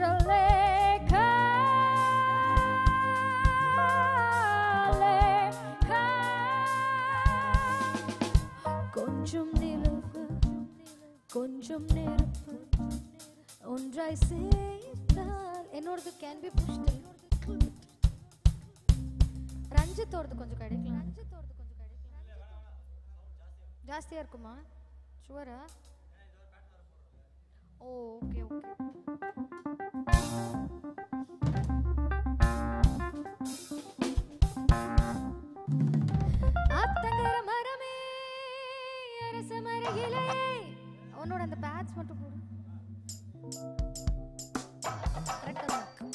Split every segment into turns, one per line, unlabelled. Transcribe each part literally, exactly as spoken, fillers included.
Chandralekha, Lekha. கொஞ்சம் நிலவு கொஞ்சம் நெருப்பு ஒன்றாய் சேர்த்தால் என்னோடது கேன் பி புஷ்டு. ரஞ்சித்தோடது கொஞ்சம் கிடைக்கலாம். ரஞ்சித்தோடது கொஞ்சம் கிடைக்கலாம். ஜாஸ்தியா இருக்குமா? ஷுவரா? ஓ ஓகே ஓகே. ஆத்தங்கர மரமே அரச மரகிலே உன்னோட அந்த பேட்ச் மட்டும் போடு. கரெக்டா தான் இருக்கு.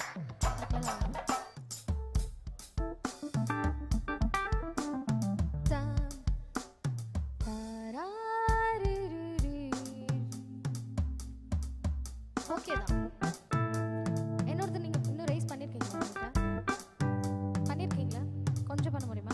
ஓகே தான். என்னோடது நீங்க இன்னும் ரைஸ் பண்ணிருக்கீங்களா? பண்ணிருக்கீங்களா? கொஞ்சம் பண்ண முடியுமா?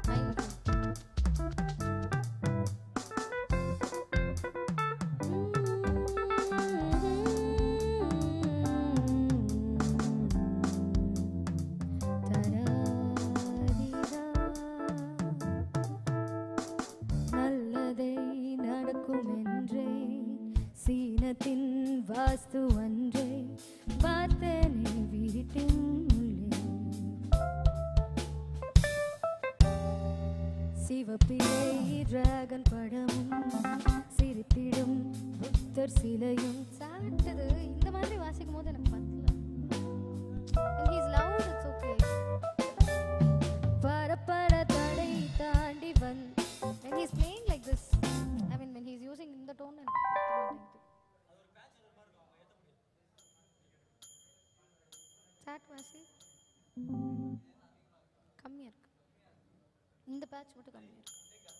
நல்லதை நடக்கும் என்றே சீனத்தின் வாஸ்து ஒன்றே பார்த்தனை வீட்டின் உள்ளே சிவப்பிலை டிராகன் படமும் சிரித்திடும் புத்தர் சிலையும் சாப்பிட்டது இந்த மாதிரி வாசிக்கும் போது எனக்கு பத்தல. And he's loud, it's okay. பரப்பர தடை தாண்டி வந் when he's playing like this, I mean when he's using in the tone and சாட் வாசி கம்மியா இருக்கு. இந்த பேட்ச் மட்டும் கம்மியா இருக்கு.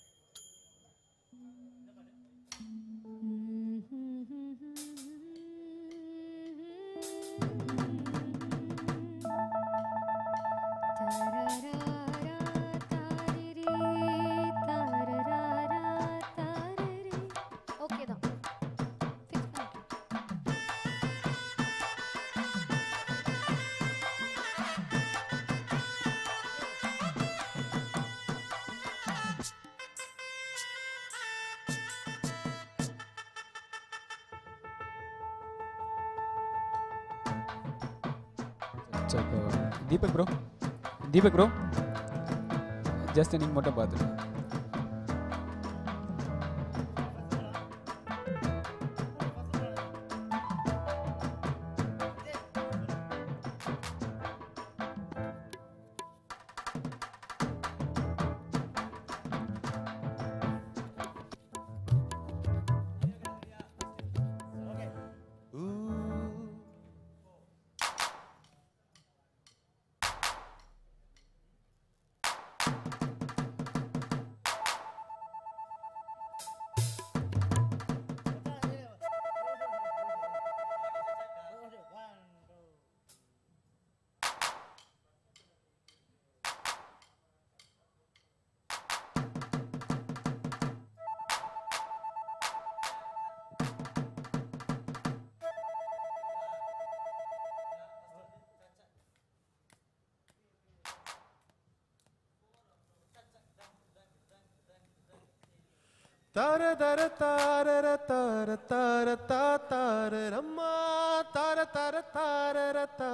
ஓகே தான்.
Deepak bro Deepak bro just நீங்கள் மட்டும் பார்த்துட்டு
तार तार तार तार तार तार रम्मा तार तार तार ता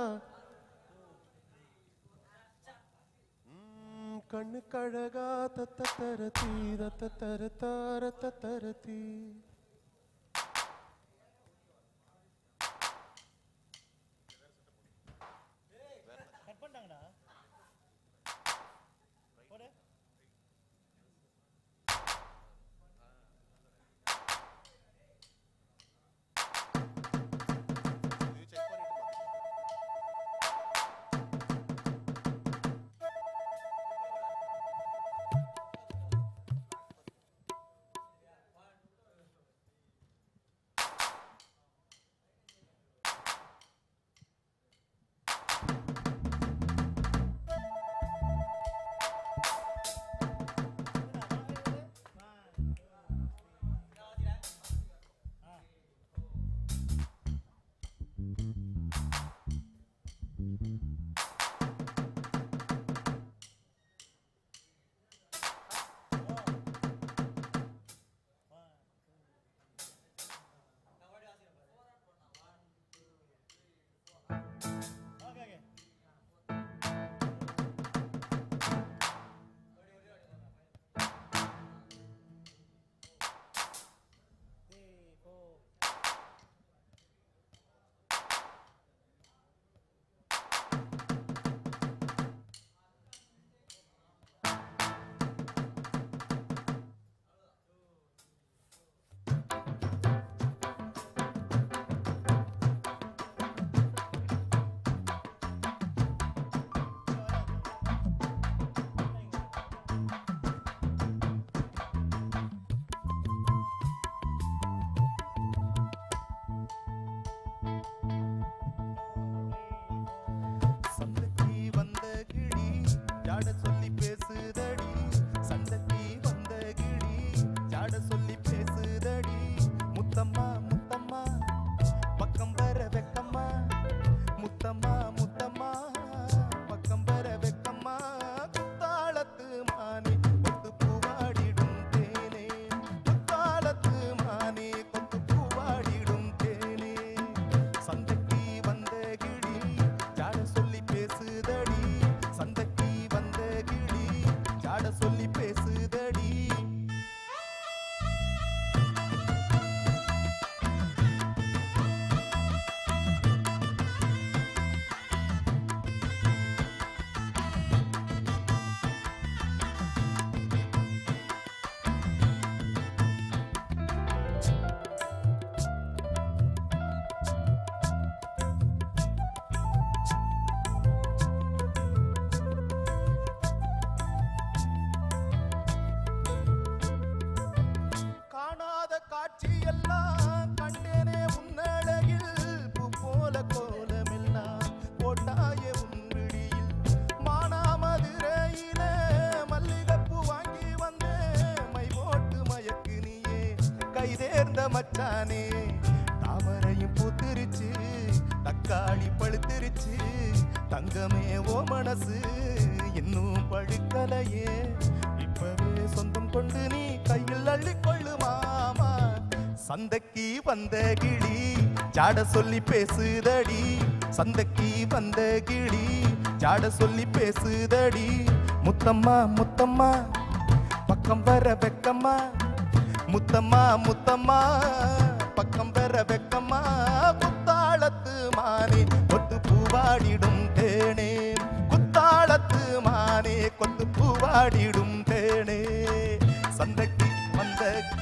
कण कड़गा तरती तर तार तरती
முத்தம்மா முத்தம்மா பக்கம் வர வெக்கம்மா முத்தம்மா முத்தம்மா பக்கம் வர வெக்கம்மா குத்தாலத்து மானே கொத்து பூவாடிடும் தேனே குத்தாலத்து மானே கொத்து பூவாடிடும் தேனே சந்தைக்கு வந்த கிளி ஜாட சொல்லி பேசுதடி சந்தைக்கு வந்த கிளி ஜாட சொல்லி பேசுதடி காணாத காட்சியெல்லாம் கண்டேனே உன்னழகில் பூ போல கோலமெல்லாம் போட்டாயே உன் விழியில் மானாமதுரையிலே மல்லிகைப்பூ வாங்கி வந்தேன் மை போட்டு மயக்குனியே கைதேர்ந்த மச்சானே தாமரையும் பூத்திருச்சு தக்காளி பழுத்திருச்சு தங்கமே ஓ மனசு இன்னும் பழுக்கலையே இப்பவே சொந்தம் கொண்டு நீ கையில் அள்ளிக்கொள்ளு மாமா சந்தைக்கு வந்த கிளி ஜாட சொல்லி பேசுதடி சந்தைக்கு வந்த கிளி ஜாட சொல்லி பேசுதடி முத்தம்மா முத்தம்மா பக்கம் வர வெக்கம்மா முத்தம்மா முத்தம்மா பக்கம் வர வெக்கம்மா குத்தாலத்து மானே கொத்து பூவாடிடும் தேனே குத்தாலத்து மானே கொத்து பூவாடிடும் தேனே சந்தைக்கு வந்த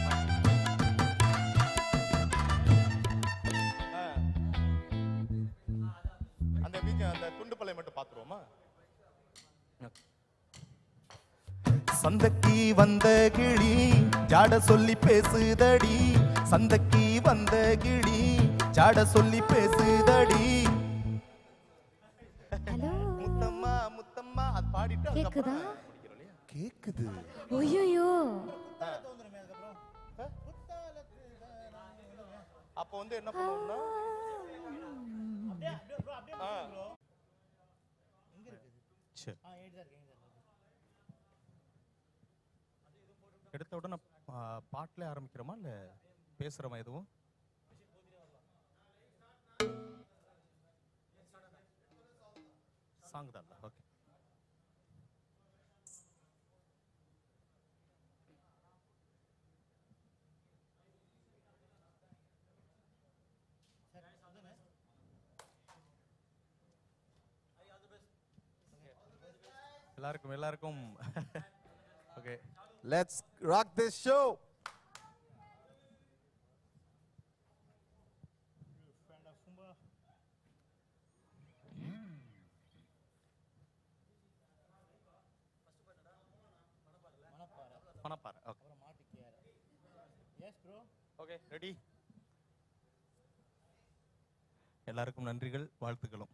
அந்த பீஜம் அந்த துண்டு பழைய மட்டும் பாத்துருவோமா சந்தைக்கு வந்த கிளி ஜாட சொல்லி பேசுதடி சந்தைக்கு வந்த கிளி ஜாட சொல்லி பேசுதடி
ஹலோ
முத்தம்மா முத்தம்மா அது பாடிட்டு
கேக்குதா?
கேக்குது
ஐயோ
அப்ப வந்து என்ன பண்ணுவோம்னா எடுத்த உடனே பாட்டுல ஆரம்பிக்கிறோமா இல்ல பேசுறோமா எதுவும் சாங் தான் ஓகே எல்லாருக்கும் எல்லாருக்கும் okay
Let's rock this show.
பணப்பாறை ஓகே ஓகே ரெடி எல்லாருக்கும் நன்றிகள் வாழ்த்துக்களும்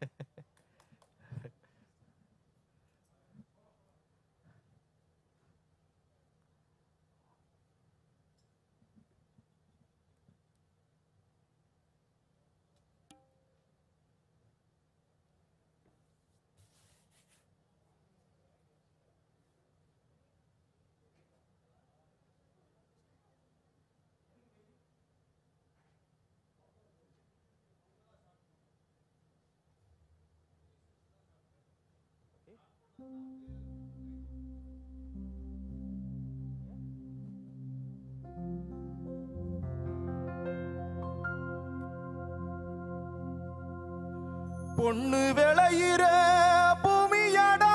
பொண்ணு விளையிற பூமியடா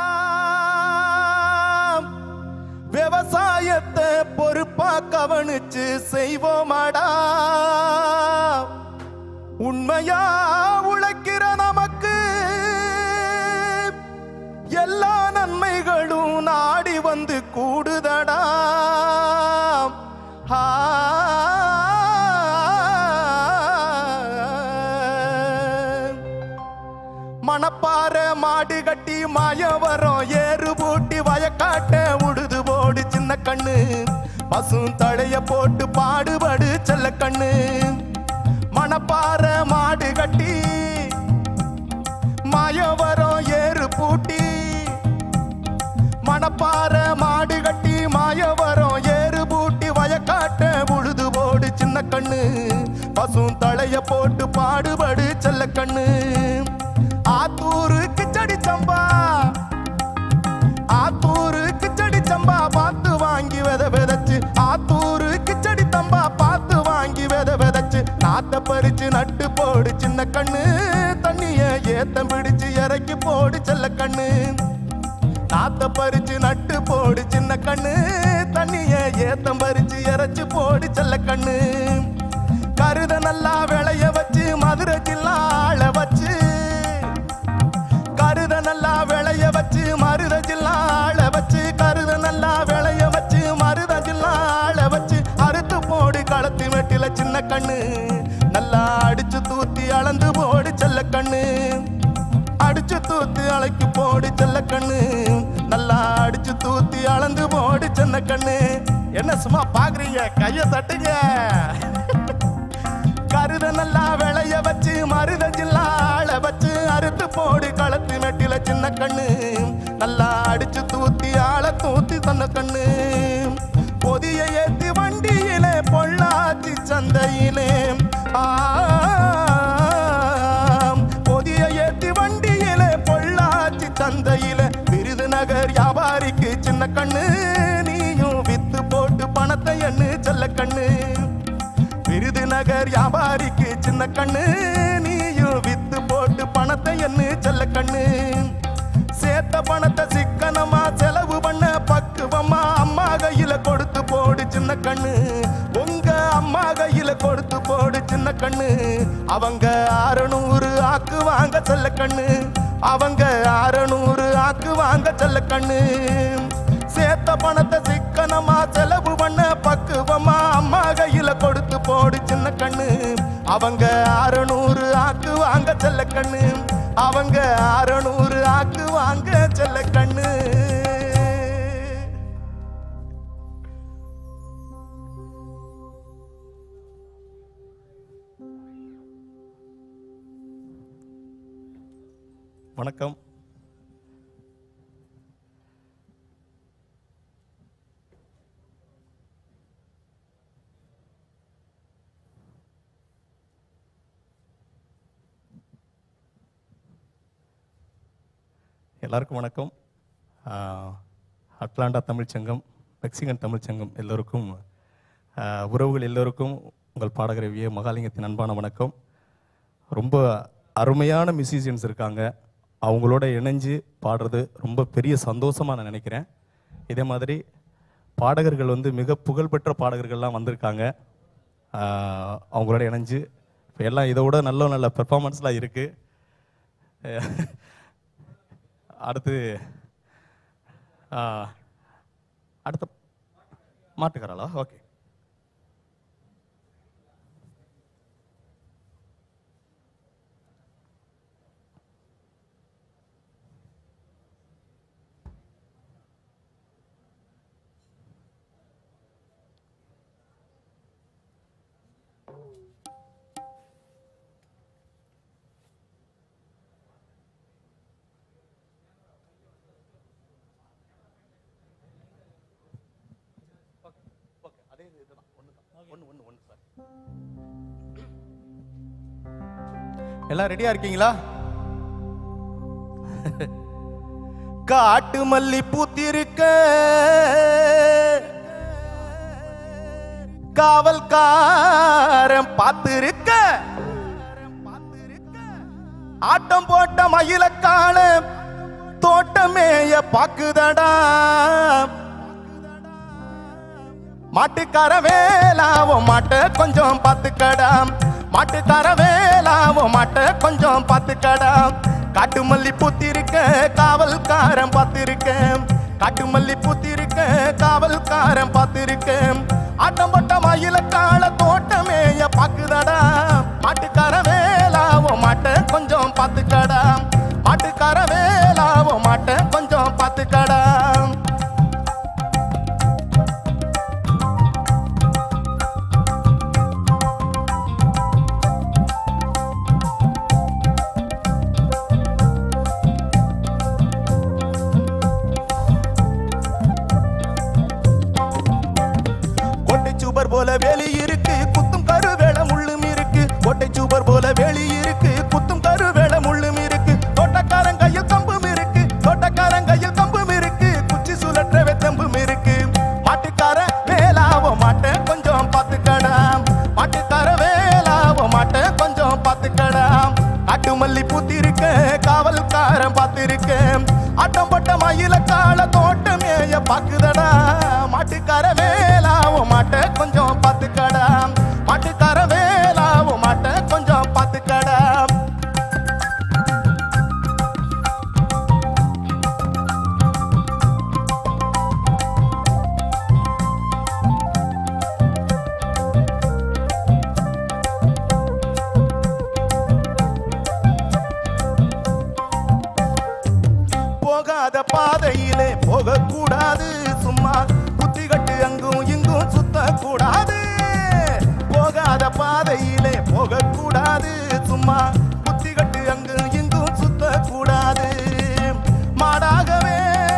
விவசாயத்தை பொறுப்பா கவனிச்சு செய்வோமாடா உண்மையா உழைக்கிற நமக்கு எல்லா நன்மைகளும் நாடி வந்து கூடுதடா மணப்பாறை மாடு கட்டி மாயவரம் ஏறு பூட்டி வயக்காட்ட உடுது போடு சின்ன கண்ணு பசும் தழைய போட்டு பாடுபடு செல்ல கண்ணு மணப்பாற மாடு கட்டி மாயவரம் ஏறு பூட்டி மணப்பாற மாடு கட்டி மாயவரம் ஏறு பூட்டி வயக்காட்ட உழுது போடு சின்ன கண்ணு பசும் தழைய போட்டு பாடுபடு செல்ல கண்ணு ஆத்தூரு கிச்சடி சம்பா ஆத்தூரு கிச்சடி சம்பா பார்த்து வாங்கி வித விதைச்சு ஆத்தூரு கிச்சடி தம்பா பார்த்து வாங்கி வித விதைச்சு நாத்த பறிச்சு நட்டு போடு சின்ன கண்ணு தண்ணிய ஏத்தம் பிடிச்சு இறக்கி போடு செல்ல கண்ணு நாத்த பறிச்சு நட்டு போடு சின்ன கண்ணு தண்ணிய ஏத்தம் பறிச்சு இறச்சி போடு செல்ல கண்ணு கருத நல்லா விளைய வச்சு மதுரை ஜில்லா ஆள வச்சு கருத நல்லா விளைய வச்சு மருத ஜில்லா ஆள வச்சு கருத நல்லா விளைய வச்சு மருத ஜில்லா ஆள வச்சு அறுத்து போடு களத்து வெட்டில சின்ன கண்ணு நல்லா அடிச்சு தூத்தி அளந்து போடு செல்ல கண்ணு அடிச்சு தூத்தி அழைக்கு போடு செல்ல கண்ணு நல்லா அடிச்சு தூத்தி அளந்து போடு சின்ன கண்ணு என்ன சும்மா பாக்குறீங்க கைய தட்டுங்க கருத நல்லா விளைய வச்சு மருத ஜில்லா ஆள வச்சு அறுத்து போடு களத்து மெட்டில சின்ன கண்ணு நல்லா அடிச்சு தூத்தி ஆள தூத்தி தன்ன கண்ணு பொதிய ஏத்தி வண்டியிலே பொள்ளாச்சி சந்தையிலே ஆ பொதிய ஏத்தி வண்டியிலே பொள்ளாச்சி சந்தையிலே விருதுநகர் வியாபாரிக்கு சின்ன கண்ணு நீயும் வித்து போட்டு பணத்தை எண்ணு செல்ல கண்ணு விருதுநகர் வியாபாரிக்கு சின்ன கண்ணு நீயும் வித்து போட்டு பணத்தை எண்ணு செல்ல கண்ணு சேர்த்த பணத்தை சிக்கனமா செலவு பண்ண பக்குவமா அம்மா கையில கொடுத்து போடு சின்ன கண்ணு உங்க அம்மா கையில கொடுத்து போடு சின்ன கண்ணு அவங்க அறுநூறு ஆக்கு வாங்க செல்ல கண்ணு அவங்க அறுநூறு ஆக்கு வாங்க செல்ல கண்ணு சேர்த்த பணத்தை சிக்கனமா செலவு பண்ண பக்குவமா அம்மா கையில கொடுத்து போடு சின்ன கண்ணு அவங்க அறுநூறு ஆக்கு வாங்க செல்ல கண்ணு அவங்க அறுநூறு ஆக்கு வாங்க செல்ல கண்ணு வணக்கம். எல்லாருக்கும் வணக்கம். அட்லாண்டா தமிழ்ச்சங்கம், மெக்சிகன் தமிழ்ச்சங்கம் எல்லோருக்கும், உறவுகள் எல்லோருக்கும் உங்கள் பாடகர் வி ஏ மகாலிங்கத்தின் அன்பான வணக்கம். ரொம்ப அருமையான மியூசிஷியன்ஸ் இருக்காங்க, அவங்களோட இணைஞ்சு பாடுறது ரொம்ப பெரிய சந்தோஷமாக நான் நினைக்கிறேன். இதே மாதிரி பாடகர்கள் வந்து மிக புகழ்பெற்ற பாடகர்கள்லாம் வந்திருக்காங்க, அவங்களோட இணைஞ்சு இப்போ எல்லாம் இதோட நல்ல நல்ல பெர்ஃபார்மன்ஸ்லாம் இருக்குது. அடுத்து அடுத்த மாட்டுக்காரலா? ஓகே. எல்லாம் ரெடியா இருக்கீங்களா? காட்டு மல்லி பூத்திருக்க காவல்காரன் பார்த்திருக்க ஆட்டம் போட்ட மயிலக்கால தோட்டமேய பாக்குதடா மாட்டுக்கார வேலாவும் மாட்ட கொஞ்சம் பார்த்துக்கடா மாட்டுக்கார வேலாவும் மாட்ட கொஞ்சம் பார்த்துக்கடா காட்டு மல்லி பூத்திருக்க காவல்காரன் பார்த்திருக்க காட்டு மல்லி பூத்திருக்க காவல்காரன் பார்த்திருக்க ஆட்டம் போட்ட மயிலக்கால தோட்டமேய பாக்குதடா மாட்டுக்கார வேலாவும் மாட்ட கொஞ்சம் பார்த்துக்கடா மாட்டுக்கார வேலாவும் மாட்ட கொஞ்சம் பார்த்துக்கடா பாக்குதடா மாட்டுக்கார வேலாவும் மாட்ட கொஞ்சம் பாத்துக்கடா மாட்டுக்கார வேலாவும் மாட்ட கொஞ்சம் பாத்துக்கடா போகாத பாதையிலே போகக்கூடாது சும்மா புத்தி கட்டு அங்கும் இங்கும் சுத்தக்கூடாது போகாத பாதையிலே போகக்கூடாது சும்மா புத்தி கட்டு அங்கும் இங்கும் சுத்தக்கூடாது மாடாகவே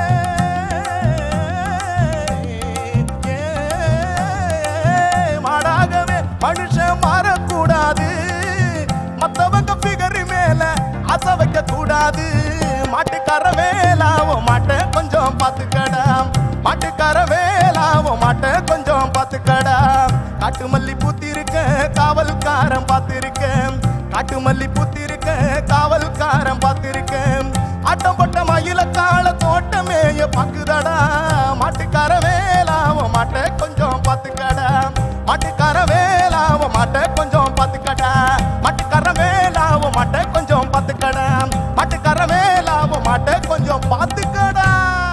மாடாகவே மனுஷன் மாறக்கூடாது மத்தவங்க பிகரி மேல அசை வைக்க கூடாது மாட்டுக்கார வேலாவும் மாட்ட கொஞ்சம் பாத்துக்கடா மாட்டுக்கார வேலாவும் மாட்ட கொஞ்சம் பாத்துக்கடா காட்டு மல்லி பூத்திருக்க காவல்காரன் பாத்திருக்க காட்டு மல்லி பூத்திருக்க காவல்காரன் பாத்திருக்க ஆட்டம் போட்ட மயில கால தோட்டமேய பாக்குதடா மாட்டுக்கார வேலாவும் மாட்ட கொஞ்சம் பாத்துக்கடா மாட்டுக்கார வேலாவும் மாட்ட கொஞ்சம் பாத்துக்கடா மாட்டுக்கார வேலாவும் மாட்ட கொஞ்சம் பாத்துக்கடா மாட்டுக்கார வேலாவும் மாட்ட கொஞ்சம் பாத்துக்கடா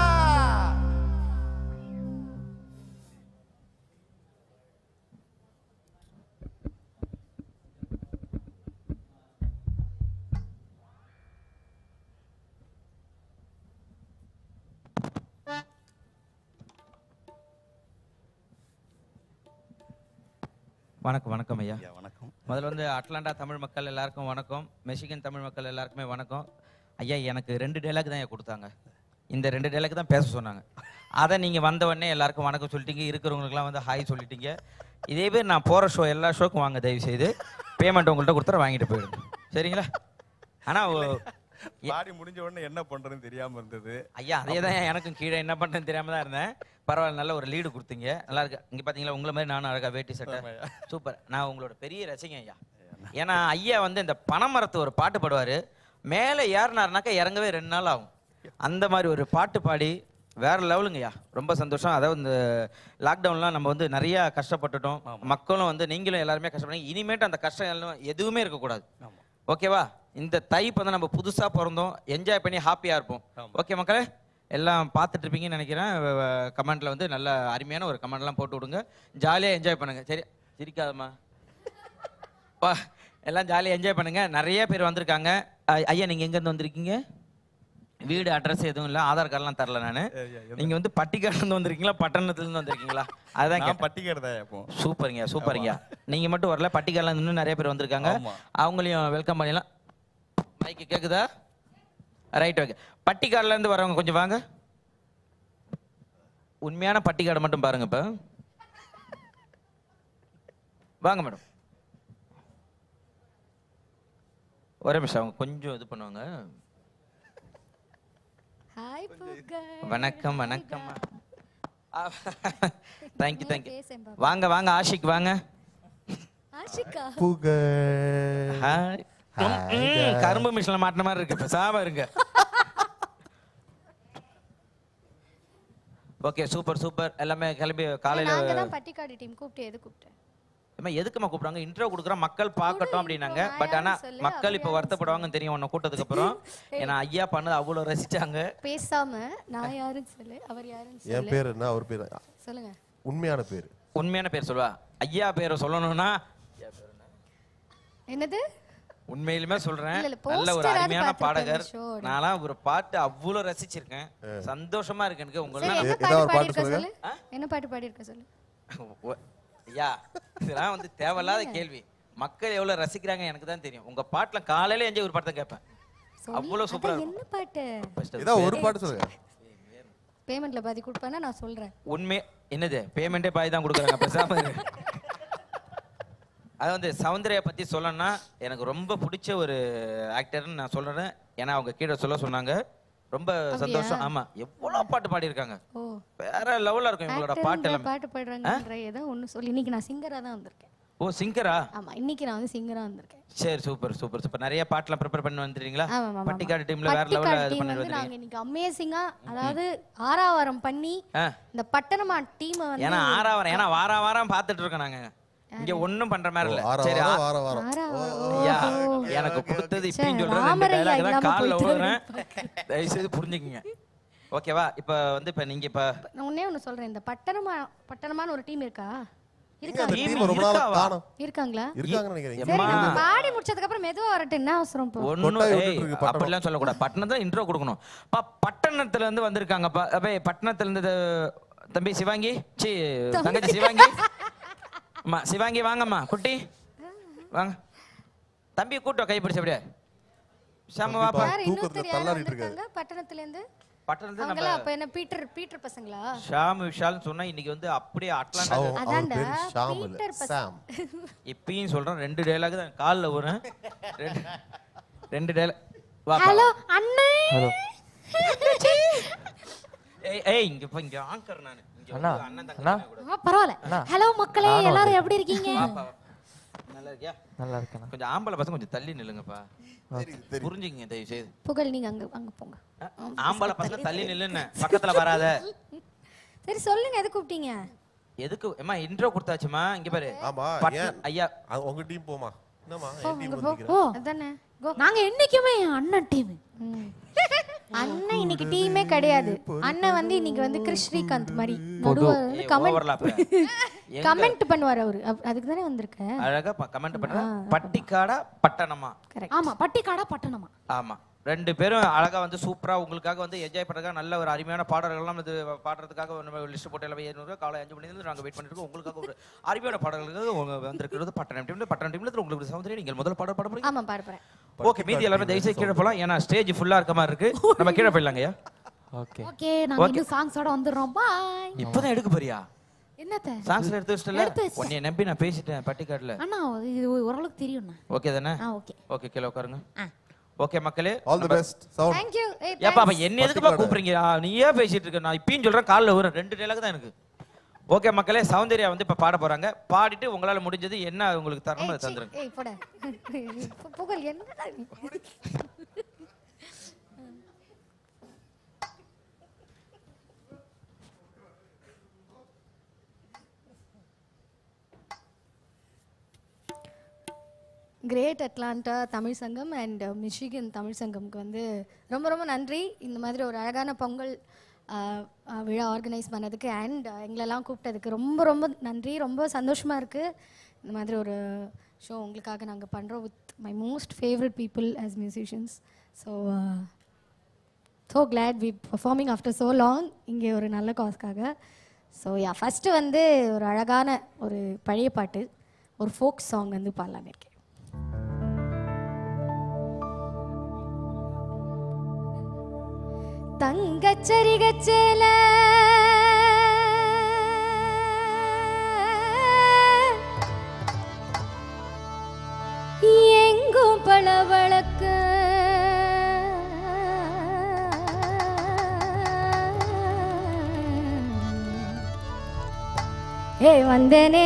வணக்கம் வணக்கம் ஐயா
வணக்கம்
முதல்ல வந்து அட்லாண்டா தமிழ் மக்கள் எல்லாருக்கும் வணக்கம் மெஷிகன் தமிழ் மக்கள் எல்லாருக்குமே வணக்கம் ஐயா எனக்கு ரெண்டு டைலாக் தான் கொடுத்தாங்க இந்த ரெண்டு டைலாக் தான் பேச சொன்னாங்க அதை நீங்கள் வந்த உடனே எல்லாருக்கும் வணக்கம் சொல்லிட்டீங்க இருக்கிறவங்களுக்குலாம் வந்து ஹாய் சொல்லிட்டீங்க இதே பேர் நான் போகிற ஷோ எல்லா ஷோக்கும் வாங்க தயவு செய்து பேமெண்ட் உங்கள்கிட்ட கொடுத்துற வாங்கிட்டு போயிடுங்க சரிங்களா ஆனால்
பாடி முடிஞ்ச உடனே என்ன பண்றதுன்னு தெரியாம இருந்தது
ஐயா அதே தான் எனக்கும் கீழே என்ன பண்ணுறேன்னு தெரியாம தான் இருந்தேன் பரவாயில்ல நல்ல ஒரு லீடு கொடுத்தீங்க நல்லா இருக்கு இங்கே பார்த்தீங்களா உங்களை மாதிரி நானும் அழகா வேட்டி சட்டை சூப்பர் நான் உங்களோட பெரிய ரசிகன் ஐயா ஏன்னா ஐயா வந்து இந்த பனைமரத்து ஒரு பாட்டு பாடுவார் மேலே ஏறினாருனாக்கா இறங்கவே ரெண்டு நாள் ஆகும் அந்த மாதிரி ஒரு பாட்டு பாடி வேற லெவலுங்கய்யா ரொம்ப சந்தோஷம் அதாவது இந்த லாக்டவுன்லாம் நம்ம வந்து நிறையா கஷ்டப்பட்டுட்டோம் மக்களும் வந்து நீங்களும் எல்லாருமே கஷ்டப்பட்டீங்க இனிமேட்டு அந்த கஷ்டம் எல்லாம் எதுவுமே இருக்கக்கூடாது ஓகேவா இந்த தைப் வந்து நம்ம புதுசாக பிறந்தோம் என்ஜாய் பண்ணி ஹாப்பியாக இருப்போம் ஓகே மக்களே எல்லாம் பார்த்துட்டு இருப்பீங்கன்னு நினைக்கிறேன் கமெண்ட்ல வந்து நல்ல அருமையான ஒரு கமெண்ட்லாம் போட்டு விடுங்க ஜாலியாக என்ஜாய் பண்ணுங்க சரி சிரிக்காதம்மா பா எல்லாம் ஜாலியாக என்ஜாய் பண்ணுங்க நிறைய பேர் வந்திருக்காங்க ஐயா நீங்கள் எங்கேருந்து வந்திருக்கீங்க வீடு அட்ரஸ் எதுவும் இல்லை ஆதார் கார்டெலாம் தரல நான் நீங்கள் வந்து பட்டிக்காடுலேருந்து வந்திருக்கீங்களா பட்டணத்துலேருந்து வந்திருக்கீங்களா அதுதான்
பட்டிக்காடு தான் இப்போ
சூப்பருங்க சூப்பருங்க நீங்கள் மட்டும் வரல பட்டிக்காடுல இன்னும் நிறைய பேர் வந்திருக்காங்க அவங்களையும் வெல்கம் பண்ணிடலாம் மைக்கு கேட்குதா ரைட் ஓகே பட்டிக்காடுல இருந்து வரவங்க கொஞ்சம் வாங்க உண்மையான பட்டிக்காடு மட்டும் பாருங்க இப்ப வாங்க மேடம் ஒரே நிமிஷம் அவங்க கொஞ்சம் இது பண்ணுவாங்க வணக்கம் வணக்கம் தேங்க்யூ தேங்க்யூ வாங்க வாங்க ஆஷிக் வாங்க ஹாய் கரும்பு மிஷின்ல மாட்டின மாதிரி இருக்கு பேசாம இருங்க ஓகே சூப்பர் சூப்பர் எல்லாமே கிளம்பி காலையில
நாங்க தான் பட்டிக்காடு டீம் கூப்பிட்டு எது கூப்பிட்டேன்
அம்மா எதுக்குமா கூப்பிடுறாங்க இன்ட்ரோ கொடுக்குறோம் மக்கள் பார்க்கட்டும் அப்படின்னாங்க பட் ஆனா மக்கள் இப்போ வருத்தப்படுவாங்கன்னு தெரியும் உன்னை கூட்டத்துக்கு அப்புறம் ஏன்னா ஐயா பண்ணது அவ்வளோ ரசிச்சாங்க
பேசாம நான் யாருன்னு சொல்லு அவர் யாருன்னு சொல்லு
என் பேர் என்ன அவர் பேர்
சொல்லுங்க
உண்மையான பேர்
உண்மையான பேர் சொல்வா ஐயா பேரை சொல்லணும்னா
என்னது
உண்மையிலுமே சொல்றேன் நல்ல ஒரு அருமையான பாடகர் நான்லாம் ஒரு பாட்டு அவ்வளவு ரசிச்சிருக்கேன் சந்தோஷமா இருக்கு எனக்கு
உங்களுக்கு என்ன பாட்டு பாடி இருக்க சொல்லு
ஐயா இதெல்லாம் வந்து தேவையில்லாத கேள்வி மக்கள் எவ்வளவு ரசிக்கிறாங்க எனக்கு தான் தெரியும் உங்க பாட்டுல காலையில எஞ்சி ஒரு பாட்டு கேட்பேன் அவ்வளவு சூப்பரா
என்ன பாட்டு
ஏதோ ஒரு பாட்டு சொல்லுங்க
பேமெண்ட்ல பாதி கொடுப்பானா நான் சொல்றேன்
உண்மை என்னது பேமெண்ட்டே பாதி தான் கொடுக்குறாங்க பேசாம இரு அது வந்து சௌந்தர்யா பற்றி சொல்லணும்னா எனக்கு ரொம்ப பிடிச்ச ஒரு ஆக்டர்னு நான் சொல்கிறேன் ஏன்னா அவங்க கீழே சொல்ல சொன்னாங்க ரொம்ப சந்தோஷம் ஆமாம் எவ்வளோ பாட்டு பாடியிருக்காங்க வேற லெவலில் இருக்கும் இவங்களோட பாட்டு எல்லாம்
பாட்டு பாடுறாங்க ஏதோ ஒன்று சொல்லி இன்னைக்கு நான் சிங்கராக தான் வந்திருக்கேன்
ஓ சிங்கரா?
ஆமா, இன்னைக்கு நான் வந்து சிங்கரா வந்திருக்கேன்.
சரி சூப்பர் சூப்பர் சூப்பர். நிறைய பாட்டுலாம் ப்ரிப்பேர் பண்ணி வந்துட்டீங்களா?
ஆமா ஆமா.
பட்டிக்காடு டீம்ல வேற லெவல்ல இது பண்ணி
வந்து
வந்துட்டீங்க.
நாங்க இன்னைக்கு அமேசிங்கா, அதாவது ஆறாவரம் பண்ணி இந்த பட்டணமா டீம் வந்து
ஏன்னா ஆறாவரம் ஏன்னா வார வாரம் பார்த்துட்டு இருக்கோம் நாங்க. இங்க ஒண்ணும் பண்ற மாதிரி இல்ல. சரி
வார வாரம்
ஐயா எனக்கு கொடுத்தது இப்படின்னு சொல்றது ரெண்டு டயலாக் தான் கால்ல விழுறேன். தயவு செய்து புரிஞ்சுக்கங்க. ஓகேவா? இப்போ வந்து இப்போ நீங்க இப்போ
நான் ஒண்ணே ஒன்னு சொல்றேன். இந்த பட்டணமா பட்டணமான ஒரு டீம் இருக்கா?
அந்த டீம் ரொம்ப நாளா காணோம்.
இருக்காங்களா?
இருக்காங்கன்னு நினைக்கிறேன்.
சரி, நம்ம பாடி முடிச்சதுக்கு அப்புறம் மெதுவா வரட்டும். என்ன அவசரம் போ?
ஒண்ணு அப்படிலாம் சொல்ல கூடாது. பட்டணத்துல இன்ட்ரோ கொடுக்கணும். பா பட்டணத்துல இருந்து வந்திருக்காங்கப்பா. அப்ப பட்டணத்துல இருந்து தம்பி சிவாங்கி சி தங்கச்சி சிவாங்கி அம்மா சிவாங்கி வாங்கம்மா குட்டி வாங்க. தம்பி கூட்டம் கை பிடிச்ச அப்படியே சாம வாப்பா.
யார் இன்னொருத்தர் யார் வந்திருக்காங்க பட்டணத்துல இருந்து?
பட்டணத்துல
அவங்களா
நம்ம
அப்ப என்ன பீட்டர் பீட்டர் பசங்களா?
ஷாம் விஷால் சொன்னா இன்னைக்கு வந்து அப்படியே அட்லாண்டா
அதான்டா
ஷாம்
பீட்டர்
இல்ல சாம்.
இப்பயும் சொல்றேன் ரெண்டு டயலாக் தான் கால்ல வரும். ரெண்டு ரெண்டு டயலாக் வாப்பா.
ஹலோ அண்ணே.
ஹலோ
ஏய் ஏய் இங்க போ இங்க ஆங்கர் நானு. இங்க
அண்ணா
அண்ணன்
அண்ணா
ஆ பரவாயில்லை. ஹலோ மக்களே, எல்லாரும் எப்படி இருக்கீங்க?
வாப்பா. நல்லா இருக்கியா?
நல்லா இருக்கேண்ணா.
கொஞ்சம் ஆம்பளை பசங்க கொஞ்சம் தள்ளி நில்லுங்கப்பா. புரிஞ்சுக்கங்க தயவு செய்து.
புகழ் நீங்க அங்க அங்க போங்க.
ஆம்பளை பசங்க தள்ளி நில்லுன்னு பக்கத்துல வராத.
சரி சொல்லுங்க, எது கூப்பிட்டீங்க?
எதுக்கு அம்மா இன்ட்ரோ கொடுத்தாச்சுமா? இங்க பாரு.
ஆமா
பட்டு-
ஏன்
ஐயா
அது உங்க டீம் போமா? என்னமா
போ,
என் டீம்
அங்க போ.
வந்துக்கிறேன்.
ஓ அதானே. கோ.
நாங்க என்னைக்குமே அண்ணன் டீம்.
அண்ணன் இன்னைக்கு டீமே கிடையாது. அண்ணன் வந்து இன்னைக்கு வந்து கிறிஸ் ஸ்ரீகாந்த் மாதிரி நடுவுல வந்து கமெண்ட்
ஓவர்லாப்
கமெண்ட் பண்ணுவார் அவரு. அப்- அதுக்கு தானே வந்திருக்கேன்.
அழகா கமெண்ட் பண்ற பட்டிக்காடா பட்டணமா?
கரெக்ட்.
ஆமா, பட்டிக்காடா பட்டணமா.
ஆமா ரெண்டு பேரும் அழகா வந்து சூப்பரா உங்களுக்காக வந்து என்ஜாய் பண்றதுக்காக நல்ல ஒரு அருமையான பாடல்கள்லாம் இது பாடுறதுக்காக நம்ம லிஸ்ட் போட்டு எல்லாம் ஏழுநூறு காலை அஞ்சு மணி நேரம் நாங்க வெயிட் பண்ணிட்டு இருக்கோம். உங்களுக்காக ஒரு அருமையான பாடல்களுக்கு உங்க வந்திருக்கிறது பட்டணம் டீம்ல. பட்டணம் டீம்ல உங்களுக்கு சௌந்தர்யா நீங்கள் முதல்ல பாட பாட போறீங்க.
ஆமா பாரு பாரு.
ஓகே மீதி எல்லாரும் தயவு செய்து கீழே போலாம். ஏன்னா ஸ்டேஜ் ஃபுல்லா இருக்க மாதிரி இருக்கு. நம்ம கீழே போயிடலாங்கய்யா.
ஓகே
ஓகே, நாங்க இன்னும் சாங்ஸோட வந்துடுறோம். பாய்.
இப்பதான் எடுக்க போறியா?
என்னத்த?
சாங்ஸ்ல எடுத்து வச்சிட்டல?
எடுத்து வச்சிட்டேன்.
உன்னை நம்பி நான் பேசிட்டேன் பட்டிக்காடுல.
அண்ணா இது ஓரளவுக்கு தெரியும்ண்ணா.
ஓகே தானே?
ஆ ஓகே.
ஓகே கீழே உட்காருங்க.
ஆ.
ஓகே மக்களே
all the best sound.
Thank you. ஏய்
ஏப்பா அப்ப
thanks.
என்ன எதுக்குப்பா கூப்பிடுறீங்க? ஆ, நீயே பேசிட்டு இருக்க. நான் இப்பயும் சொல்றேன் கால்ல வரும். ரெண்டு டயலாக் தான் எனக்கு. ஓகே மக்களே, சௌந்தர்யா வந்து இப்ப பாட போறாங்க. பாடிட்டு உங்களால முடிஞ்சது என்ன உங்களுக்கு தரணும் அதை தந்துருங்க.
ஏய் போட. பு- புகழ் என்னடா நீ? கிரேட் அட்லாண்டா தமிழ் சங்கம் அண்ட் மிஷிகன் தமிழ் சங்கம்க்கு வந்து ரொம்ப ரொம்ப நன்றி. இந்த மாதிரி ஒரு அழகான பொங்கல் ஆஹ், ஆஹ், விழா ஆர்கனைஸ் பண்ணதுக்கு அண்ட் எங்களெல்லாம் கூப்பிட்டதுக்கு ரொம்ப ரொம்ப நன்றி. ரொம்ப சந்தோஷமாக இருக்குது. இந்த மாதிரி ஒரு ஷோ உங்களுக்காக நாங்கள் பண்ணுறோம் with my most favourite people as musicians. So so glad we performing after so long இங்கே ஒரு நல்ல காஸ்க்காக. ஸோ யா ஃபஸ்ட்டு வந்து ஒரு அழகான ஒரு பழைய பாட்டு, ஒரு ஃபோக் சாங் வந்து பாடலான்னு இருக்கேன். தங்கச்சரிகச்சேல எங்கும் பளபளக்க ஏ வந்தனே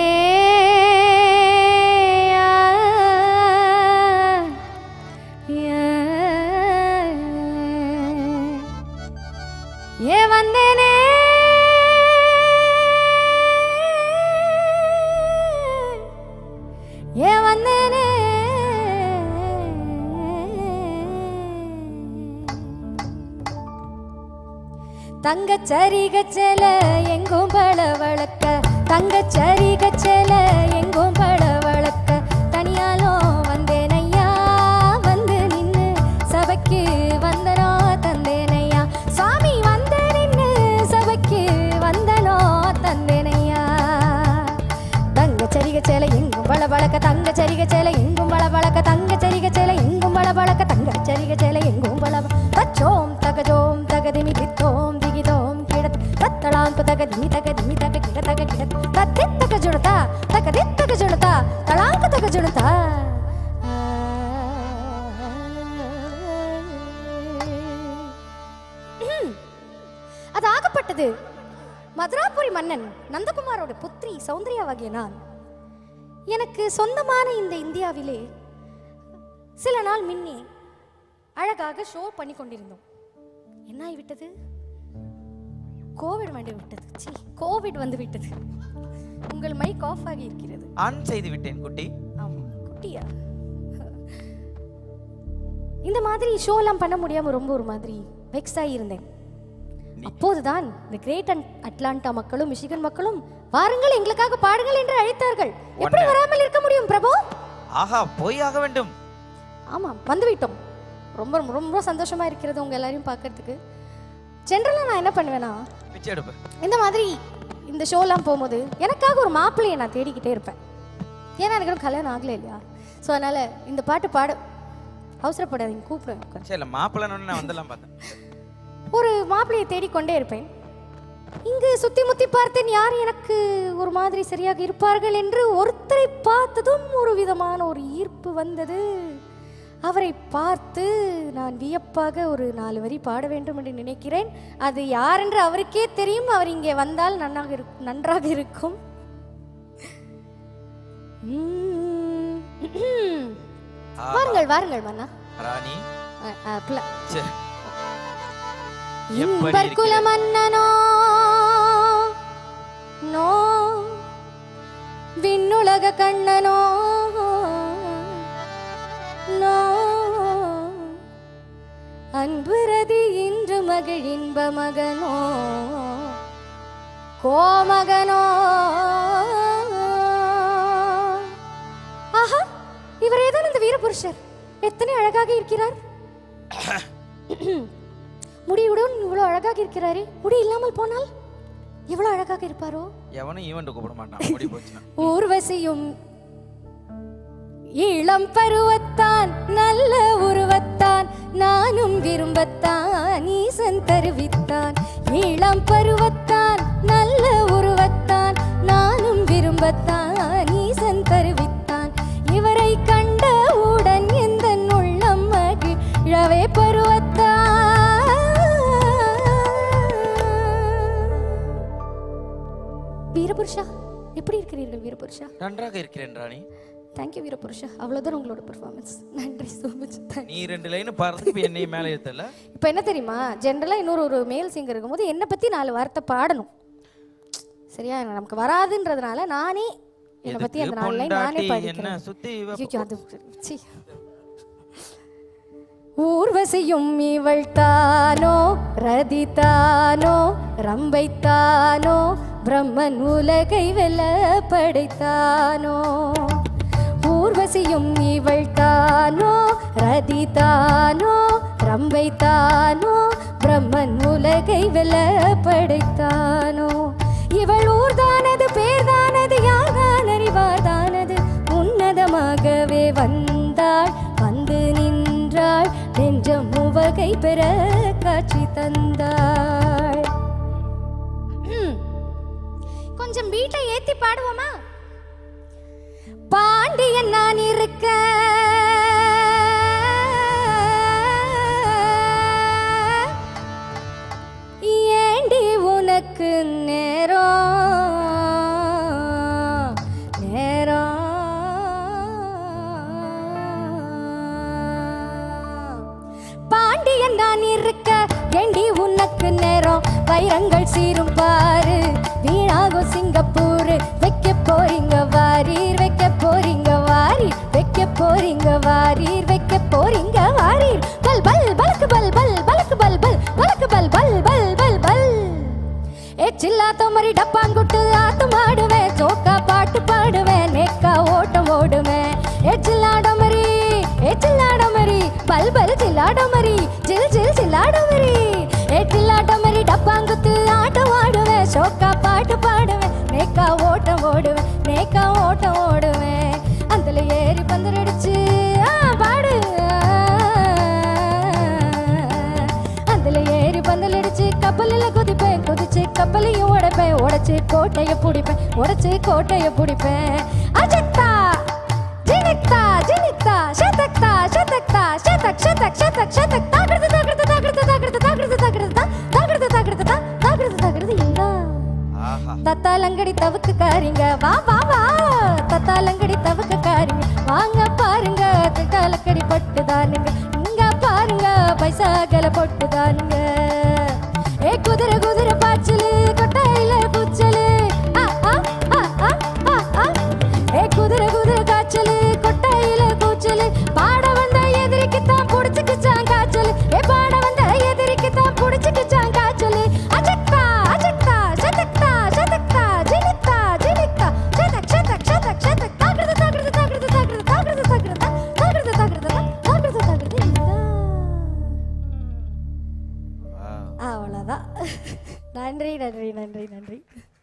ஏ வந்தனே ஏ வந்தனே தங்கச்சரிகச்சேல எங்கும் பளபளக்க தங்கச்சரிகச்சேல எங்கும் பளபளக்க தனியாலோ வந்தேனையா வந்து நின்னு சபைக்கு வந்தனோ தந்தேனையா சாமி வந்து நின்னு சபைக்கு வந்தனோ தந்தேனையா தங்கச்சரிகச்சேல எங்கும் பளபளக்க தங்கச்சரிகச்சேல எங்கும் பளபளக்க தங்கச்சரிகச்சேல எங்கும் பளபளக்க தங்கச்சரிகச்சேல எங்கும் பளப தச்சோம் தகஜோம் தகதிமி கித்தோம் திகிதோம் கிடத் தத்தளாம் தகதிமி தகதிமி தக கிட தக கிட தத்தி தக ஜுணதா தகதி தக ஜுணதா தளாங்க தக ஜுணதா அது ஆகப்பட்டது மதுராபுரி மன்னன் நந்தகுமாரோட புத்திரி சௌந்தர்யாவாகிய நான் எனக்கு சொந்தமான இந்த இந்தியாவிலே சில நாள் முன்னே அழகாக ஷோ பண்ணி கொண்டிருந்தோம். என்ன ஆகிவிட்டது? கோவிட் வந்து விட்டது. சி கோவிட் வந்து விட்டது. உங்கள் மைக் ஆஃப் ஆகி இருக்கிறது.
ஆன் செய்து விட்டேன் குட்டி.
ஆமா குட்டியா? இந்த மாதிரி ஷோ எல்லாம் பண்ண முடியாம ரொம்ப ஒரு மாதிரி வெக்ஸ் ஆகி இருந்தேன். அப்போதுதான் இந்த கிரேட் அட்லாண்டா மக்களும் மிஷிகன் மக்களும் வாருங்கள் எங்களுக்காக பாடுங்கள் என்று அழைத்தார்கள். எப்படி வராமல் இருக்க முடியும் பிரபு?
ஆஹா போய் ஆக வேண்டும்.
ஆமா வந்து விட்டோம். ரொம்ப ரொம்ப சந்தோஷமா இருக்கிறது உங்க எல்லாரையும் பார்க்கறதுக்கு. ஜென்ரலா நான் என்ன பண்ணுவேன்னா
பிச்சை எடுப்பேன்.
இந்த மாதிரி இந்த ஷோலாம் போகும்போது எனக்காக ஒரு மாப்பிள்ளையை நான் தேடிக்கிட்டே இருப்பேன். ஏன்னா எனக்கு கல்யாணம் ஆகலை இல்லையா? ஸோ அதனால இந்த பாட்டு பாட அவசரப்படாதீங்க, கூப்பிடுவேன்.
சரி மாப்பிள்ளை நான் வந்தெல்லாம் பார்த்தேன்.
ஒரு மாப்பிள்ளையை தேடிக்கொண்டே இருப்பேன். இங்கு சுத்தி முத்தி பார்த்தேன், யார் எனக்கு ஒரு மாதிரி சரியாக இருப்பார்கள் என்று ஒருத்தரை பார்த்ததும் ஒரு விதமான ஒரு ஈர்ப்பு வந்தது. அவரை பார்த்து நான் வியப்பாக ஒரு நாலு வரி பாட வேண்டும் என்று நினைக்கிறேன். அது யார் என்று அவருக்கே தெரியும். அவர் இங்கே வந்தால் நன்றாக இருக்கும் நன்றாக இருக்கும். வாருங்கள் வாருங்கள் மன்னா.
ராணி
இன்பர்குல மன்னனோ நோ விண்ணுலக கண்ணனோ நோ அன்புரதி இன்று மகிழ் இன்ப மகனோ கோமகனோ. ஆஹா இவர் ஏதான் இந்த வீரபுருஷர் எத்தனை அழகாக இருக்கிறார். முடியுடன் இவ்வளவு அழகாக இருக்கிறாரே, முடி இல்லாமல் போனால் எவ்வளவு அழகாக இருப்பாரோ.
எவனும் ஈவென்ட் கூப்பிட மாட்டான். முடி போச்சுனா
ஊர்வசியும் இளம் பருவத்தான் நல்ல உருவத்தான் நானும் விரும்பத்தான் ஈசன் தருவித்தான். இளம் பருவத்தான் நல்ல உருவத்தான் நானும் விரும்பத்தான் ஈசன் தருவித்தான். இவரை கண்டவுடன் எந்த உள்ளம் மகிழவே பருவத்தான். வீரபுருஷா எப்படி இருக்கிறீர்கள் வீரபுருஷா?
நன்றாக இருக்கிறேன் ராணி.
தேங்க்யூ வீரபுருஷா. அவ்வளோதான் உங்களோட பெர்ஃபார்மன்ஸ். நன்றி ஸோ மச்.
நீ ரெண்டு லைன் பாடுறதுக்கு என்னை மேலே ஏற்றல.
இப்போ என்ன தெரியுமா, ஜென்ரலாக இன்னொரு ஒரு மேல் சிங்கர் இருக்கும்போது என்னை பற்றி நாலு வார்த்தை பாடணும் சரியா? நமக்கு வராதுன்றதுனால நானே என்னை பற்றி அந்த நாலு லைன் நானே பாடிக்கிறேன். அது ஊர்வசியும் இவள் தானோ ரதிதானோ ரம்பைத்தானோ பிரம்மன் உலகை வெல்ல படைத்தானோ. ஊர்வசியும் இவள் தானோ ரதிதானோ ரம்பைத்தானோ பிரம்மன் உலகை வெல்ல படைத்தானோ. இவள் ஊர்தானது பேர்தானது யார்தான் அறிவார்தானது உன்னதமாகவே வந்தாள் வந்து நின்றாள் நெஞ்சம் உவகை பெற காட்சி தந்தாள். கொஞ்சம் வீட்டை ஏத்தி பாடுவோமா? பாண்டியன் நான் இருக்க ஏண்டி உனக்கு நேரம் நேரம் பாண்டியன் தான் இருக்க ஏண்டி உனக்கு நேரம். வைரங்கள் சீரும் பாரு வீணாகும் சிங்கப்பூர். வைக்க போறீங்க வாரீர் வைக்க போறீங்க வாரீர் வைக்க போறீங்க வாரீர் வைக்க போறீங்க வாரீர். பல் பல் பலக்கு பல் பல் பலக்கு பல் பல் பலக்கு பல் பல் பல் பல் பல். ஏ சில்லா தோமரி டப்பாங்குட்டு ஆத்து மாடுவேன் சோக்கா பாட்டு பாடுவேன் நேக்கா ஓட்டம் ஓடுவேன். ஏ சில்லாடமரி ஏ சில்லாடமரி பல் பல் சில்லாடமரி ஜில் ஜில் சில்லாடமரி. ஏ சில்லாடமரி டப்பாங்குத்து ஆட்டம் ஆடுவேன் சோக்கா பாட்டு பாடுவேன் நேக்கா ஓட்டம் ஓடுவேன் நேக்கா ஓட்டம் ஓடுவேன். அதுல ஏறி பந்தரடிச்சு பாடு அதுல ஏறி பந்தலடிச்சு கப்பலில் குதிப்பேன் குதிச்சு கப்பலையும் உடைப்பேன் உடைச்சு கோட்டைய பிடிப்பேன் உடைச்சு கோட்டைய பிடிப்பேன். அஜக்தா ஜினிக்தா ஜினிக்தா சதக்தா சதக்தா சதக் சதக் சதக் சதக் தாகிருது தாகிருது தாகிருது தாகிருது தாகிருது தாகிருது தாகிருது தாகிருது தாகிருது தாகிருது இல்ல. தத்தாலங்கடி தவுக்கு காரிங்க வா வா வா தத்தாலங்கடி வாங்க பாருங்க கலக்கடி பட்டுதானுங்க இங்க பாருங்க பைசாக்களை போட்டுதானுங்க ஏ குதிரை குதிரை பாய்ச்சலு கொட்டாயில கூச்சலு ஏ குதிரை குதிரை காய்ச்சலு கொட்டாயில கூச்சலு பாட வந்த எதிரிக்கு தான் புடிச்சுக்குச்சான் காய்ச்சலு ஏ பாட வந்த எதிரிக்கு தான் புடிச்சுக்குச்சான் காய்ச்சலு அஜக்தா அஜக்தா சதக்தா சதக்தா ஜிலித்தா ஜிலித்தா சதக் சதக் சதக் சதக் தாக்கிறது தாக்கிறது தாக்கிறது தாக்கிறது தாக்கிறது தாக்கிறது தாக்கிறது தாக்கிறது தாக்கிறது தாக்கிறது இந்த அவ்வளோதான். நன்றி நன்றி நன்றி நன்றி.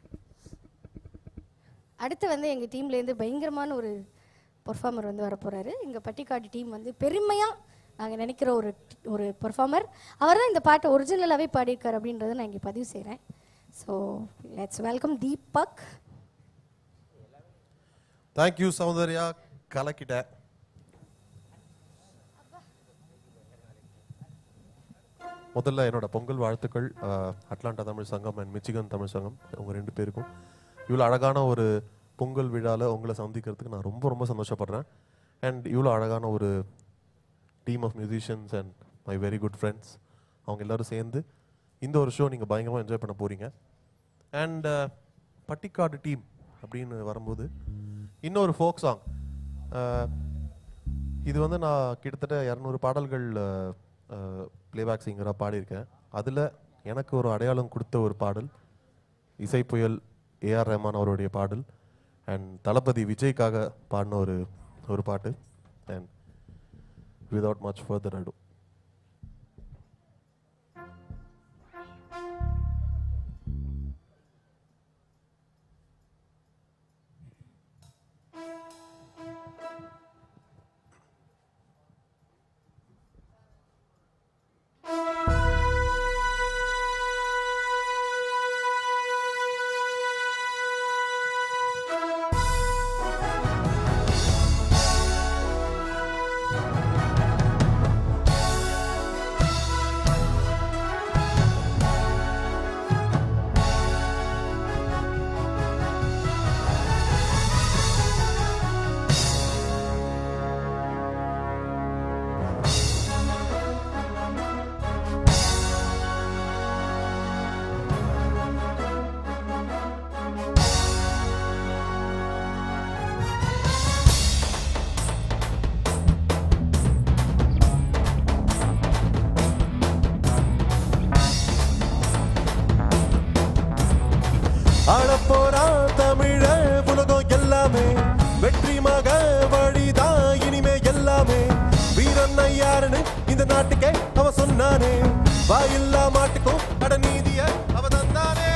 அடுத்து வந்து எங்கள் டீம்லேருந்து பயங்கரமான ஒரு பர்ஃபார்மர் வந்து வரப்போகிறாரு. எங்கள் பட்டிக்காடு டீம் வந்து பெருமையாக நாங்கள் நினைக்கிற ஒரு ஒரு பர்ஃபார்மர். அவர் தான் இந்த பாட்டை ஒரிஜினலாகவே பாடியிருக்கார் அப்படின்றத நான் இங்கே பதிவு செய்கிறேன். So let's welcome Deepak.
Thank you Soundarya, கலக்கிட்ட. முதல்ல என்னோட பொங்கல் வாழ்த்துக்கள் அட்லாண்டா தமிழ் சங்கம் அண்ட் மிச்சிகன் தமிழ் சங்கம் உங்கள் ரெண்டு பேருக்கும். இவ்வளோ அழகான ஒரு பொங்கல் விழாவில் உங்களை சந்திக்கிறதுக்கு நான் ரொம்ப ரொம்ப சந்தோஷப்படுறேன். அண்ட் இவ்வளோ அழகான ஒரு team of musicians and my very good friends அவங்க எல்லோரும் சேர்ந்து இந்த ஒரு ஷோ நீங்கள் பயங்கரமாக என்ஜாய் பண்ண போகிறீங்க. அண்ட் பட்டிக்காடு டீம் அப்படின்னு வரும்போது இன்னொரு ஃபோக் சாங், இது வந்து நான் கிட்டத்தட்ட இரநூறு பாடல்கள் பிளேபேக் சிங்கராக பாடியிருக்கேன். அதில் எனக்கு ஒரு அடையாளம் கொடுத்த ஒரு பாடல் இசை புயல் ஏஆர் ரஹ்மான் அவருடைய பாடல் அண்ட் தளபதி விஜய்க்காக பாடின ஒரு ஒரு பாட்டு. அண்ட் விதவுட் மச் ஃபர்தர் அடு ஆளப்போரா தமிழ உலகம் எல்லாமே வெற்றி மக வழிதான் இனிமே எல்லாமே. வீரன் யாருன்னு இந்த நாட்டுக்கே அவ சொன்னானே, வாயில்லா மாட்டுக்கும் அட நீதிய அவ தந்தானே.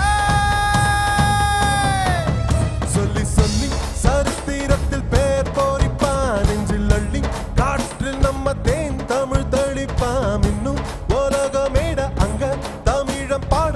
சொல்லி சொல்லி சரித்திரத்தில் பேர் போரிப்பான், நெஞ்சில் அள்ளி காற்றில் நம்ம தேன் தமிழ் தெளிப்பாம். இன்னும் உலகமேட அங்க தமிழம் பாட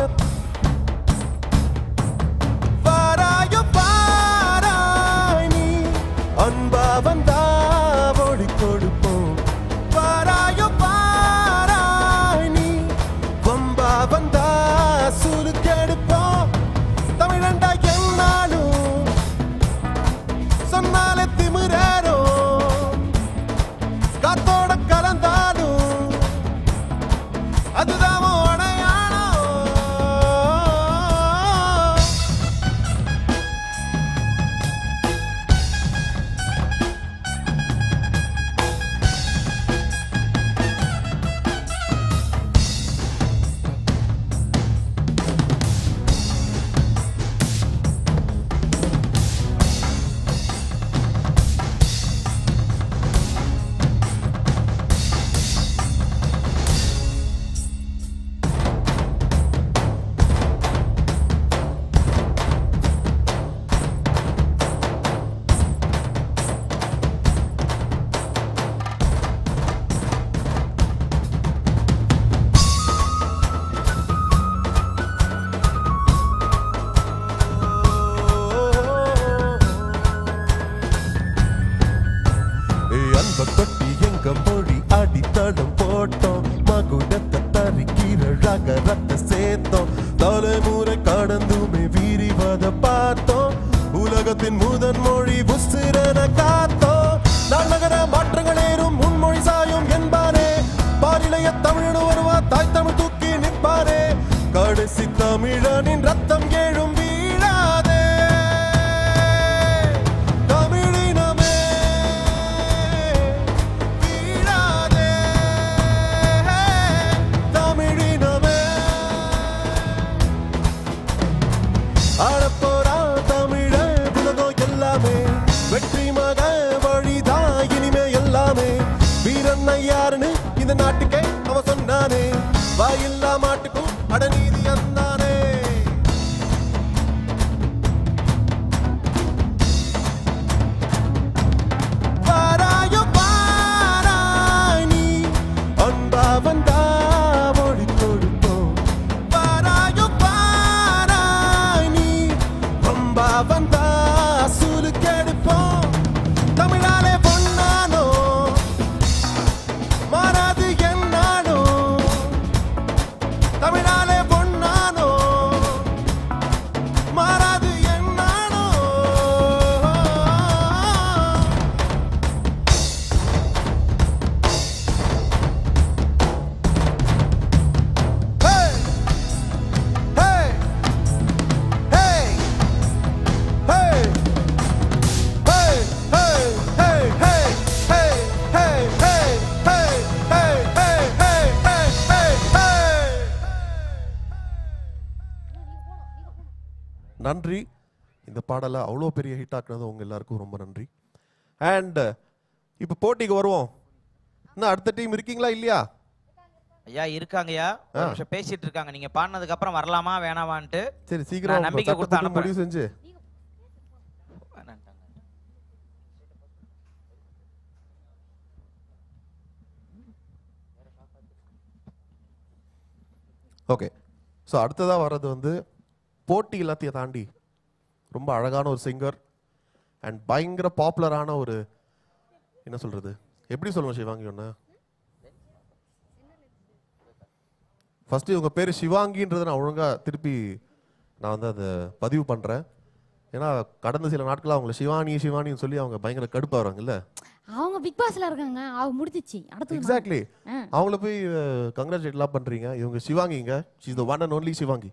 அன்பா வந்தா ஒளி கொடுப்போம். பாராயோ பாராய் நீ வம்பா வந்தா சுருக்கெடுப்போம். தமிழண்டா என்னாலும் சொன்னாலே திமிரேறும், காத்தோட கலந்தாலும் அதுதான் தொட்டி எங்க மொழி அடித்தடம் போட்டோம். மகுடத்தை தரிக்கிற ரகரத்தை சேர்த்தோம். தலைமுறை கடந்துமே விரிவத பார்த்தோம். உலகத்தின் முதன் மொழி உசிரன காத்தோம். தமிழனின் ரத்தம் எழும் வீழாதே தமிழினமே வீழாதே தமிழினமே அழப்போரா தமிழர் உலகம் எல்லாமே வெற்றி மக வழிதான் இனிமே எல்லாமே வீரன் யாருன்னு இந்த நாட்டுக்கே அவன் சொன்னானே வாயில்லா மாட்டுக்கும் அடநீதி அந்தானே பாராயோ பாராய் நீ அன்பா வந்தா மொழி கொடுப்போம் பாராயோ பாராய் நீ அன்பா வந்தா சூலு கெடுப்போம் தமிழாலே பொன்னானோ மாறாது என்னானோ தமிழாலே பொன்னானோ மாறாது என்னானோ Hey! Hey! Hey! Hey! Hey! Hey! Hey! Hey! Hey! Hey! Hey! Hey! Hey! Hey! Hey! Hey! Hey! Hey! நன்றி. இந்த பாடலை அவ்வளோ பெரிய ஹிட் ஆக்குனது உங்க எல்லாருக்கும் ரொம்ப நன்றி. அண்ட் இப்போ போட்டிக்கு வருவோம். இன்னும் அடுத்த டீம் இருக்கீங்களா இல்லையா?
ஐயா இருக்காங்கய்யா, ஒரு நிமிஷம் பேசிட்டு இருக்காங்க. நீங்க பாடினதுக்கு அப்புறம் வரலாமா வேணாமான்ட்டு
சரி சீக்கிரம்
நம்பிக்கை கொடுத்து அனுப்புறேன்.
முடிவு செஞ்சு ஓகே. ஸோ அடுத்ததாக வர்றது வந்து போட்டி எல்லாத்தையும் தாண்டி ரொம்ப அழகான ஒரு சிங்கர் அண்ட் பயங்கர பாப்புலரான ஒரு என்ன சொல்றது, எப்படி சொல்லணும் சிவாங்கி ஒன்று? ஃபர்ஸ்ட் உங்க பேர் சிவாங்கின்றதை நான் ஒழுங்காக திருப்பி நான் வந்து அதை பதிவு பண்ணுறேன். ஏன்னா கடந்த சில நாட்களாக அவங்கள சிவானி சிவானின்னு சொல்லி அவங்க பயங்கர கடுப்பாகிறாங்கல்ல.
அவங்க பிக் பாஸ்ல இருக்காங்க, அவங்க முடிஞ்சிச்சு. அடுத்து
எக்ஸாக்ட்லி அவங்கள போய் கங்க்ராச்சுலேட்லாம் பண்றீங்க. இவங்க சிவாங்கிங்க, she is the one and only Sivaangi.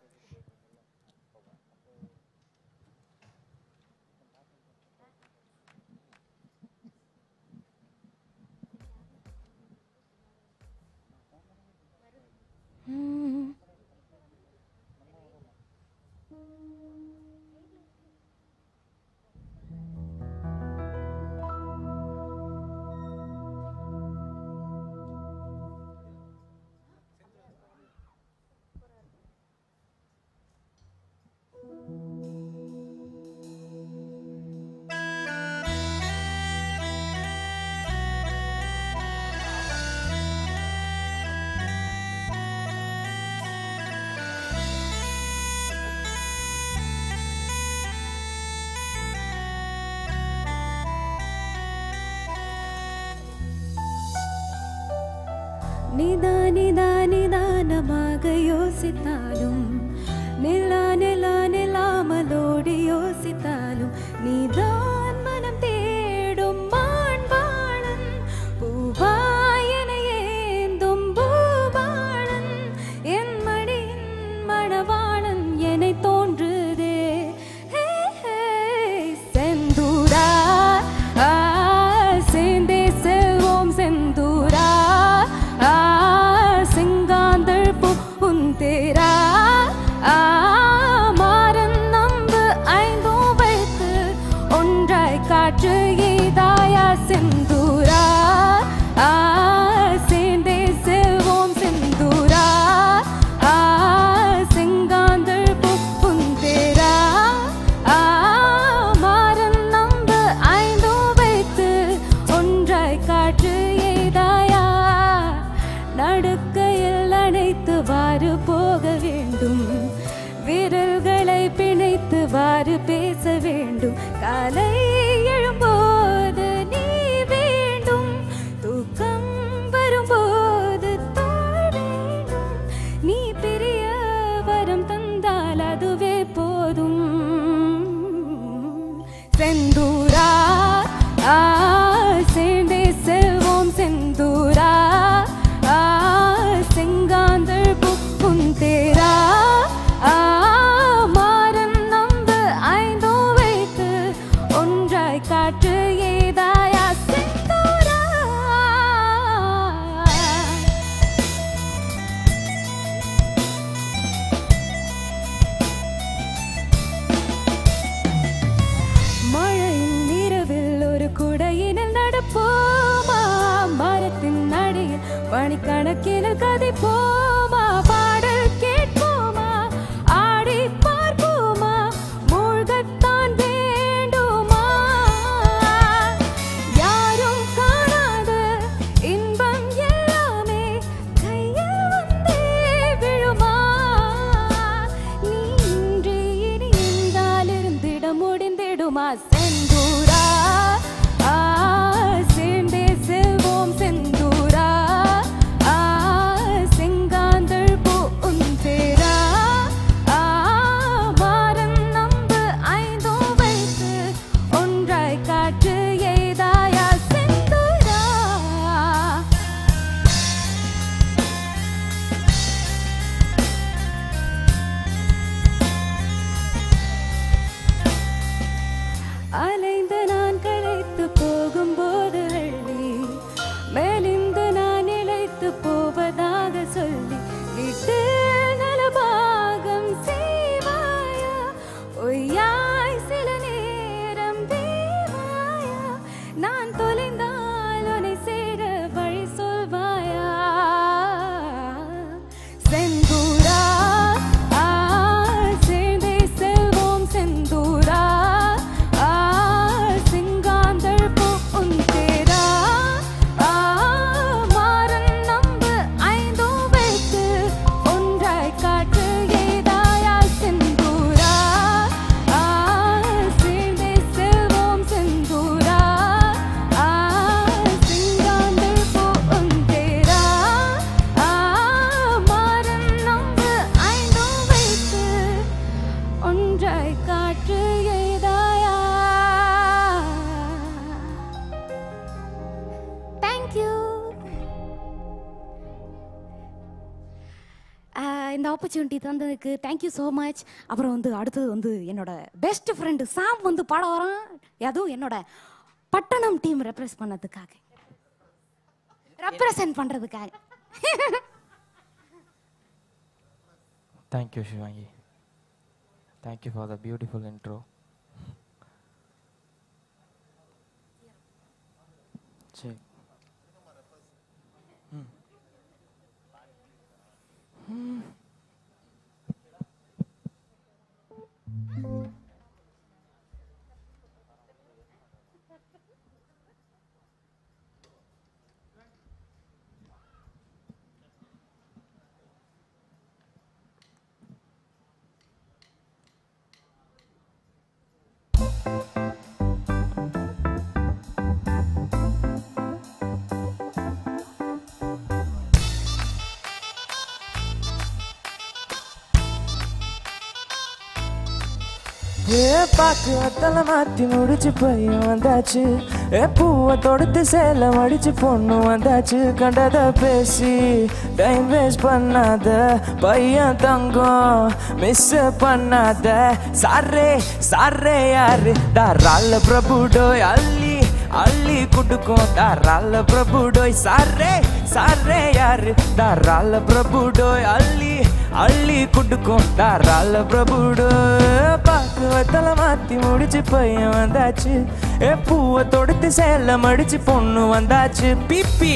நிதா நிதா நிதானமாக யோசித்தாலும் நிலா நிலா நிலாமலோடி யோசித்தாலும் நீதான் மனம் தேடும் மாண்பாளன் பூவாயன ஏந்தும் பூபாளன் என் மடியின் மணவாளன் என்னை தோன்றுதே செந்தூரா சேர்ந்தே செல்வோம் செந்தூரா சிங்காந்தள் பூன் தேரா மாறன் நம்பு ஐந்தும் வைத்து குடையினில் நடப்போமா மரத்தின் அடியில் பனிக்கணக்கில் கதைப்போமா பாடல் கேட்போமா ஆடி பார்ப்போமா மூழ்கத்தான் வேண்டுமா யாரும் காணாத இன்பம் எல்லாமே கையில் வந்தே விழுமா நீ இன்று இனி இருந்தால் இருந்திட முடிந்திடுமா செந்தூரா ஆ சேர்ந்தே செல்வோம் செந்தூரா ஆ செங்காந்தள் பூ உன் பேரா ஆ வாரம் நம்பு ஐந்தும் வைத்து ஒன்றாய் காற்று எய்தாயா செந்தூரா அலைந்து நான் களைத்து போகும்போது அள்ளி மேலிந்து நான் இழைத்து போவதாக சொல்லி விட்டு நலபாகம் செய்வாயா ஒய்யாய் சில நேரம் தேவாயா நான் தொலைந்தால் உன்னை சேர வழி சொல்வாயா செந்தூரா ஆ சேர்ந்தே செல்வோம் செந்தூரா ஆ செங்காந்தள் பூ உன் தேரா ஆ மாறன் நம்பு ஐந்தும் வைத்து ஒன்றாய் காற்று எய்தாயா செந்தூரா ஆ சேர்ந்தே செல்வோம் செந்தூரா ஆ செங்காந்தள் பூ உன் தேரா ஆ மாறன் நம்பு ஐந்தும் வைத்து ஒன்றாய் காற்று எய்தாயா தேங்க்யூ இந்த ஆப்பர்ச்சுனிட்டி தந்ததுக்கு தேங்க்யூ ஸோ மச். அப்புறம் வந்து அடுத்தது வந்து என்னோட பெஸ்ட் ஃப்ரெண்டு சாம் வந்து பாட வரான், அதுவும் என்னோட பட்டணம் டீம் ரெப்ரஸ் பண்ணதுக்காக ரெப்ரசன்ட் பண்ணுறதுக்காக.
Thank you, Shivangi. Thank you for the beautiful intro. Check. Hmm. Hmm. ஏ பாக்கு அத்தல மாத்தி முடிச்சு பையன் வந்தாச்சு, ஏ பூவை தொடுத்து சேலம் அடிச்சு பொண்ணு வந்தாச்சு. கண்டத பேசி டைம் வேஸ்ட் பண்ணாத பையன் தங்கம் மிஸ் பண்ணாத. சாரே சாரே யாரு தாராள பிரபுடோய் அள்ளி அள்ளி குடுக்கும் தாராள பிரபுடோய். சாரே சாரே யாரு தாராள பிரபுடோய் அள்ளி அள்ளி குடுக்கும் தாராள பிரபுடோய். பாக்கு வத்தல மாத்தி முடிச்சு பையன் வந்தாச்சு, ஏ பூவை தொடுத்து சேலம் அடிச்சு பொண்ணு வந்தாச்சு. பிப்பி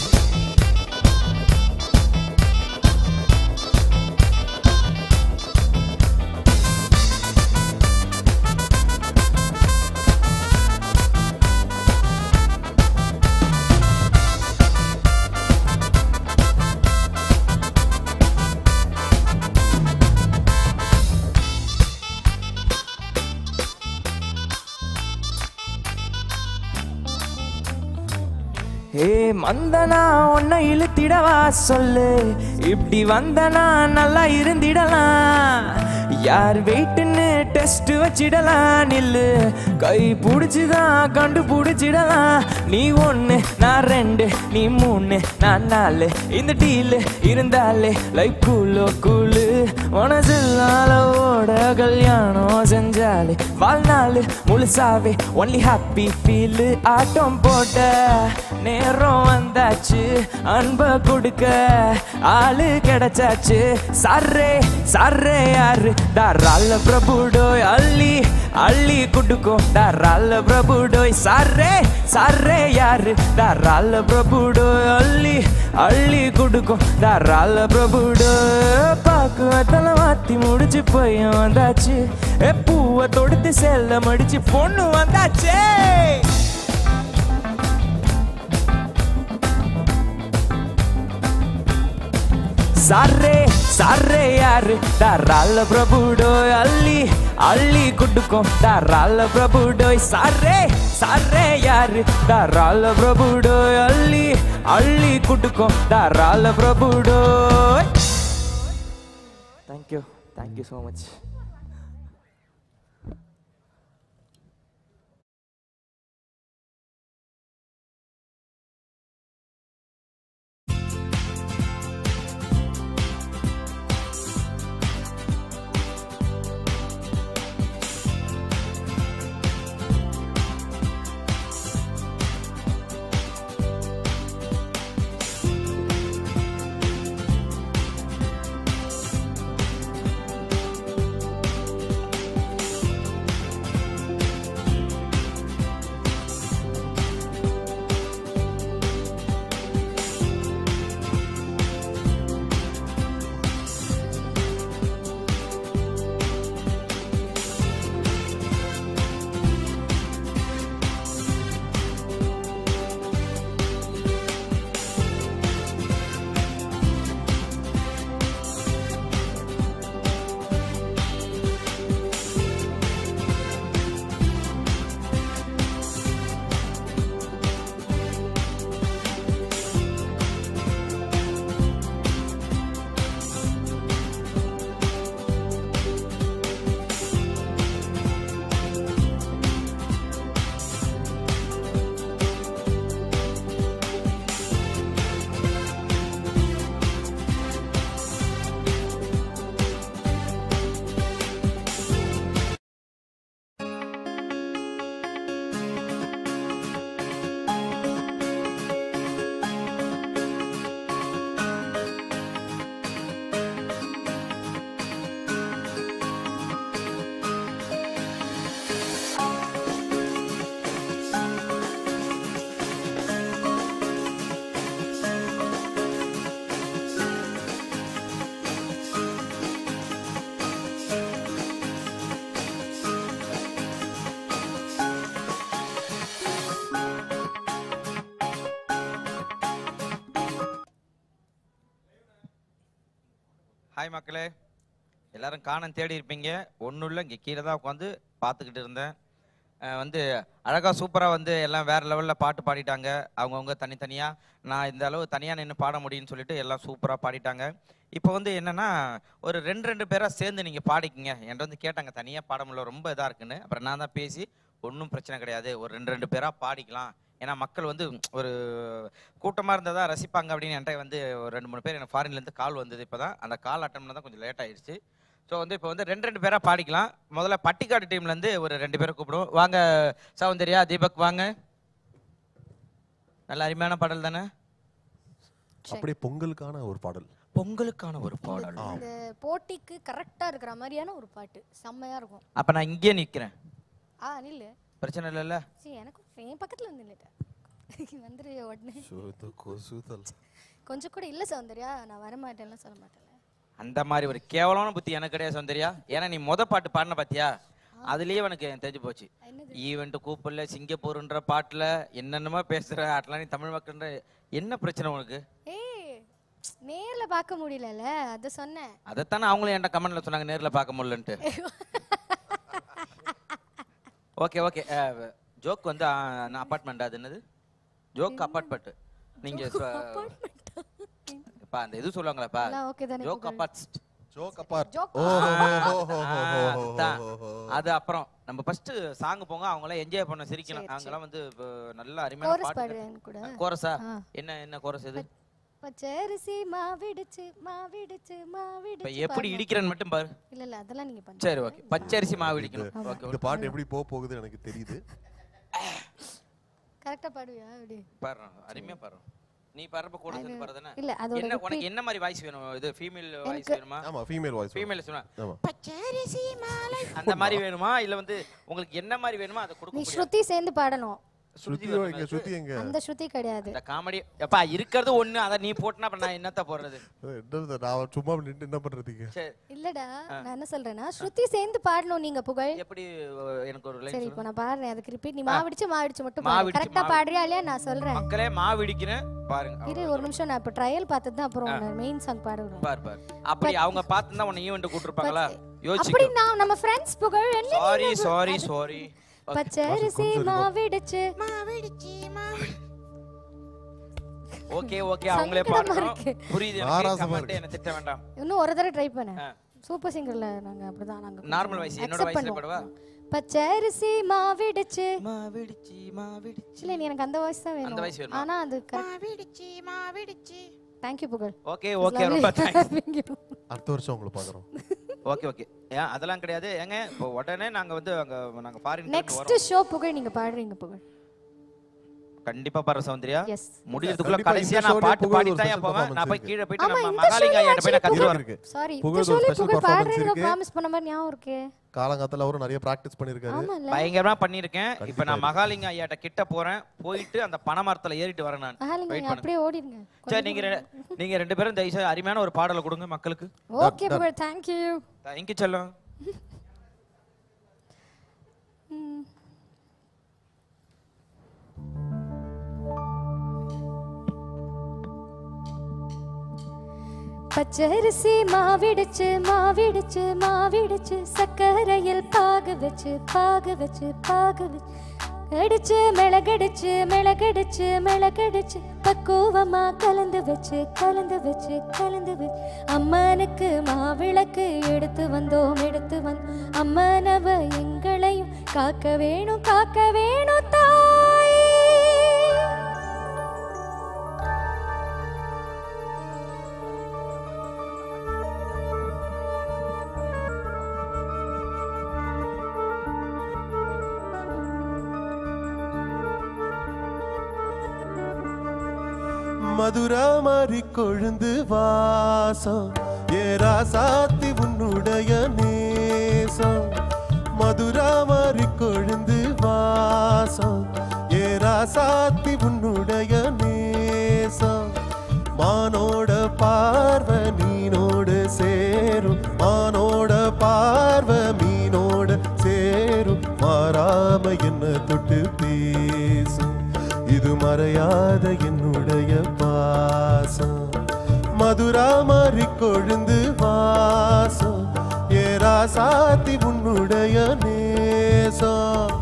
ஏ மந்தனா உன்னை இழுத்திடவா சொல்லு, இப்படி வந்தனா நல்லா இருந்திடலாம். யார் வெயிட்டுன்னு டெஸ்ட் வச்சிடலாம், நில்லு கை பிடிச்சிதான் கண்டுபிடிச்சிடலாம். நீ ஒன்று நான் ரெண்டு, நீ மூணு நான் நாலு, இந்த டீலு இருந்தாலே லைக் கூலோ கூலு. மனசில்லால ஓட கல்யாணம் செஞ்சாலே வாழ்நாள் முழுசாவே ஒன்லி ஹாப்பி ஃபீல் ஆட்டம் போட்ட நேரம் வந்தாச்சு அன்ப கொடுக்க ஆளு கிடைச்சாச்சு சர்ரே சர்ரே யாரு தாராள பிரபுடோய் அள்ளி அள்ளி குடுக்கும் தாராள பிரபுடோய் சர்ரே சர்ரே யாரு தாராள பிரபுடோய் அள்ளி அள்ளி குடுக்கும் தாராள பிரபுடோய் பாக்கு அதெல்லாம் மாத்தி முடிச்சு போய் வந்தாச்சு ஏ பூவை தொடுத்து செல்ல மடிச்சு பொண்ணு வந்தாச்சே சர்ரே சர்ரே யாரு தாராள பிரபுடோய் அள்ளி அள்ளி குடுக்கும் தாராள பிரபுடோய் சர்ரே சர்ரே யாரு தாராள பிரபுடோய் அள்ளி அள்ளி குடுக்கும் தாராள பிரபுடோய். Thank you thank you so much.
Hi மக்களே, எல்லாரும் காணம் தேடி இருப்பீங்க. ஒன்றும் இல்லை, இங்கே கீழே தான் உட்காந்து பார்த்துக்கிட்டு இருந்தேன். வந்து அழகாக சூப்பராக வந்து எல்லாம் வேறு லெவலில் பாட்டு பாடிட்டாங்க. அவங்கவுங்க தனித்தனியாக. நான் இந்த அளவு தனியாக நின்று பாட முடியும்னு சொல்லிட்டு எல்லாம் சூப்பராக பாடிட்டாங்க. இப்போ வந்து என்னென்னா, ஒரு ரெண்டு ரெண்டு பேராக சேர்ந்து நீங்கள் பாடிக்கிங்க. என்கிட்ட வந்து கேட்டாங்க தனியாக பாட முடியல, ரொம்ப இதாக இருக்குன்னு. அப்புறம் நான் தான் பேசி ஒன்றும் பிரச்சனை கிடையாது, ஒரு ரெண்டு ரெண்டு பேராக பாடிக்கலாம். ஏன்னா மக்கள் வந்து ஒரு கூட்டமாக இருந்தால் தான் ரசிப்பாங்க அப்படின்னு என்கிட்ட வந்து ஒரு ரெண்டு மூணு பேர் எனக்கு ஃபாரின்லேருந்து கால் வந்தது. இப்போ தான் அந்த கால் அட்டன் பண்ண தான் கொஞ்சம் லேட் ஆகிடுச்சு. ஸோ வந்து இப்போ வந்து ரெண்டு ரெண்டு பேராக பாடிக்கலாம். முதல்ல பட்டிக்காடு டீம்லேருந்து ஒரு ரெண்டு பேரை கூப்பிடுவோம். வாங்க சௌந்தர்யா, தீபக் வாங்க. நல்ல அருமையான பாடல் தானே?
அப்படியே பொங்கலுக்கான ஒரு பாடல்.
பொங்கலுக்கான ஒரு பாடல்.
இந்த போட்டிக்கு கரெக்டா இருக்கிற மாதிரியான ஒரு பாட்டு, செம்மையா இருக்கும்.
அப்ப நான் இங்கே நிக்கிறேன்.
ஆ நில்லு,
பிரச்சனை இல்லைல்ல?
சரி, எனக்கு என் பக்கத்துல வந்து நில்லுட்டேன். வந்துரு உடனே. கொஞ்சம் கூட இல்ல சௌந்தர்யா, நான் வர மாட்டேன்லாம் சொல்ல மாட்டேன்.
அந்த மாதிரி ஒரு கேவலமான புத்தி எனக்கு கிடையாது சௌந்தர்யா. ஏன்னா நீ முத பாட்டு பாடின பாத்தியா, அதுலயே எனக்கு தெரிஞ்சு போச்சு. ஈவெண்ட் கூப்பிடல, சிங்கப்பூர்ன்ற பாட்டுல என்னென்னமா பேசுற, அட்லாம் நீ தமிழ் மக்கள்ன்ற என்ன பிரச்சனை உனக்கு?
ஏய், நேர்ல பார்க்க முடியலல, அத சொன்னேன்.
அதத்தானே அவங்களும் என்கிட்ட கமெண்ட்ல சொன்னாங்க, நேர்ல பார்க்க முடியலன்ட்டு. ஓகே ஓகே, ஜோக் வந்து நான் அபார்ட்மெண்ட், அது என்னது ஜோக் அபார்ட்மெண்ட். நீங்க பா அந்த இது சொல்லுவாங்களாப்பா, ஜோக் அபார்ட்.
Joke apart.
அது அப்புறம் நம்ம ஃபர்ஸ்ட் சாங் போங்க, அவங்க எல்லாம் என்ஜாய் பண்ண சிரிக்கலாம். அவங்கலாம் வந்து நல்ல அருமையான பாட்டு. கோரஸா? என்ன என்ன கோரஸ் இது?
பச்சரிசி மாவிடுச்சு மாவிடுச்சு மாவிடுச்சு.
இப்ப எப்படி இடிக்கிறேன்னு மட்டும் பாரு.
இல்ல இல்ல அதெல்லாம் நீங்க பண்ணுங்க.
சரி ஓகே, பச்சரிசி மாவிடிக்கணும்.
ஓகே, இந்த பாட்டு எப்படி போக போகுது எனக்கு தெரியுது.
கரெக்டா பாடுவியா அப்படி
பாடுறோம் அருமையா பாடுறோம் நீ பாடுறப்ப கூட சேர்ந்து பாடுறதானே
இல்ல அதோட
என்ன உனக்கு என்ன மாதிரி வாய்ஸ் வேணும் இது ஃபீமேல் வாய்ஸ் வேணுமா
ஆமா ஃபீமேல் வாய்ஸ்
ஃபீமேல் சொன்னா
ஆமா
பச்சரிசி மாலை அந்த மாதிரி வேணுமா இல்ல வந்து உங்களுக்கு என்ன மாதிரி வேணுமா அத கொடுக்க
நீ
முடியும்
ஸ்ருதி சேர்ந்து பாடணும்
ஸ்ருதி எங்க ஸ்ருதி எங்க
அந்த ஸ்ருதி கிடையாது
இந்த காமெடி அப்பா இருக்கிறது ஒண்ணு அத நீ போட்டுனா அப்ப நான் என்னத்த போடுறது
என்ன நான் சும்மா நின்னு என்ன பண்றதுக்கு
சரி
இல்லடா நான் என்ன சொல்றேன்னா ஸ்ருதி சேர்ந்து பாடணும் நீங்க புகழ்
எப்படி எனக்கு ஒரு
சரி
லைன்
இப்போ நான் பாடுறேன் அதுக்கு ரிப்பீட் நீ மாவிடிச்சு மாவிடிச்சு மட்டும் பாடு
மாவிடிச்சு,
கரெக்டா
மாவிடிச்சு.
பாடுறியா இல்லையா நான் சொல்றேன்
மக்களே மாவிடிக்கிறேன் பாருங்க
இரு ஒரு நிமிஷம் நான் இப்போ ட்ரையல் பார்த்தது தான் அப்புறம் மெயின் சாங் பாடுறோம்
பாரு பாரு அப்படி அவங்க பார்த்து தான் உன்னை ஈவென்ட் கூட்டிருப்பாங்களா
அப்படி
யோசிச்சு
நான் நம்ம ஃப்ரெண்ட்ஸ் புகழ் என்ன
சாரி சாரி சாரி
பச்சரிசி மாவிடிச்சு
ஓகே ஓகே அவங்களே
சங்கடமா
பாடுறோம்
இருக்கு.
புரியுது
ஆராசமா
எனக்கு கமெண்ட்
இருக்கு.
என்ன திட்ட வேண்டாம்
இன்னும் ஒரு தடவை ட்ரை பண்ணேன்
ஆ.
சூப்பர் சிங்கர்ல நாங்க அப்படிதான் நாங்க
நார்மல் வாய்ஸ் என்னோட வாய்ஸ்ல பாடுவா
பச்சரிசி மாவிடிச்சு
மாவிடிச்சி மாவிடிச்சி
இல்ல நீ எனக்கு அந்த வாய்ஸ் தான்
அந்த
வேணும்
voice வேணுமா?
ஆனா அது மாவிடிச்சு மாவிடிச்சு thank you Pugazh
okay okay ரொம்ப தேங்க்ஸ்
அடுத்த வருஷம் உங்களை பாக்குறோம்
ஓகே ஓகே ஏன் அதெல்லாம் கிடையாது ஏங்க இப்போ உடனே நாங்க வந்து அங்க நாங்க ஃபாரின்
நெக்ஸ்ட் ஷோ புகழ் நீங்க பாடுறீங்க புகழ்
கண்டிப்பா பாரு சௌந்தர்யா
எஸ்
முடியறதுக்குள்ள
கண்டிப்பா
கடைசியா
இந்த
நான்
showலயே
பாட்டு
புகழ்
பாடி
ஒரு
தான்
special
போவேன் நான் போய்
performance
கீழே போயிட்டு
ஆமா
நம்ம
இந்த
மகாலிங்க
ஷோல
ஐயாட்ட போய் நான் கத்துட்டு வரேன்
இருக்கு
சாரி இந்த
புகழ் ஒரு
ஷோல
special
புகழ்
performance
பாடுறேன்னு
இருக்கு.
ப்ராமிஸ் பண்ண மாதிரி ஞாபகம் இருக்கு
காலங்காலத்துல அவரும் நிறைய பிராக்டிஸ் பண்ணிருக்காரு
ஆமா இல்ல
பயங்கரமா பண்ணிருக்கேன் இப்போ நான் மகாலிங்க ஐயாட்ட கிட்ட போறேன் போயிட்டு அந்த பனைமரத்துல ஏறிட்டு வரேன் நான்
மகாலிங்க
Wait
நீங்க அப்படியே ஓடிடுங்க
சரி நீங்க ரெ- நீங்க ரெண்டு பேரும் தயவுசெய்து அருமையான ஒரு பாடலை கொடுங்க மக்களுக்கு
ஓகே புகழ் தேங்க் யூ
தேங்க்யூ செல்லம்
பச்சரிசி மாவிடிச்சு மாவிடிச்சு மாவிடிச்சு சக்கரையில் பாகு வச்சு பாகு வச்சு பாகு வச்சு அடிச்சு மிளகடிச்சு மிளகடிச்சு மிளகடிச்சு பக்குவமா கலந்து வச்சு கலந்து வச்சு கலந்து வச்சு அம்மனுக்கு மாவிளக்கு எடுத்து வந்தோம் எடுத்து வந்தோம் அம்மனவ எங்களையும் காக்க வேணும் காக்க வேணும் தாய்
மதுரா மாறி கொழுந்து வாசம் ஏரா சாத்தி உன்னுடைய நேசம் மதுரா மாறி கொழுந்து வாசம் ஏரா சாத்தி உன்னுடைய நேசம் மானோட பார்வை மீனோடு சேரும் மானோட பார்வை மீனோடு சேரும் மாறாம என்ன தொட்டு பேசும் இது மறையாத என்னுடைய பாசம் மதுரா மாறி கொழுந்து வாசம் ஏரா சாத்தி உன்னுடைய நேசம்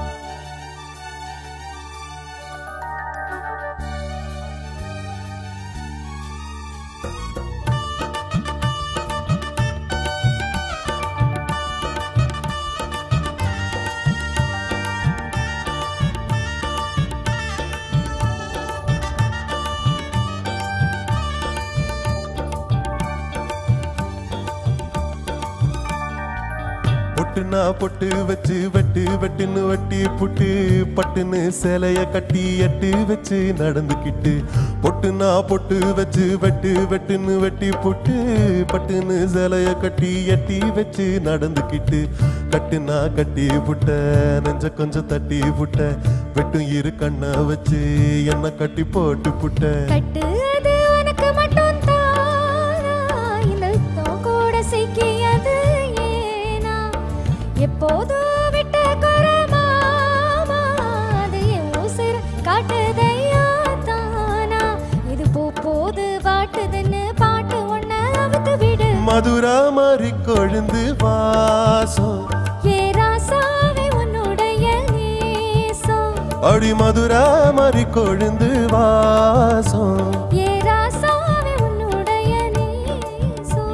பொட்டுனா பொட்டு வச்சு வெட்டு வெட்டுன்னு வட்டி புட்டு பட்டுன்னு சேலைய கட்டி எட்டு வச்சு நடந்துக்கிட்டு பொட்டுனா பொட்டு வச்சு வெட்டு வெட்டுன்னு வெட்டி புட்டு பட்டுன்னு சேலைய கட்டி எட்டி வச்சு நடந்துக்கிட்டு கட்டுனா கட்டி புட்ட நெஞ்ச கொஞ்சம் தட்டி புட்ட வெட்டும் இரு கண்ண வச்சு என்ன கட்டி போட்டு புட்ட
கட்டு அது உனக்கு மட்டும் தானா இந்த கூட சிக்கியது ஏனா எப்போதும் விட்ட குறமாமா அது என் உசுர் காட்டுதையா தானா இது போ போது பாட்டுதுன்னு பாட்டு ஒன்ன அவுத்து விடு
மதுரா மாறி கொழுந்து வாசம்
ஏ ராசாவே உன்னுடைய நேசம்
அடி மதுரா மாறி கொழுந்து வாசம்
ஏ ராசாவே உன்னுடைய நேசம்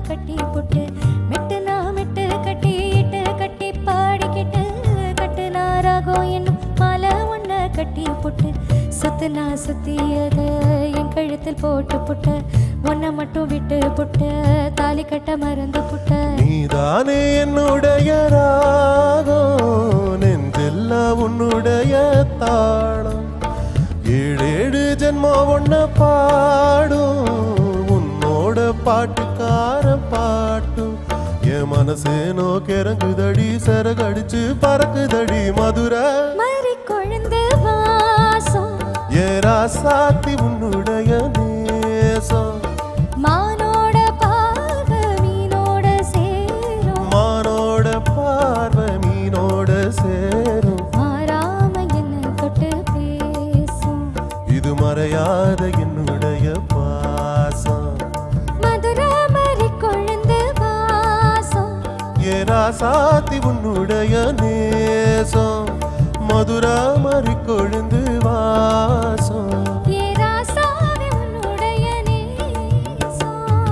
கட்டி போட்டு மெட்டுனா மெட்டு கட்டி இட்டு கட்டி பாடிக்கிட்டு கட்டுனா ராகம் என்னும் மாலை ஒன்ன கட்டி போட்டு சுத்துனா சுத்தியத என் கழுத்தில் போட்டு புட்ட ஒன்ன மட்டும் விட்டு புட்ட தாலி கட்ட மறந்து புட்ட
நீதானே என்னுடைய ராகம் நெஞ்செல்லாம் உன்னுடைய தாளம் ஏழேழு ஜென்மம் ஒன்ன பாடும் உன்னோட பாட்டுக்கார பாட்டும் என் மனசேனோ கிறங்குதடி சரகடிச்சு பறக்குதடி மதுரை
மறி கொழுந்து வாசம்
ஏ ராசாத்தி உன்னுடைய நேசம்
மானோட பார்வை மீனோட சேரும்
மானோட பார்வை மீனோட சேரும்
மாறாம என்ன தொட்டு பேசும்
இது மறையாத என்னுடைய பாசம்
மதுரை மறி கொழுந்து வாசம்
ஏ ராசாத்தி உன்னுடைய நேசம் மதுரா மறி கொழுந்து வாசம்
ஏ ராசாவே உன்னுடைய நேசம்.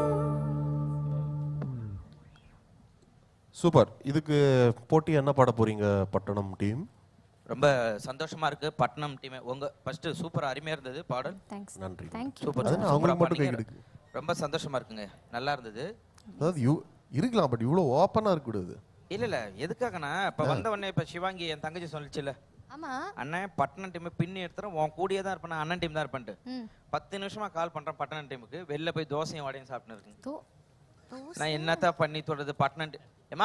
சூப்பர். இதுக்கு போட்டி என்ன பாட போறீங்க பட்டணம் டீம்?
ரொம்ப சந்தோஷமா இருக்கு பட்டணம் டீம். உங்க ஃபர்ஸ்ட் சூப்பர் அருமையா இருந்தது பாடல்.
தேங்க்ஸ்.
நன்றி.
Thank you.
சூப்பர்.
அதான் அவங்களுக்கு மட்டும் கை எடுக்கு.
ரொம்ப சந்தோஷமா இருக்குங்க. நல்லா இருந்தது.
அதாவது யூ இருக்கலாம் பட் இவ்வளோ ஓப்பனா இருக்க கூடாது.
இல்ல இல்ல எதுக்காகனா இப்ப வந்த உடனே இப்ப சிவாங்கி என் தங்கச்சி சொல்லிச்சுல
ஆமா
அண்ணன் பட்டணம் டீம் பின்னி எடுத்துறேன் உன் கூடியே தான் இருப்பேன் அண்ணன் டீம் தான் இருப்பேன்ட்டு
ம்
பத்து நிமிஷமா கால் பண்றேன் பட்டணம் டீமுக்கு வெளில போய் தோசையும் வடையும் சாப்பிட்டு இருக்குங்க.
தோ
நான் என்னத்தா பண்ணி தொடருது பட்டணம் டீம். ஏமா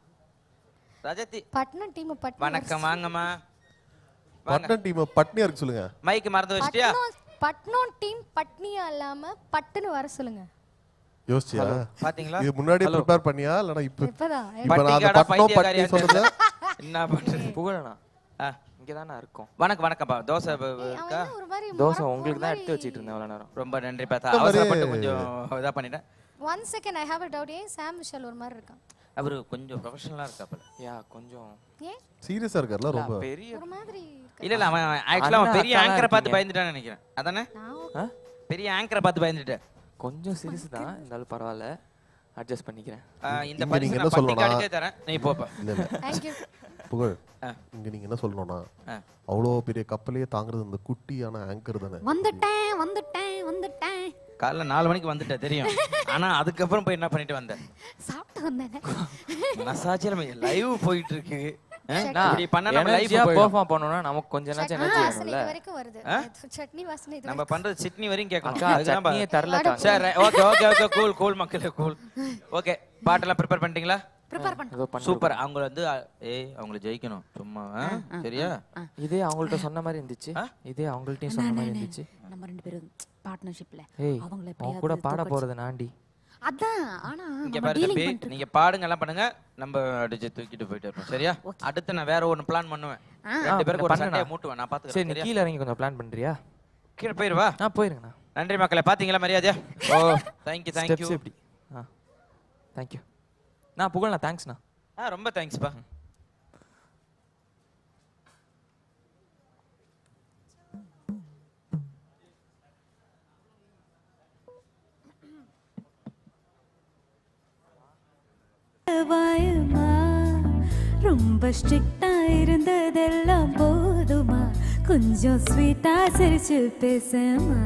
ராஜதி
பட்னம் டீம் பட்னம்
வணக்கம் வாங்கம்மா.
பட்டணம் டீம் பட்னியா இருக்கு சொல்லுங்க.
மைக்கு மறந்து வச்சிட்டியா?
பட்னம் டீம் பட்னியா இல்லாம பட்டுன்னு வர சொல்லுங்க.
யோசிச்சியா?
பாத்தீங்களா?
இது முன்னாடி ப்ரிப்பேர் பண்ணியா இல்லனா இப்ப
இப்பதான்
இப்ப நான் அந்த பட்னம் பட்னி சொன்னது
என்ன பண்றது?
புகழனா
ஆ
இங்க தானே இருக்கோம்.
வணக்கம் வணக்கம்ப்பா. தோசை
அவன்
இருக்கா?
என்ன ஒரு மாதிரி
தோசை
முறை-
உங்களுக்கு தான்
ஒரு
எடுத்து வச்சிட்டு இருந்தேன் அவ்வளவு நேரம்.
ரொம்ப நன்றி பார்த்தா அவசரப்பட்டு கொஞ்சம் இதா பண்ணிட்டேன்.
One second I have a doubt. ஏன் சாம் விஷால் ஒரு மாதிரி இருக்கான்?
அவரு கொஞ்சம் ப்ரொஃபஷனலா இருக்காப்ல.
யா கொஞ்சம்
ஏன்
சீரியஸா இருக்கார்ல ரொம்ப.
பெரிய
ஒரு மாதிரி இருக்கா?
இல்ல இல்ல அவன் ஆக்சுவலா அவன் பெரிய
அண்ணா
ஆங்கரை பார்த்து
இருக்கீங்க.
பயந்துட்டான்னு நினைக்கிறேன். அதானே?
நான்
ஆ?
பெரிய ஆங்கரை பார்த்து பயந்துட்டேன்.
கொஞ்சம் சீரியஸ் தான் இருந்தாலும் பரவாயில்ல அட்ஜஸ்ட் பண்ணிக்கிறேன்.
ஆ, இந்த
இங்க
பரிசு
நீங்க
நான்
என்ன
பட்டிக்கு
சொல்லணும்னா-
அடிச்சே தரேன். நீ போப்பா.
இல்ல இல்ல
தேங்க் யூ.
புகழ்
ஆ.
இங்க நீங்க என்ன சொல்லணும்னா
ஆ.
அவ்வளோ பெரிய கப்பலையே தாங்குறது இந்த குட்டியான ஆங்கர் தானே.
வந்துட்டேன் வந்துட்டேன் வந்துட்டேன்
காலைல நாலு மணிக்கு வந்துட்டேன் தெரியும். ஆனா அதுக்கப்புறம் போய் என்ன பண்ணிட்டு வந்தேன்?
சாப்பிட்டு வந்தேனே.
மசாச்சில லைவ் போயிட்டு இருக்கு. ஆ?
நான்
இப்படி பண்ணா நம்ம லைவ்
எனர்ஜியா
போயிடும்.
பெர்ஃபார்ம் பண்ணனும்னா நமக்கு கொஞ்ச நேரம் எனர்ஜி
வாசனை
வேணும்ல.
இது வரைக்கும் வருது. சட்னி வாசனை இது
நம்ம
வரைக்கும்.
பண்றது சிட்னி வரையும் கேட்கணும்.
அக்கா
அதுதான் பா-
சட்னியே தரலக்கா.
சரி okay okay okay cool cool மக்களே கூல். ஓகே பாட்டெல்லாம் ப்ரிப்பேர் பண்ணிட்டீங்களா?
ப்ரிப்பேர் பண்ணு.
ஏதோ பண்ணு.
சூப்பர். அவங்க வந்து ஏய் அவங்கள ஜெயிக்கணும் சும்மா ஆ? சரியா?
இதே அவங்கள்ட்ட சொன்ன மாதிரி இருந்துச்சு. இதே அவங்கள்ட்டயும் சொன்ன மாதிரி இருந்துச்சு.
நம்ம ரெண்டு பேரும் பார்ட்னர்ஷிப்ல
ஏய்
அவங்கள
அவங்க கூட பாட போறது நாண்டி.
அதான் ஆனா
இங்க
நம்ம
பாரு
டீலிங்
தம்பி
பண்ணிட்டு
நீங்க பாடுங்க எல்லாம் பண்ணுங்க நம்ம அடிச்சு தூக்கிட்டு போயிட்டு இருப்போம். சரியா? அடுத்து நான் வேற ஒன்னு பிளான் பண்ணுவேன். ரெண்டு பேருக்கு ஒரு
பண்ணுண்ணா.
சண்டையை மூட்டுவேன் நான்
சரி
பாத்துக்கிறேன்.
நீ
சரியா?
கீழ இறங்கி கொஞ்சம் பிளான் பண்றியா?
கீழே போயிருவா.
ஆ போயிருங்கண்ணா.
நன்றி மக்களே. பாத்தீங்களா மரியாதையா? ஓ thank you thank you.
Steps எப்படி? ஆ தேங்க் யூ. நான் புகழ்ண்ணா தேங்க்ஸ்ண்ணா.
ஆ ரொம்ப தேங்க்ஸ் பா.
வாயுமா ரொம்ப ஸ்ட்ரிக்டா இருந்ததெல்லாம் போதுமா கொஞ்சம் ஸ்வீட்டா சிரிச்சு பேசுமா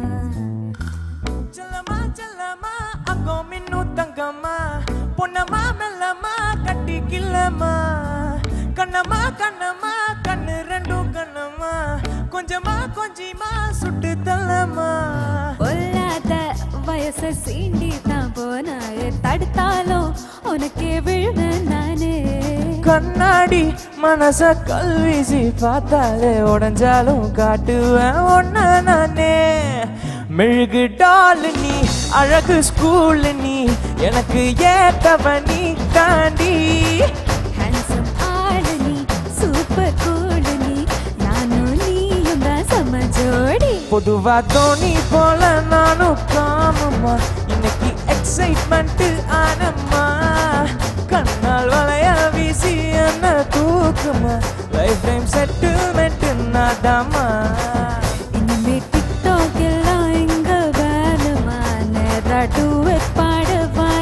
செல்லமா செல்லமா அங்கோ மின்னு தங்கம்மா பொன்னம்மா மெல்லம்மா கட்டி கில்லம்மா கண்ணம்மா கண்ணம்மா கண்ணு ரெண்டும் கண்ணம்மா கொஞ்சமா கொஞ்சமா சுட்டு தள்ளம்மா
பொல்லாத வயச சீண்டி தான் போனாயே தடுத்தாலும் உனக்கே விழுவேன் நானே
கண்ணாடி மனச கல்வீசி பார்த்தாலே உடஞ்சாலும் காட்டுவேன் ஒன்ன நானே மெழுகு டால் நீ அழகு ஸ்கூல் நீ எனக்கு ஏத்தவ நீ தாண்டி
ஹேண்ட்ஸம் ஆளு நீ சூப்பர் கூல் நீ நானும் நீயும் தான் சம ஜோடி
பொதுவா தோனி போல நானும் காமமா இன்னைக்கு எக்ஸைட்மெண்ட் ஆனம்மா கண்ணால் வளைய வீசி என்ன தூக்குமா லைஃப் டைம் செட்டில்மெண்ட் நாதாமா
இனிமே டிக்டாக் எல்லாம் எங்க வேணுமா நேரா டூவெட் பாட வாய்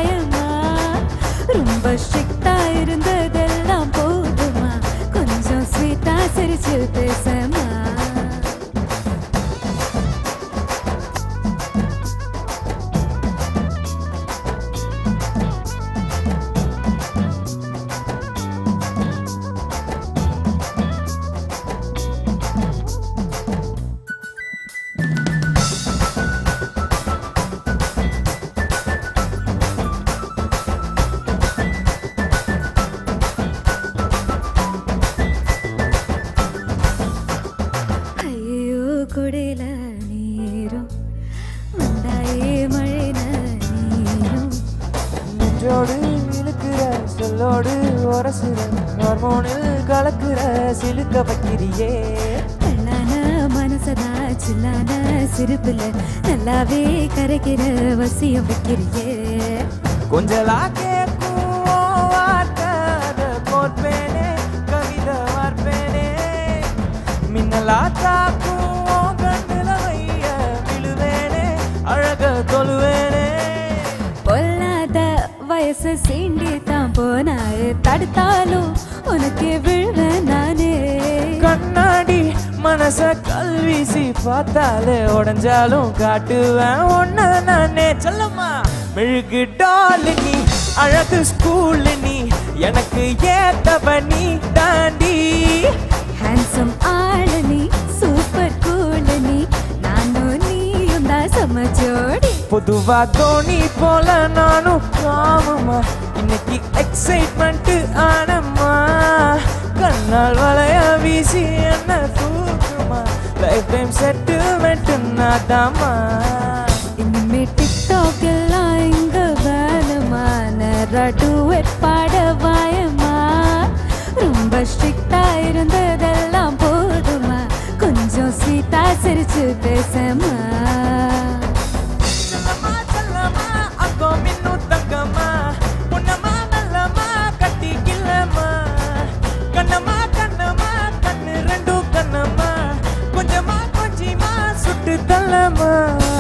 உரசுற ஹார்மோனில் கலக்குற சிலுக்க வைக்கிறியே
கண்ணான மனசதா சில்லான சிரிப்புல நல்லாவே கரைக்கிற வசியம் வைக்கிறியே
கொஞ்சலா கேட்கும் வார்த்தை கோர்ப்பேனே கவிதை வார்ப்பேனே மின்னலா தாக்கும் கண்ணுல வைய விழுவேனே அழக தொழுவேனே
பொல்லாத வயசு சீண்டி தான் போனாரு தடுத்தாலும் உனக்கு விழுவேன் நானே
கண்ணாடி மனச கல்வீசி பார்த்தாலே உடஞ்சாலும் காட்டுவேன் ஒன்ன நானே சொல்லம்மா மெழுகு டாலு நீ அழகு ஸ்கூலு நீ எனக்கு ஏத்தவ நீ தாண்டி
ஹேண்ட்ஸம் ஆளு நீ சூப்பர் கூலு நீ நானும் நீயும் தான் சமஜோடி
பொதுவா தோனி போல நானும் காமமா இன்னைக்கு எக்ஸைட்மெண்ட் ஆனம்மா கண்ணால் வளைய வீசி என்ன தூக்குமா லைஃப் டைம் செட்டில்மெண்ட் நாதாமா
இனிமே டிக்டாக் எல்லாம் இங்க வேணுமா நடுவேட் பாட வாயமா ரொம்ப ஸ்ட்ரிக்டா இருந்ததெல்லாம் போதுமா கொஞ்சம் ஸ்வீட்டா சிரிச்சு பேசமா
செல்லம்மா செல்லம்மா அக்கோ மின்னு தங்கம்மா பொன்னம்மா நல்லம்மா கட்டி கில்லம்மா கண்ணம்மா கண்ணம்மா கண்ணு ரெண்டும் கண்ணம்மா கொஞ்சமா கொஞ்சமா சுட்டு தள்ளம்மா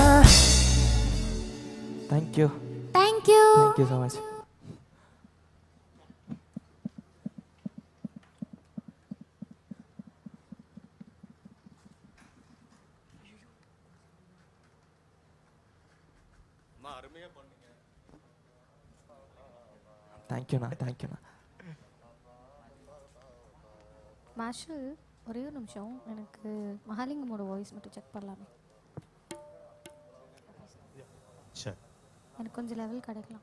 thank you
thank you
thank you so much தேங்க்யூண்ணா தேங்க்யூண்ணா
மார்ஷல் ஒரே ஒரு நிமிஷம் எனக்கு மகாலிங்கமோட வாய்ஸ் மட்டும் செக் பண்ணலாமே எனக்கு கொஞ்சம் லெவல் கிடைக்கலாம்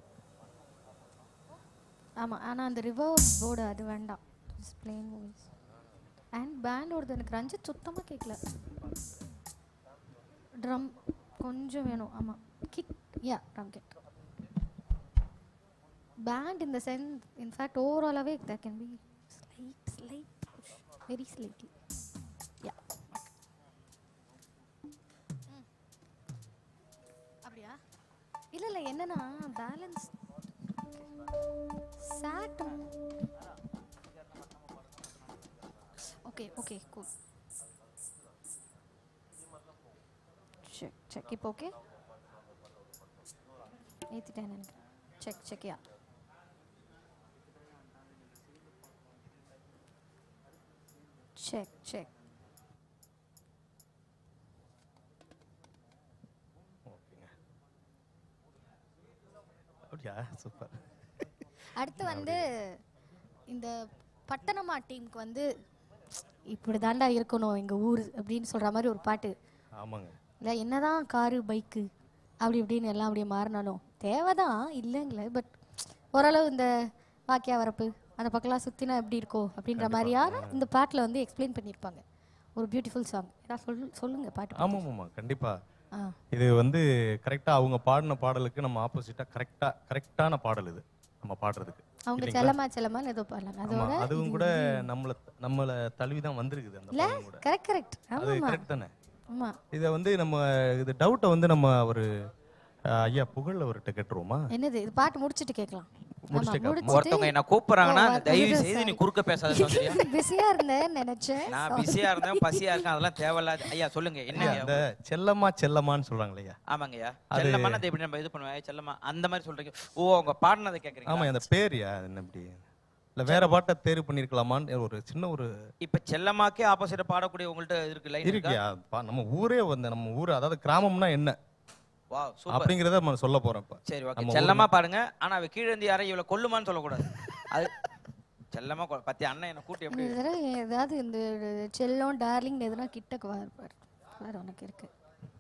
ஆமாம் ஆனால் அந்த ரிவர் போர்டு அது வேண்டாம் பிளேன் வாய்ஸ் அண்ட் பேண்டோடது எனக்கு ரஞ்சித் சுத்தமாக கேட்கல ட்ரம் கொஞ்சம் வேணும் ஆமாம் kick yeah drum kit band in the sense in fact overall awake there can be slight slight push very slightly yeah அப்படியா இல்ல இல்ல என்னன்னா பேலன்ஸ் சாட் okay okay cool check check இப்போ ஓகே ஏத்திட்டேன் எனக்கு check check yeah check check
அப்படியா super
அடுத்து வந்து இந்த பட்டணமா டீமுக்கு வந்து இப்படி தாண்டா இருக்கணும் எங்க ஊர் அப்படின்னு சொல்ற மாதிரி ஒரு பாட்டு
ஆமாங்க
இல்லை என்னதான் காரு பைக்கு அப்படி இப்படின்னு எல்லாம் அப்படியே மாறினாலும் தேவைதான் இல்லைங்களே பட் ஓரளவு இந்த வாக்கியா வரப்பு அந்த பக்கம்லாம் சுற்றினா எப்படி இருக்கோ அப்படின்ற மாதிரியான இந்த பாட்டில் வந்து எக்ஸ்பிளைன் பண்ணியிருப்பாங்க ஒரு பியூட்டிஃபுல் சாங் ஏதாவது சொல்லு சொல்லுங்கள் பாட்டு
ஆமாம் ஆமாம் கண்டிப்பாக
ஆ
இது வந்து கரெக்டாக அவங்க பாடின பாடலுக்கு நம்ம ஆப்போசிட்டாக கரெக்டாக கரெக்டான பாடல் இது நம்ம பாடுறதுக்கு
அவங்க செல்லமா செல்லமான்னு ஏதோ பாடலாங்க அதோட
அதுவும் கூட நம்மள நம்மள தழுவி தான் வந்திருக்குது அந்த
இல்லை
பாடல் கூட
கரெக்ட் கரெக்ட்
அது
ஆமாம்
கரெக்ட் தானே
ஆமாம்
இதை வந்து நம்ம இது டவுட்டை வந்து நம்ம ஒரு ஐயா புகழ் அவர்கிட்ட கேட்டுருவோமா
என்னது இது பாட்டு முடிச்சிட்டு கேட்கலாம்
ஒருத்தவங்க என்ன கூப்பிடுறாங்கன்னா தயவு செய்து நீ குறுக்க பேசாத சரியா
பிஸியா இருந்தேன் நினைச்சேன்
நான் பிஸியா இருந்தேன் பசியா இருக்கேன் அதெல்லாம் தேவையில்லாத ஐயா சொல்லுங்க என்ன
அந்த செல்லம்மா செல்லம்மான்னு சொல்றாங்க ஐயா
ஆமாங்கய்யா செல்லம்மானா எப்படி நம்ம இது பண்ணுவேன் செல்லம்மா அந்த மாதிரி சொல்றீங்க ஓ அவங்க பாடினதை கேக்குறீங்க
ஆமா அந்த பேரியா என்ன இப்படி இல்ல வேற பாட்டை தேர்வு பண்ணிருக்கலாமான்னு ஒரு சின்ன ஒரு
இப்ப செல்லம்மாக்கே ஆப்போசிட் பாடக்கூடிய உங்கள்ட்ட இருக்கு லைன்
இருக்கியா நம்ம ஊரே வந்து நம்ம ஊர் அதாவது கிராமம்னா என்ன
வாவ் சூப்பர்
அப்படிங்கறத நம்ம சொல்ல போறோம் இப்ப
சரி ஓகே செல்லம்மா பாடுங்க ஆனா அவ கீழ இருந்து யாரை இவள கொல்லுமான்னு சொல்ல கூடாது அது செல்லம்மா பத்தி அண்ணன் என்ன கூட்டி எப்படி
ஏதாவது இந்த செல்லம் டார்லிங் எதுனா கிட்டக்கு வா பாரு பாரு உனக்கு இருக்கு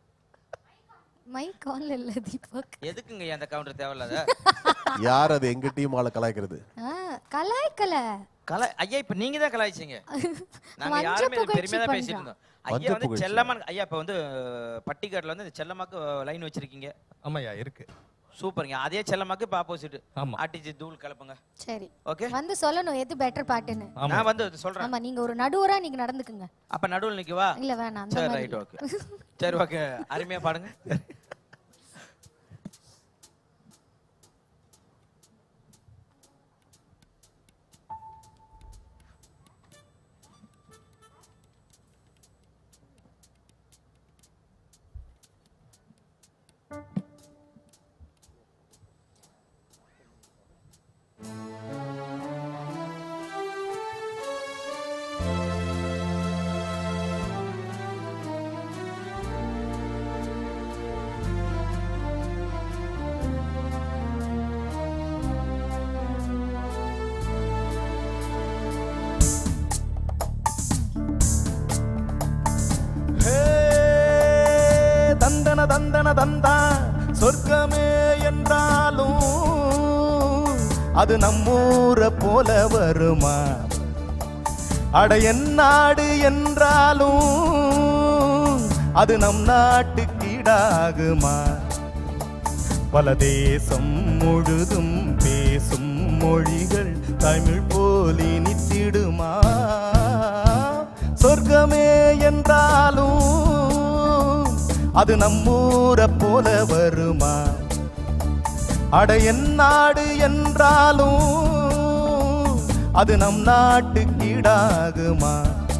மைக் ஆன்ல இல்ல தீபக்
எதுக்குங்க அந்த கவுண்டர் தேவையில்லாத
யார் அது எங்க டீம் ஆள கலாய்க்கிறது
கலாய்க்கல
கலை ஐயா இப்ப நீங்க தான் கலாய்ச்சீங்க நாங்க யாருமே பெருமையா தான் பேசிட்டு இருந்தோம் ஐயா வந்து செல்லம்மா ஐயா இப்ப வந்து பட்டிக்காட்ல வந்து செல்லம்மாக்கு லைன் வச்சிருக்கீங்க
ஆமாயா இருக்கு
சூப்பர்ங்க. அதே செல்லமாக்கு இப்ப ஆப்போசிட்.
ஆமா.
ஆட்டிச்சு தூள் கலப்புங்க.
சரி.
ஓகே.
வந்து சொல்லணும் எது பெட்டர் பாட்டுன்னு.
நான் வந்து சொல்றேன்.
ஆமா நீங்க ஒரு நடுவரா நீங்க நடந்துக்குங்க.
அப்ப நடுவுல நிக்கவா?
இல்ல வேணாம் அந்த
சரி
மாதிரி.
Right okay. சரி ஓகே. அருமையா பாடுங்க.
தந்தன தந்தன தந்தா சொர்க்கமே என்றாலும் அது நம்மூர போல வருமா? அட என் நாடு என்றாலும் அது நம் நாட்டுக்கு ஈடாகுமா? பல தேசம் முழுதும் பேசும் மொழிகள் தமிழ் போல் இனித்திடுமா? சொர்க்கமே என்றாலும் அது நம்மூர போல வருமா? அட என் நாடு என்றாலும் அது நம் நாட்டுக்கு ஈடாகுமா?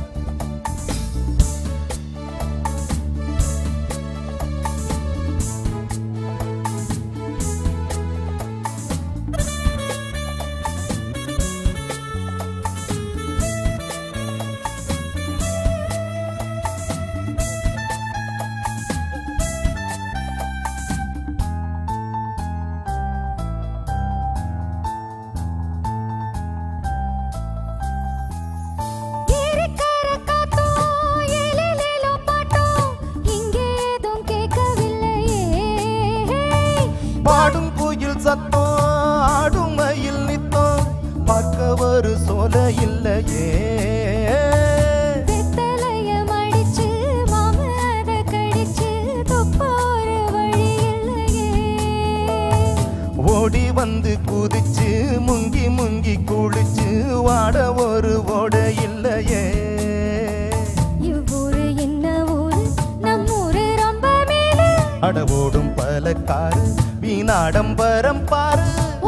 பாடும் குயில் சத்தம் ஆடும் மயில் நித்தம் பார்க்க ஒரு சோல இல்லையே. ஓடி வந்து குதிச்சு முங்கி முங்கி குளிச்சு வாட ஒரு ஓட இல்லையே. அட ஓடும் பல காரு வீணாடம்பரம் பாரு.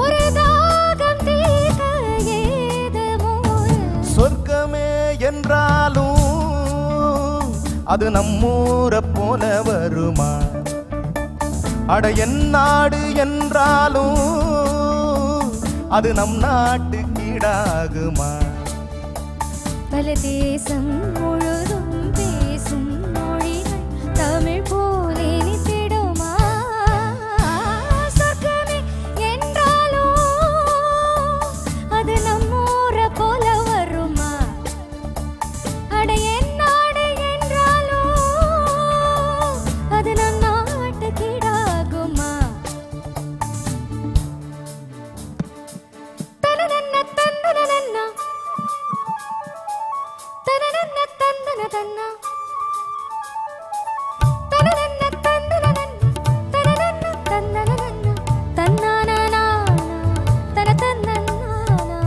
சொர்க்கமே என்றாலும் அது நம்மூர போல வருமா? அட என் நாடு என்றாலும் அது நம் நாட்டுக்கு ஈடாகுமா?
பல தேசம் முழுதும் பேசும் மொழிகள் தமிழ் போல இனித்திடுமா? சொர்க்கமே என்றாலும் அது நம்மூர போல வருமா? அட என் நாடு என்றாலும் அது நம் நாட்டுக்கு ஈடாகுமா? தனனன்ன தந்தனனன்னா தனனன்ன தந்தனதன்னா தனனன்ன தந்தனனன்னா தனனன்ன தந்தனனன்னா தன்னானானா தனதன்னன்னானா.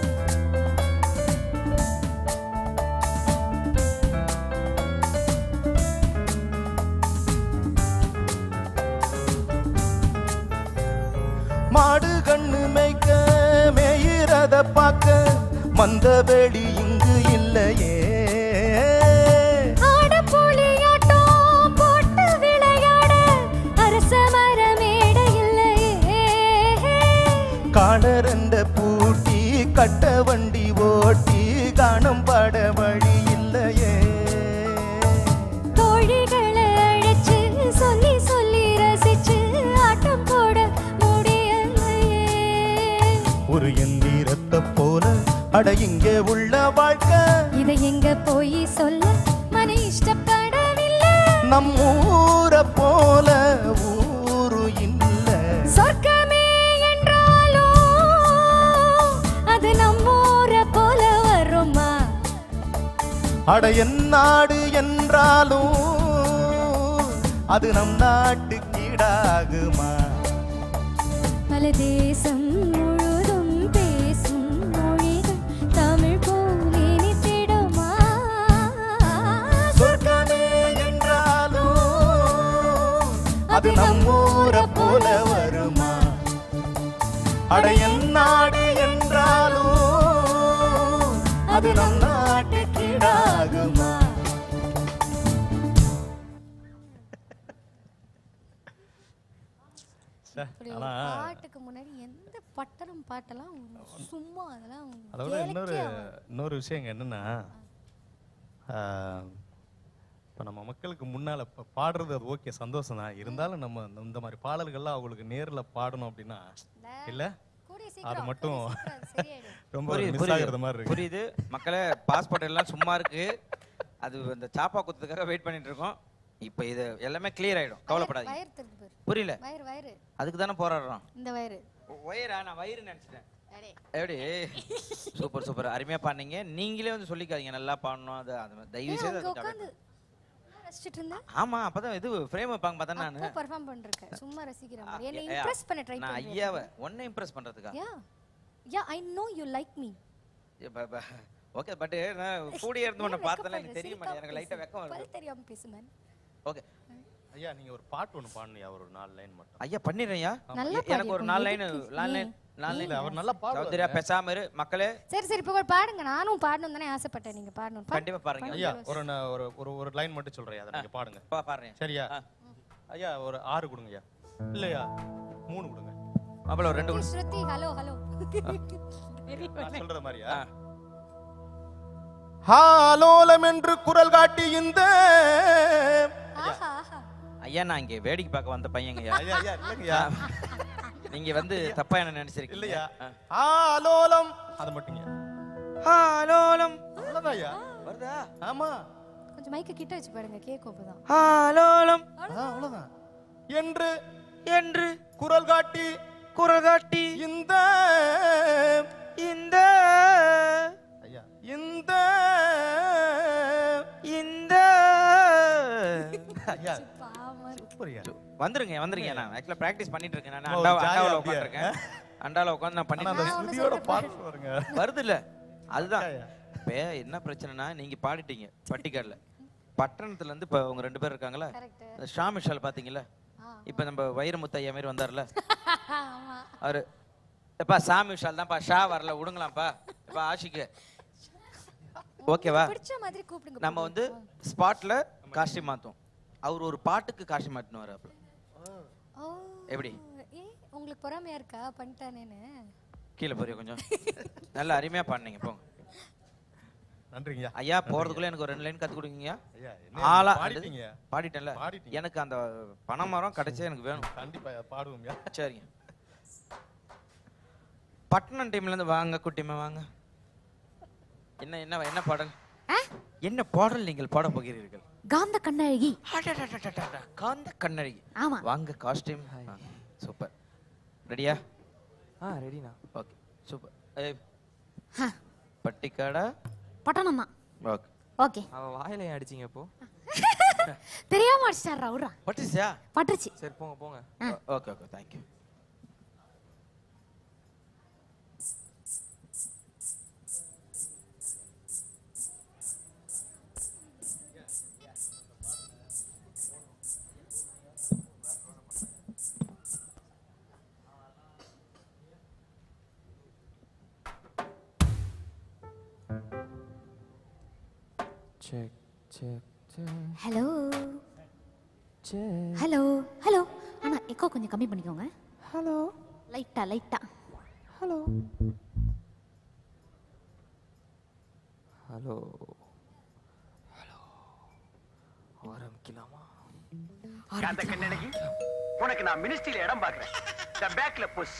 மாடு கண்ணு மேய்க்க மேயிறத பார்க்க மந்த வெளி இங்கு இல்லையே.
ஆட புலியாட்டம் போட்டு விளையாட அரச மரமேட இல்லையே.
காணரண்ட பூட்டி கட்ட வண்டி ஓட்டி காணம் பாட வழி இல்லையே.
தோழிகளை அழைச்சு சொல்லி சொல்லி ரசிச்சு ஆட்டம் போட முடியலையே.
ஒரு எந்திரத்தை போல அட இங்கே உள்ள வாழ்க்கை
இதை எங்க போய் சொல்ல மன இஷ்டப்படவில்லை.
நம் ஊர போல ஊரு இல்ல.
சொர்க்கமே என்றாலும் அது நம்மூர போல வருமா?
அட என் நாடு என்றாலும் அது நம் நாட்டுக்கு ஈடாகுமா?
பல தேசம் முழுதும் பேசும் மொழிகள் தமிழ் போல் இனித்திடுமா
சொர்க்கமே என்றாலும் அது நம்மூரை போல வருமா அடையன் நாடு என்றாலும் அது நம் நாட்டு கீழாகுமா
இப்படி ஒரு பாட்டுக்கு முன்னாடி எந்த பட்டணம் பாட்டெல்லாம் சும்மா அதெல்லாம்
அதோட இன்னொரு இன்னொரு விஷயம் என்னன்னா இப்போ நம்ம மக்களுக்கு முன்னால் இப்போ பாடுறது அது ஓகே சந்தோஷம் தான் இருந்தாலும் நம்ம இந்த மாதிரி பாடல்கள்லாம் அவங்களுக்கு நேரில் பாடணும் அப்படின்னா இல்லை அது மட்டும் ரொம்ப மிஸ் ஆகுறது மாதிரி இருக்கு.
புரியுது மக்களே, பாஸ்போர்ட் எல்லாம் சும்மா இருக்கு, அது அந்த சாப்பா குத்துக்காக வெயிட் பண்ணிட்டு இருக்கோம். இப்போ இது எல்லாமே கிளியர் ஆயிடும், கவலைப்படாதீங்க. புரியல,
வயிறு வயிறு
அதுக்கு தானே போராடுறோம்.
இந்த வயிறு
வயிறா? நான் வயிறு நினைச்சிட்டேன். எப்படி சூப்பர் சூப்பர், அருமையா பாடுனீங்க. நீங்களே வந்து சொல்லிக்காதீங்க நல்லா பாடணும், அது அது தயவு செய்து
உட்கார்ந்து ரசிச்சிட்டு இருந்தேன்.
ஆமா, அப்பதான் இது ஃப்ரேம் வைப்பாங்க பார்த்தா நான்
அப்போ பெர்ஃபார்ம் பண்றேன், சும்மா ரசிக்கிற மாதிரி என்ன இம்ப்ரெஸ் பண்ண ட்ரை
நான்
பண்றேன்.
ஐயாவை ஒண்ணே இம்ப்ரெஸ் பண்றதுக்கா?
Yeah yeah I know you like me.
Okay, but நான் கூடிய இருந்து உன்னை பார்த்தல எனக்கு தெரிய மாட்டேங்குது, எனக்கு லைட்டா வெக்கம் வருது.
பல் தெரியாம பேசு மேன்.
ஓகே
ஐயா, நீங்க ஒரு பாட்டு ஒன்னு பாடுனியா, ஒரு நாலு லைன் மட்டும்.
ஐயா பண்ணிடுறேன்யா,
நல்லா
எனக்கு ஒரு நாலு லைன் நாலு லைன் நாலு லைன்
அவர் நல்லா பாடுவாரு.
சௌந்தர்யா பேசாம இரு மக்களே.
சரி சரி இப்போ பாடுங்க, நானும் பாடணும் தானே ஆசைப்பட்டேன், நீங்க பாடணும்.
கண்டிப்பா பாருங்க
ஐயா. ஒரு ஒரு ஒரு ஒரு லைன் மட்டும் சொல்றேன், அதை நீங்க பாடுங்க.
பா பாடுறேன்.
சரியா ஐயா? ஒரு ஆறு கொடுங்க ஐயா. இல்லையா மூணு கொடுங்க.
அப்பள ஒரு ரெண்டு கொடுங்க.
ஸ்ருதி ஹலோ ஹலோ
நான் சொல்ற மாதிரியா?
ஹாலோலம் என்று குரல் காட்டி இந்த
ஆஹா ஆஹா.
ஐயா, நான் இங்க வேடிக்கை பார்க்க வந்த பையங்கய்யா.
ஐயா ஐயா இல்லைங்கய்யா,
நீங்க வந்து தப்பா என்ன நினைச்சிருக்கீங்க?
இல்லையா?
ஹாலோலம்
அது மட்டுங்க.
ஹாலோலம்
அவ்வளவுதான் ஐயா.
வருதா?
ஆமா,
கொஞ்சம் மைக்க கிட்ட வச்சு பாருங்க, கேக்கும் அப்பதான்.
ஹாலோலம்
அவ்வளவுதான்.
என்று
என்று
குரல் காட்டி
குரல் காட்டி
இந்த
இந்த
ஐயா இந்த
இந்த
ஐயா
பாவம்.
சூப்பர் ஐயா.
வந்துருங்க வந்துருங்க. நான் ஆக்சுவலா பிராக்டிஸ் பண்ணிட்டு இருக்கேன். நான்
ஓ,
அண்டாவ
ஜாலியா
அண்டாவல
அப்படியே.
உட்கார்ந்திருக்கேன். அண்டாவல உட்கார்ந்து நான் பண்ணிட்டு
அந்த
இருக்கேன்.
ஸ்ருதியோட பாட்டு வருங்க.
வருது இல்ல? அதுதான்
ஐயா.
இப்ப என்ன பிரச்சனைனா, நீங்க பாடிட்டீங்க பட்டிக்காடுல, பட்டணத்துல இருந்து இப்ப உங்க ரெண்டு பேர் இருக்காங்கல்ல,
கரெக்ட்.
இந்த ஷா மிஷால் பாத்தீங்கல்ல, இப்ப நம்ம வைரமுத்து ஐயா மாதிரி வந்தார்ல
ஆமா.
அவரு, எப்பா சா மிஷால் தான்ப்பா, ஷா வரல விடுங்களாம்ப்பா. இப்ப ஆஷிக்கு ஓகேவா?
பிடிச்ச மாதிரி கூப்பிடுங்க.
நம்ம வந்து ஸ்பாட்ல காஸ்டியூம் மாத்தோம், அவர் ஒரு பாட்டுக்கு காஸ்டியூம் மாட்டினுவாரு. அப்ப
ஓ
எப்படி?
ஏ உங்களுக்கு பொறாமையா இருக்கா பண்ணிட்டானேன்னு?
கீழே போறியா கொஞ்சம்? நல்லா அருமையா பாடுனீங்க, போங்க.
நன்றிங்கய்யா.
ஐயா, போறதுக்குள்ள எனக்கு ஒரு ரெண்டு லைன் கத்து கொடுங்க.
ஐயா,
ஆளா
பாடிட்டீங்க.
பாடிட்டேன்ல,
பாடிட்டீங்க.
எனக்கு அந்த பனைமரம் கிடைச்சா எனக்கு வேணும்.
கண்டிப்பா பாடுவோம்யா.
சரிங்க. பட்டணம் டீம்ல இருந்து வாங்க, குட்டிமா வாங்க. என்ன என்ன என்ன பாடல்? என்ன பாடல் நீங்கள் பாட போகிறீர்கள்?
காந்த கண்ணழகி.
அடடடடடட, காந்த கண்ணழகி.
ஆமா.
வாங்க, காஸ்டியூம் சூப்பர். ரெடியா?
ஆ ரெடிண்ணா.
Okay super. ஏய் பட்டிக்காடா?
பட்டணம் தான்.
Okay
okay.
அவ வாயில ஏன் அடிச்சீங்க இப்போ?
தெரியாம அடிச்சாரா விட்றா.
பட்டுச்சா?
பட்டுச்சு.
சரி போங்க போங்க.
Okay okay thank you.
Check check check
hello
check.
Hello hello. ஆனா எக்கோ கொஞ்சம் கம்மி பண்ணிக்கோங்க.
ஹலோ
லைட்டா லைட்டா.
Hello hello hello. ஆரம்பிக்கலாமா?
அந்த கண்ணனுக்கு உனக்கு நான் மினிஸ்ட்ரியில இடம் பாக்குறேன். த பேக்ல புஷ்.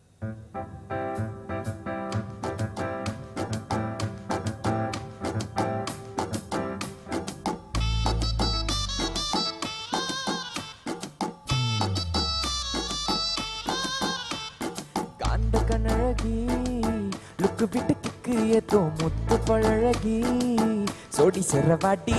காந்த கண்ணழகி லுக்கு விட்டு கிக்கு ஏதோ முத்து பழகி சோடி செரவாட்டி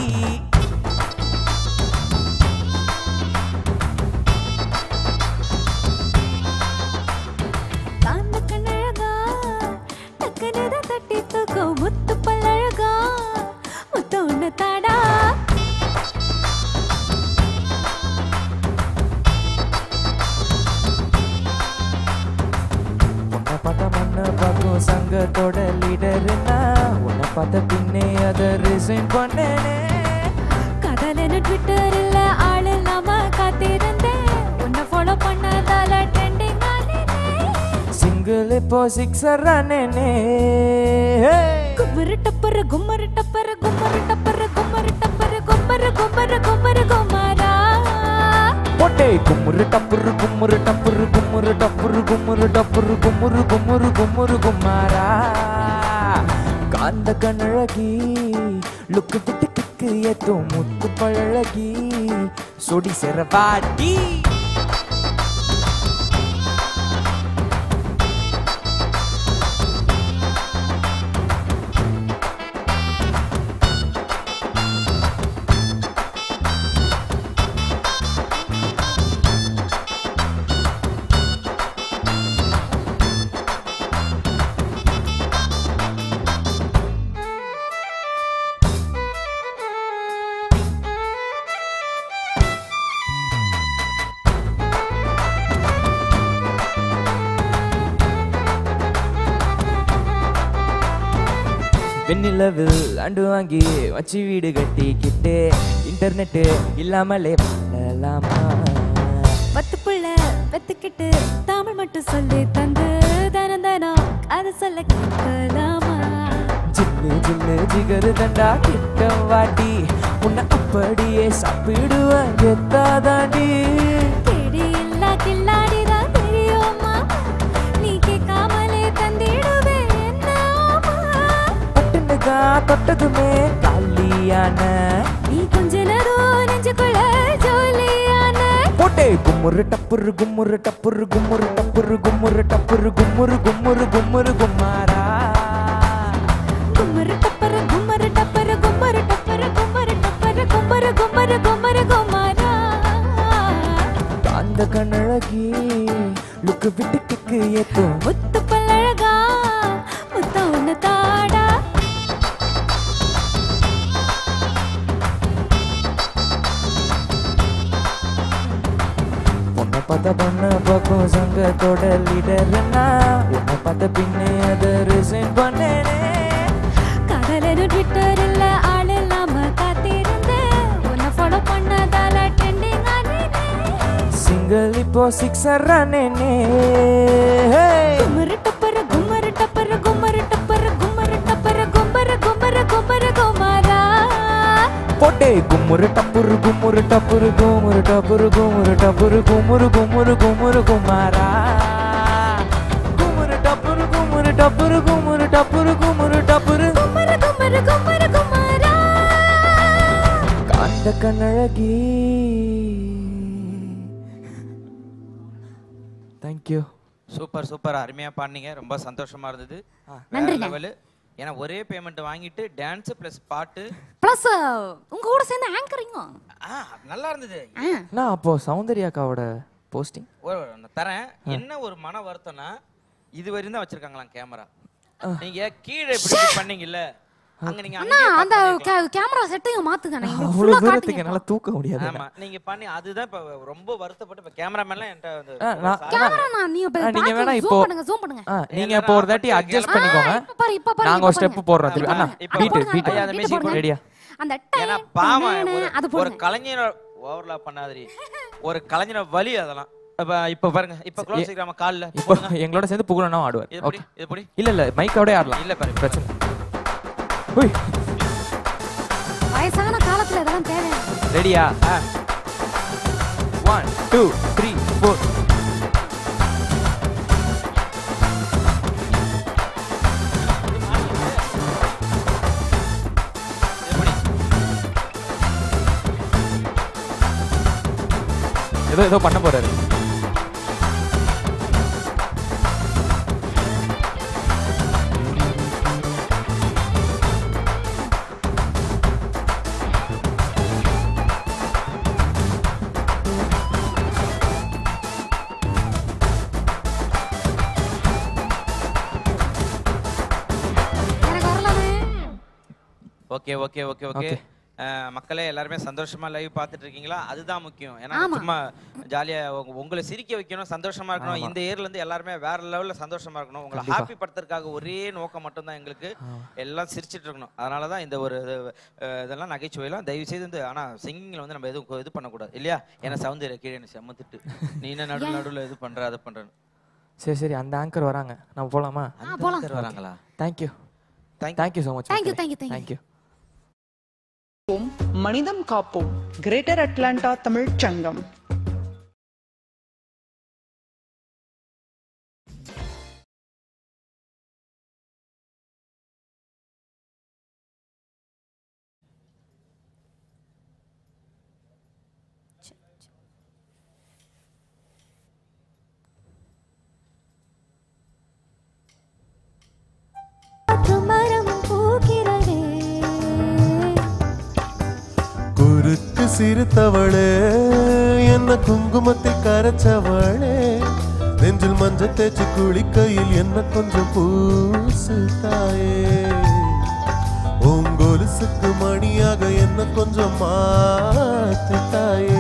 பக்கம் சங்கத்தோட லீடர்னா உன்னை பார்த்த பின்னே அதை ரிசைன் பண்ணேனே.
கடலென ட்விட்டர்ல ஆள் இல்லாம காத்திருந்தேன் உன்னை ஃபாலோ பண்ணதால ட்ரெண்டிங் ஆனேனே.
சிங்கிள் இப்போ சிக்ஸர் ரானேனே.
கும்மரு டப்பரு கும்மரு டப்பரு கும்மரு டப்பரு கும்மரு டப்பரு கும்மரு கும்மரு கும்மரு குமாரா.
போட்டே கும்முரு டப்புரு கும்முரு டப்புரு கும்முரு டப்புரு கும்முரு டப்புரு கும்முரு கும்முரு கும்முரு குமாரா. காந்த கண்ணழகி லுக்கு விட்டு கிக்கு ஏத்தோ முத்து பழகி சொடி செரவாடி. வெண்ணிலவில் அண்டு வாங்கி வச்சு வீடு கட்டிக்கிட்டு இன்டர்நெட்டு இல்லாமலே பண்ணலாமா.
பத்து புள்ள பெத்துக்கிட்டு தமிழ் மட்டும் சொல்லி தந்து தனம் தனம் அதை சொல்ல கேட்கலாமா.
ஜில்லு ஜில்லு ஜிகரு தண்டா கிட்ட வாட்டி உன்னை அப்படியே சாப்பிடுவேன் எத்தாதாண்டி.
கேடி இல்லா கில்லாடிதான் தெரியுமா நீ கேட்காமலே தந்திடுவே என்னமா.
பட்டுனுதா தொட்டதுமே காலியான
நீ கொஞ்ச நேரம் நெஞ்சுக்குள்ள ஜோலியான.
போட்டே கும்முரு டப்புரு கும்முரு டப்புரு கும்முரு டப்புரு கும்முரு டப்புரு கும்முரு கும்முரு கும்முரு குமாரா.
கும்மரு டப்பரு கும்மரு டப்பரு கும்மரு டப்பரு கும்மரு டப்பரு கும்மரு கும்மரு கும்மரு குமாரா.
காந்த கண்ணழகி லுக்கு விட்டு கிக்கு ஏத்தோ
முத்து பல்லழகா முத்த ஒண்ணு தாடா.
உன்னை பார்த்த பொண்ணு பக்கம் சங்கத்தோட லீடர்னா உன்னை பார்த்த பின்னே அதை ரிசைன் பண்ணேனே.
கடலென ட்விட்டர்ல ஆள் இல்லாம காத்திருந்தேன் உன்னை ஃபாலோ பண்ணதால ட்ரெண்டிங் ஆனேனே.
சிங்கிள் இப்போ சிக்ஸர் ரானேனே.
கும்மரு டப்பரு கும்மரு டப்பரு கும்மரு டப்பரு கும்மரு டப்பரு கும்மரு கும்மரு கும்மரு குமாரா.
போட்டே கும்முரு டப்புரு கும்முரு டப்புரு கும்முரு டப்புரு கும்முரு டப்புரு கும்முரு கும்முரு கும்முரு குமாரா. கும்முரு டப்புரு கும்முரு டப்புரு கும்முரு டப்புரு கும்முரு டப்புரு
கும்மரு கும்மரு கும்மரு குமாரா.
காந்த கண்ணழகி. தேங்க்யூ.
சூப்பர் சூப்பர் அருமையா பாடுனீங்க. ரொம்ப சந்தோஷமா இருந்தது.
நன்றி
லெவல். ஏன்னா ஒரே பேமெண்ட் வாங்கிட்டு டான்ஸ் பிளஸ் பாட்டு
ப்ளஸ் உங்க கூட சேர்ந்து ஆங்கரிங்க.
ஆ நல்லா இருந்தது.
நான் அப்போ சௌந்தர்யாக்காவோட போஸ்டிங்
ஒரு நான் தரேன். என்ன ஒரு மன வருத்தம்னா இது வரையும் தான் வச்சிருக்காங்களாம் கேமரா. நீங்க கீழே இப்படி பண்ணீங்கல்ல அங்க நீங்க
அண்ணா அந்த கேமரா செட்டையும் மாத்துங்க. நான்
அவ்வளவு
ஃபுல்லா
தூரத்துக்கு
காட்டுங்க.
என்னால தூக்க முடியாது.
ஆமா நீங்க பண்ணி அதுதான் இப்ப ரொம்ப வருத்தப்பட்டு இப்ப கேமராமேன்லாம் என்கிட்ட வந்து
ஆ, நான்-
கேமரா நான் நீங்க
ஆ, நீங்க வேணா
ஜூம்
இப்போ
பண்ணுங்க ஜூம் பண்ணுங்க.
ஆ, நீங்க இப்போ ஒரு தாட்டி அட்ஜஸ்ட் பண்ணிக்கோங்க.
இப்ப பாரு இப்ப பாரு.
நாங்க ஒரு ஸ்டெப் போடுறோம் திருப்பி. அண்ணா
இப்ப
பீட்
போடுங்க,
பீட்
ஐயா, அந்த music போடுங்க.
ரெடியா?
அந்த
ஏன்னா
டை-
பாவம்
டை-
ஒரு-
அது
ஒரு
போடுங்க.
கலைஞர் ஓவர்லாப் பண்ணாதீ. ஒரு கலைஞர் வலி அதெல்லாம். இப்ப இப்ப பாருங்க இப்ப க்ளோஸ் செய்யறாம கால்ல
இப்போ எங்களோட சேர்ந்து புகழனா ஆடுவார்.
இது
ஓகே.
புடி இது புடி.
இல்ல இல்ல மைக்கோட ஆடலாம்.
இல்ல பாரு
பிரச்சனை. ஓய்
வயசான காலத்துல இதெல்லாம் தேவை.
ரெடியா? One two three four. ஏதோ ஏதோ பண்ண போறாரு.
Okay okay okay okay. மக்களே எல்லாருமே சந்தோஷமா லைவ் பார்த்துட்டு இருக்கீங்களா? அதுதான் முக்கியம். ஏன்னா சும்மா ஜாலியா உங்களை சிரிக்க வைக்கணும், சந்தோஷமா இருக்கணும். இந்த இயர்ல இருந்து எல்லாருமே வேற லெவல்ல சந்தோஷமா இருக்கணும். உங்களை ஹாப்பி படுத்துறதுக்காக ஒரே நோக்கம் மட்டும் தான் எங்களுக்கு, எல்லாம் சிரிச்சிட்டு இருக்கணும். அதனாலதான் இந்த ஒரு இதெல்லாம் நகைச்சுவையெல்லாம் தயவு செய்து வந்து, ஆனா சிங்கிங்ல வந்து நம்ம எதுவும் இது பண்ணக்கூடாது இல்லையா? ஏன்னா சவுந்தர கீழே என்ன செம்மத்திட்டு நீ என்ன நடு நடுவில் இது பண்ற அதை பண்றேன்னு.
சரி சரி, அந்த ஆங்கர் வராங்க, நம்ம போலாமா?
ஆங்கர் வராங்களா?
Thank you thank you so much.
Thank you thank you thank you.
மனிதம் காப்போம். கிரேட்டர் அட்லாண்டா தமிழ் சங்கம்.
குறுக்கு சிரித்தவளே, என்ன குங்குமத்தில் கரைச்சவளே, நெஞ்சில் மஞ்சள் தேய்ச்சி குளிக்கையில் என்ன கொஞ்சம் பூசு தாயே, உங்கொலுசுக்கு மணியாக என்ன கொஞ்சம் மாத்து தாயே.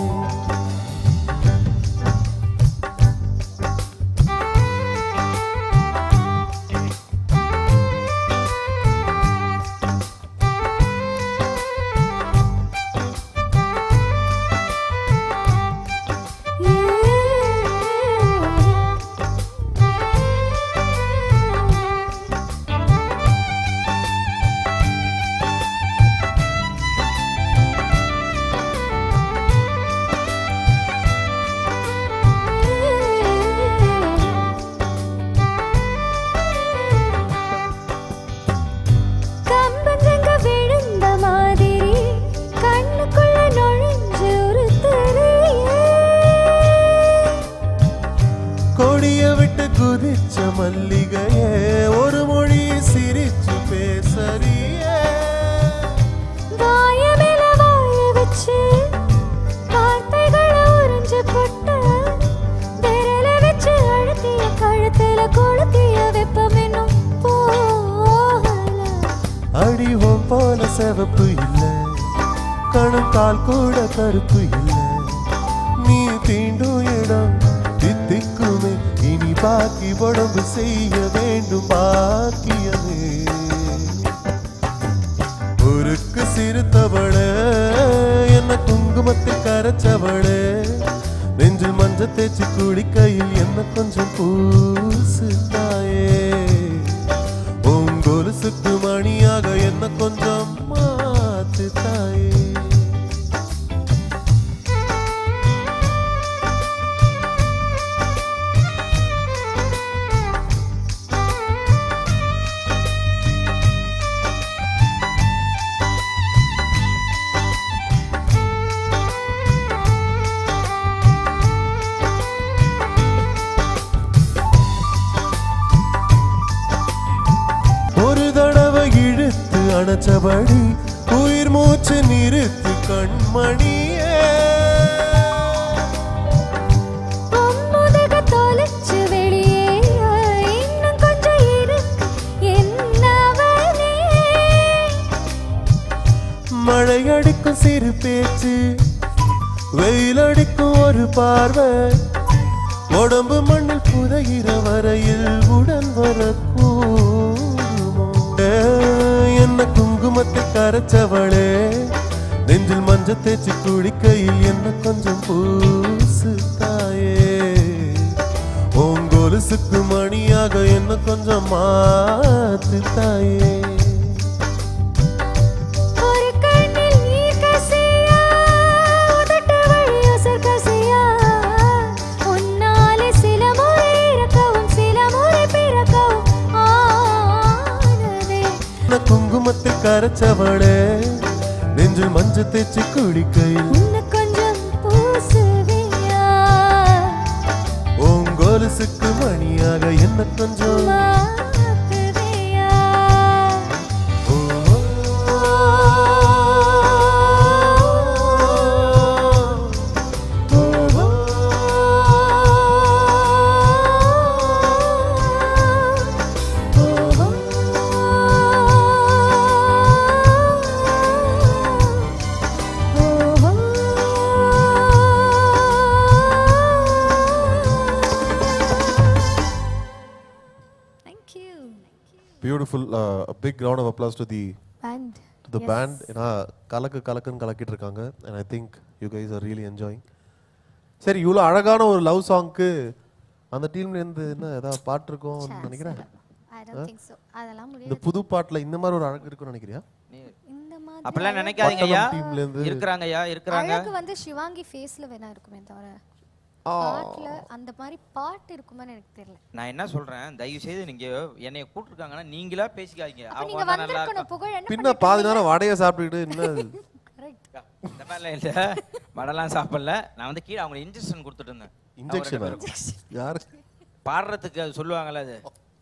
குதிச்ச மல்லிகையே, ஒரு மொழி சிரிச்சு பேசறியே,
வாய மேல வாய வச்சு வார்த்தைகளை உறிஞ்சு கொட்ட, விரல வச்சு அழுத்திய கழுத்துல கொளுத்திய வெப்பம் இன்னும் போகல.
அடிவோம் போல செவப்பு இல்ல, கணும் கால் கூட கருப்பு இல்ல, நீ தீண்டும் இடம் தித்திக்குமே, இனி பாக்கி உடம்பு செய்ய வேண்டும் பாக்கியமே. ஒருக்கு சிரித்தவளே, என்ன குங்குமத்தில் கரைச்சவளே, நெஞ்சில் மஞ்சள் தேய்ச்சி குளிக்கையில் என்ன கொஞ்சம் பூசு தாயே, உங்கொலுசுக்கு மணியாக என்ன கொஞ்சம் மாத்து தாயே. அணைச்சபடி உயிர் மூச்சு நிறுத்து கண்மணியே,
முதுக தொலைச்சு வெளியே இன்னும் கொஞ்சம் இருக்கு என்னவனே,
மழை அடிக்கும் சிறு பேச்சு, வெயில் அடிக்கும் ஒரு பார்வை, உடம்பு மண்ணில் புதைகிற வரையில் உடன் வரக்கூடுமோ, என்ன குங்குமத்தில் கரைச்சவளே, நெஞ்சில் மஞ்சள் தேய்ச்சி குளிக்கையில் என்ன கொஞ்சம் பூசு தாயே, உங்கொலுசுக்கு மணியாக என்ன கொஞ்சம் மாத்து தாயே. குங்குமத்தில் கரைச்சவளே, நெஞ்சில் மஞ்சள் தேய்ச்சி குளிக்கையில்
கொஞ்சம் பூசுவியா,
உங்கொலுசுக்கு மணியாக என்ன கொஞ்சம்
மாத்துவியா.
Beautiful big round of applause to the
band
to the band. ஏன்னா கலக்கு கலக்குன்னு கலக்கிட்டு இருக்காங்க. And I think you guys are really enjoying. சரி, இவ்வளோ அழகான ஒரு லவ் சாங்க்கு அந்த டீம்ல இருந்து என்ன ஏதாவது பாட்டு இருக்கும்னு நினைக்கிறேன்.
I don't think so. அதெல்லாம் முடியாது.
இந்த புது பாட்டுல இந்த மாதிரி ஒரு அழகு இருக்கும்னு நினைக்கிறியா?
இந்த மாதிரி
அப்பலாம் நினைக்காதீங்க ஐயா.
டீம்ல இருந்து
இருக்குறாங்க ஐயா, இருக்குறாங்க.
அழகு வந்து சிவாங்கி ஃபேஸ்ல வேணா இருக்குமே தவிர பாட்டுல அந்த மாதிரி பாட்டு இருக்குமான்னு எனக்கு தெரியல.
நான் என்ன சொல்றேன், தயவு செய்து நீங்க என்னைய கூப்பிட்டுருக்காங்கன்னா நீங்களா பேசிக்காதீங்க.
அப்ப நீங்க வந்திருக்கணும் புகழ். என்ன
பின்ன பாதி நேரம் வடையை சாப்பிட்டுட்டு என்ன
கரெக்ட்.
இந்த மாதிரிலாம் இல்ல, வடலாம் சாப்பிடல. நான் வந்து கீழே அவங்க இன்ஜெக்ஷன் கொடுத்துட்டு இருந்தேன்.
இன்ஜெக்ஷன் யாரு
பாடுறதுக்கு அது சொல்லுவாங்கல்ல, அது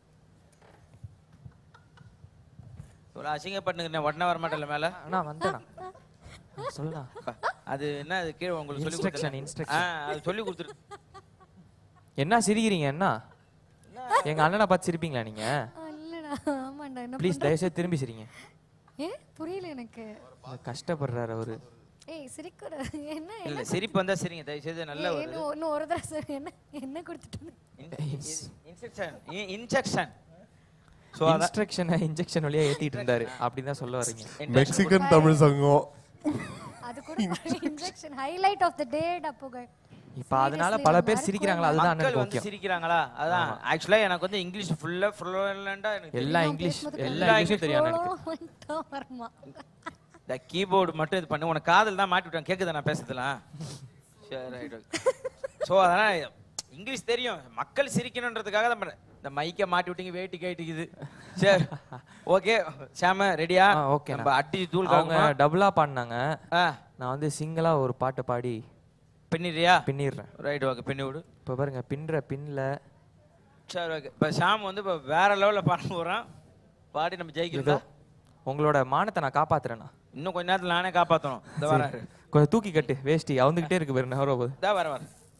ஒரு அசிங்கப்பட்டுங்க உடனே வர மாட்டேன்ல மேல.
நான் வந்தேனா சொல்லலாம்.
அது என்ன, அது கீழே உங்களுக்கு சொல்லி
Instruction,
கொடுத்தேன்.
instruction.
ஆ, அது சொல்லி கொடுத்துரு.
என்ன சிரிக்கிறீங்க? என்ன எங்க அண்ணனை பார்த்து சிரிப்பீங்களா நீங்க?
இல்லடா, ஆமாடா. என்ன
ப்ளீஸ் தயவுசெய்து திரும்பி சிரிங்க.
ஏ புரியல எனக்கு.
கஷ்டப்படுறாரு அவரு.
ஏய் சிரிக்குற என்ன
இல்ல சிரிப்பு வந்தா சரிங்க, தயவு செய்து நல்ல ஒரு
இன்னும் இன்னும் ஒரு தடவை சொல்லு. என்ன என்ன கொடுத்துட்டு
injection injection so
instruction injection வழியா ஏத்திட்டு இருந்தாரு. அப்படி தான் சொல்ல வரீங்க.
மெக்சிகன் தமிழ் சங்கம்
அது கூட injection highlight of the day டா புகழ்.
இப்ப அதனால பல பேர் சிரிக்கிறாங்களா? அதுதான்
மக்கள்
எனக்கு
வந்து
முக்கியம்.
சிரிக்கிறாங்களா? அதான் ஆக்சுவலா எனக்கு வந்து இங்கிலீஷ் ஃபுல்லா ஃப்ளூயன்ட்டா எனக்கு
எல்லா இங்கிலீஷ் எல்லா இங்கிலீஷும் தெரியும் எனக்கு.
வரமா
இந்த கீபோர்டு மட்டும் இது பண்ணி உனக்கு காதல் தான் மாட்டி விட்டாங்க. கேக்குதா நான் பேசுறதுலாம்? சரி ரைட். சோ அதனால இங்கிலீஷ் தெரியும், மக்கள் சிரிக்கணும்ன்றதுக்காக தான் இந்த மைக்க மாட்டி விட்டீங்க, வேட்டி கைட்டிக்குது. சரி ஓகே ஷாம ரெடியா?
ஓகே.
நம்ம அட்டி தூள்
அவங்க டபுளா பாடுனாங்க. நான் வந்து சிங்கிளா ஒரு பாட்டு பாடி
பின்னிறியா?
பின்னிடுறேன்.
ரைட் ஓகே, பின்னி விடு.
இப்போ பாருங்க பின்ற பின்ல.
சரி ஓகே. இப்போ ஷாம் வந்து இப்போ வேற லெவல்ல பாட போறான். பாடி நம்ம ஜெயிக்கிறோம்.
உங்களோட மானத்தை நான் காப்பாத்துறேன்னா
இன்னும் கொஞ்ச நேரத்துல நானே காப்பாத்தணும். இந்த வராரு,
கொஞ்சம் தூக்கி கட்டு, வேஷ்டி அவந்துகிட்டே இருக்கு பாரு. நேரம் போகுது.
இதா வர வர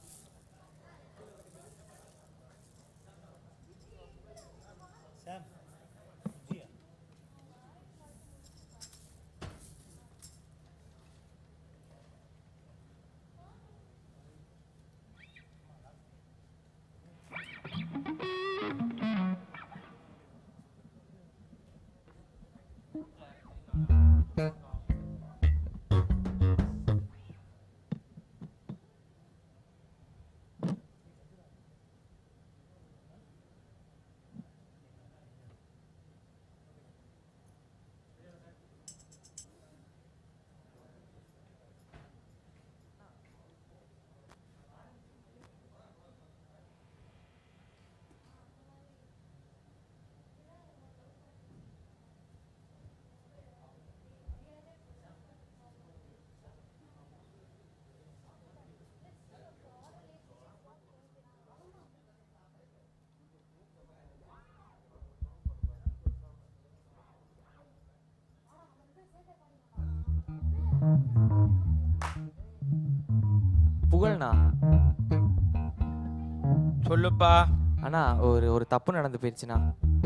புகழ்னா
சொல்லுப்பா.
அண்ணா ஒரு ஒரு தப்பு நடந்து போயிடுச்சுண்ணா.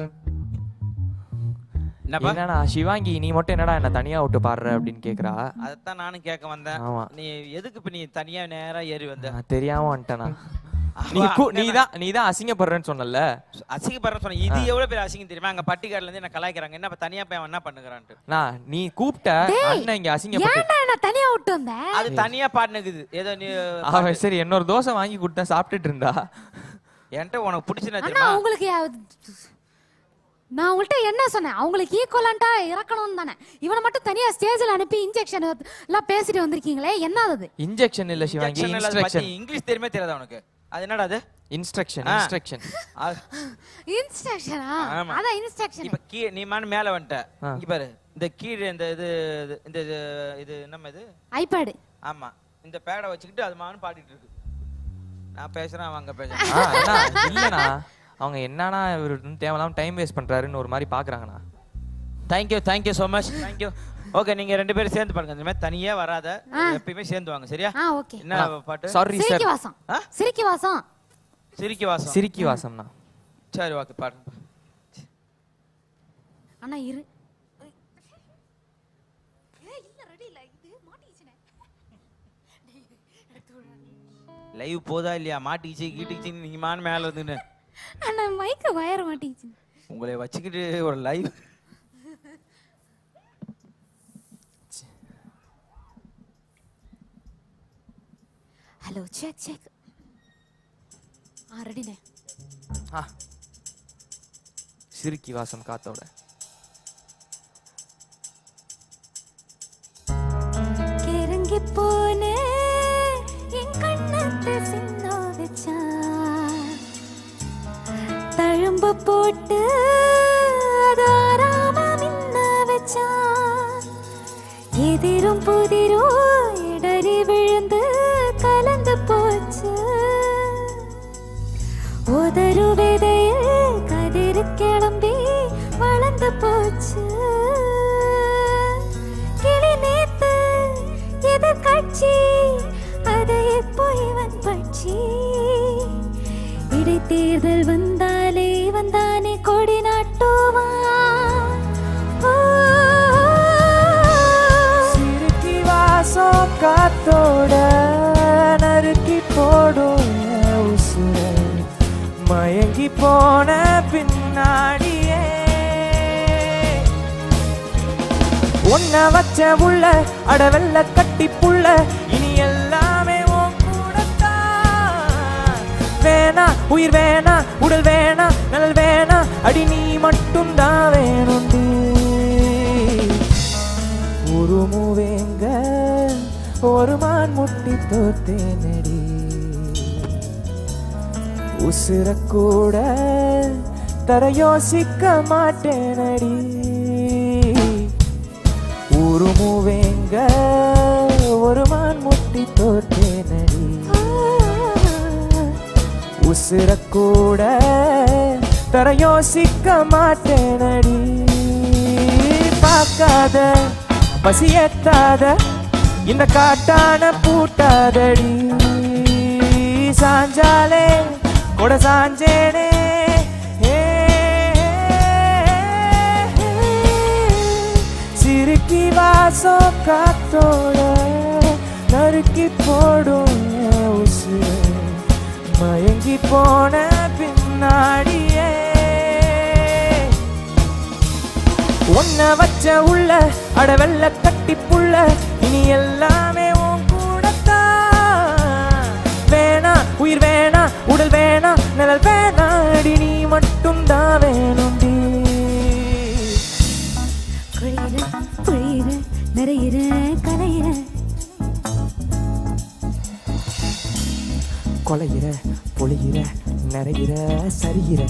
என்னப்பா?
என்னண்ணா சிவாங்கி நீ மட்டும் என்னடா என்ன தனியா விட்டு பாடுற அப்படின்னு கேக்குறா.
அதைத்தான் நானும் கேட்க வந்தேன்.
ஆமா.
நீ எதுக்கு இப்ப நீ தனியா நேரா ஏறி வந்த?
நான் தெரியாம வந்துட்டேனா? நீ நீதான் நீதான் அசிங்கப்படுறேன்னு சொன்னல.
அசிங்கப்படுறேன்னு சொன்ன. இது எவ்வளவு பேர் அசிங்கம் தெரியுமா? அங்க பட்டிக்காடுல இருந்து என்ன கலாய்க்கிறாங்க. என்ன தனியா போய் அவன் என்ன பண்ணுங்கறான்ட்டு.
நான் நீ கூப்பிட்ட அண்ணன் இங்க அசிங்கப்பட்டு.
ஏன்டா என்ன தனியா விட்டு வந்த?
அது தனியா பாடுனது. ஏதோ நீ
அவ சரி இன்னொரு தோசை வாங்கி கொடுத்தா சாப்பிட்டுட்டு இருந்தா.
என்கிட்ட உனக்கு பிடிச்சனா
அண்ணா
தெரியுமா?
உங்களுக்கு நான் உங்கள்கிட்ட என்ன சொன்னேன்? அவங்களுக்கு ஈக்குவலண்டா இறக்கணும் தானே. இவனை மட்டும் தனியா ஸ்டேஜ்ல அனுப்பி இன்ஜெக்ஷன் எல்லாம் பேசிட்டு வந்திருக்கீங்களே, என்னது?
இன்ஜெக்ஷன் இல்ல சிவாங்கி, இன்ஸ்ட்ரக்ஷன்.
இங்கிலீஷ் தெரியுமே தெரியாதா உனக்கு? அது என்னடா அது?
இன்ஸ்ட்ரக்ஷன் இன்ஸ்ட்ரக்ஷன்
இன்ஸ்ட்ரக்ஷனா? அத இன்ஸ்ட்ரக்ஷன்.
இப்ப கீ நீ மான் மேல வந்துட்ட. இங்க பாரு, இந்த கீழ இந்த இது இந்த இது என்னமா இது?
ஐபேட்.
ஆமா, இந்த பேட வச்சுக்கிட்டு அது மான் பாடிட்டு இருக்கு. நான் பேசுறேன், அவங்க பேசுறாங்க.
அண்ணா இல்லனா அவங்க என்னன்னா இவரு தேவலாம் டைம் வேஸ்ட் பண்றாருன்னு ஒரு மாதிரி பாக்குறாங்கண்ணா.
Thank you thank you so much. Thank you. Okay, நீங்க ரெண்டு பேரும் சேர்ந்து பாருங்க. இந்த மாதிரி தனியா வராத, எப்பவுமே சேர்ந்து வாங்க. சரியா?
ஆ ஓகே.
என்ன பாட்டு?
Sorry sir.
சிரிக்கி வாசம். சிரிக்கி வாசம்.
சிரிக்கி வாசம்.
சிரிக்கி வாசம்னா.
சரி ஓகே, பாருங்க.
அண்ணா இரு.
லைவ் போதா இல்லையா? மாட்டிச்சு கீட்டிச்சு நீங்க மான் மேல வந்துன்னு.
அண்ணா மைக்க வயர் மாட்டிச்சு.
உங்களை வச்சுக்கிட்டு ஒரு லைவ்
ஹலோ செக் செக் ஆ ரெடினே
ஆ சிறுக்கி வாசம் காத்தோட
கிறங்கி போனே என் கண்ணத்தை சின்ன வச்சா தழும்ப போட்டு தாராம மின்ன வச்சா எதிரும் புதிரும் இடறி விழுந்து கலந்து போச்சு உதறு விதையில் கதிர் கிளம்பி வளர்ந்து போச்சு கிளி நேத்து எதிர்கட்சி அதை எப்போ இவன் பட்சி இடைத்தேர்தல் வந்தாலே வந்தானே கொடி நாட்டுவான்
சிறுக்கி வாசம் காத்தோட நறுக்கி போடும் உசுர மயங்கி போன பின்னாடியே உன்னை வச்ச உள்ள அடவெல்ல கட்டி புள்ள இனி எல்லாமே உன் கூடத்தான் வேணா உயிர் வேணா உடல் வேணா நல் வேணா அடி நீ மட்டும் தான் வேணுண்டி உருமுவேங்க ஒரு மான் முட்டி தோத்தேனடி உசுர கூட தர யோசிக்க மாட்டேனடி உருமுவேங்க ஒரு மான் முட்டி தோத்தேனடி உசுர கூட தர யோசிக்க மாட்டேனடி பார்க்காத பசியேத்தாத இந்த காட்டான பூட்டாதடி சாஞ்சாலே கொட சாஞ்சேனே சிறுக்கி வாசம் காத்தோட நறுக்கி போடும் உசுர மயங்கி போன பின்னாடியே உன்னை வச்ச உள்ள அடவெல்ல கட்டி புள்ள இனி எல்லாமே உன் கூடத்தான் வேணா உயிர் வேணா உடல் வேணா நிழல் வேணா அடி நீ மட்டும் தான் வேணும்டி
குளிர குளிர நிறையிற கலையிற
கொலையிற பொழியிற நிறையிற சரியிற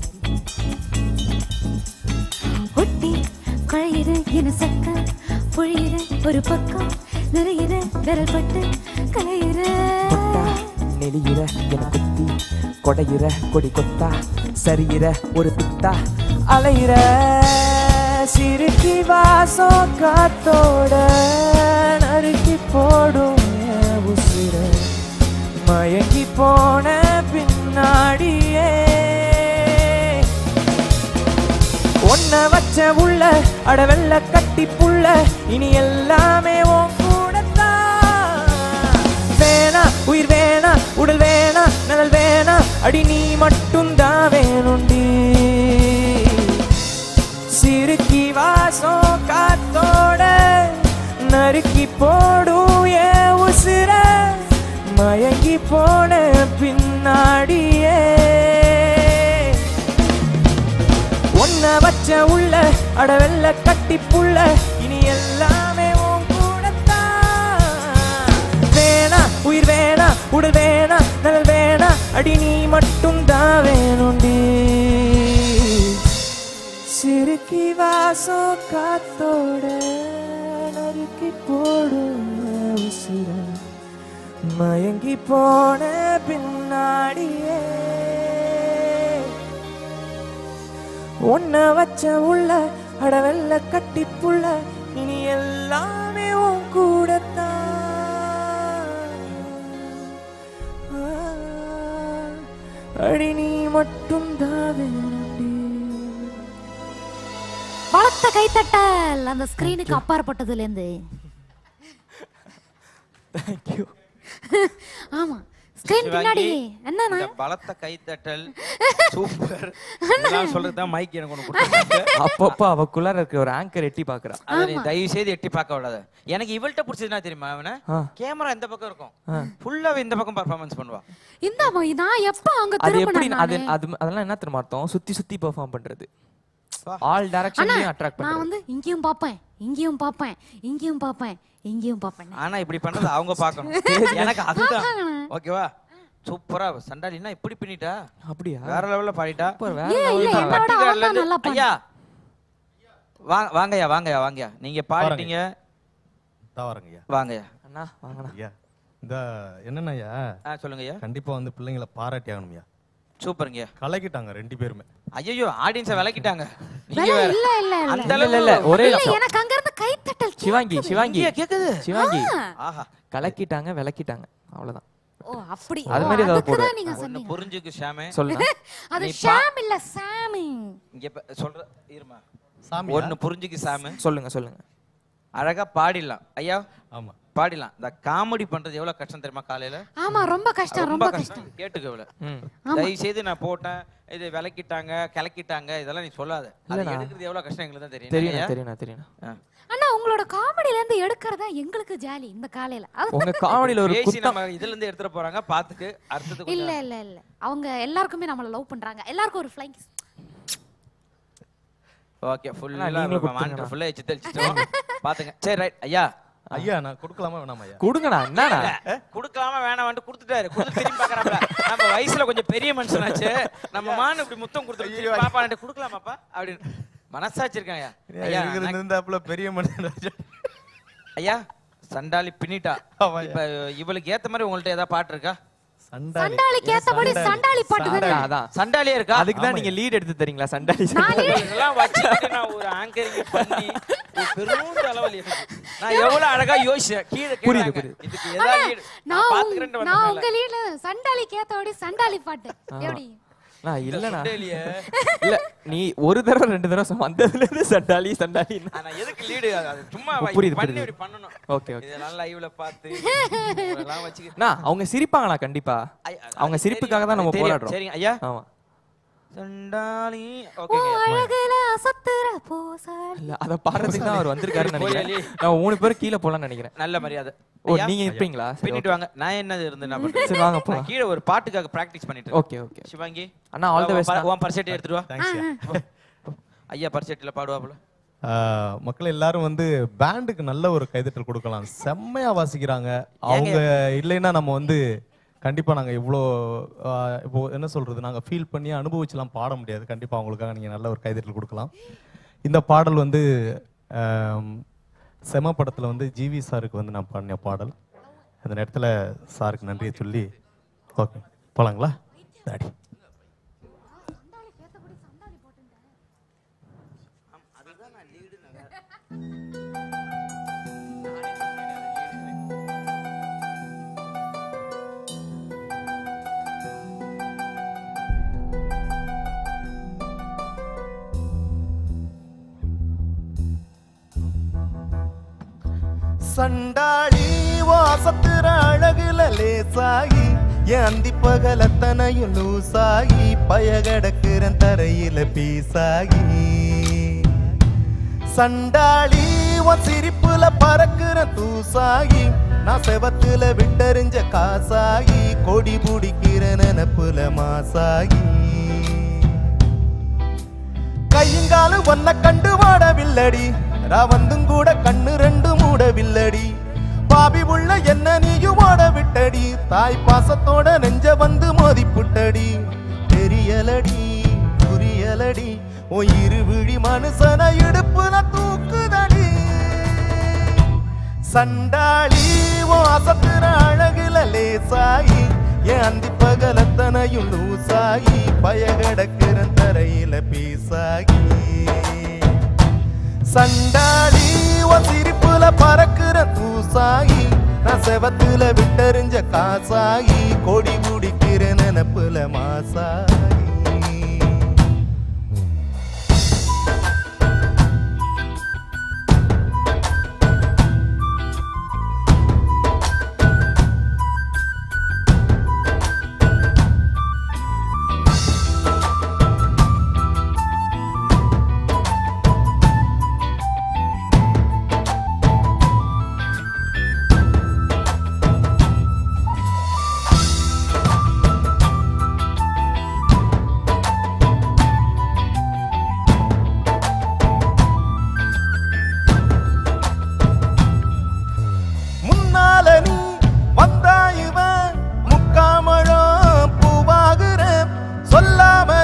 ஒட்டி குழையிற என சக்க பொழியிற ஒரு பக்கம் நிறையிற விரல் பட்டு கலையிற
கொட்டா நெளியிற என குத்தி கொடையிற கொடி கொத்தா சரியிற ஒரு பித்தா அலையிற சிறுக்கி வாசம் காத்தோட நறுக்கி போடும் உசுர மயங்கி போன பின்னாடியே உன்னை வச்ச உள்ள அடவெல்ல கட்டி புள்ள இனி எல்லாமே உன் கூடத்தான் வேணா உயிர் வேணா உடல் வேணா நலல் வேணா அடி நீ மட்டும் தான் வேணுண்டி சிறுக்கி வாசம் காத்தோட நறுக்கி போடும் ஏ உசுர மயங்கி போன பின்னாடியே உன்னை வச்ச உள்ள அடவெல்ல கட்டி புள்ள இனி எல்லாமே உன் கூடத்தான் வேணா உயிர் வேணா உடல் வேணா நலல் வேணா அடி நீ மட்டும் தான் வேணுண்டி சிறுக்கி வாசம் காத்தோட நறுக்கி போடும் உசுர மயங்கி போன பின்னாடியே உன்னை வச்ச உள்ள அடவெல்ல கட்டி புள்ள இனி எல்லாமே உன் கூடத்தான் அடி நீ மட்டும் தான் வேணுண்டி
பலத்த கைத்தட்டல் அந்த ஸ்கிரீனுக்கு அப்பாற்பட்டதுலேருந்து
தேங்க்யூ
ஆமா ஸ்கிரீன் பின்னாடி என்னன்னா
இந்த பலத்த கைத்தட்டல் சூப்பர் நான் சொல்றது தான் மைக் எனக்கு ஒன்னு கொடுத்தாங்க.
அப்பப்ப அவக்குள்ள இருக்க ஒரு ஆங்கர் எட்டி பாக்குறா.
அத நீ தயவு செய்து எட்டி பார்க்க விடாத. எனக்கு இவள்ட்ட பிடிச்சதுனா தெரியுமா அவன கேமரா இந்த பக்கம் இருக்கும். ஃபுல்லா இந்த பக்கம் பெர்ஃபார்மன்ஸ் பண்ணுவா.
இந்த நான் எப்ப அங்க
அது எப்படி
திரும்பினேன்
அது அது அதெல்லாம் என்ன தெரியுமா அர்த்தம்? சுத்தி சுத்தி பெர்ஃபார்ம் பண்றது. ஆல் டைரக்ஷன்லயும் அட்ராக்ட் பண்றது.
நான் வந்து இங்கேயும் பாப்பேன் இங்கேயும் பாப்பேன் இங்கேயும் பாப்பேன் இங்கேயும் பாப்பேன்.
ஆனா இப்படி பண்றது அவங்க பார்க்கணும். எனக்கு அதுதான் ஓகேவா? சூப்பரா சண்டாலினா இப்படி பண்ணிட்டா.
அப்படியே
வேற லெவல்ல பாடிட்டா.
நல்லா
ஐயா வாங்கயா வாங்கயா வாங்கயா நீங்க பாடிட்டீங்க.
தாவரங்கய்யா
வாங்கயா
அண்ணா வாங்கண்ணா.
ஐயா இந்த என்னண்ணா
ஆ சொல்லுங்கய்யா.
கண்டிப்பா வந்து பிள்ளைங்களை பாராட்டி ஆகணும்யா.
சூப்பர்ங்கய்யா.
கலக்கிட்டாங்க ரெண்டு பேருமே.
ஐயோ ஆடியன்ஸை விலக்கிட்டாங்க.
இல்ல இல்ல இல்ல
அந்த
இல்ல இல்ல ஒரே
எனக்கு அங்க இருந்து கை தட்டல்
சிவாங்கி சிவாங்கி
கேக்குது.
சிவாங்கி
ஆஹா
கலக்கிட்டாங்க விலக்கிட்டாங்க அவ்வளவுதான்.
ஓ அப்படி
அது மாதிரி ஏதாவது போடு.
நீங்க
ஒன்னு
சொன்னீங்க.
புரிஞ்சுக்கு ஷாமே.
சொல்லுங்க.
அது ஷாம் இல்ல சாமி.
இங்க சொல்ற இருமா.
சாமி
ஒன்னு புரிஞ்சுக்கு சாமே.
சொல்லுங்க சொல்லுங்க.
அழகா பாடிடலாம். ஐயா
ஆமா
பாடிடலாம். இந்த காமெடி பண்றது எவ்வளவு கஷ்டம் தெரியுமா காலையில?
ஆமா ரொம்ப கஷ்டம் ரொம்ப கஷ்டம்.
கேட்டுக்க இவள. தயவு செய்து நான் போட்டேன் இது விலக்கிட்டாங்க கலக்கிட்டாங்க இதெல்லாம் நீ சொல்லாத. அது எடுக்கிறது எவ்வளவு கஷ்டம் எங்களுக்கு தான் தெரியும்.
தெரியும் தெரியும் தெரியும்.
அண்ணா உங்களோட காமெடில இருந்து எடுக்கறதா எங்களுக்கு ஜாலி இந்த காலையில.
உங்க காமெடில ஒரு
பேசி நம்ம இதுல இருந்து எடுத்துற போறாங்க பாத்துக்கு அர்த்தத்துக்கு.
இல்ல இல்ல இல்ல அவங்க எல்லாருக்குமே நம்மள லவ் பண்றாங்க. எல்லாருக்கும் ஒரு ஃப்ளைங் கிஸ்.
ஓகே ஃபுல்லா நீங்க மானிட்டர் ஃபுல்லா எச்சி தெளிச்சிட்டோம். பாத்துங்க. சரி ரைட் ஐயா.
ஐயா நான் கொடுக்கலாமா வேணாமா ஐயா?
கொடுங்கடா என்னடா?
கொடுக்கலாமா வேணாம்னு கொடுத்துட்டாரு. கொடுத்து திரும்பி பார்க்கறாப்ல. நம்ம வயசுல கொஞ்சம் பெரிய மனுஷனாச்சு. நம்ம மான் இப்படி முத்தம் கொடுத்து பாப்பான்ட்ட கொடுக்கலாமாப்பா அப்படி மனசாட்சி இருக்காங்க.
ஐயா இருந்தாப்ல பெரிய மனுஷன்.
ஐயா சண்டாலி பின்னிட்டா. இப்ப இவளுக்கு ஏத்த மாதிரி உங்கள்ட்ட ஏதாவது பாட்டு இருக்கா?
சண்டாலிக்கு ஏத்தபடி சண்டாலி பாட்டு தானே.
அதான்
சண்டாலியே இருக்கா?
அதுக்கு தான் நீங்க லீட் எடுத்து தரீங்களா சண்டாலி?
இதெல்லாம் வச்சிட்டு நான் ஒரு ஆங்கரிங் பண்ணி ஒரு பெரும் தலைவலி எனக்கு. நான் எவ்வளவு அழகா யோசிச்சேன். கீழ கேக்குறாங்க. இதுக்கு ஏதாவது லீட் நான் பாத்துக்கறேன்னு வந்தேன்.
நான் உங்க லீட்ல சண்டாலிக்கு ஏத்தபடி சண்டாலி பாட்டு எப்படி?
நான் இல்லனா இல்ல நீ ஒரு தடவை ரெண்டு தடவை வந்ததுல இருந்து சண்டாலி சண்டாலி.
நான் எதுக்கு லீட் சும்மா பண்ணி இப்படி பண்ணனும்.
Okay okay.
இதெல்லாம் லைவ்ல பார்த்து இதெல்லாம் வச்சிக்க.
நான் அவங்க சிரிப்பாங்களா கண்டிப்பா? அவங்க சிரிப்புக்காக தான் நம்ம போராடுறோம்.
சரிங்க ஐயா.
ஆமா.
சண்டாலி ஓகே.
அழகுல அசத்துற போசாலி.
இல்ல அத பாடுறதுக்கு தான் அவர் வந்திருக்காருன்னு நினைக்கிறேன். நான் மூணு பேர் கீழ போலாம்னு நினைக்கிறேன்.
நல்ல மரியாதை.
ஓ நீங்க இருப்பீங்களா?
பின்னிட்டு வாங்க. நான் என்னது இருந்து நான் பண்றேன்.
சரி வாங்க போலாம்.
கீழ ஒரு பாட்டுக்காக பிராக்டீஸ் பண்ணிட்டு இருக்கேன்.
Okay okay.
சிவாங்கி
அண்ணா ஆல் தி பெஸ்ட்.
உன் பர்செட் எடுத்துட்டு வா.
தேங்க்ஸ்.
ஐயா பர்செட்ல பாடுவாப்ல.
மக்கள் எல்லாரும் வந்து பேண்டுக்கு நல்ல ஒரு கைதட்டல் கொடுக்கலாம். செம்மையா வாசிக்கிறாங்க. அவங்க இல்லைன்னா நம்ம வந்து கண்டிப்பா நாங்க இவ்வளோ இப்போ என்ன சொல்றது நாங்க ஃபீல் பண்ணி அனுபவிச்சுலாம் பாட முடியாது. கண்டிப்பா அவங்களுக்காக நீங்க நல்ல ஒரு கைதட்டல் கொடுக்கலாம். இந்த பாடல் வந்து செம படத்துல வந்து ஜிவி சாருக்கு வந்து நான் பாடின பாடல். அந்த நேரத்துல சாருக்கு நன்றியை சொல்லி ஓகே போலாங்களா? டாடி
சண்டாளி வாசத்துற அழகுல லேசாகி என் அந்தி பகலத்தனையும் லூசாகி பயகடக்குறன் தரையில பீசாகி சண்டாளி உன் சிரிப்புல பறக்குற தூசாகி நான் செவத்துல விட்டறிஞ்ச காசாகி கொடி பிடிக்கிற நினப்புல மாசாகி கையுங்காலு ஒன்ன கண்டு வாடவில்லடி ராவந்தும் கூட கண்ணு ரெண்டு மூடவில்லடி பாபி உள்ள என்ன நீயும் ஓட விட்டடி தாய் பாசத்தோட நெஞ்ச வந்து மோதி புட்டடி தெரியலடி புரியலடி ஓ இருவிழி மனுஷன இடுப்புல தூக்குதடி சண்டாளி ஓ அசத்துற அழகுல லேசாகி என் அந்தி பகலத்தனையும் லூசாகி பயகடக்கிற தரையில பீசாகி சண்டாளி உன் சிரிப்புல பறக்குற தூசாகி நான் செவத்துல விட்டறிஞ்ச காசாகி கொடி குடிக்கிற நினப்புல மாசாகி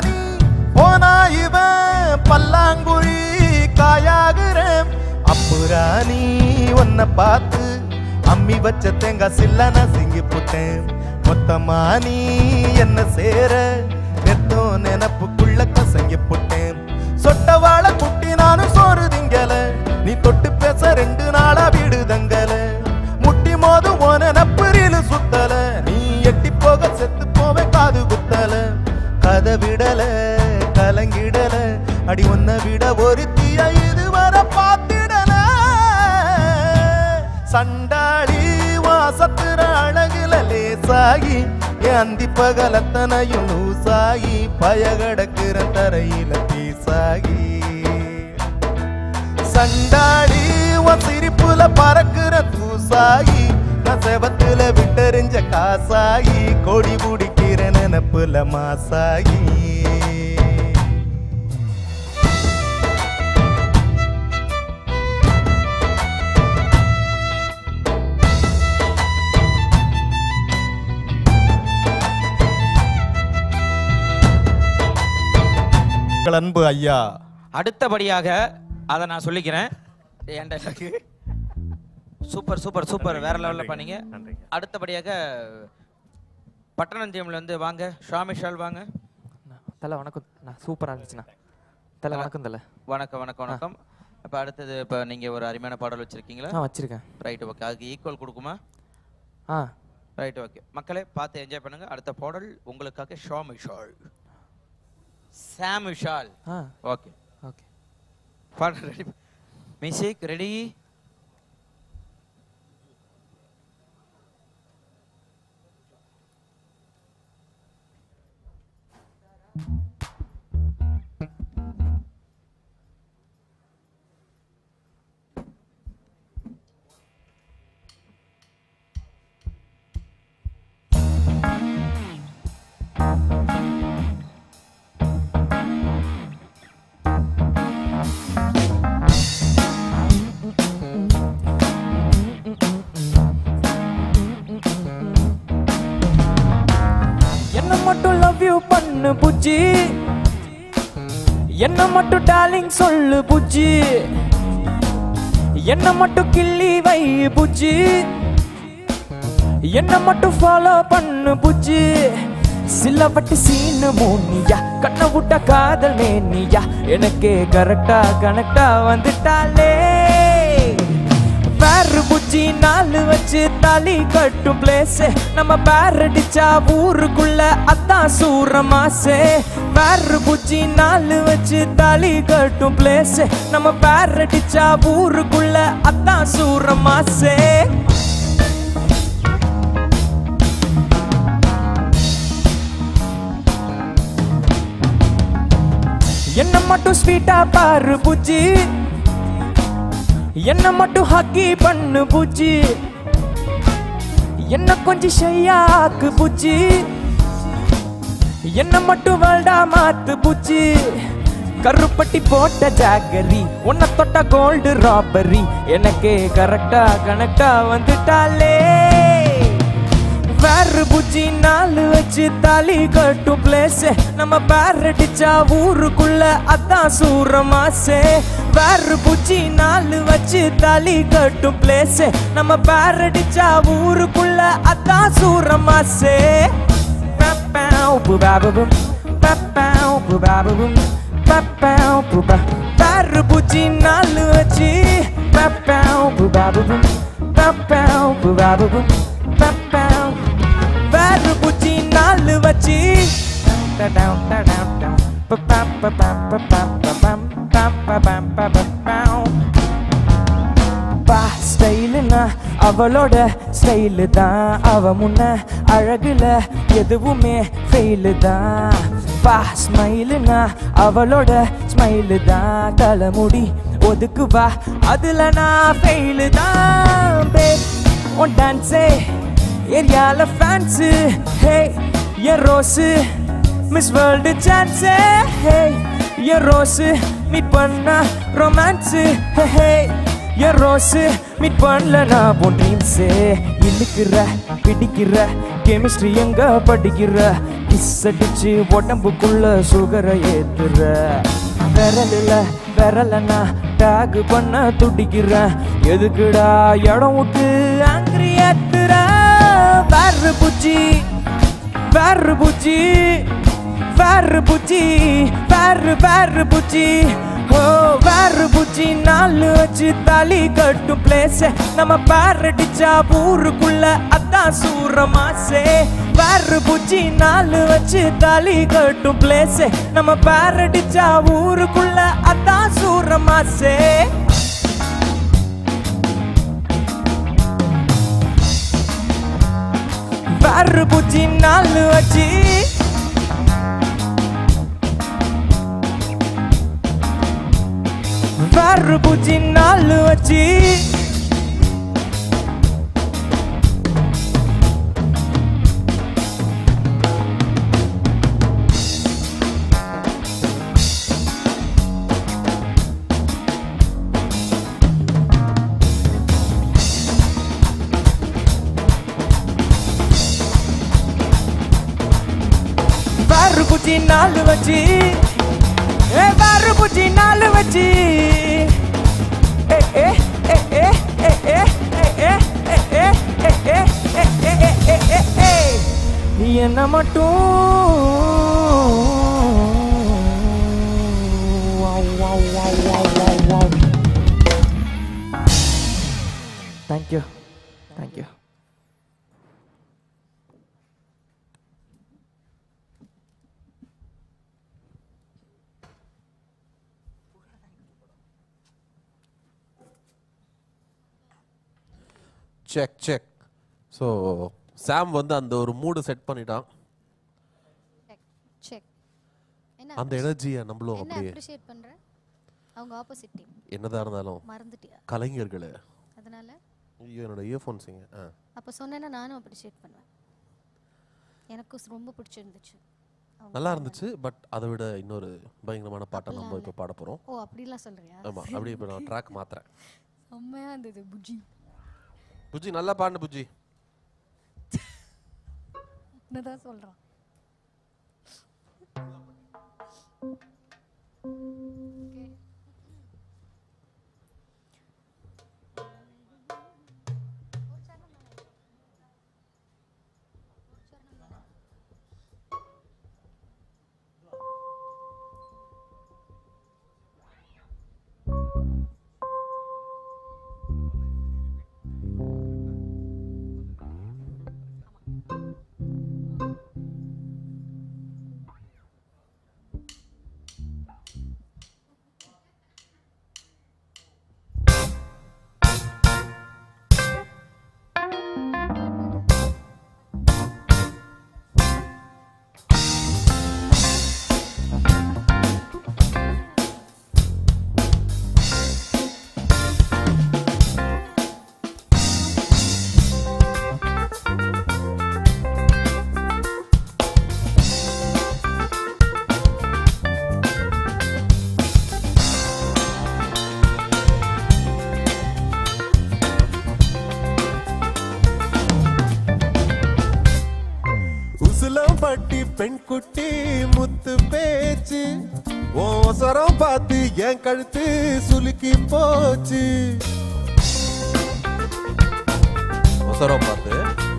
நீ போனா இவன் பல்லாங்குழி காயாகிறேன். அப்புறா நீ உன்னை பார்த்து அம்மி வச்ச தேங்காய் சில்ல நசுங்கி போட்டேன். மொத்தமா நீ என்ன சேர நெத்தோ நினப்புக்குள்ள கசங்கி போட்டேன். சொட்ட வாழ குட்டி நானும் சோறு திங்கல, நீ தொட்டு பேச ரெண்டு நாளா வீடு தங்கல. முட்டி மோது ஓன நப்புரியில சுத்தல, நீ எட்டி போக செத்து போவே காது குத்தல. கதை விடல கலங்கிடல, அடி ஒன்ன விட ஒரு தீய இதுவரை பார்த்திடல. சண்டாளி வாசத்துற அழகுல லேசாகி என் அந்தி பகலத்தனையும் லூசாகி பயகடக்குற தரையில பீசாகி. சண்டாளி உன் சிரிப்புல பறக்குற தூசாகி நான் செவத்துல விட்டறிஞ்ச காசாகி கொடி பிடிக்கிற நினப்புல மாசாகி.
அன்பு ஐயா,
அடுத்தபடியாக அதை நான் சொல்லிக்கிறேன். சூப்பர் சூப்பர் சூப்பர் வேற லெவலில் பண்ணீங்க. அடுத்தபடியாக பட்டணந்தியம்ல இருந்து வாங்க ஷாமிஷால் வாங்க.
தலை வணக்கம். நான் சூப்பராக இருந்துச்சுண்ணா. தலை வணக்கம். தலை
வணக்கம் வணக்கம் வணக்கம். இப்போ அடுத்தது இப்போ நீங்கள் ஒரு அருமையான பாடல் வச்சுருக்கீங்களா?
ஆ வச்சுருக்கேன்.
Right okay. அதுக்கு ஈக்குவல் கொடுக்குமா?
ஆ
ரைட்டு ஓகே. மக்களே பார்த்து என்ஜாய் பண்ணுங்கள். அடுத்த பாடல் உங்களுக்காக ஷாமிஷால் சாம் விஷால். Okay
okay.
பாடல் ரெடி. Music ready.
என்ன மட்டும் லவ் யூ பண்ணு புஜ்ஜி, என்ன மட்டும் டார்லிங் சொல்லு புஜ்ஜி, என்ன மட்டும் கிள்ளி வை புஜ்ஜி, என்ன மட்டும் ஃபாலோ பண்ணு புஜ்ஜி. சிலவட்டு சீனு மூனியா கண்ண விட்ட காதல் மேனியா எனக்கே கரெக்டா கனெக்டா வந்துட்டாலே. பேரு புஜ்ஜி நாலு வச்சு தாலி கட்டும் பிளேஸ் நம்ம பேர் அடிச்சா ஊருக்குள்ள அதான் சூற மாசே. பேரு புஜ்ஜி நாலு வச்சு தாலி கட்டும் பிளேஸ் நம்ம பேர் அடிச்சா ஊருக்குள்ள அதான் சூற மாசே. என்ன மட்டும் ஸ்வீட்டா பாரு புஜ்ஜி, என்ன மட்டும் ஹக்கி பண்ணு புஜ்ஜி, என்ன கொஞ்சம் ஷையாக்கு புஜ்ஜி, என்ன மட்டும் வேல்டா மாத்து புஜ்ஜி. கருப்பட்டி போட்ட ஜாகரி உன்னை தொட்ட கோல்டு ராபரி எனக்கே கரெக்டா கனெக்டா வந்துட்டாலே. பேரு புஜ்ஜி நாலு வச்சு தாலி கட்டும் பிளேஸ் நம்ம பேர் அடிச்சா ஊருக்குள்ள அதான் சூற மாசே. பேரு புஜ்ஜி நாலு வச்சு தாலி கட்டும் பிளேஸ் நம்ம பேர் அடிச்சா ஊருக்குள்ள அதான் சூற மாசே. பேரு புஜ்ஜி நாலு வச்சு பேரு புஜ்ஜி நாலு வச்சு பா ஸ்டைலுனா அவளோட ஸ்டைலு தான், அவ முன்ன அழகுல எதுவுமே ஃபெயிலு தான். பா ஸ்மைலுனா அவளோட ஸ்மைலு தான், தலைமுடி ஒதுக்குவா அதுல நான் ஃபெயிலு தான். பேப் உன் டான்ஸே ஏரியால ஃபேன்ஸு, ஹே என் ரோஸு மிஸ் வேர்ல்டு சான்ஸே. ஹே என் ரோஸு மீட் பண்ணா ரொமான்ஸு, ஹே என் ரோஸு மீட் பண்ணல நான் உன் ட்ரீம்ஸே இழுக்கிற பிடிக்கிற கெமிஸ்ட்ரி எங்க படிக்கிற கிஸ் அடிச்சு உடம்புக்குள்ள சுகரை ஏத்துற விரலில் விரலனா டேக் பண்ண துடிக்கிறேன் எதுக்குடா இடம் விட்டு ஆங்கிரி ஏத்துற வேறு பூச்சி வேறு பூச்சி வேறு பூச்சி வேறு வேறு பூச்சி ஓ வேறு பூச்சி நாலு வச்சு தாலி கட்டும் பிளேஸ் நம்ம பாரடிச்சா ஊருக்குள்ள அதான் சூற மாசே வேறு பூச்சி நாலு வச்சு தாலி கட்டும் பிளேஸ் நம்ம பாரடிச்சா ஊருக்குள்ள அதான் சூற மாசே வேறு பூச்சி நாலு வச்சு வேறு பூச்சி நாலு வச்சு வேறு பூச்சி நாலு வச்சு ஏ வேறு பூச்சி நாலு வச்சு நீ என்ன மட்டும் thank you thank you
check check so Sam வந்து அந்த ஒரு மூடு செட் பண்ணிட்டான்
செக் என்ன
அந்த எனர்ஜியை நம்மளும்
என்ன
அப்படியே
அப்ரிஷியேட் பண்ற அவங்க ஆப்போசிட் டீம்
என்னதா இருந்தாலும்
மறந்துட்டியா
கலைஞர்களே
அதனால
ஐயோ என்னோட இயர்ஃபோன்ஸுங்க ஆ
அப்ப சொன்னேன்னா நானும் அப்ரிஷியேட் பண்ணுவேன் எனக்கு ரொம்ப பிடிச்சிருந்துச்சு
நல்லா இருந்துச்சு பட் அதை விட இன்னொரு பயங்கரமான பாட்டை நம்ம இப்போ பாட போகிறோம்
ஓ அப்படிலாம் சொல்றியா
ஆமாம் அப்படியே இப்போ நான் ட்ராக் மாத்துறேன்
செம்மையா இருந்தது புஜி
புஜி நல்லா பாடு புஜி
என்னதான் சொல்றான்
பட்டி பெண் குட்டி முத்து பேச்சு ஓசரம் பார்த்து என் கழுத்து சுலுக்கி போச்சு ஓசரம் பார்த்து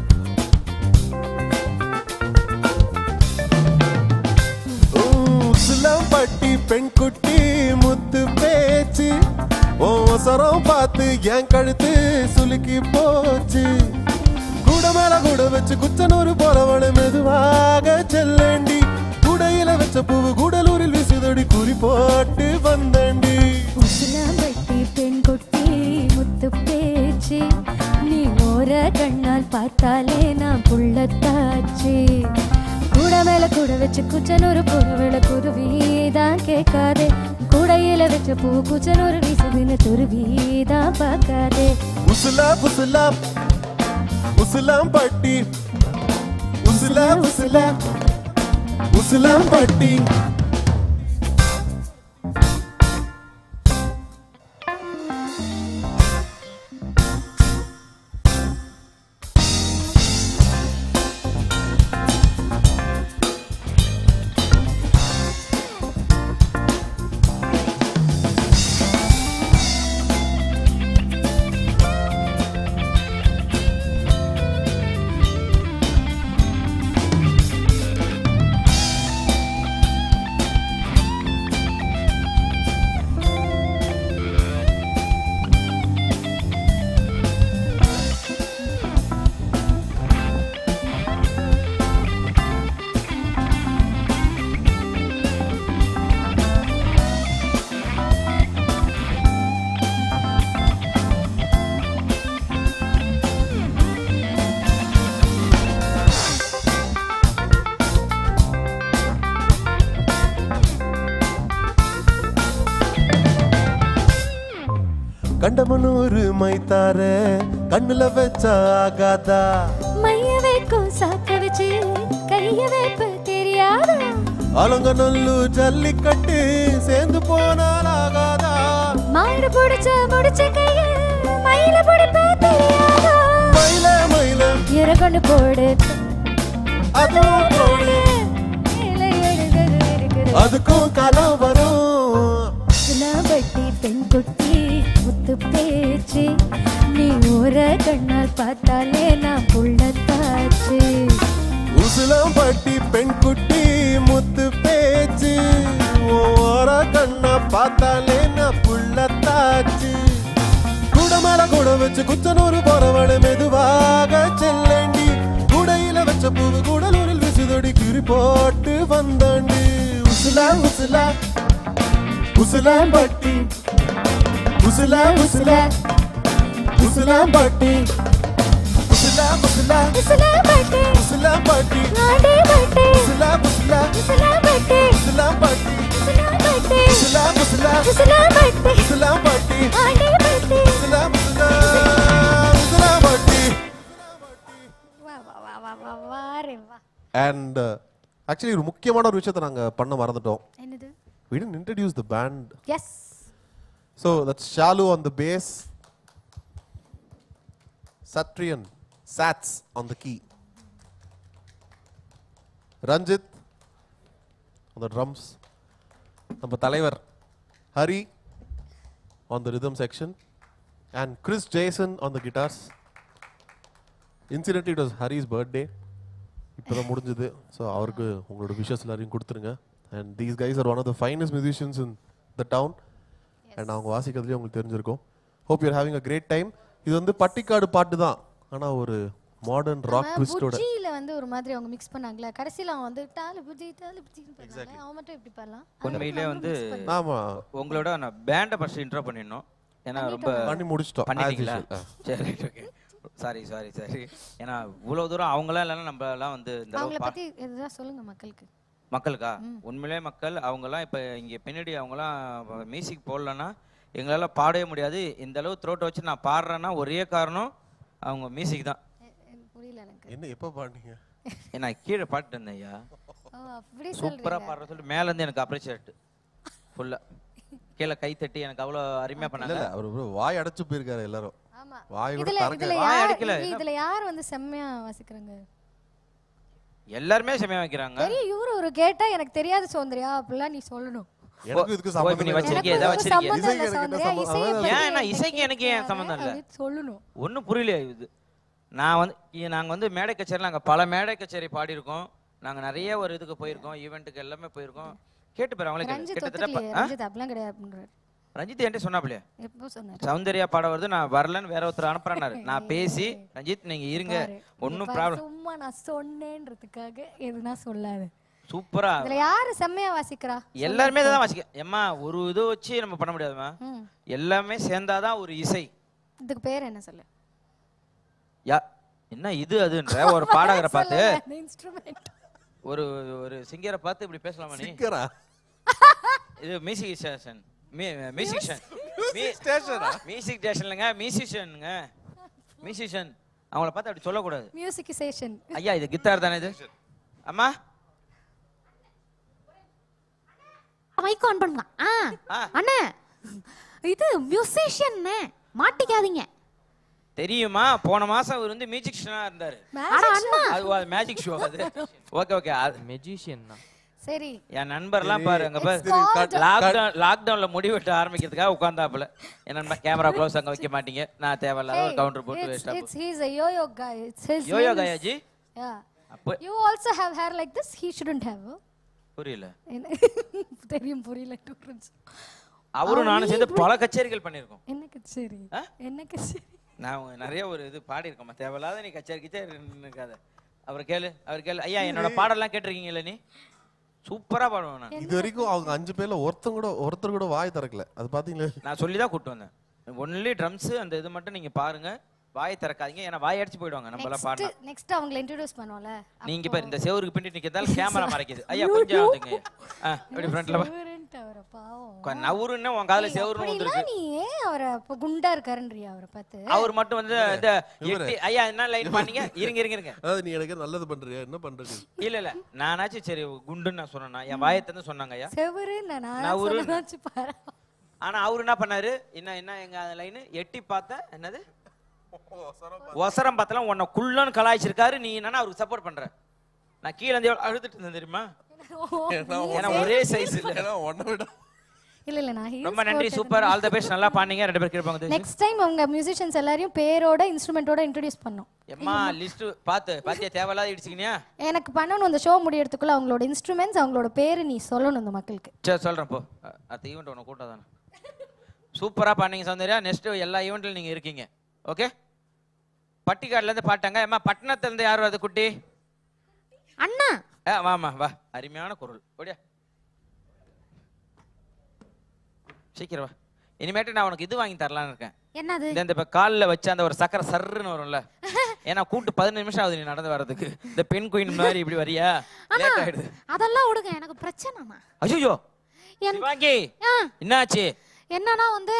உசிலம் பட்டி பெண் குட்டி முத்து பேச்சு ஓசரம் பார்த்து என் கழுத்து சுலுக்கி போச்சு கூட மேல கூட வச்சு குச்சனூர் போறவளை மெதுவாக செல்லண்டி கூடையில வச்ச பூவு கூடலூரில் விசுதடி குறி போட்டு வந்தண்டி
உசிலம்பட்டி பெண் கொட்டி முத்து பேச்சு நீ ஓர கண்ணால் பார்த்தாலே நான் புள்ளத்தாச்சு கூட மேல கூட வச்சு குச்சனூர் போறவளை குருவிதான் கேட்காதே கூடையில வச்ச பூ குச்சனூர் வீசுதுன்னு துருவிதான் பார்க்காதே
உசுலா புசுலா உசிலம் பட்டி உசிலா உசிலா உசிலம் பட்டி கண்டமனூரு மைத்தார கண்ணுல வச்சா ஆகாதா
மைய வைக்கும் சாக்க வச்சு கைய வைப்பு தெரியாதா
அலங்கநல்லு ஜல்லிக்கட்டு சேர்ந்து போனால் ஆகாதா
மாடு புடிச்ச முடிச்ச கைய மயில புடிப்ப தெரியாதா
மயில மயில
இறகொண்டு போடு
அதுவும் போடு அதுக்கும் காலம் வரும்
பட்டி பெண் குட்டி முத்து பேச்சு நீ ஊர கண்ணால் பார்த்தாலே நான் புள்ளத்தாச்சு
உசுலம் பட்டி பெண் குட்டி முத்து பேச்சு ஓர கண்ண பார்த்தாலே நான் புள்ளத்தாச்சு கூட மேல கூட வச்சு குச்சனூர் போறவள மெதுவாக செல்லண்டி கூடையில வச்ச பூவு கூடலூரில் விசுதொடி கிரி போட்டு வந்தாண்டி உசுலா உசுலா உசுலாம் பட்டி உசுலா உசுலா உசுலாம் பட்டி உசுலா உசுலா
உசுலாம் பட்டி
உசுலாம் பட்டி
ஆடே பட்டி
உசுலா உசுலா
உசுலாம் பட்டி
உசுலாம் பட்டி
உசுலாம் பட்டி
உசுலா உசுலா
உசுலாம் பட்டி
உசுலாம் பட்டி
ஆடே பட்டி
உசுலா உசுலா உசுலாம் பட்டி
வா வா வா வா வா வா ரே வா
and ஆக்சுவலி ஒரு முக்கியமான ஒரு விஷயத்தை நாங்க பண்ண மறந்துட்டோம்
என்னது
we didn't introduce the band
yes
so that's Shalu on the bass Satrian Sats on the key Ranjit on the drums நம்ம தலைவர் Hari on the rhythm section and Chris Jason on the guitars incidentally it was Hari's birthday இப்போதான் முடிஞ்சது so அவருக்கு உங்களோட wishes எல்லாரையும் கொடுத்துருங்க and these guys are one of the finest musicians in the town and அவங்க வாசிக்கிறதுலேயே உங்களுக்கு தெரிஞ்சிருக்கும் hope you're having a great time இது வந்து பட்டிக்காடு பாட்டு தான் ஆனா ஒரு மாடர்ன் ராக் ட்விஸ்டோட
புஜில வந்து ஒரு மாதிரி அவங்க மிக்ஸ் பண்ணாங்கல கடைசில அவங்க வந்து டால புஜி டால புஜின்னு பண்ணாங்க அவன் மட்டும் எப்படி பண்ணலாம்
உண்மையிலே வந்து
ஆமா
உங்களோட நான் பேண்டை ஃபர்ஸ்ட் இன்ட்ரோ பண்ணிடணும் ஏன்னா ரொம்ப
பண்ணி முடிச்சிட்டோம்
பண்ணிட்டீங்களா சரி ஓகே சாரி சாரி சாரி ஏன்னா இவ்வளவு தூரம் அவங்களாம் இல்லைன்னா நம்ம எல்லாம் வந்து இந்த
அவங்கள பத்தி எதாவது சொல்லுங்க மக்களுக்கு
மக்களுக்கா உண்மையிலே மக்கள் அவங்கெல்லாம் இப்போ இங்கே பின்னாடி அவங்களாம் மியூசிக் போடலன்னா எங்களால் பாடவே முடியாது இந்த அளவு த்ரோட்டை வச்சு நான் பாடுறேன்னா ஒரே காரணம் அவங்க மியூசிக் தான்
புரியல எனக்கு
என்ன எப்போ பாடுனீங்க
ஏன்னா கீழே பாட்டு இருந்தேன் ஐயா சூப்பராக பாடுற சொல்லிட்டு மேலேருந்து எனக்கு அப்ரிஷியேட் ஃபுல்லாக கீழே கை தட்டி எனக்கு அவ்வளோ அருமையாக பண்ணாங்க
அவர் வாய் அடைச்சு போயிருக்காரு எல்லாரும்
ஆமா
வாய் கூட
இதுல
தரங்க
இதுல யார் இதுல யார் வந்து செம்மையா வாசிக்கறாங்க
எல்லாரும் செம்மையா வைக்கறாங்க
சரி இவரு ஒரு கேட்டா எனக்கு தெரியாது சௌந்தர்யா அப்படிலாம் நீ சொல்லணும்
எனக்கு இதுக்கு சம்பந்தம்
இல்ல வச்சிருக்கீங்க ஏதா
வச்சிருக்கீங்க
ஏன் நான் இசைக்கு எனக்கு ஏன் சம்பந்தம் இல்ல
சொல்லணும்
ஒண்ணும் புரியல இது நான் வந்து நாங்க வந்து மேடை கச்சேரி நாங்க பல மேடை கச்சேரி பாடி இருக்கோம் நாங்க நிறைய ஒரு இதுக்கு போயிருக்கோம் ஈவென்ட்க்கு எல்லாமே போயிருக்கோம் கேட்டு பாரு அவங்களே
கிட்டத்தட்ட ரஞ்சித் அப்படிலாம் கிடையாது
ரஞ்சித் என்கிட்ட சொன்னாப்லையே
எப்போ சொன்னாரு
சௌந்தர்யா பாட வருது நான் வரலன்னு வேற ஒருத்தர் அனுப்புறாரு நான் பேசி ரஞ்சித் நீங்க இருங்க ஒன்னும் ப்ராப்ளம்
சும்மா நான் சொன்னேன்றதுக்காக எதுனா சொல்லாது
சூப்பரா
இதுல யாரு செம்மையா வாசிக்கிறா
எல்லாரும் தான் வாசிக்க ஏம்மா ஒரு இது வச்சு நம்ம பண்ண முடியாதுமா எல்லாமே சேர்ந்தாதான் ஒரு இசை
இதுக்கு பேர் என்ன சொல்லு
யா என்ன இது அதுன்ற ஒரு பாடகரை பார்த்து
இன்ஸ்ட்ருமென்ட்
ஒரு ஒரு சிங்கரை பார்த்து இப்படி பேசலாமா நீ
சிங்கரா
இது மியூசிக் ஸ்டேஷன் மியூசிஷியன் ஸ்டேஷனா மியூசிக் ஸ்டேஷன்லங்க மியூசிஷியனுங்க மியூசிஷியன் அவங்கள பார்த்து அப்படி சொல்லக்கூடாது
மியூசிக் ஸ்டேஷன்
ஐயா இது கிட்டார் தானே இது அம்மா
மைக் ஆன் பண்ணுங்க ஆ அண்ணே இது மியூசிஷியன் மாட்டிக்காதீங்க
தெரியுமா போன மாசம் அவர் வந்து மியூசிஷியனா இருந்தாரு
அட அண்ணா
அது மேஜிக் ஷோ அது ஓகே ஓகே
மெஜிஷியன் தான்
சரி
என் நண்பர்லாம் பாரு அங்க பாரு லாக்டவுன் லாக்டவுன்ல முடிவெட்ட ஆரம்பிக்கிறதுக்காக உட்கார்ந்தாப்புல என்ன கேமரா க்ளோஸ் அங்க வைக்க மாட்டீங்க நான் தேவையில்லாத ஒரு கவுண்டர் போட்டு வேஸ்டா
it's he is a yo-yo guy it's his
yo-yo guy ஜி
yeah you also have hair like this he shouldn't have
புரியல
தெரியும் புரியல டூரன்ஸ்
அவரும் நானும் சேர்ந்து பல கச்சேரிகள் பண்ணிருக்கோம்
என்ன கச்சேரி என்ன கச்சேரி
நான் நிறைய ஒரு இது பாடி இருக்கோம் தேவையில்லாத நீ கச்சேரி கச்சேரி இருக்காத அவர் கேளு அவர் கேளு ஐயா என்னோட பாடலாம் கேட்டிருக்கீங்கல்ல நீ சூப்பரா பாடுவேன் நான்
இது வரைக்கும் அவங்க அஞ்சு பேர்ல ஒருத்தங்க கூட ஒருத்தர் கூட வாய் திறக்கல அது பாத்தீங்களா
நான் சொல்லி தான் கூட்டு வந்தேன் ஒன்லி ட்ரம்ஸ் அந்த இது மட்டும் நீங்க பாருங்க வாய் திறக்காதீங்க ஏன்னா வாய் அடிச்சு போயிடுவாங்க நம்ம எல்லாம் பாடுனா
நெக்ஸ்ட் அவங்கள இன்ட்ரோ듀ஸ் பண்ணுவோம்ல
நீங்க பாரு இந்த செவருக்கு பின்னாடி நிக்கிறதால கேமரா மறைக்குது ஐயா கொஞ்சம் வந்துங்க ஆ அப்படி ஃப்ரண்ட்ல வா
அவர பாவம்
நவுருன்னா உன் காதுல செவருன்னு வந்திருக்கு
நீ ஏன் அவரை இப்போ குண்டா இருக்காருன்றியா அவரை பார்த்து?
அவர் மட்டும் வந்து இந்த எட்டி ஐயா என்ன லைன் பண்ணீங்க? இருங்க இருங்க இருங்க.
அதாவது நீ எனக்கு நல்லது பண்றியா? என்ன பண்றது?
இல்ல இல்ல நானாச்சும் சரி குண்டுன்னு நான் சொன்னேனா? என் வாயை தந்து சொன்னாங்க ஐயா.
செவரு நான் சொன்னாச்சு பாரு.
ஆனா அவர் என்ன பண்ணாரு? என்ன என்ன எங்க அந்த லைன் எட்டி பார்த்தா என்னது? ஒசரம் பார்த்தலாம் உன்னை குள்ளன்னு கலாய்ச்சிருக்காரு. நீ என்னன்னா அவருக்கு சப்போர்ட் பண்ற. நான் கீழே இருந்து அழுதுட்டு இருந்தேன் தெரியுமா? ஏன்னா ஒரே சைஸ் இல்ல. ஏன்னா ஒன்ன விட
இல்ல இல்ல நான்
ரொம்ப நன்றி. சூப்பர். All the best. நல்லா பாடுனீங்க. ரெண்டு பேர் கேட்பாங்க.
நெக்ஸ்ட் டைம் அவங்க மியூசிஷியன்ஸ் எல்லாரையும் பேரோட இன்ஸ்ட்ருமென்ட்டோட இன்ட்ரோ듀ஸ் பண்ணனும்.
எம்மா லிஸ்ட் பாத்து பாத்தியா தேவலாத இடிச்சிக்கினியா?
எனக்கு பண்ணனும் அந்த ஷோ முடியறதுக்குள்ள அவங்களோட இன்ஸ்ட்ருமெண்ட்ஸ் அவங்களோட பேரு நீ சொல்லணும் அந்த மக்களுக்கு.
சரி சொல்றேன் போ. அந்த ஈவென்ட் ஒன்னு கூட்டாதானே. சூப்பரா பாடுனீங்க சௌந்தர்யா. நெக்ஸ்ட் எல்லா ஈவென்ட்லயும் நீங்க இருக்கீங்க. ஓகே? பட்டிக்காட்ல இருந்து பாட்டாங்க. அம்மா பட்டணத்துல இருந்து யார் அது குட்டி?
அண்ணா.
ஏ வாமா வா. அருமையான குரல். ஓடியா. சீக்கிரம் வா. இனிமேட்டு நான் உனக்கு இது வாங்கி தரலான்னு இருக்கேன்.
என்னது?
இந்த இந்த கால்ல வச்சு அந்த ஒரு சக்கரை சர்ருன்னு வரும்ல. ஏன்னா கூட்டு பதினஞ்சு நிமிஷம் ஆகுது நீ நடந்து வர்றதுக்கு. இந்த பெண் குயின் மாதிரி இப்படி வரியா? லேட் ஆயிடுது.
அதெல்லாம் விடுங்க. எனக்கு பிரச்சனைமா.
ஐயோ. சிவாங்கி. என்னாச்சு?
என்னன்னா வந்து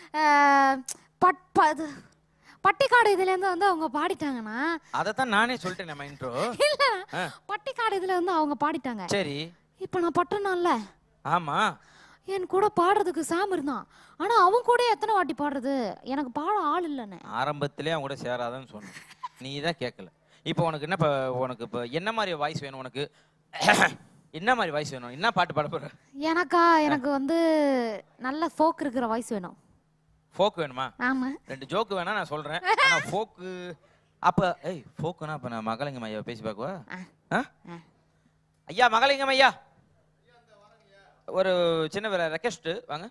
பட் பட்டிக்காடு இதுல இருந்து வந்து அவங்க பாடிட்டாங்கனா
அததான் நானே சொல்லிட்டேன் நம்ம இன்ட்ரோ.
இல்ல பட்டிக்காடு இதுல வந்து அவங்க பாடிட்டாங்க.
சரி.
இப்போ நான் பட்டனம்ல.
ஆமா.
என் கூட பாடுறதுக்கு சாம் இருந்தான். ஆனா அவன் கூட எத்தனை வாட்டி பாடுறது? எனக்கு பாட ஆள் இல்லனே.
ஆரம்பத்திலே அவன் கூட சேராதன்னு சொன்னேன். நீ தான் கேட்கல. இப்போ உனக்கு என்ன உனக்கு இப்போ என்ன மாதிரி வாய்ஸ் வேணும் உனக்கு? என்ன மாதிரி வாய்ஸ் வேணும்? என்ன பாட்டு பாட போற?
எனக்கா எனக்கு வந்து நல்ல ஃபோக் இருக்கிற வாய்ஸ் வேணும்.
ஃபோக் வேணுமா?
ஆமா.
ரெண்டு ஜோக் வேணா நான் சொல்றேன். ஆனா ஃபோக் அப்ப ஏய் ஃபோக்னா அப்ப நான் மகளலிங்கம் ஐயா பேசி பார்க்கவா? ஐயா மகளலிங்கம் ஐயா ஒரு சின்ன வேற ரெக்வெஸ்ட் வாங்க.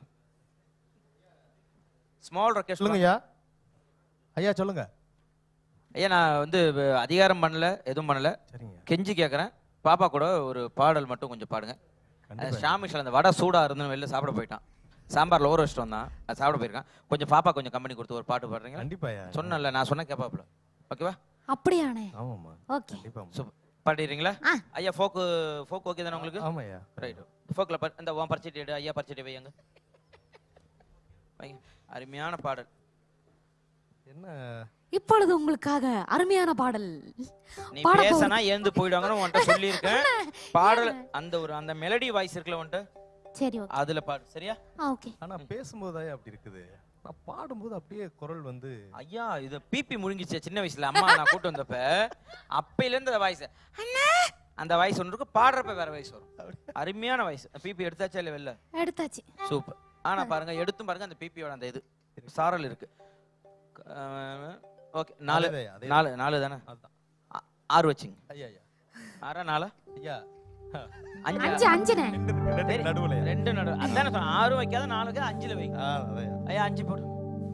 Small request.
சொல்லுங்க ஐயா. ஐயா சொல்லுங்க.
ஐயா நான் வந்து அதிகாரம் பண்ணல எதுவும் பண்ணல. கெஞ்சி கேட்கறேன். பாப்பா கூட ஒரு பாடல் மட்டும் கொஞ்சம் பாடுங்க. ஷாமிஷல் அந்த வடை சூடா இருந்து வெளில சாப்பிட போயிட்டான். சாம்பார்ல ஊற வச்சுட்டு வந்தான். அது சாப்பிட போயிருக்கான். கொஞ்சம் பாப்பா கொஞ்சம் கம்பெனி கொடுத்து ஒரு பாட்டு பாடுறீங்க?
கண்டிப்பா.
சொன்னல நான் சொன்ன கேப்பாப்ல. ஓகேவா?
அப்படியானே?
ஆமாமா.
ஓகே.
கண்டிப்பா.
சூப்பர். பாடிறீங்களா? ஐயா ஃபோக் ஃபோக் ஓகே தானே உங்களுக்கு?
ஆமாய்யா.
ரைட். ஃபோக்ல அந்த ஓம் பர்ச்சேட் எடு. ஐயா பர்ச்சேட் வைங்க. வைங்க. அருமையான பாடல்.
என்ன
இப்பொழுது உங்களுக்காக அருமையான பாடல்.
நீ பேசனா ஏந்து போய்டுவாங்கன்னு உன்கிட்ட சொல்லி இருக்கேன். பாடல் அந்த ஒரு அந்த மெலடி வாய்ஸ் இருக்குல உன்கிட்ட.
சரி ஓகே.
அதுல பாடு. சரியா?
ஓகே.
ஆனா பேசும்போது அப்படி இருக்குது. நான் பாடும்போது அப்படியே குரல் வந்து
ஐயா இது பிபி முழுங்கிச்சு சின்ன வயசுல அம்மா நான் கூட்டி வந்தப்ப அப்பையில இருந்து அந்த வாய்ஸ் அண்ணா அந்த வாய்ஸ் ஒன்று இருக்கு. பாடுறப்ப வேற வாய்ஸ் வரும். அருமையான வாய்ஸ். பிபி எடுத்தாச்சா இல்ல வெளில?
எடுத்தாச்சு.
சூப்பர். ஆனா பாருங்க எடுத்தும் பாருங்க அந்த பிபியோட அந்த இது சாரல் இருக்கு. ஓகே நாலு நாலு நாலு தானே? ஆறு வச்சுங்க.
ஐயா ஐயா
ஆறா நாலா?
ஐயா
அஞ்சு அஞ்சு அஞ்சுனே.
நடுவுல
ரெண்டு நடுவுல. அதானே சொன்னேன். ஆறு வைக்காத நாலுக்கு அஞ்சுல வைங்க. ஐயா அஞ்சு போடு.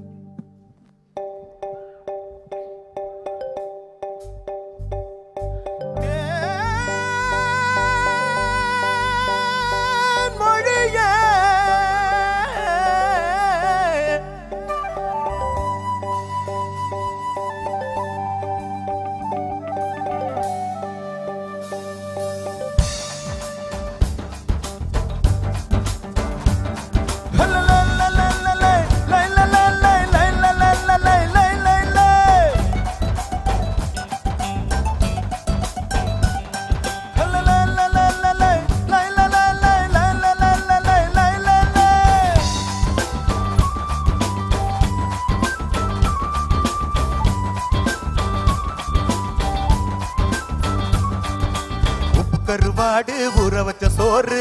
கருவாடு ஊற வச்ச சோறு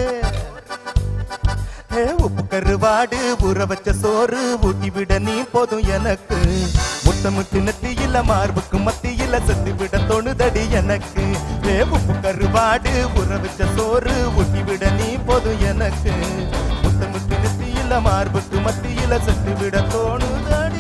உப்பு கருவாடு ஊற வச்ச சோறு ஊட்டி விட நீ போதும் எனக்கு. முத்தமுட்டு நெத்தியில மார்புக்கு மத்தியில செத்து விட தோணுதடி எனக்கு. உப்பு கருவாடு ஊற வச்ச சோறு ஊட்டி விட நீ போதும் எனக்கு. முத்தமுட்டு நெத்தியில மார்புக்கு மத்தியில செத்து விட தோணுதடி.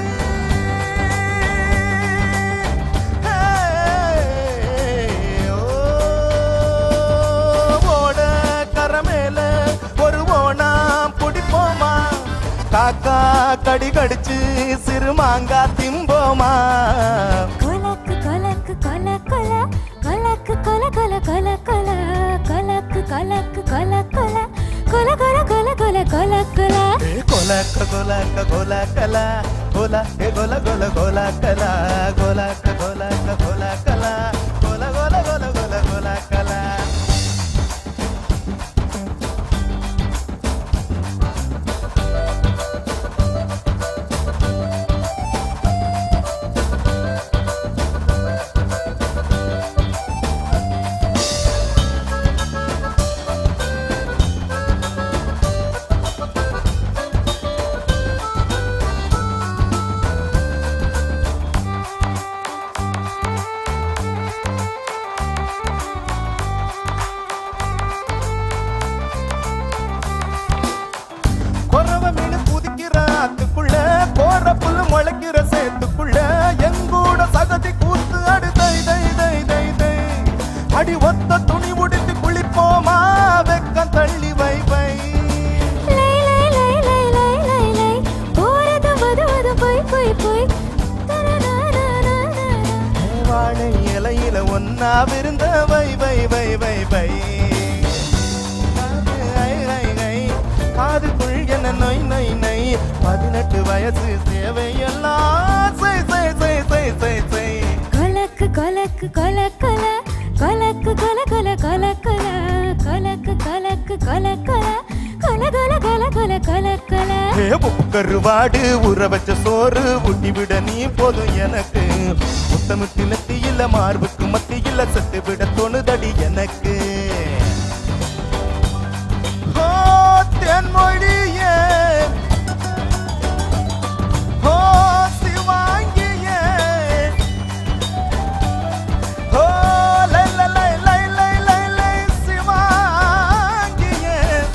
காக்கா கடி கடிச்சு சிறு மாங்கா திம்போமா.
கொலக்கு கொலக்கு கொல கொல கொலக்கு கொல கொல கொல கொல கொலக்கு கொலக்கு கொல கொல கொல கொல கொல கொல கொல கொல
கோலாக்க கோலாக்க கோலாக்கலா கோலா ஏ கோல கோல கோலாக்கலா கோலாக்க கோலாக்க கோலாக்கலா கோல கோல கோல கோல கோலாக்கலா முளைக்கிற சேத்துக்குள்ள எங்கூட சகதி கூத்து அடு தை தை தை தை தை அடி ஒத்த துணி உடுத்தி குளிப்போமா வெக்கம் தள்ளி வை வை வாழை இலையில ஒன்னா விருந்த வை வை வை வை வை காதுக்குள் என்ன நொய் நொய் நொய் பதினெட்டு வயசு சேவையெல்லாம் செய் செய் செய் செய் செய் செய்
கொலக்கு கொலக்கு கொல கொல கொலக்கு கொல கொல கொல கொல கொலக்கு கொலக்கு கொல கொல கொல கொல கொல கொல கொல கொல
ஏ கருவாடு ஊற வச்ச சோறு ஊட்டி விட நீ போதும் எனக்கு முத்தமுத்தி நெத்தியில மார்புக்கு மத்தியில செத்து விட தோணுதடி எனக்கு தென்மொழியே ஓ சிவாங்கியே ஓ லை லை லை லை லை லை லை சிவாங்கியே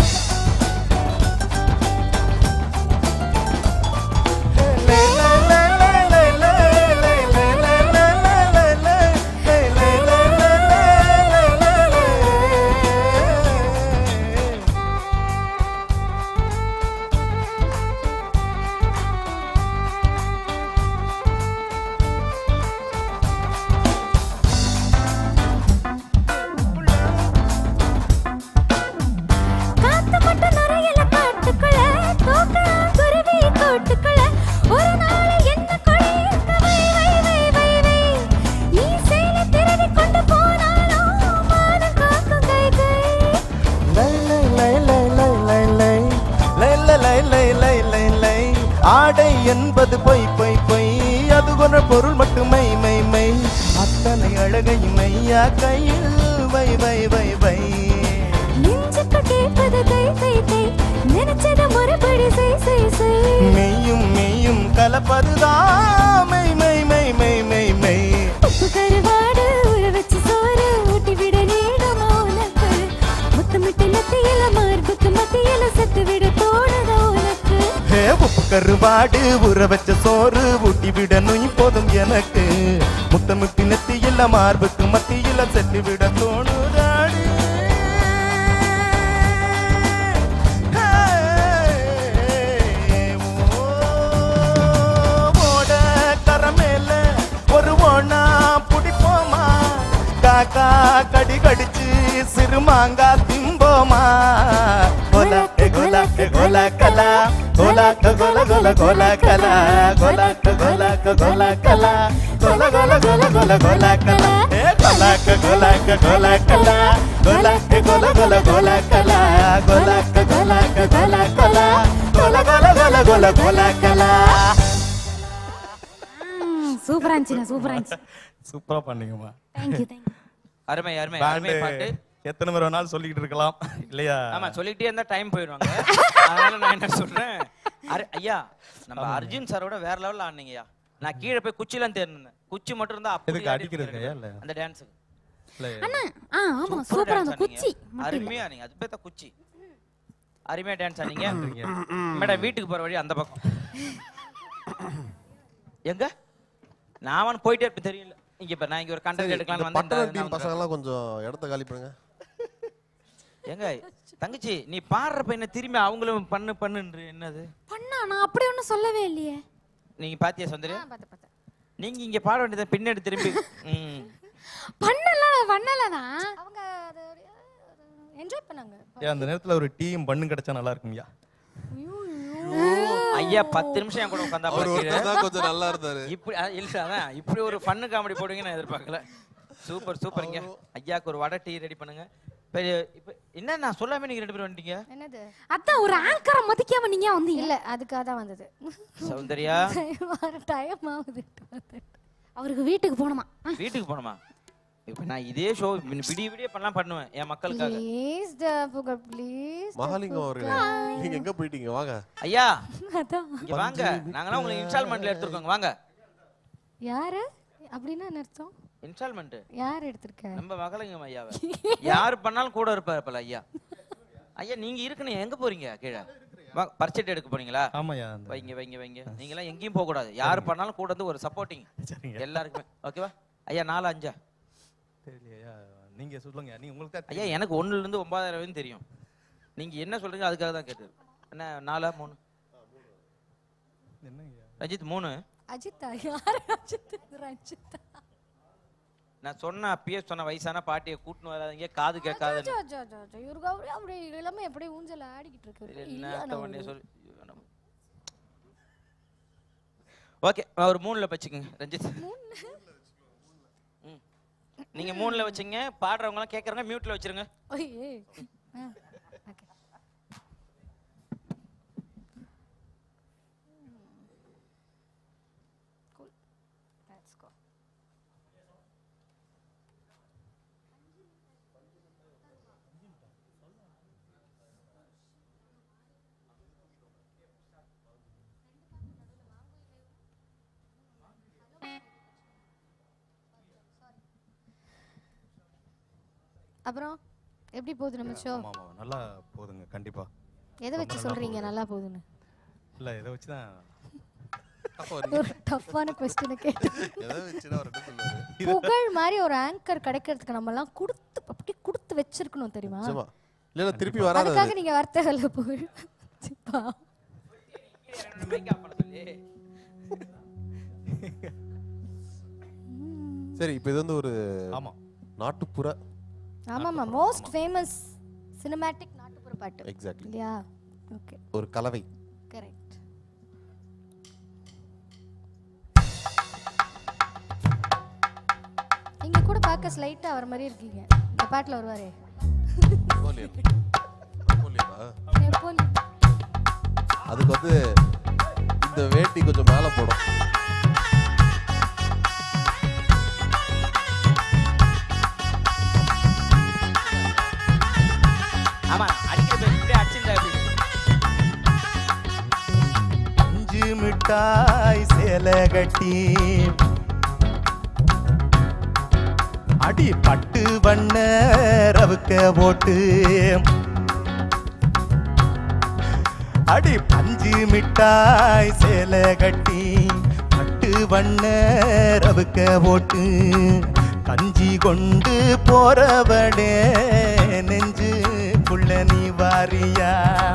லை லை லை லை லை லை லை லை லை லை லை லை லை ஆடை என்பது பொய் பொய் பொய் அது கொண்ட பொருள் மட்டும் மை மை மை அத்தனை அழகை மையா கையில் வை வை வை வை
நெஞ்சுக்கு கேட்பது கை கை கை நினைச்சத மறுபடி செய் செய் செய்
மெய்யும் மெய்யும் கலப்பதுதான் மை மை மை மை மை மை
உப்பு கருவாடு ஊற வச்சு சோறு ஊட்டி விட நீடுமா உனக்கு முத்தமிட்டு நெத்தியில மார்புக்கு மத்தியில செத்து விட தோணுதா உனக்கு
உப்பு கருவாடு ஊற வச்ச சோறு ஊட்டி விடணும் போதும் எனக்கு முத்தமுத்தி நெத்தியில மார்புக்கு மத்தியில செத்து விட தோணுதாடி ஓட கரமேல ஒரு ஓனா புடிப்போமா காக்கா கடி கடிச்சு சிறுமாங்கா திம்போமா கோலா கோலா கோலா கலா கோலா கோல கோல கோலா கலா கோலா கோலா கோலா கலா கோல கோல கோல கோல கோலா கலா ஏ கோலா கோலா கோலா கலா கோலா கோல கோல கோலா கலா கோலா கோலா கோலா கலா கோல கோல கோல கோல கோலா கலா
சூப்பரா இருந்துச்சு சூப்பரா இருந்துச்சு
சூப்பரா பண்ணீங்கம்மா
थैंक यू थैंक
அருமை அருமை அருமை பாட்டு
எத்தனை முறை வேணாலும் சொல்லிக்கிட்டு இருக்கலாம் இல்லையா
ஆமா சொல்லிட்டே இருந்தா டைம் போயிடுவாங்க அதனால நான் என்ன சொல்றேன் ஐயா நம்ம அர்ஜுன் சாரோட வேற லெவல்ல ஆடுனீங்கயா நான் கீழே போய் குச்சிலாம் தேர்ந்தேன் குச்சி மட்டும் இருந்தா
அப்படியே அடிக்கிறதுக்கு இல்ல
அந்த டான்ஸ்க்கு
அண்ணா ஆ ஆமா சூப்பரா அந்த குச்சி
அருமையா நீங்க அது பேத்த குச்சி அருமையா டான்ஸ் ஆனீங்க மேடம் வீட்டுக்கு போற வழி அந்த பக்கம் எங்க நான் போயிட்டே இருப்பேன் தெரியல இங்க இப்ப நான் இங்க ஒரு கண்டென்ட் எடுக்கலாம்னு வந்தேன்
பட்டண டீம் பசங்க எல்லாம் கொஞ்சம் இடத்த காலி பண்ணுங்க
ஏங்க தங்கச்சி நீ பாடுற பையனை திரும்பி அவங்களும் பண்ணு பண்ணுன்ற என்னது
பண்ணா நான் அப்படி ஒண்ணும் சொல்லவே இல்லையே
நீங்க பாத்தியா சுந்தரி நீங்க இங்க பாட வேண்டியது பின்னாடி திரும்பி
பண்ணல பண்ணலதான்
அவங்க என்ஜாய் பண்ணாங்க
ஏன் அந்த நேரத்துல ஒரு டீம் பண்ணு கிடைச்சா நல்லா இருக்கும்யா
ஐயோ
ஐயா பத்து நிமிஷம் என் கூட உட்காந்தா
கொஞ்சம் நல்லா இருந்தாரு.
இப்படி இல்ல அதான் இப்படி ஒரு ஃபன்னு காமெடி போடுவீங்கன்னு நான் எதிர்பார்க்கல. சூப்பர் சூப்பருங்க. ஐயாக்கு ஒரு வடை டீ ரெடி பண்ணுங்க. இப்ப என்ன நான் சொல்லாம நீங்க ரெண்டு பேரும் வந்துட்டீங்க?
என்னது?
அதான் ஒரு ஆங்கரை மதிக்காம நீங்க வந்தீங்க.
இல்ல அதுக்காக தான் வந்தது.
சௌந்தர்யா
டைம் ஆகுது.
அவருக்கு வீட்டுக்கு போணுமா?
வீட்டுக்கு போணுமா? இப்ப நான் இதே ஷோ விடிய விடிய பண்ணலாம் பண்ணுவேன் என் மக்களுக்காக.
Please டபுக please.
மகாலிங்கம் அவர்களே நீங்க எங்க போயிட்டீங்க? வாங்க
ஐயா. இங்க வாங்க. நாங்கலாம் உங்களுக்கு இன்ஸ்டால்மென்ட்ல எடுத்துறோம். வாங்க.
யாரு? அப்படினா என்ன அர்த்தம்?
இன்ஸ்டால்மென்ட்.
யார் எடுத்துர்க்க?
நம்ம மகாலிங்கம் ஐயாவை. யார் பண்ணாலும் கூட இருப்பாருப்பல ஐயா. ஐயா நீங்க இருக்குன்னு எங்க போறீங்க? கீழ பர்ச்சேட் எடுக்க போறீங்களா?
ஆமாயா.
வைங்க வைங்க வைங்க. நீங்க எல்லாம் எங்கேயும் போக கூடாது. யார் பண்ணாலும் கூட வந்து ஒரு சப்போர்ட்டிங் எல்லாருக்குமே. ஓகேவா? ஐயா நாலு அஞ்சா
தெரியலையா? நீங்க சொல்லுங்க. நீங்க உங்களுக்கு தான்
ஐயா எனக்கு ஒண்ணுல இருந்து ஒன்பதாயிரம் வரையும் தெரியும். நீங்க என்ன சொல்றீங்க அதுக்காக தான் கேட்டது. என்ன நாலா மூணு?
என்னங்க
ரஞ்சித் மூணு.
அஜித்தா யார்? அஜித் ரஞ்சித்.
நான் சொன்ன அப்பயே சொன்ன வயசான பாட்டியை கூட்டினு வராதீங்க காது கேட்காது.
இவருக்கு அப்படியே அப்படியே எல்லாமே அப்படியே ஊஞ்சல ஆடிக்கிட்டு இருக்கு.
என்ன பண்ணி சொல்லு. ஓகே ஒரு மூணுல வச்சுக்கோங்க ரஞ்சித். நீங்க மூணுல வச்சுங்க. பாடுறவங்க எல்லாம் கேக்குறவங்க மியூட்ல வச்சிருங்க.
ஓயே ஓகே. கூல். Let's go. அப்புறம் எப்படி போகுது நம்ம ஷோ?
ஆமா ஆமா நல்லா போகுதுங்க கண்டிப்பா.
எதை வச்சு சொல்றீங்க நல்லா போகுதுன்னு?
இல்ல எதை வச்சு தான்
ஒரு டஃப்பான क्वेश्चन கேட்டு.
எதை வச்சுனா அவர் என்ன சொல்றாரு?
புகழ் மாதிரி ஒரு ஆங்கர் கிடைக்கிறதுக்கு நம்ம எல்லாம் கொடுத்து அப்படி கொடுத்து வச்சிருக்கணும் தெரியுமா?
நிச்சயமா. இல்ல இல்ல திருப்பி வராது.
அதுக்காக நீங்க வார்த்தை இல்ல புகழ். சிப்பா.
சரி இப்போ இது வந்து ஒரு
ஆமா
நாட்டுப்புற
ஆமாமா மோஸ்ட் ஃபேமஸ் சினிமேட்டிக் நாட்டுப்புற பாட்டு.
எக்ஸாக்ட்லி.
இல்லையா? ஓகே.
ஒரு கலவை.
கரெக்ட். நீங்க கூட பார்க்க ஸ்லைட்டா வர மாதிரி இருக்கீங்க. இந்த பாட்டுல வருவாரே.
நெப்போலியன். நெப்போலியனா?
நெப்போலியன்.
அதுக்கு வந்து இந்த வேட்டி கொஞ்சம் மேல போடும்.
ஆமா அடிக்கிற பேர் இப்படி அடிச்சிருந்தா எப்படி?
அஞ்சு மிட்டாய் சேலை கட்டி அடி பட்டு வண்ண ரவுக்க போட்டு அடி பஞ்சு மிட்டாய் சேலை கட்டி பட்டு வண்ண ரவுக்க போட்டு கஞ்சி கொண்டு போறவடே நெஞ்சு புள்ள நீ வாரியா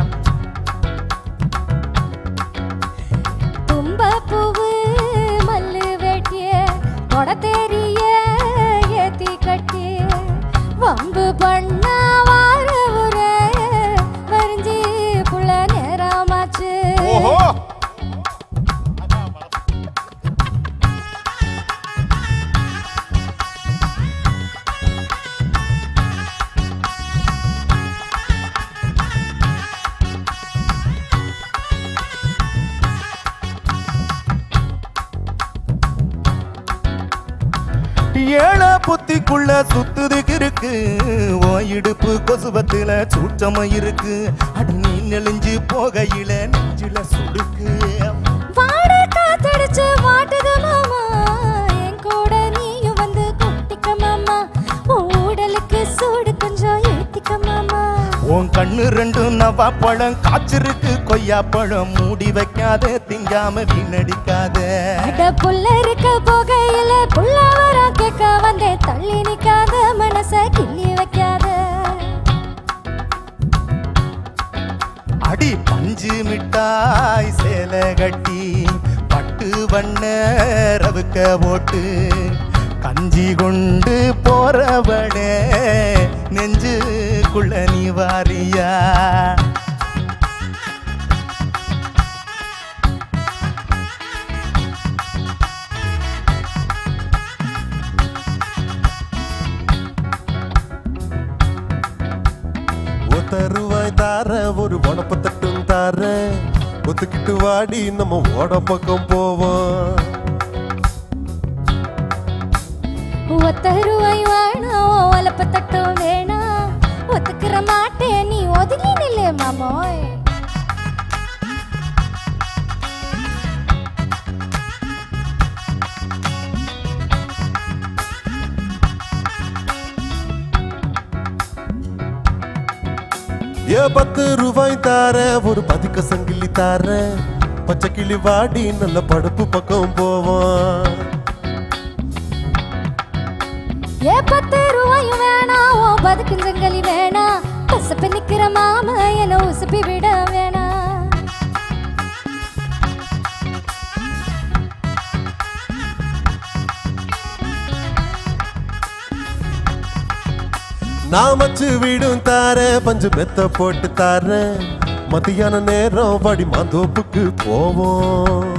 தும்ப பூவு மல்லு வெட்டிய தொட தெரிய ஏத்தி கட்டி வம்பு பண்ண வார ஊர வரிஞ்சி புள்ள நேரமாச்சு.
ஓஹோ ஏழ புத்திக்குள்ள சுத்துதுக்கு இருக்கு ஓ இடுப்பு கொசுவத்துல சூற்றமா இருக்கு அடி நீ நெளிஞ்சு போகையில நெஞ்சில சுடுக்கு
வாட காத்தடிச்சு வாட்டுது மாமா என் கூட நீயும் வந்து குட்டிக்க மாமா உடலுக்கு சூடு கொஞ்சம் ஏத்திக்க மாமா.
உன் கண்ணு ரெண்டும் நவா பழம் காய்ச்சிருக்கு கொய்யா பழம் மூடி வைக்காத திங்காம வீணடிக்காத
அட புள்ள இருக்க போகையில புள்ள வர கேட்க வந்தே தள்ளி நிக்காத மனச கிள்ளி வைக்காத.
அடி பஞ்சு மிட்டாய் சேலை கட்டி பட்டு வண்ண ரவுக்க போட்டு கஞ்சி கொண்டு போறவடே நெஞ்சுக்குள்ள நீ வாரியா
வலப்பத்தட்டும் தார ஒத்துக்கிட்டு வாடி நம்ம ஓட பக்கம் போவோம்.
ஒத்த ரூபாய் வேணும் வலப்பத்தட்டும் வேணாம் ஒத்துக்கிற மாட்டேன் நீ ஒதுங்கி நில்லு மாமோய்.
ஏ பத்து ரூபாய் தார ஒரு பதிக்க சங்கிலி தார பச்சை கிளி வாடி நல்ல படுப்பு பக்கம் போவோம்.
ஏ பத்து ரூபாயும் வேணாம் ஓ பதுக்கு சங்கிலி வேணாம் பசப்ப நிக்கிற மாமா என்ன உசுப்பி விட வேணாம்.
நான் மச்சு வீடும் தார பஞ்சு மெத்த போட்டு தார மத்தியான நேரம் வாடி மாந்தோப்புக்கு போவோம்.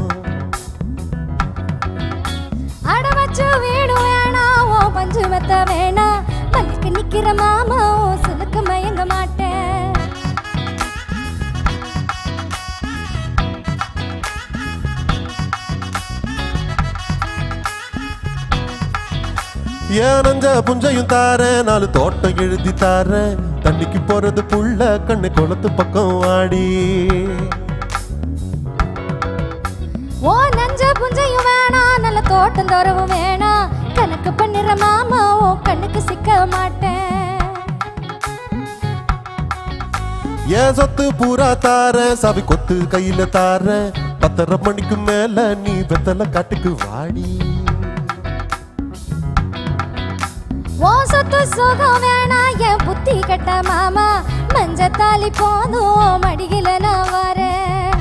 அடவச்சு வீடு வேணாம் ஓ பஞ்சு மெத்த வேணாம் பதுக்கு நிக்கிற மாமா ஓ சுலுக்கு மயங்க மாட்டேன்.
ஏன் நஞ்ச புஞ்சையும் தார நாலு தோட்டம் எழுதி தார தண்ணிக்கு போறது புள்ள கண்ணு குளத்து பக்கம் வாடி.
ஓ நஞ்ச புஞ்சையும் வேணாம் நல்ல தோட்டம் தோறவும் வேணாம் கணக்கு பண்ணிற மாமா ஓ கண்ணுக்கு சிக்க மாட்டேன்.
ஏன் சொத்து பூரா தார சாவி கொத்து கையில தார பத்தரை மணிக்கு மேல நீ வெத்தல காட்டுக்கு வாடி.
ஓ சொத்து சுகம் வேணாம் என் புத்தி கட்ட மாமா மஞ்சத்தாலி போதும் மடியில நான் வரேன்.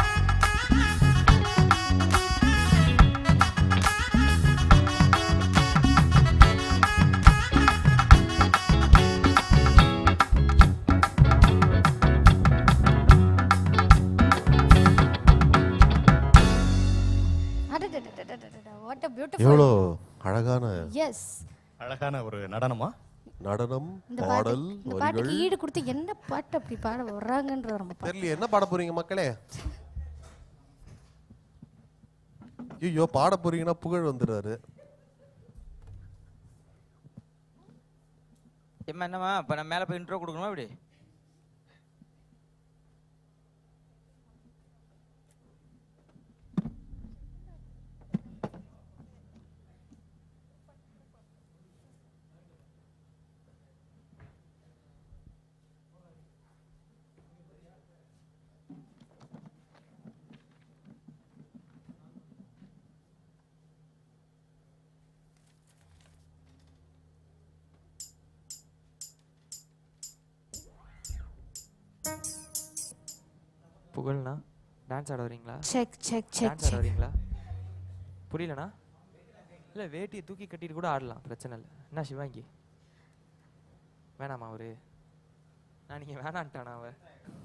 எவ்வளோ அழகான
எஸ்
அழகான ஒரு நடனமா
நடனம்
இந்த
பாடல்
பாட்டு இந்த
வரிகள்.
பாட்டுக்கு ஈடு கொடுத்து என்ன பாட்டு அப்படி பாட வர்றாங்கன்ற ரொம்ப
தெரியல என்ன பாட போறீங்க மக்களே? ஐயோ பாட போறீங்கன்னா புகழ் வந்துடுறாரு.
எம்மா என்னம்மா இப்போ நான் மேலே போய் இன்ட்ரோ கொடுக்கணுமா இப்படி?
புகழ்ண்ணா டான்ஸ் ஆட வரீங்களா?
செக் செக் செக்
டான்ஸ் ஆட வரீங்களா? புரியலண்ணா. இல்லை வேட்டியை தூக்கி கட்டிட்டு கூட ஆடலாம், பிரச்சனை இல்லை. என்ன சிவாங்கி வேணாமா அவரு? நான் நீங்கள் வேணான்ட்டானா அவ?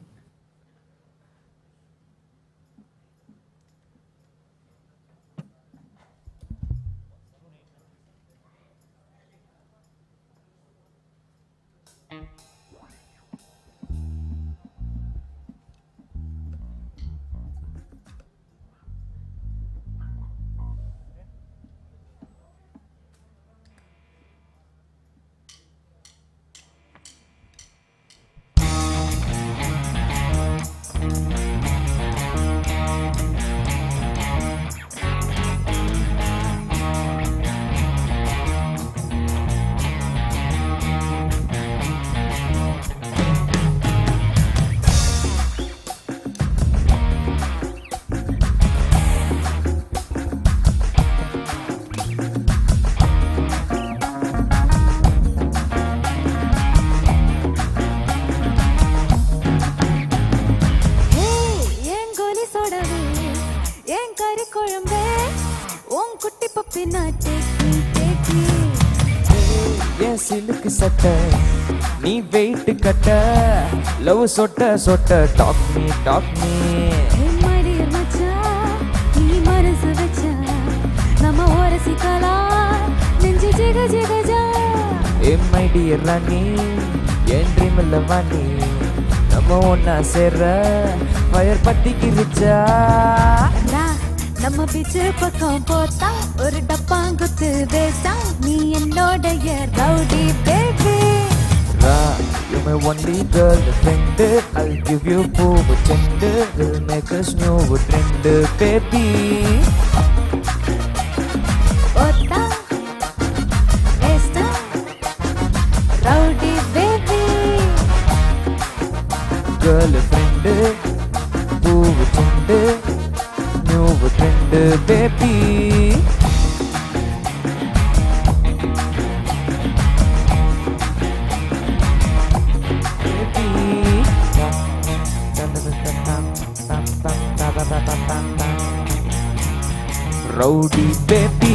சிலுக்கு சட்ட நீ வெயிட் கட்ட லவ் சொட்ட சொட்ட டாக் மீ டாக் மீ
மடியில் மச்சான் நீ மனசு வச்சா நம்ம ஓரசிக்கலாம் நெஞ்சு ஜிக ஜிகஜா
ஏ மை டியர் ராணி என் ட்ரீம் இல்ல வாணி நம்ம ஒன்னா சேர்ற ஃபயர் பத்திக்கிருச்சா
நம்ம பீச்சு பக்கம் போத்தா ஒரு டப்பாங்குத்து வேஸ்டா நீ என்னோடைய rowdy baby
You're my only girlfriend. I'll give you பூவு செண்டு. We'll make us new trend, baby.
போத்தா வேஸ்டா ரவுடி பேபி
Girlfriend, பூவு செண்டு. New trend, baby. Rowdy baby.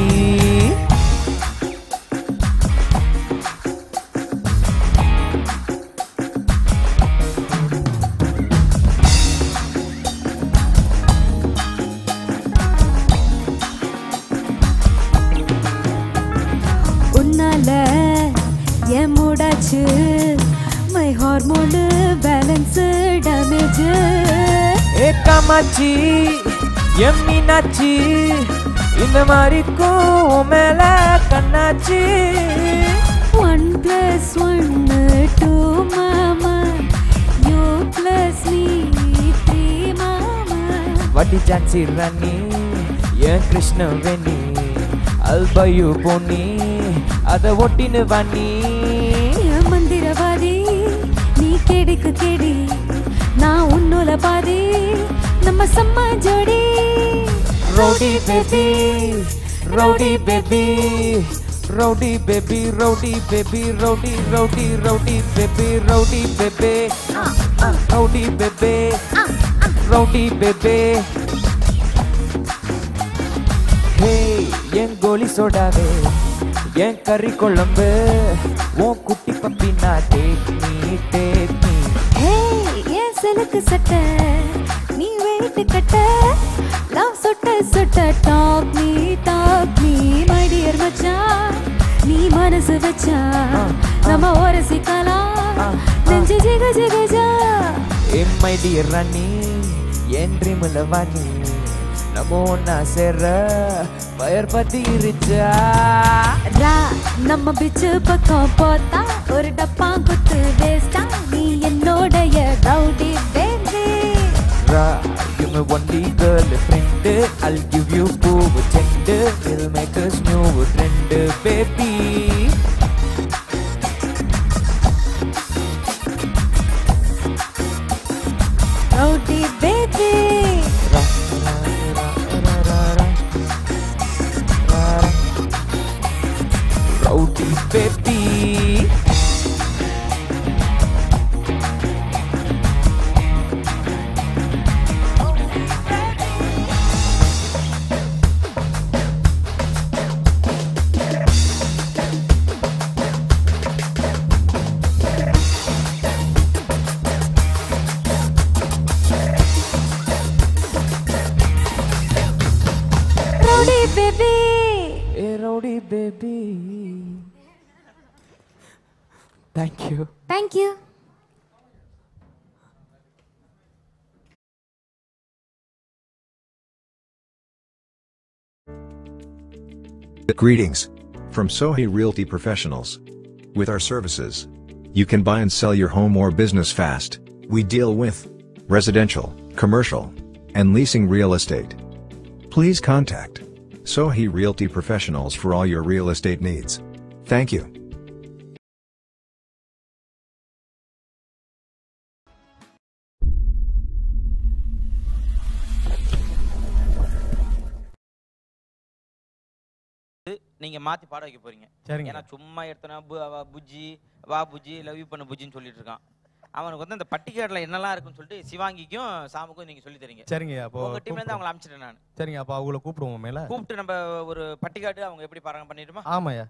உன்னால என் மூடாச்சு மை ஹார்மோன் பேலன்ஸ் டேமேஜ்
ஏ காமாச்சி என் மீனாச்சி இந்த மாதிரிக்கும் மேல கண்ணாச்சி
ஒன் பிளஸ் ஒன்னு டூ மாமா யூ பிளஸ் மீ த்ரீ மாமா
வட்டி ஜான்சி ராணி என் கிருஷ்ணவேணி அல்பயு பொன்னி அத ஒட்டினு வாணி
மந்திரவாதி நீ கேடுக்கு கேடி நான் உன்னோல பாதி நம்ம சம்மா ஜோடி
Rowdy baby, rowdy baby, rowdy baby, rowdy baby, rowdy, rowdy, rowdy baby, rowdy baby, rowdy baby, rowdy baby. Hey, என் கோலி சோடாவே என் கறி குழம்பு உன் குட்டி பப்பினா take me, take me.
Hey, என் சிலுக்கு சட்டை நீ வெயிட் கட்ட லவ் சொட்ட சொட்ட talk me talk me my dear மச்சான் நீ மனசு வச்சா நம்ம ஓரசிக்கலாம் நெஞ்சு ஜிக ஜிக ஜா
ஏ மை டியர் ராணி என் ட்ரீம்ல வாணி நம்ம ஒன்னா சேர்ற ஃபயர் பத்தி இருச்சா
ரா நம்ம பிச்சு பக்கம் போத்தா ஒரு டப்பா குத்து வேஸ்டா நீ என்னோடைய rowdy baby
Ra, you're my only girlfriend. I'll give you பூவு செண்டு. We'll make us new trend, baby.
Rowdy baby
Ra, ra, ra, ra, ra, ra, ra. Rowdy baby.
Rowdy baby
Hey, rowdy baby. Thank you.
Thank you
Greetings from Sohi Realty Professionals. With our services, you can buy and sell your home or business fast. We deal with residential, commercial, and leasing real estate. Please contact Sohi Realty Professionals for all your real estate needs. Thank you.
நீங்க மாத்தி பாட வைக்க போறீங்க.
சரிங்க.
ஏன்னா சும்மா எடுத்தனா புஜ்ஜி வா Bujji love you பண்ண புஜ்ஜின்னு சொல்லிட்டு இருக்கான். அவனுக்கு வந்து இந்த பட்டிக்காட்டுல என்னெல்லாம் இருக்குன்னு சொல்லிட்டு சிவாங்கிக்கும் சாமுக்கும் நீங்க சொல்லி தரீங்க.
சரிங்க. அப்போ
உங்க டீம்ல இருந்து அவங்கள அனுப்பிச்சிட்டேன் நான்.
சரிங்க. அப்போ அவங்கள கூப்பிடுவோம் மேல.
கூப்பிட்டு நம்ம ஒரு பட்டிக்காட்டு அவங்க எப்படி பாருங்க பண்ணிடுமா?
ஆமாயா.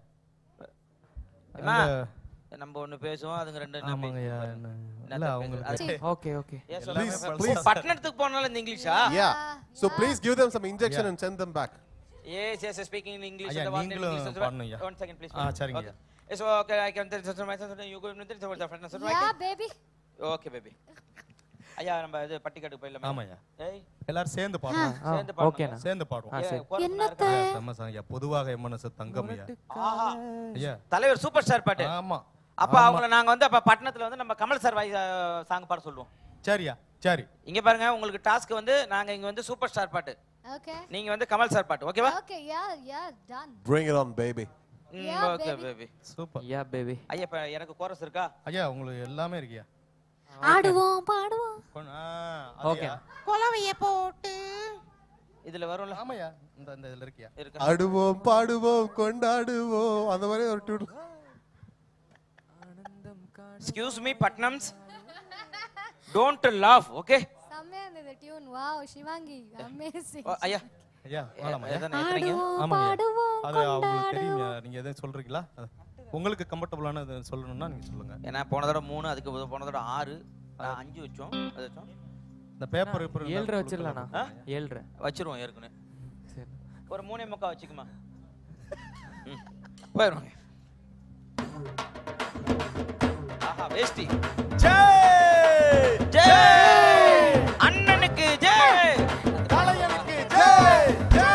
நம்ம ஒன்னு பேசுவோம் அதுங்க ரெண்டு என்ன
ஆமாங்கயா. இல்ல அவங்க
ஓகே ஓகே.
Please, please.
பட்டணத்துக்கு போனால இந்த இங்கிலீஷா?
Yeah. So please give them some injection
Yeah.
and send them back.
Yes, yes, speaking in English.
ஐயா,
the one
நீங்களும்
English.
பாடணும் ஐயா.
One second, please.
ஆ, சரிங்க ஐயா.
Okay. So, okay, I can tell you something. You go in there.
Yeah, baby.
Okay, baby. ஐயா நம்ம இது பட்டிக்காட்டுக்கு போயிடலாம்.
ஆமாய்யா.
ஏய்
எல்லாரும் சேர்ந்து பாடுவோம்.
சேர்ந்து பாடுவோம்.
ஓகேண்ணா.
சேர்ந்து பாடுவோம்.
என்னத்த
செம்ம சாங் ஐயா. பொதுவாக என் மனசு தங்கம் ஐயா.
ஆஹா
ஐயா
தலைவர் சூப்பர் ஸ்டார் பாட்டு.
ஆமா.
அப்ப அவங்கள நாங்க வந்து அப்ப பட்டணத்துல வந்து நம்ம கமல் சார் சாங் பாட சொல்லுவோம்.
சரியா சரி.
இங்க பாருங்க உங்களுக்கு டாஸ்க் வந்து நாங்க இங்க வந்து சூப்பர் ஸ்டார் பாட்டு.
ஓகே.
நீங்க வந்து கமல் சார் பாட்டு. ஓகேவா?
Okay ya ya done.
Bring it on baby.
Okay baby.
Super.
Ya baby.
ஐயா இப்ப எனக்கு கோரஸ் இருக்கா?
ஐயா உங்களுக்கு எல்லாமே இருக்கியா?
ஆடுவோம் பாடுவோம்.
ஓகே.
கொலவைய போட்டு
இதுல வரும்ல.
ஆமாய்யா. இந்த இந்த இதுல இருக்கியா?
இருக்கு.
ஆடுவோம் பாடுவோம் கொண்டாடுவோம் அந்த மாதிரி ஒரு tune.
Excuse me Patnams. Don't laugh, okay?
செம்மையா இருந்தது டியூன். Wow Shivangi amazing.
ஐயா
ஐயா வாங்கம்மா ஐயா.
எதனா ஏத்துறீங்க?
ஆமாய்யா. அது உங்களுக்கு தெரியுமா? நீங்க எதை சொல்றீங்களா? உங்களுக்கு கம்ஃபர்ட்டபிளான இது சொல்லணும்னா நீங்க சொல்லுங்க.
ஏன்னா போன தடவை மூணு அதுக்கு போன தடவை ஆறு நான் அஞ்சு வச்சோம். அது வச்சோம்.
இந்த பேப்பர் பேப்பர்
ஏழரை வச்சிரலாம்ண்ணா. ஏழரை
வச்சிருவோம் ஏற்கனவே.
சரி.
ஒரு மூணே முக்கா வச்சுக்குமா? போயிரும். ஆஹா வேஷ்டி.
ஜெய்
ஜெய் அண்ணனுக்கு ஜெய்
காளையனுக்கு ஜெய் ஜெய்.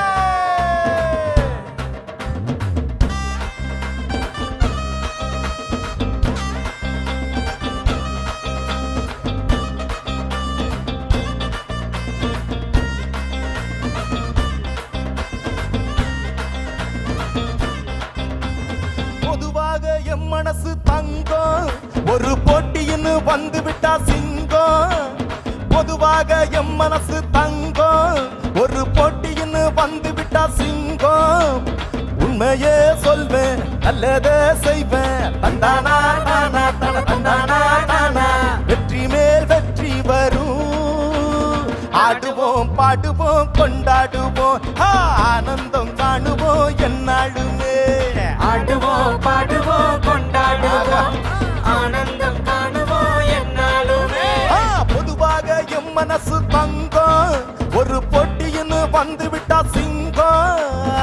பொதுவாக எம் மனசு தங்கம் ஒரு போட்டின்னு வந்து விட்டா சிங்கம். பொதுவாக எம் மனசு தங்கம் ஒரு போட்டின்னு வந்து விட்டா சிங்கம். உண்மையே சொல்வேன் நல்லதே செய்வேன். தந்தானா தானா தன தந்தானா தானா வெற்றி மேல் வெற்றி வரும். ஆடுவோம் பாடுவோம் கொண்டாடுவோம் ஆனந்தம் காணுவோம் என்னாலுமே.
ஆடுவோம் பாடுவோம் கொண்டாடுவோம் ஆனந்தம் காணுவோம் என்னாலுமே.
பொதுவாக எம் மனசு தங்கம் ஒரு போட்டின்னு வந்து விட்டா சிங்கம்.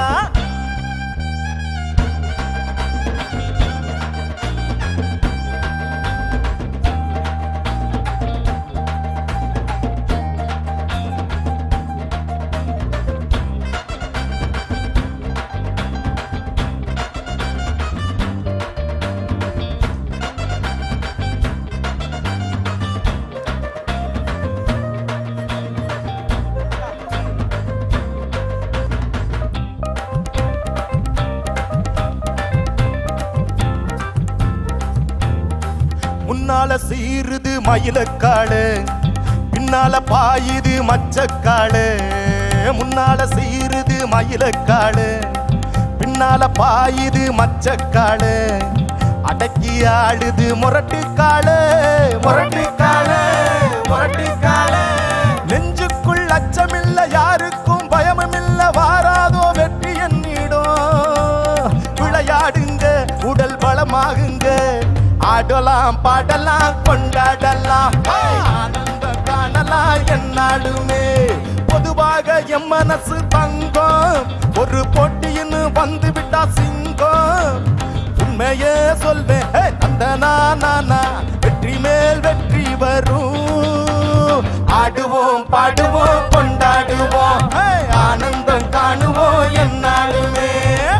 முன்னால சீருது மயிலக்காடு பின்னால பாயுது மச்சக்காடு. முன்னால சீருது மயிலக்காடு பின்னால பாயுது மச்சக்காடு. அடக்கி ஆடுது முரட்டு காடு முரட்டு காடு முரட்டு காடு. நெஞ்சுக்குள் அச்சமில்ல யாருக்கும் பயமுமில்ல வாராதோ வெற்றி என்னிடும். விளையாடுங்க உடல் பலமாகுங்க ஆடலாம் பாடலாம் கொண்டாடலாம் ஆனந்தம் காணலாம் என்னாலுமே. பொதுவாக எம் மனசு தங்கம் ஒரு போட்டின்னு வந்து விட்டா சிங்கம். உண்மையே சொல்வேன் அந்த நானா வெற்றி மேல் வெற்றி வரும். ஆடுவோம் பாடுவோம் கொண்டாடுவோம் ஆனந்தம் காணுவோம் என்னாலுமே.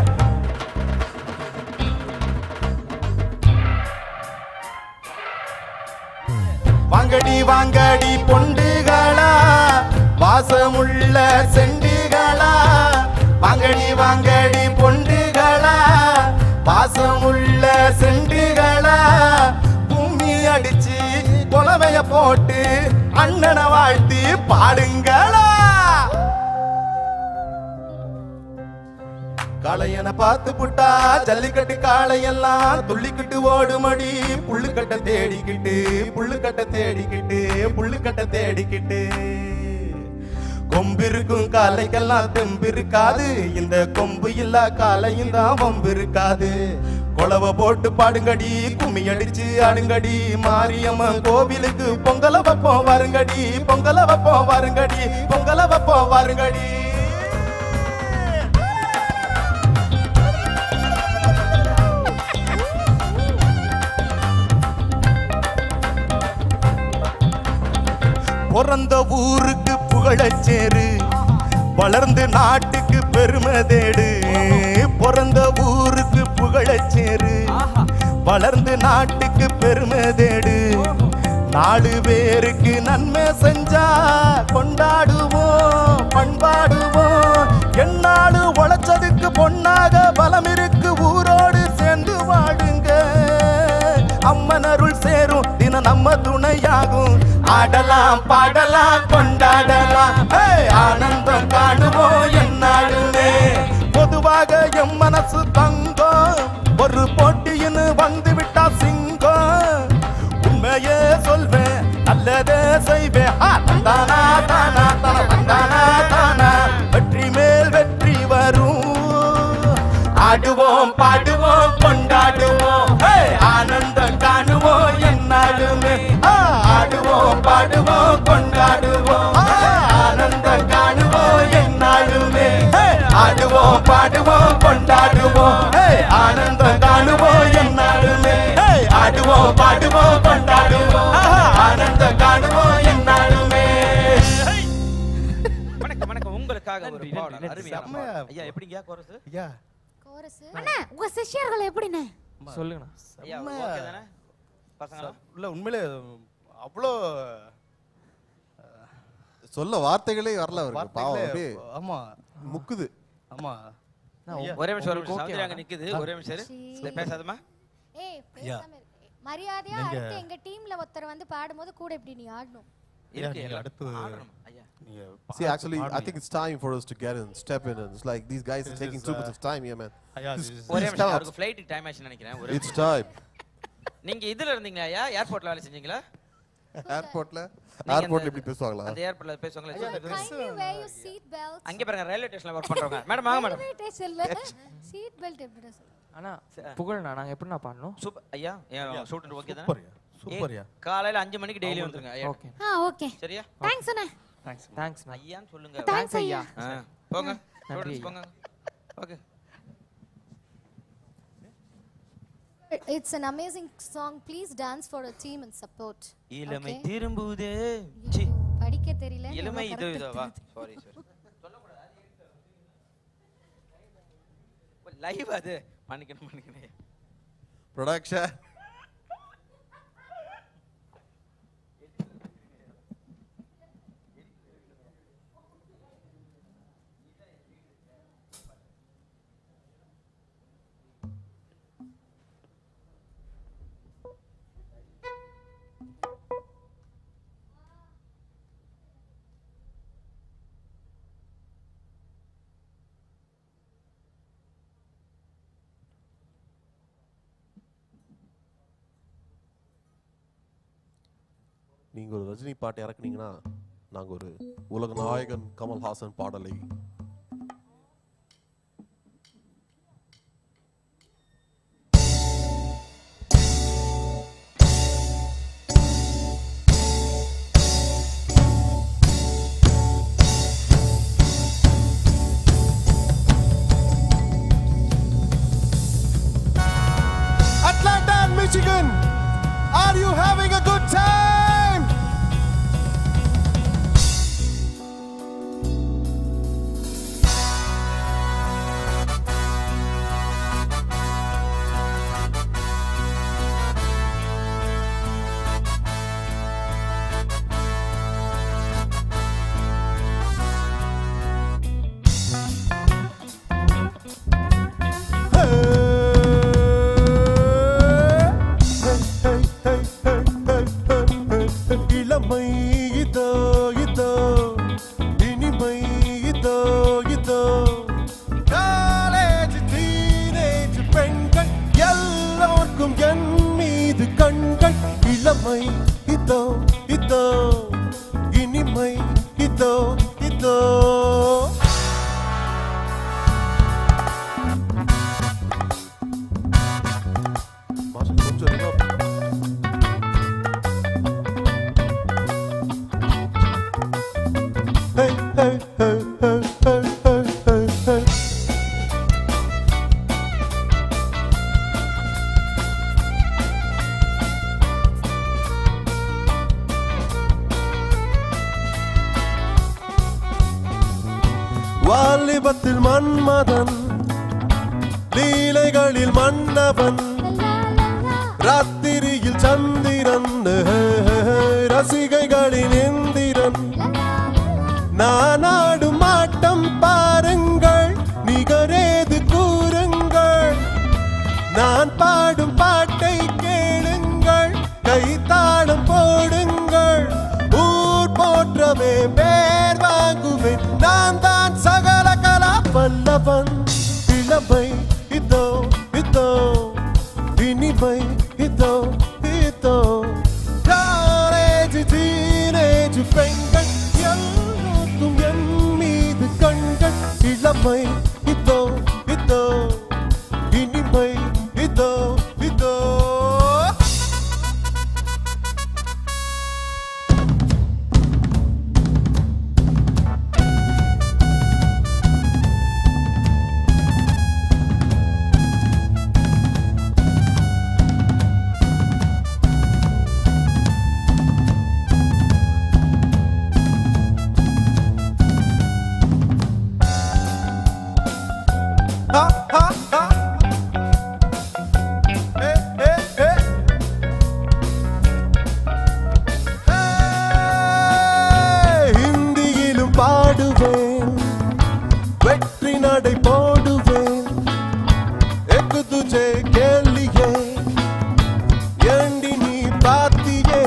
வாங்கடி வாங்கடி பொண்டுகளா வாசமுள்ள செண்டுகளா. வாங்கடி வாங்கடி பொண்டுகளா வாசமுள்ள செண்டுகளா. பூமி அடிச்சு கொலவைய போட்டு அண்ணனை வாழ்த்தி பாடுங்களா. காளையனை பார்த்து புட்டா ஜல்லிக்கட்டு காளையெல்லாம் துள்ளிக்கிட்டு ஓடுமடி. புள்ளுக்கட்ட தேடிக்கிட்டு புள்ளுக்கட்ட தேடிக்கிட்டு புள்ளுக்கட்ட தேடிக்கிட்டு. கொம்பு இருக்கும் காளைக்கெல்லாம் தெம்பு இருக்காது. இந்த கொம்பு இல்லா காளையும் தான் வம்பு இருக்காது. கொலவை போட்டு பாடுங்கடி கும்மி அடிச்சு ஆடுங்கடி. மாரியம்மன் கோவிலுக்கு பொங்கல வைப்போம் வருங்கடி பொங்கல வைப்போம் வருங்கடி பொங்கல வைப்போம் வருங்கடி. பிறந்த ஊருக்கு புகழச்சேரு வளர்ந்து நாட்டுக்கு பெருமை தேடு பிறந்த ஊருக்கு புகழச்சேரு வளர்ந்து நாட்டுக்கு பெருமை தேடு நாலு பேருக்கு நன்மை செஞ்சா கொண்டாடுவோம் பண்பாடுவோம் என்னாடு உழைச்சதுக்கு பொன்னாக பலம் இருக்கு ஊரோடு சேர்ந்து வாடுங்க அம்மன் அருள் சேரும் தினம் நம்ம துணையாகும் ஆடலாம் பாடலாம் கொண்டாடலாம் ஆனந்தம் காணுவோம் என்னாலுமே பொதுவாக எம் மனசு தங்கம் ஒரு போட்டின்னு வந்து விட்டா சிங்கம் உண்மையே சொல்வேன் நல்லதே செய்வேன் தந்தானா தானா தானா தந்தானா தானா வெற்றி மேல் வெற்றி வரும் ஆடுவோம் பாடுவோம் கொண்டாடுவோம் ஆனந்தம் காணுவோம் என்னாலுமே ஆடுவோம் பாடுவோம் கொண்டாடுவோம் ஆனந்தம் காணுவோம் என்னாலுமே ஆடுவோம் பாடுவோம் கொண்டாடுவோம் ஆனந்தம் காணுவோம் என்னாலுமே ஆடுவோம் பாடுவோம் கொண்டாடுவோம் ஆனந்தம் காணுவோம் என்னாலுமே.
வணக்கம் வணக்கம் உங்களுக்காக ஒரு பாடல் அருமையான ஐயா எப்படிங்க கோரஸ்
ஐயா
கோரஸ் அண்ணா உங்க சிஷ்யர்கள் எப்படினே
சொல்லுங்க
ஐயா ஓகே தானே பசங்களா
இல்ல உண்மையிலே அவ்வளோ
சொல்ல வார்த்தைகளே வரல அவருக்கு பாவம் அப்படியே
ஆமா
முக்குது
ஆமா
ஒரே நிமிஷம் ஒரு நிமிஷம் சௌந்தர்யா அங்க நிக்குது ஒரே நிமிஷம் இரு பேசாதமா
ஏய் பேசாம இரு மரியாதையா அடுத்து எங்க டீம்ல ஒருத்தர் வந்து பாடும்போது கூட இப்படி நீ ஆடணும்
இருக்கு
அடுத்து
ஐயா
See, actually, I think it's time for us to get in, step in, and it's like these guys are taking too much of time here, man.
ஒரே நிமிஷம் அவருக்கு ஃளைட் டைம் ஆச்சு நினைக்கிறேன் ஒரே
It's time.
நீங்க இதுல இருந்தீங்களா ஐயா ஏர்போர்ட்ல வேலை செஞ்சீங்களா
ஏர்போர்ட்ல ஏர்போர்ட்ல இப்படி பேசுவாங்களா
அந்த ஏர்போர்ட்ல பேசுவாங்களா
kindly wear your seat belt
அங்க பாருங்க ரயில்வே ஸ்டேஷன்ல வர்க் பண்றவங்க மேடம் வாங்க மேடம்
ரயில்வே ஸ்டேஷன்ல சீட் பெல்ட் எப்படி சொல்ல
அண்ணா புகழ்ண்ணா நாங்க எப்படிண்ணா பாடணும்
சூப்பர் ஐயா ஷூட் ஓகே தானே
சூப்பர் சூப்பர் யா
காலையில அஞ்சு மணிக்கு டெய்லி வந்துருங்க ஐயா
ஓகே
ஆ ஓகே
சரியா
தேங்க்ஸ் அண்ணா
தேங்க்ஸ் தேங்க்ஸ்
ஐயான்னு சொல்லுங்க
தேங்க்ஸ் ஐயா
போங்க
நன்றி
போங்க okay
It's an amazing song. Please dance for a team and support.
இளமை திரும்புதே
படிக்க தெரியல
இளமை இது இதுவா சாரி சாரி சொல்லக்கூடாது லைவ் அது பண்ணிக்கணும் பண்ணிக்கணும்
ப்ரொடக்ஷன் நீங்க ஒரு ரஜினி பாட்டு இறக்குனீங்கன்னா நாங்க ஒரு உலக நாயகன் கமல்ஹாசன் பாடலை
Atlanta, Michigan, are you having a good time? இளமை இதோ இதோ இனிமை இதோ இதோ காலேஜ் டீனேஜ் பெண்கள் எல்லோருக்கும் என் மீது கண்கள் இளமை இதோ இதோ இனிமை இதோ இதோ Hey, hey, hey, hey, hey, hey, hey, hey.
வாலிபத்தில் Manmadhan லீலைகளில் மன்னவன் ராத்திரியில் சந்திரன் ரசிகைகளின் இந்திரன் நான் ஆடும் ஆட்டம் பாருங்கள் நிகரேது கூறுங்கள் நான் பாடும் பாட்டை கேளுங்கள் கைத்தாளம் போடுங்கள் ஊர் போற்றவே பேர் வாங்குவேன் நான் தான் சகல கலா வல்லவன் இளமை இதோ இதோ இனிமை இதோ இதோ காலேஜ் டீனேஜ் பெண்கள் எல்லோருக்கும் என் மீது கண்கள் இளமை இதோ இதோ இனிமை இதோ இதோ ha ha ha hey hey hey hey ஹிந்தியிலும் பாடுவேன் வெற்றி நடை போடுவேன் எக்கு துஜே கேலியே ஏண்டி நீ பாத்தியே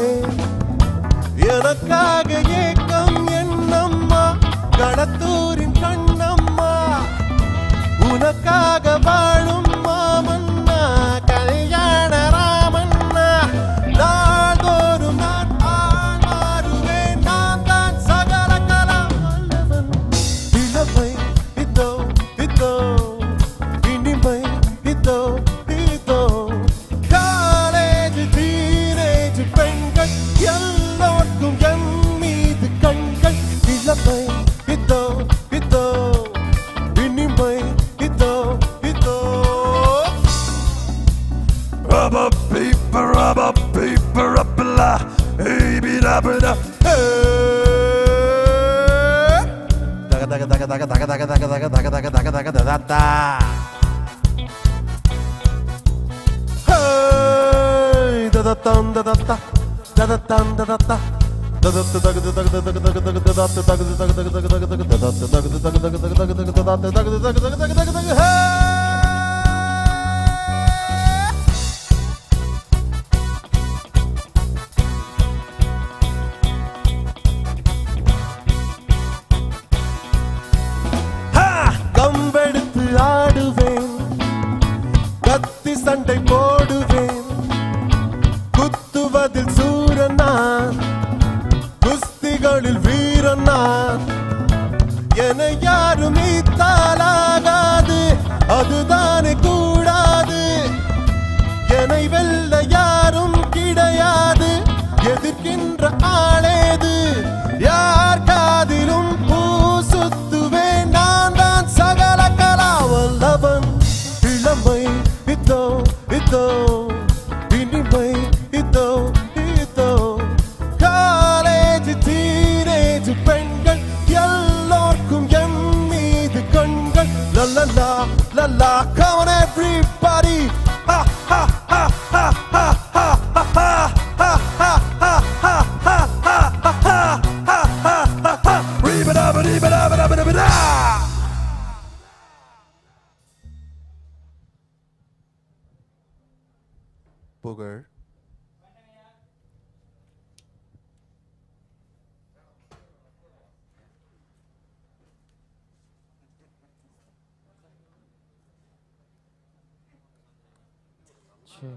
எனக்காக ஏக்கம் என்னம்மா கடத்தூரின் கண்ணம்மா உனக்காக வாழும் மாமன்னா கல்யாண ராமன்னா நாள்தோறும் நான் ஆள் மாறுவேன் நான் தான் சகல கலா வல்லவன் இளமை இதோ இதோ இனிமை இதோ இதோ காலேஜ் டீனேஜ் பெண்கள் எல்லோருக்கும் என் மீது கண்கள் இளமை இதோ இதோ இனிமை இதோ இதோ rubber paper rubber paper up la baby da da daga daga daga daga daga daga daga daga daga daga daga daga da da hey da da tam da da da da da tam da da da da da da da da da da da da da da da da da கம்பெடுத்து ஆடுவேன் கத்தி சண்டை போடுவேன் குத்துவதில் சூரனா குஸ்திகளில் வீரனா என யாரும் மீத்தாலாகாது அதுதானே கூடாது என்னை வெல்ல யாரும் கிடையாது எதிர்க்கின்ற ஆளேது யார் காதிலும் பூ சுத்துவேன் நான் தான் சகல கலா வல்லவன் இளமை இதோ இதோ இனிமை இதோ இதோ காலேஜ் டீனேஜ் பெண்கள் எல்லோருக்கும் என் மீது கண்கள் Lalla Lalla come on everybody ha ha ha ha ha ha ha ha ha ha ha ha ha ha ha Ribada-bada-bada-bada-bada-bada. புகழ்
Sure.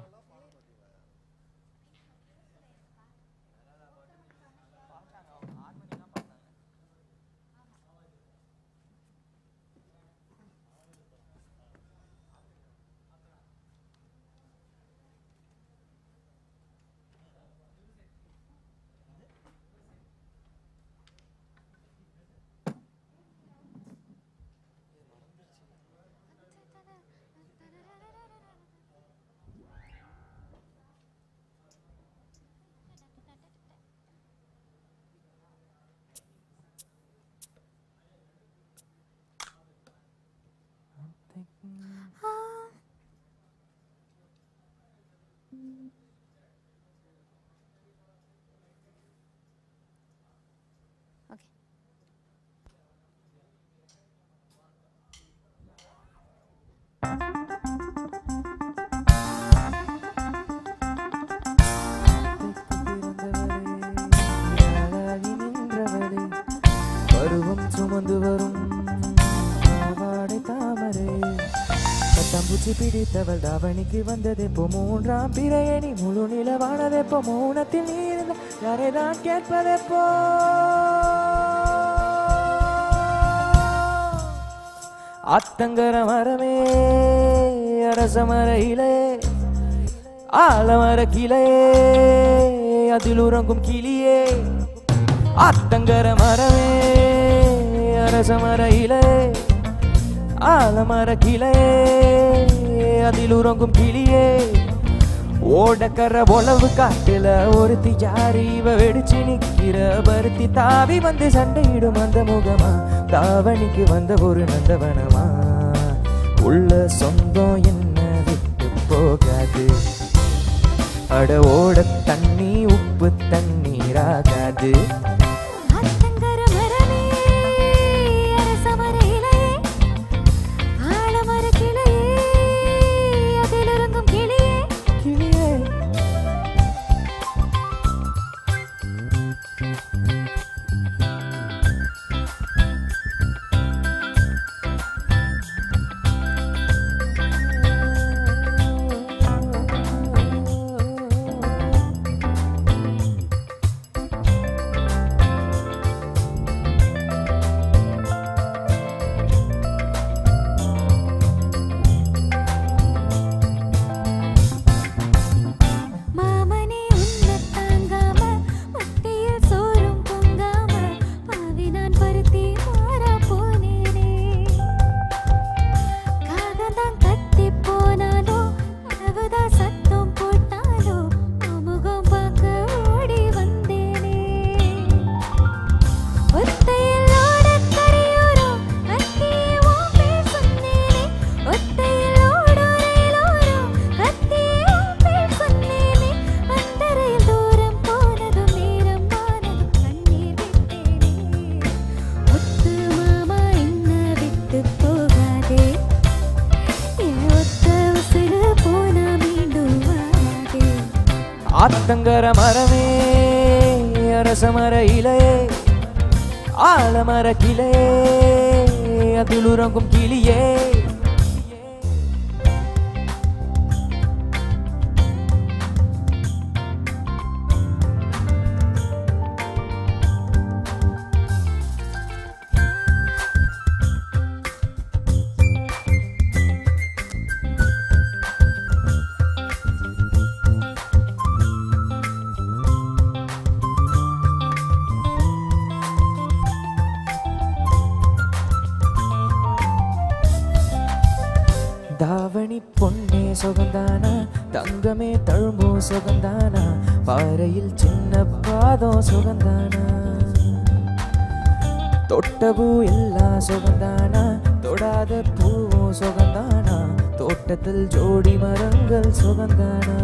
பருவம் சுமந்து வரும் வாடை தாமரை பட்டாம்பூச்சி பிடித்தவள் தாவணிக்கு வந்ததெப்போ மூன்றாம் பிறையணி முழு நிலவானதெப்போ மௌனத்தில் நீ இருந்த யாரை தான் கேட்பதெப்போ ஆத்தங்கர மரமே அரச மர இலையே ஆலமர கிளையே அதில் உறங்கும் கிளியே ஆத்தங்கர மரமே அரச மர இலையே ஆலமர கிளையே அதில் உறங்கும் கிளியே ஓடக்கர உளவு காட்டுல ஒருத்தி யாரு இவ வெடிச்சு நிக்கிற பருத்தி தாவி வந்து சண்டையிடும் அந்த முகமா தாவணிக்கு வந்த ஒரு நந்தவனமா உள்ள சொந்தம் என்ன விட்டு போகாது அட ஓட தண்ணி உப்பு தண்ணீராகாது ஆத்தங்கர மரமே அரச மர இலையே ஆலமர கிளையே அதில் உறங்கும் கிளியே தாவணி பொன்னே சுகந்தானா தங்கமே தழும்போ சுகந்தானா பாறையில் சின்ன பாதம் சுகந்தானா தொட்டபூ எல்லாம் சுகந்தானா தொடாத பூவும் சுகந்தானா தோட்டத்தில் ஜோடி மரங்கள் சுகந்தானா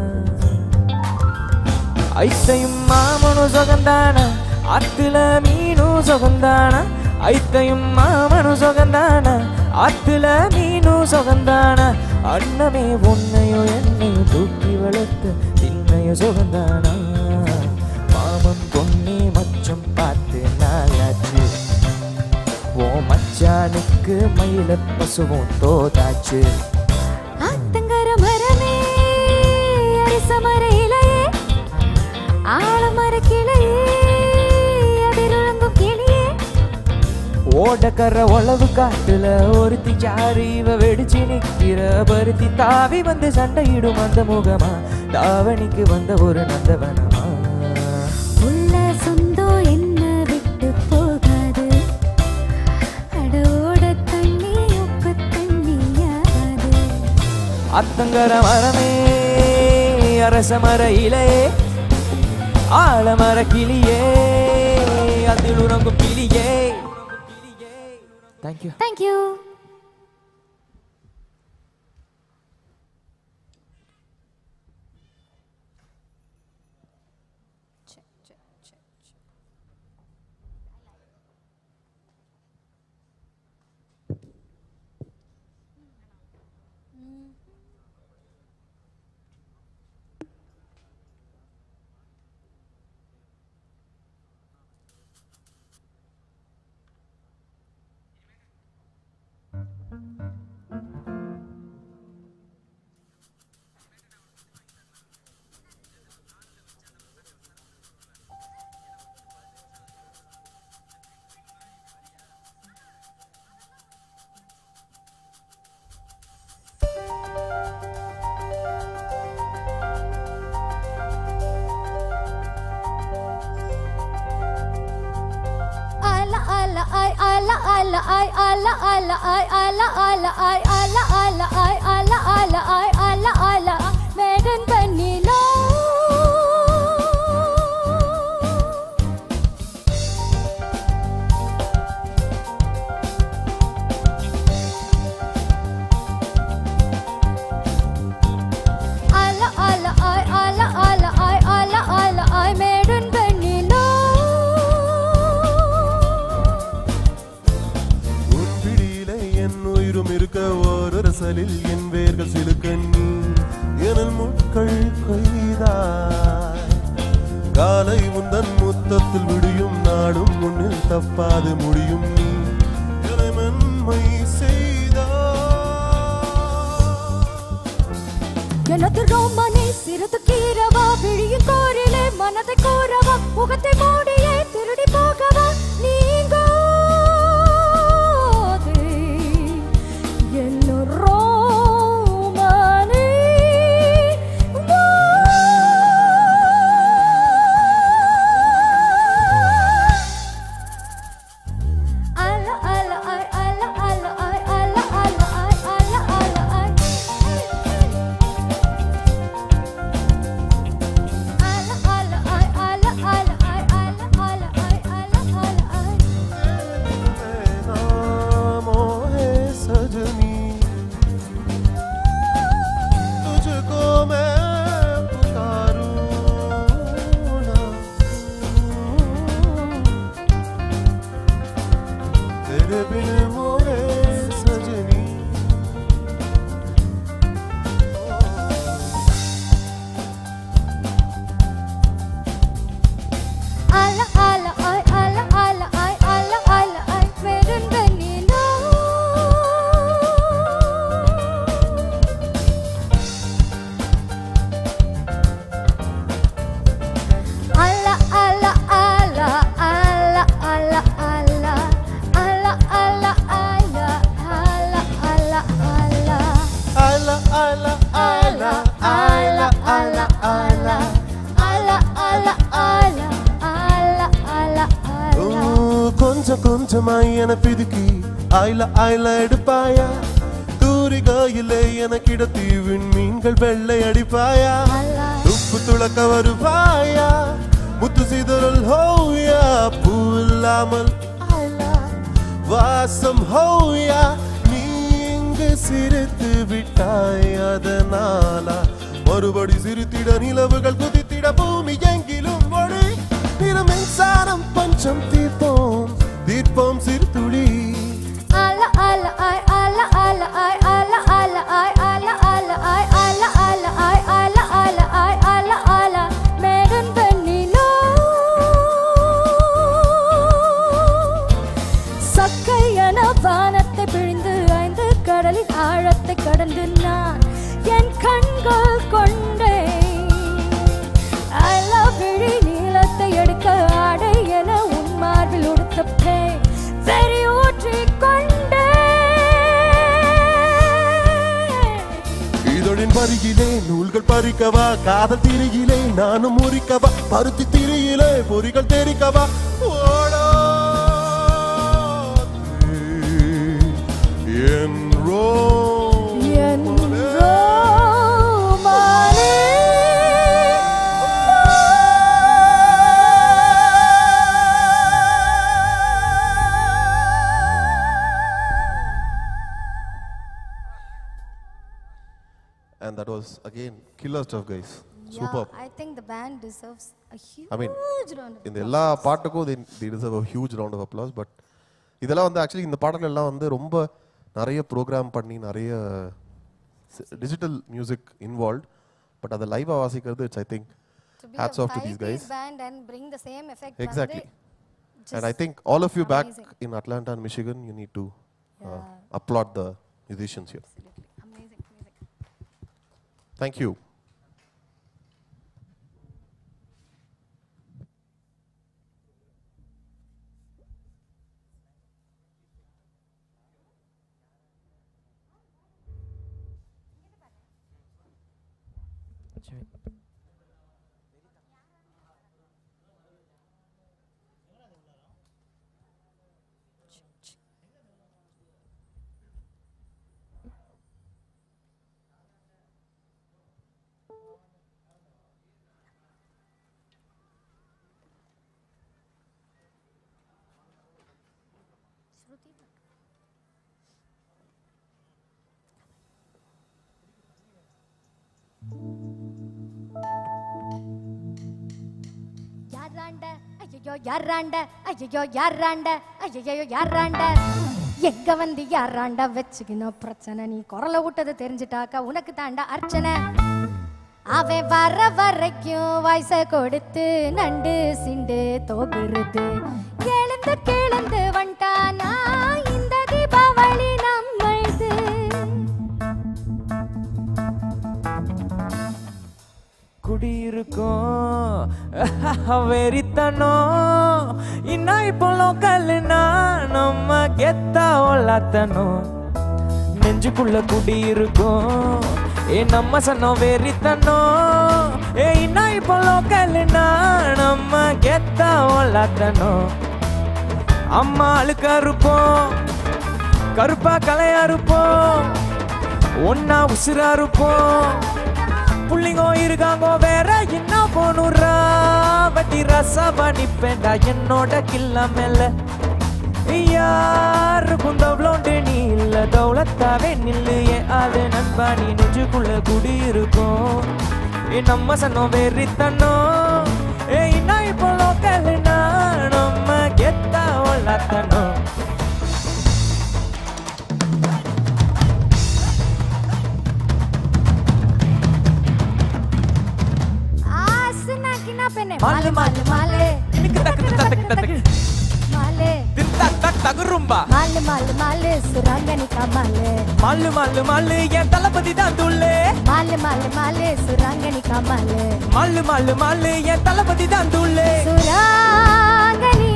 ஐத்தையும் மாமனும் சுகந்தானா ஆத்துல மீனும் சுகந்தானா ஐத்தையும் மாமனும் சுகந்தானா ஆத்துல மீனும் சுகந்தானா அண்ணமே உன்னையோ என்னையும் தூக்கி வளர்த்து திண்ணையோ சுகந்தானா மாமன் பொன்னே மச்சம் பார்த்து நாளாச்சு ஓ மச்சானுக்கு மயில பசுவும் தோதாச்சு
ஆத்தங்கர மரமே அரச மர இலையே ஆலமர கிளையே அதில் உறங்கும் கிளியே
ஓடக்கர உளவு காட்டுல ஒருத்தி யாரு இவ வெடிச்சு நிக்கிற பருத்தி தாவி வந்து சண்டையிடும் அந்த முகமா தாவணிக்கு வந்த ஒரு நந்தவனமா
உள்ள சொந்தம் என்ன விட்டு போகாது அடோட தண்ணி உப்பு தண்ணியாகாது
அத்தங்கர மரமே அரச மர இலையே ஆலமர கிளியே அதில் உறங்கும் கிளியே Thank you.
Thank you. Check, check, check, check.
ala ay ala ala ay ala ala ay ala ala ay ala ala ay ala ala ay ala ala மேடன் பண்ணிலோ ala ala ay ala ala ay ala ala ay மேடன் பண்ணிலோ
உன் பிடியிலே என் உயிரும் இருக்க ஒரு ரசலில் என் வேர்கள் சிலுக்க நீ எனல் முட்கள் கொய்தாய் காலை உந்தன் முத்தத்தில் விடியும் நாடும் முன்னில் தப்பாது முடியும் நீ என்னை மென்மை செய்தாய்
எனது ரோமனை சிறுது கீரவா விழியின் கோரிலே மனதை கோரவா முகத்தை மூடியே திருடி போகவா நீங்கோ
கொஞ்சமாய் என பிதுக்கி ஆயில ஆயில எடுப்பாயா தூரிகையிலே எனக்கிடத்தி விண்மீன்கள் வெள்ளை அடிப்பாயா உப்பு துளக்க வருவாயா முத்து சிதறல் ஹோயா பூ இல்லாமல் வாசம் ஹோயா நீ இங்கு சிரித்து விட்டாய் அதனாலா மறுபடி சிரித்திட நிலவுகள் குதித்திட பூமி எங்கிலும் ஒளி நிற மின்சாரம் பஞ்சம் தீர்ப்போம் தீர்ப்போம் சிறுதுளி
ala ala ay ala ala ay ala ala ay ala ala ay ala ala ay ala ala ay ala ala மேடன் பண்ணிலோ சக்கையன வானத்தை பிழிந்து ஐந்து கடலின் ஆழத்தை கடந்து நான் என் கண்கள் கொண்டேன் அல்ல விழி நீளத்தை எடுக்க ஆடை என உன் மார்பில் உடுத்தப்பே வெறி ஊற்றிக் கொண்டே
இதழின் பருகிலே நூல்கள் பறிக்கவா காதல் திரியிலே நானும் முறிக்கவா பருத்தி திரியிலே பொறிகள் தெரிக்கவா ஓடா என் ரோ
என் ரோமானே
And that was again killer stuff, guys. Super.
Yeah, I think the band deserves a huge
I mean,
round of
இந்த எல்லா பாட்டுக்கும் they, they deserve a huge round of applause. But இதெல்லாம் வந்து ஆக்சுவலி இந்த பாடல்கள் எல்லாம் வந்து ரொம்ப நிறைய ப்ரோக்ராம் பண்ணி நிறைய டிஜிட்டல் மியூசிக் இன்வால்வ். பட் அதை லைவா வாசிக்கிறது it's I think hats off to these guys.
band and bring the same effect.
Exactly. And I think all of you back in Atlanta and Michigan, you need to uh, applaud the musicians here.
Absolutely. Amazing, amazing.
Thank you.
Shruti யாராண்ட ஐயோ யாராண்ட ஐயோ யாராண்ட ஐயோ யாராண்ட எங்க வந்து யாராண்டா வச்சுக்கணும் பிரச்சனை நீ குரலை விட்டது தெரிஞ்சுட்டாக்கா உனக்கு தாண்டா அர்ச்சனை அவன் வர வரைக்கும் வயச கொடுத்து நண்டு சிண்டு தோகுறது கேளந்து கேளந்து வண்டானா இந்த தீபாவளி நம்மளுது
குடியிருக்கும் வெறித்தனம் இன்னும் இப்போ லோக்கல்னா நம்ம கெத்தா ஒல்லாத்தனும் நெஞ்சுக்குள்ள குடியிருக்கும் ஏ நம்ம சன்னம் வெறித்தனம் ஏ இன்னும் இப்போ லோக்கல்னா நம்ம கெத்தா ஒல்லாத்தனும் அம்மா அழுக்கா இருப்போம் கருப்பா கலையா இருப்போம் ஒன்னா உசுரா இருப்போம் புள்ளிங்கோ இருக்காங்கோ வேற என்ன போனுறா வட்டி ரசா நிப்பேண்டா என்னோட கில்ல மேல யாருக்கும் தவளோண்டு நீ இல்ல தௌலத்தாவே நில்லு என் ஆளு நண்பா நீ நெஞ்சுக்குள்ள குடி இருக்கும் ஏ நம்ம சன்னம் வெறித்தனம் ஏ இன்னும் இப்போ லோக்கல்னா நம்ம கெத்தா ஒல்லாத்தனம்
மாலே மாலே மாலே
எனக்கு தக்கு தக்கு தக்கு
மாலே
தின்தக் தக் தகுரும்பா
மாலே மாலே மாலே சுரங்கனிகா மாலே
மாலு மாலு மாலு என் தளபதி தான் துள்ளே
மாலே மாலே மாலே சுரங்கனிகா மாலே
மாலு மாலு மாலு என் தளபதி தான் துள்ளே
சுரங்கனி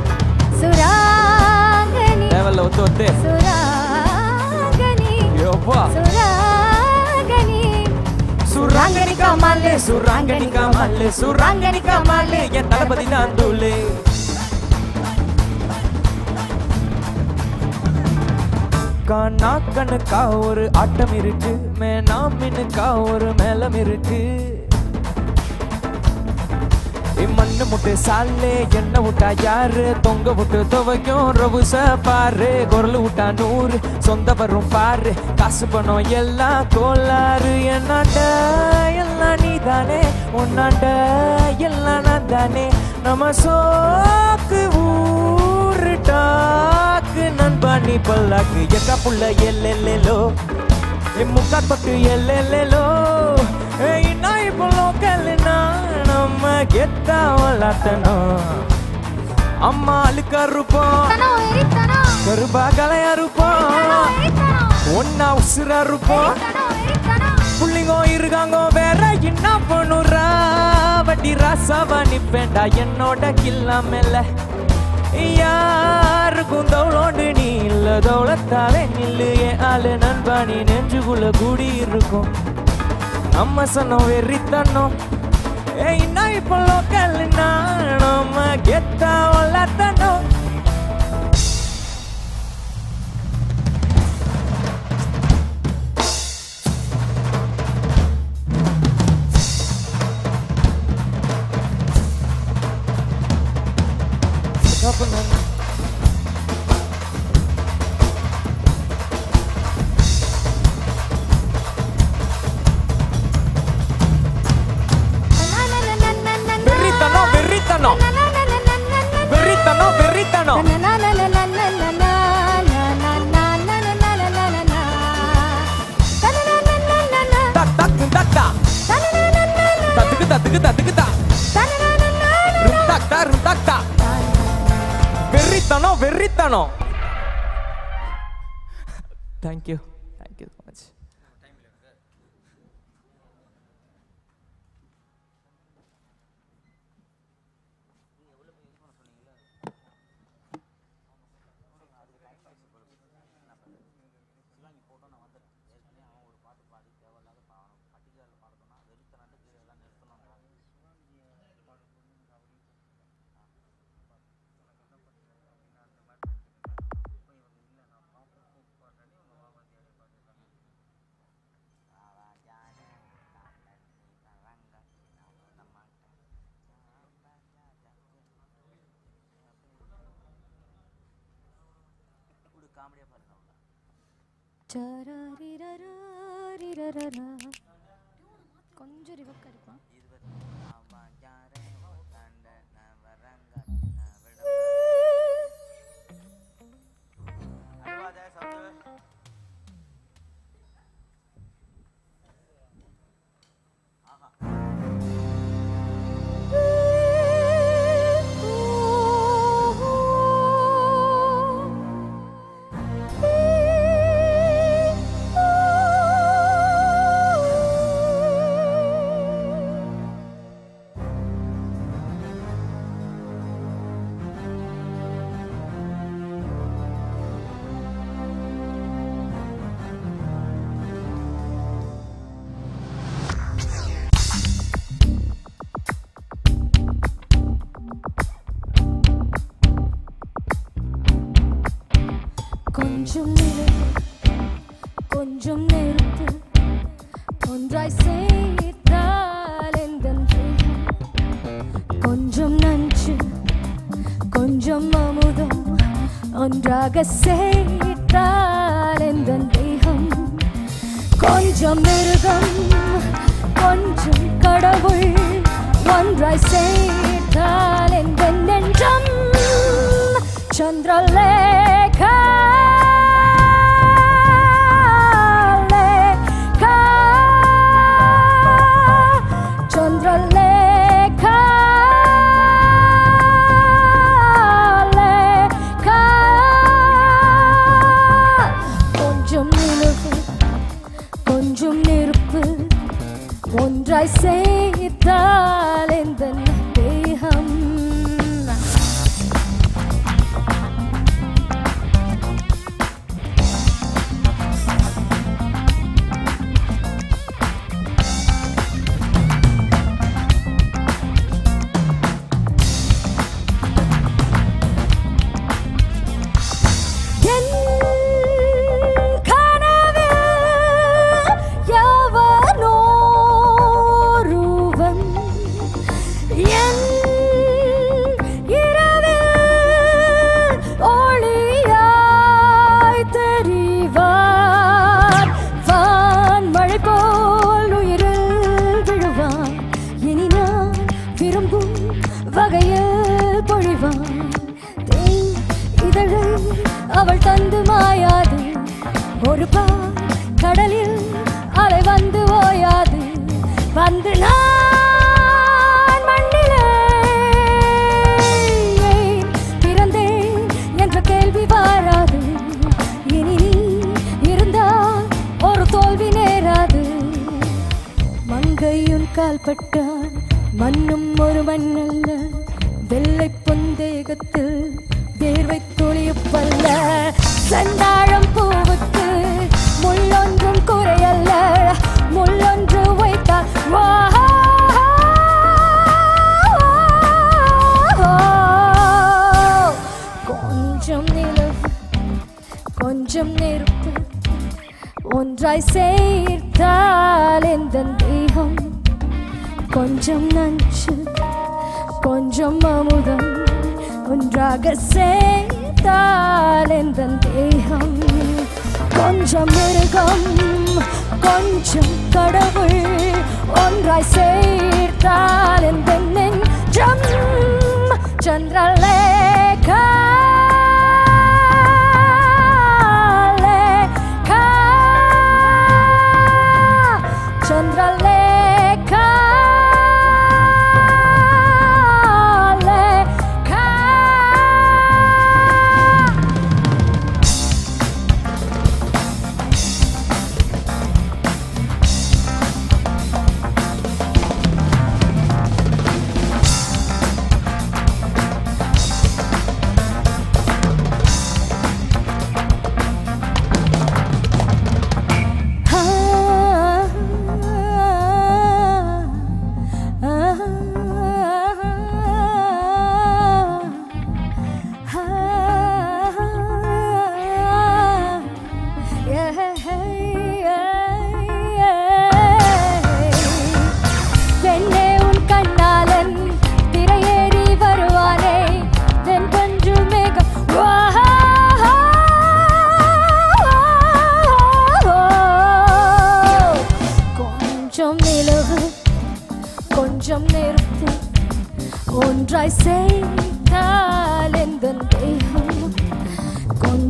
சுரங்கனி
தேவல்ல ஒத்து ஒத்து
சுரங்கனி
யோப்பா
சுரங்கனி
சுரங்கனி காமாலே சுரங்கனி காமாலே சுரங்கனி காமாலே என் தளபதி தான் துள்ளே கானா கண்ணுக்கா ஒரு ஆட்டம் இருக்கு மேனா மின்னுக்கா ஒரு மேலம் இருக்கு மண்ணு முட்டு சாலே என்ன விட்டா யாரு தொங்க விட்டு துவைக்கும் ரவுச பாரு குரல் விட்டா நூறு சொந்த வரும் பாரு காசு பணம் எல்லாம் கோளாறு என்னாண்ட எல்லாம் நீ தானே உன்னாண்ட எல்லாம் நான் தானே நம்ம சோக்கு ஊரு டாக்கு நண்பா நீ பல்லாக்கு எக்கா புள்ள எல்லெல்லோ என் முக்கா தொட்டு எல்லெல்லோ ஏய் நான் இப்போ லோக்கல்னா நம்ம கெத்தா ஒல்லாத்தனம் அம்மா அழுக்கா இருப்போம் கருபா கலையா இருப்போம் ஒன்னா உசுரா இருப்போம் புள்ளிங்கோ இருக்காங்கோ வேற என்ன பண்ணுறா வட்டி ராசாவா நிப்பேண்டா என்னோட கில்லா மேல யாருக்கும் தௌளோண்டு நீ இல்ல தௌலத்தாவே நில்லு என் ஆளு நண்பா நீ நெஞ்சுக்குள்ள கூடி இருக்கும் நம்ம சன்னம் வெறித்தனம் ஏய் நான் இப்போ லோக்கல்னா நம்ம கெத்தா ஒல்லாத்தனம் Verritano, verritano. Tak tak tak tak. Tak tak tak tak tak tak. Rum tak tak rum tak tak. Verritano, verritano. Thank you, thank you so much.
கொஞ்சம் ரிவர்க் அடிப்பான். கொஞ்சம் கொஞ்சம் நெருப்பு ஒன்றாய் சேர்த்தால் எந்தன் கொஞ்சம் நஞ்சு கொஞ்சம் அமுதம் ஒன்றாக சேர்த்தால் எந்தன் தேகம் கொஞ்சம் மிருகம் கொஞ்சம் கடவுள் ஒன்றாய் சேர்த்தால் எந்தன் நெஞ்சம் சந்திரலேகா ஒன்றாய் சேர்த்தால் எந்தன் தேகம் அவள் தந்து மாயாது ஒரு பால் கடலில் அலை வந்து ஓயாது வந்து நான் மண்ணிலே பிறந்தேன் என்ற கேள்வி வாராது இனி நீ இருந்தால் ஒரு தோல்வி நேராது மங்கையுன் கால்பட்டால் மண்ணும் ஒரு மண்ணல்ல வெள்ளை பொந்தேகத்தில் தேர்வை துளிப்பல்ல செந்தாழம் பூவுக்கு முள்ளொன்றும் குறையல்ல முள்ளொன்று வைத்தால் கொஞ்சம் நிலவு கொஞ்சம் நெருப்பு ஒன்றாய் சேர்த்தால் எந்தன் தேகம் கொஞ்சம் நஞ்சு கொஞ்சம் அமுதம் ஒன்றாக சேர்த்தால் எந்தன் தேகம் கொஞ்சம் மிருகம் கொஞ்சம் கடவுள் ஒன்றாய் சேர்த்தால் எந்தன் நெஞ்சம் சந்திரலேகா சந்திரலேகா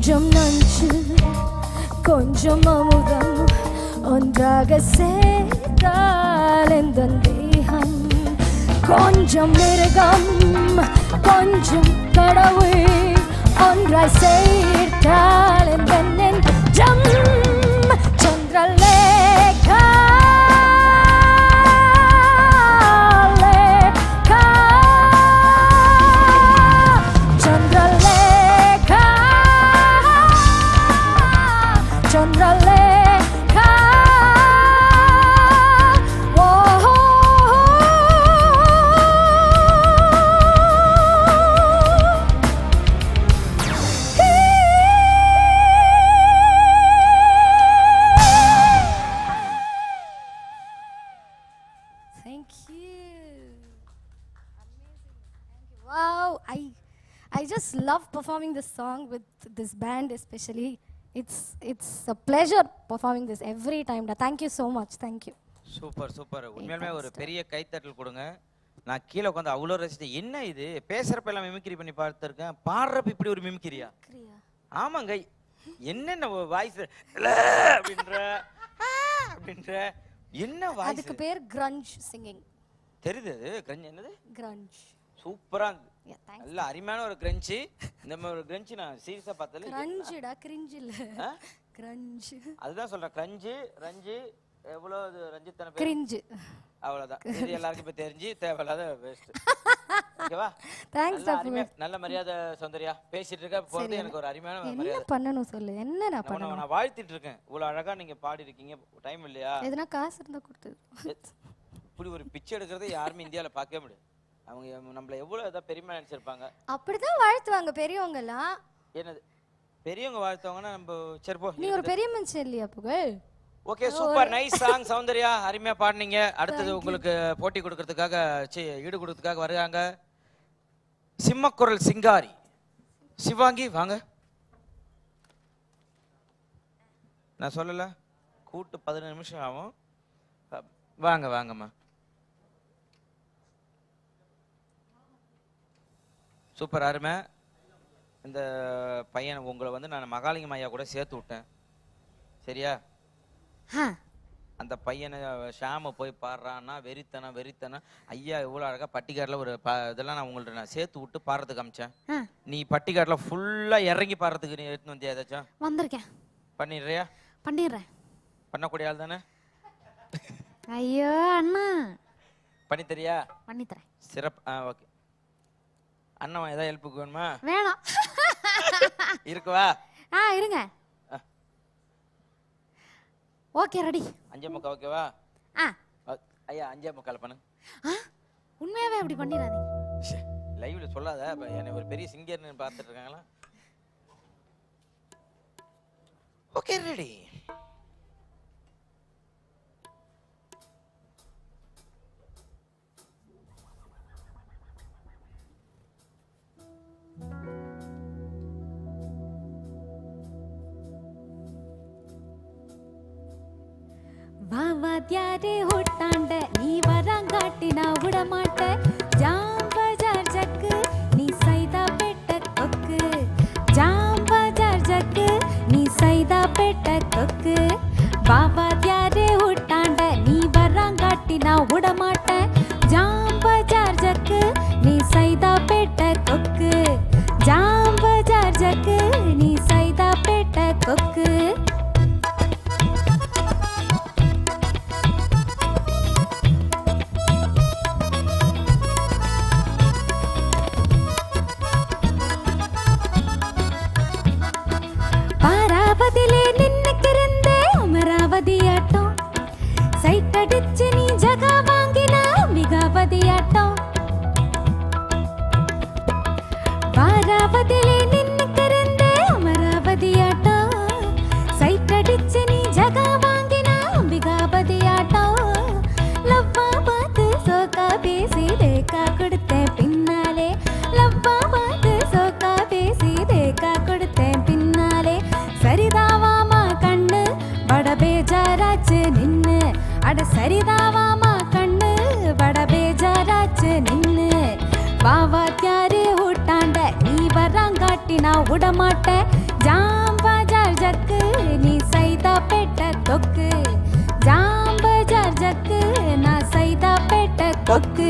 கொஞ்சம் நஞ்சு கொஞ்சம் அமுதம் ஒன்றாக சேர்த்தால் எந்த தேகம் கொஞ்சம் மிருகம் கொஞ்சம் கடவுள் ஒன்றாய் சேர்த்தால் எந்த நெஞ்சம் Chandralekha love performing this song with this band especially. It's it's a pleasure performing this every time. Thank you so much. Thank you.
Super super. உண்மையாலுமே ஒரு பெரிய கைத்தட்டல் கொடுங்க. நான் கீழே உட்காந்து அவ்வளோ ரசிச்சேன். என்ன இது பேசுறப்ப எல்லாம் மிமிக்ரி பண்ணி பார்த்துருக்கேன், பாடுறப்ப இப்படி ஒரு மிமிக்ரியா? ஆமாங்க. என்னென்ன வாய்ஸ் அப்படின்ற அப்படின்ற என்ன வாய்ஸ்?
அதுக்கு பேர் grunge singing.
தெரியுது அது grunge என்னது?
grunge.
சூப்பரா நல்ல அருமையான ஒரு கிரன்ச்சி. இந்த மாதிரி ஒரு கிரன்ச்சி நான் சீரியஸா பார்த்தல.
கிரன்ச்டா கிரிஞ்ச் இல்ல. கிரன்ச்.
அதுதான் சொல்றேன். கிரன்ச் ரஞ்சி எவ்வளவு ரஞ்சித்தன பேர்?
கிரிஞ்ச்.
அவ்வளவுதான். இது எல்லாருக்கும் இப்ப தெரிஞ்சு தேவையில்லாத வேஸ்ட். ஓகேவா?
Thanks doctor.
நல்ல மரியாதை சௌந்தர்யா. பேசிட்டு இருக்க போறது எனக்கு ஒரு அருமையான மரியாதை.
என்ன பண்ணனும் சொல்லு. என்ன நான் பண்ணனும்?
நான் வாழ்த்திட்டு இருக்கேன். இவ்வளவு அழகா நீங்க பாடி இருக்கீங்க. டைம் இல்லையா?
எதனா காசு இருந்தா கொடுத்து.
இப்படி ஒரு பிச்சை எடுக்கிறதை யாருமே இந்தியால பார்க்கவே முடியாது. அவங்க நம்மள எவ்வளவு ஏதா பெரியமா நினைச்சிருப்பாங்க.
அப்படிதான் வாழ்த்துவாங்க பெரியவங்க எல்லாம்.
என்னது பெரியவங்க வாழ்த்துவாங்கன்னா நம்ம சரி போ.
நீ ஒரு பெரிய மனுஷன் இல்லையா Pugazh?
Okay super nice song Soundarya. அருமையா பாடுனீங்க. அடுத்தது உங்களுக்கு போட்டி கொடுக்கிறதுக்காக ஈடு கொடுக்கிறதுக்காக வருவாங்க சிம்மக்குரல் சிங்காரி சிவாங்கி. வாங்க. நான் சொல்லல கூட்டு பதினஞ்சு நிமிஷம் ஆகும். வாங்க வாங்கம்மா. சூப்பர் அருமை. இந்த பையன் உங்களை வந்து நான் மகாலிங்கம் ஐயா கூட சேர்த்து விட்டேன். சரியா? அந்த பையனை ஷாம போய் பாடுறான்னா வெறித்தனா வெறித்தனா ஐயா எவ்வளோ அழகா பட்டிக்காட்டில் ஒரு இதெல்லாம் நான் உங்கள்ட்ட நான் சேர்த்து விட்டு பாடுறதுக்கு அமிச்சேன். நீ பட்டிக்காட்டில் ஃபுல்லா இறங்கி பாடுறதுக்கு நீ எடுத்து வந்தியா ஏதாச்சும்?
வந்திருக்கேன்.
பண்ணிடுறியா?
பண்ணிடுறேன்.
பண்ணக்கூடிய ஆள் தானே?
ஐயோ அண்ணா
பண்ணி தரியா?
பண்ணி தரேன்.
சிறப்பு. ஆ ஓகே. அண்ணா ஏதாவது ஹெல்ப்புக்கு வேணுமா?
வேணாம்.
இருக்குவா?
ஆ இருங்க. Okay ready.
அஞ்சே முக்கா ஓகேவா?
ஆ
ஐயா அஞ்சே முக்கால் பண்ணு.
ஆ உண்மையாவே அப்படி பண்ணிராதீங்க.
லைவ்ல சொல்லாத. என்னை ஒரு பெரிய சிங்கர்னு பார்த்துட்டு இருக்காங்களா? Okay ready.
வாவாத்யாரே ஓட்டாண்ட நீ வரங்காட்டி நான் விட மாட்டேன். ஜாம் பஜார் ஜக்கு நீ சைதா பெட்ட கொக்கு. ஜாம் பஜார் ஜக்கு நீ சைதா பெட்ட கொக்கு. வாவாத்யாரே ஓட்டாண்ட நீ வரங்காட்டி நான் விட மாட்டேன். ஜாம் பஜார் ஜக்கு நீ சைதா பெட்ட கொக்கு. ஜாம் பஜார் ஜக்கு நீ சைதா பெட்ட கொக்கு. பாராவதிலே நின்னுக்கிருந்தே அமராவதியாட்டம். சைட் அடிச்சு நீ ஜகா வாங்கின அம்பிகாவதியாட்டம். பாராவதிலே நின்னுக்கிருந்தே அமராவதியாட்டம். சைட் அடிச்சு நீ ஜகா வாங்கின அம்பிகாவதியாட்டம். லவ்வா பார்த்து சோக்கா பேசி தேக்கா கொடுத்தேன் பின்னாலே. லவ்வா பார்த்து சோக்கா பேசி தேக்கா கொடுத்தேன் பின்னாலே. சரிதாவாமா கண்ணு பட பேஜாராச்சு நின்னு. அட சரிதாவாமா கண்ணு பட பேஜாராச்சு நின்னு. வாவாத்யாரே ஊட்டாண்ட நீ வராங்காட்டி நான் விட மாட்டேன். ஜாம் பஜார் ஜக்கு நீ சைதா பெட்ட தொக்கு ஜாம் பஜார் ஜக்கு நான் சைதா பெட்ட கொக்கு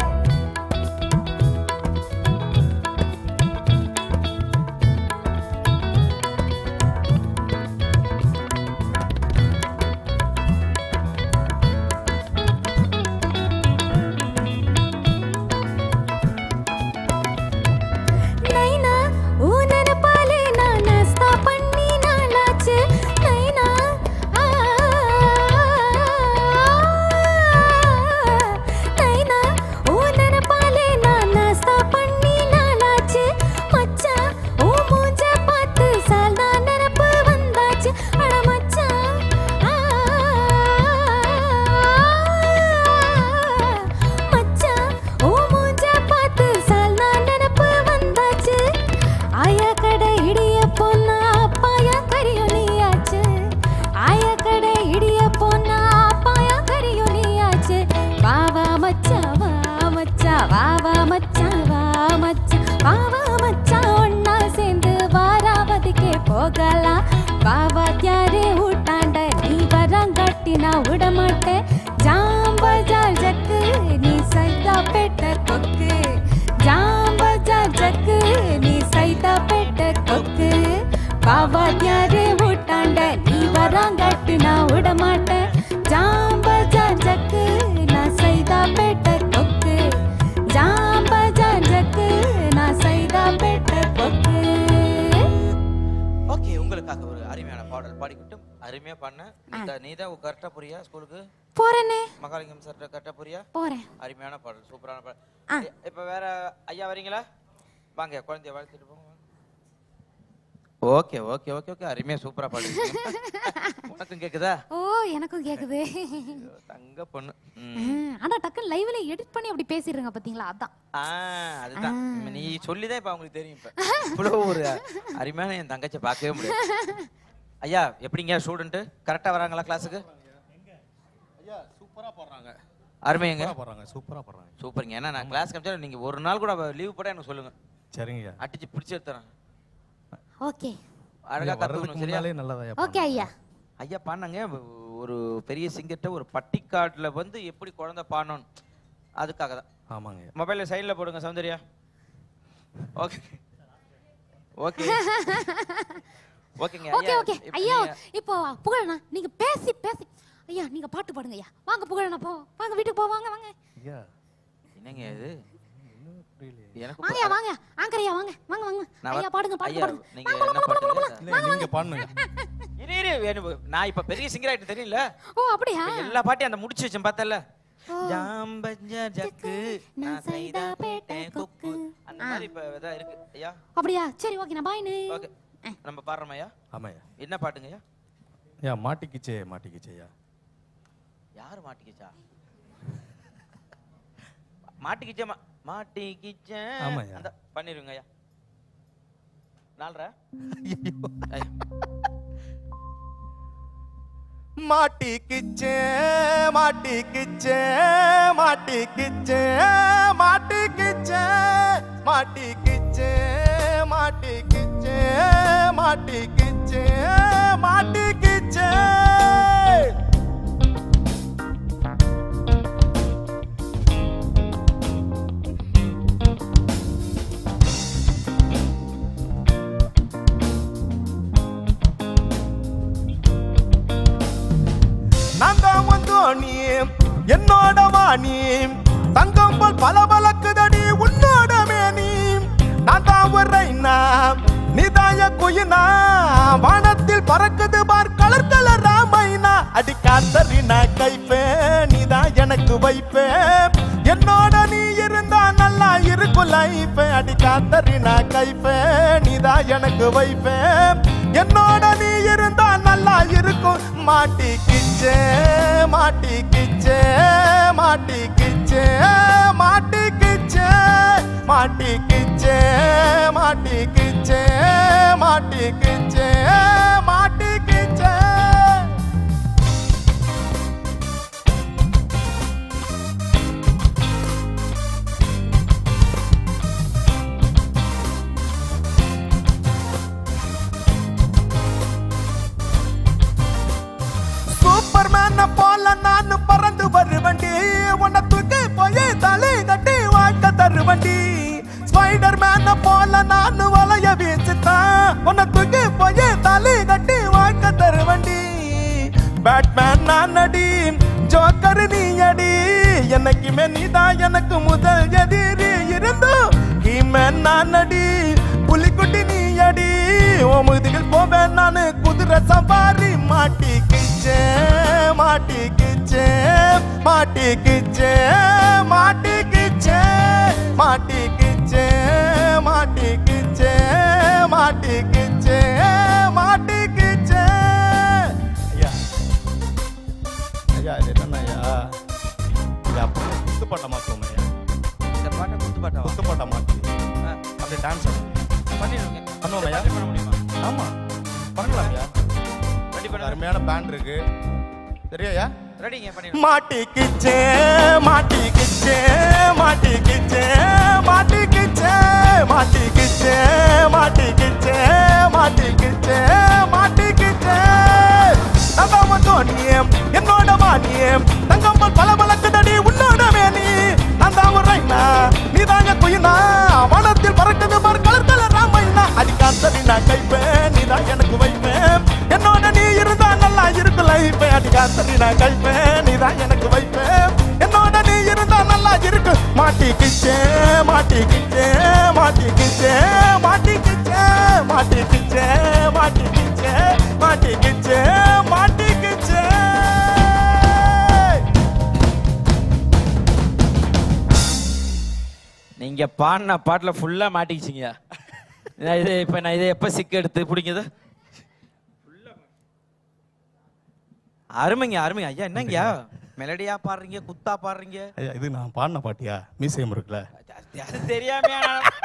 போகலாம் பாவா யாரே ஊட்டாண்ட நீ வரங்கட்டி நான் விட மாட்டேன் ஜாம் பஜார் ஜக்கு நீ சைதா பெட்ட கொக்கு ஜாம் பஜார் ஜக்கு நீ சைதா பெட்ட கொக்கு பாவா யாரே ஊட்டாண்ட நீ வரங்கட்டி நான் விட மாட்டேன் ஜாம் பஜார் ஜக்கு நான் சைதா பெட்ட கொக்கு ஜாம் பஜார் ஜக்கு நான் சைதா பெட்ட கொக்கு.
ஓகே, உங்களுக்காக ஒரு அருமையான பாடல் பாடிக்கிட்டும் அருமையா பண்ண. நீ தான் கரெக்டா புரியா ஸ்கூலுக்கு
போறேனே?
மகாலிங்கம் சார் கரெக்டா புரியா?
போறேன்.
அருமையான பாடல், சூப்பரான பாடல். இப்ப வேற ஐயா வரீங்களா? வாங்க, குழந்தைய வாழ்த்துட்டு போங்க. ஓகே ஓகே ஓகே ஓகே அருமையா சூப்பரா பாடுறீங்க. உனக்கும் கேக்குதா?
ஓ, எனக்கும் கேக்குது.
தங்க பொண்ணு.
ஆனா டக்கு லைவ்ல எடிட் பண்ணி அப்படி பேசிடுங்க பாத்தீங்களா? அதான்.
ஆ, அதுதான். நீ சொல்லிதான் இப்ப உங்களுக்கு தெரியும். இப்ப இவ்வளவு ஒரு அருமையான என் தங்கச்சி பார்க்கவே முடியாது. ஐயா, எப்படிங்க ஸ்டூடெண்ட் கரெக்டா வராங்களா கிளாஸுக்கு?
ஐயா சூப்பரா போறாங்க.
அருமைங்க.
போறாங்க, சூப்பரா போறாங்க.
சூப்பர்ங்க. ஏன்னா நான் கிளாஸ் கமிச்சா நீங்க ஒரு நாள் கூட லீவ் போட எனக்கு சொல்லுங்க.
சரிங்க.
அடிச்சு பிடிச்சு எடுத்துறேன்.
ஓகே.
அழகா கத்துக்கணும், சரியா?
நல்லதா.
ஓகே ஐயா.
ஐயா பாடுங்க. ஒரு பெரிய சிங்கர்ட்ட ஒரு பட்டிக்காட்டுல வந்து எப்படி குழந்தை பாடணும் அதுக்காக தான்.
ஆமாங்க.
மொபைல்ல சைடுல போடுங்க சௌந்தர்யா. ஓகே ஓகே ஓகேங்க.
ஓகே ஓகே ஐயா, இப்போ புகழனா நீங்க பேசி பேசி ஐயா நீங்க பாட்டு பாடுங்க ஐயா. வாங்க புகழனா போ, வாங்க வீட்டுக்கு போ, வாங்க வாங்க.
ஐயா
என்னங்க இது? எனக்கு
வாங்க வாங்க ஆங்கரையா வாங்க வாங்க வாங்க ஐயா பாடுங்க பாடுங்க பாடுங்க.
நீங்க என்ன பாடுங்க?
இல்ல நீங்க பாடுங்க.
இரு இரு, நான் இப்ப பெரிய சிங்கர் ஆயிட்டு தெரியல.
ஓ அப்படியா?
எல்லா பாட்டையும் அந்த முடிச்சு வச்சேன் பார்த்தல. ஜாம்பஞ்சா ஜக்கு நான் சைதா பேட்டை கொக்கு அந்த மாதிரி இப்ப இதா இருக்கு ஐயா.
அப்படியா? சரி ஓகே, நான் பாய்னு.
ஓகே, நம்ம பாடுறோம் ஐயா.
ஆமாய்யா.
என்ன பாட்டுங்க ஐயா?
ஐயா மாட்டிக்கிச்சே மாட்டிக்கிச்சேயா.
யார் மாட்டிக்கிச்சா? மாட்டிக்கிச்சே மாட்டிக்கிச்சே அந்த பண்ணிருங்க ஐயா. நால்ற
மாட்டிக்கிச்சே மாட்டிக்கிச்சே மாட்டிக்கிச்சே மாட்டிக்கிச்சே மாட்டிக்கிச்சே மாட்டிக்கிச்சே மாட்டிக்கிச்சே மாட்டிக்கிச்சே. என்னோட வாணி தங்கம் போல் பல பலக்குதடி உன்னோட மேனி. நான் தான் உரைனா நீதாய குயினா வானத்தில் பறக்குது பார் கலர் கலர் ராமைனா. அடி காத்தறினா கைப்பே நீதான் எனக்கு வைப்பே என்னோட நீ இருந்தா நல்லா இருக்கும் லைஃபே. அடி காத்தறினா கைப்பே நீதான் எனக்கு வைப்பே என்னோட நீ இருந்தா நல்லா இருக்கும். மாட்டிக்கிச்சே மாட்டிக்கிச்சே மாட்டிக்கிச்சே மாட்டிக்கிச்சே மாட்டிக்கிச்சே மாட்டிக்கிச்சே மாட்டிக்கிச்சே மாட்டிக்கிச்சே. பேட்மேன போல நான் வலைய வீச்சுத்தான் உன்னை தூக்கி போய் தலை கட்டி வாழ்க்கை தருவண்டி பேட்மேன் நான் அடி ஜோக்கர் நீ அடி என்னைக்குமே நீதான் எனக்கு முதல் எதிரி இருந்தும் ஹீமேன் நான் அடி புலிக்குட்டி நீ அடி ஓமுதிகள் போவேன் நானு குதிரை சவாரி மாட்டிக்கிச்சே மாட்டிக்கிச்சே மாட்டிக்கிச்சே மாட்டிக்கிச்சே மாட்டிக்கிச்சே மாட்டிக்கிச்சே மாட்டிக்கிச்சே மாட்டிக்கிச்சே
ஐயா ஐயா இது என்ன ஐயா ஐயா குத்து பாட்டை மாற்றுவோம் ஐயா
இந்த பாட்டை குத்து பாட்டா
குத்து பாட்டை மாற்றி அப்படியே டான்ஸ்
பண்ணிடுங்க
பண்ணுவோம் ஐயா
பண்ண முடியுமா?
ஆமா பண்ணலாம் ஐயா
ரெடி பண்ண
அருமையான பேண்ட் இருக்கு சரியா
ரெடிங்க பண்ணிடுங்க
மாட்டிக்கிச்சே மாட்டிக்கிச்சே மாட்டிக்கிச்சே மாட்டிக்கிச்சே மாட்டிக்கிச்சே மாட்டிக்கிச்சே மாட்டிக்கிச்சே மாட்டிக்கிச்சே தங்கம் தோணியம் என்னோட மானியம் தங்கம்மல் பல பழக்குதடி உன்னோட வேணி நான் தான் ஒரு ரைனா நீ தாங்க குயினா வானத்தில் பறக்குது பாரு கலர் கலர் ராமைனா அடிக்காத்தடி நான் கைப்பேன் நீ தான் எனக்கு வைப்பேன் என்னோட நீ இருந்தா நல்லா இருக்கு லைஃப் அடிக்காத்தடி நான் கைப்பேன் நீ தான் எனக்கு வைப்பேன் என்னோட நீ இருந்தா நல்லா இருக்கு மாட்டிக்கிச்சே மாட்டிக்கிச்சே மாட்டிக்கிச்சே மாட்டிக்கிச்சே மாட்டிக்கிச்சே மாட்டிக்கிச்சே மாட்டிக்கிச்சே மாட்டிக்கிச்சே
நீங்க பாடின பாட்டுல ஃபுல்லா மாட்டிக்கிச்சிங்க இது இப்ப நான் இதை எப்ப சிக்க எடுத்து பிடிக்குது அருமைங்க அருமைங்க ஐயா என்னங்கய்யா மெலடியா பாடுறீங்க குத்தா பாடுறீங்க
ஐயா இது நான் பாடின பாட்டியா மியூசியம் இருக்குல்ல
அது தெரியாம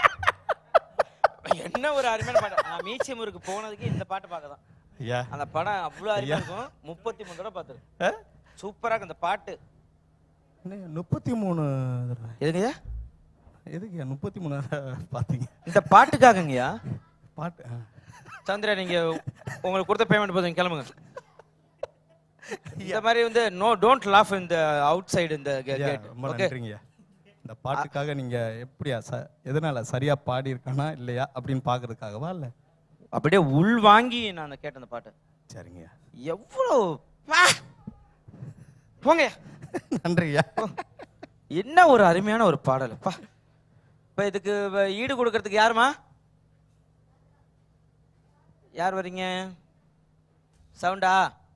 என்ன ஒரு அருமையான பாட்டு நான் மியூசியம் இருக்கு போனதுக்கு இந்த பாட்டு பார்க்கதான்
ஐயா
அந்த படம் அவ்வளவு அருமையா இருக்கும் முப்பத்தி மூணு தடவை பார்த்துருக்கேன் சூப்பரா இருக்கு அந்த பாட்டு
முப்பத்தி மூணு
எதுங்கய்யா
எதுக்கு முப்பத்தி மூணு பார்த்தீங்க
இந்த பாட்டுக்காகங்கய்யா
பாட்டு
சந்திரா நீங்க உங்களுக்கு கொடுத்த பேமெண்ட் போதும் கிளம்புங்க இந்த மாதிரி வந்து no don't laugh in the outside இந்த கேட்
ரொம்ப நன்றிங்க இந்த பாட்டுக்காக நீங்க எப்படியா எதனால சரியா பாடி இருக்கானா இல்லையா அப்படின்னு பாக்குறதுக்காகவா இல்ல
அப்படியே உள் வாங்கி நான் கேட்டேன் அந்த பாட்டு
சரிங்க
எவ்வளவு போங்க
நன்றியா
என்ன ஒரு அருமையான ஒரு பாடல் பா இப்ப இதுக்கு ஈடு கொடுக்கறதுக்கு யாருமா யார் வரீங்க சவுண்டா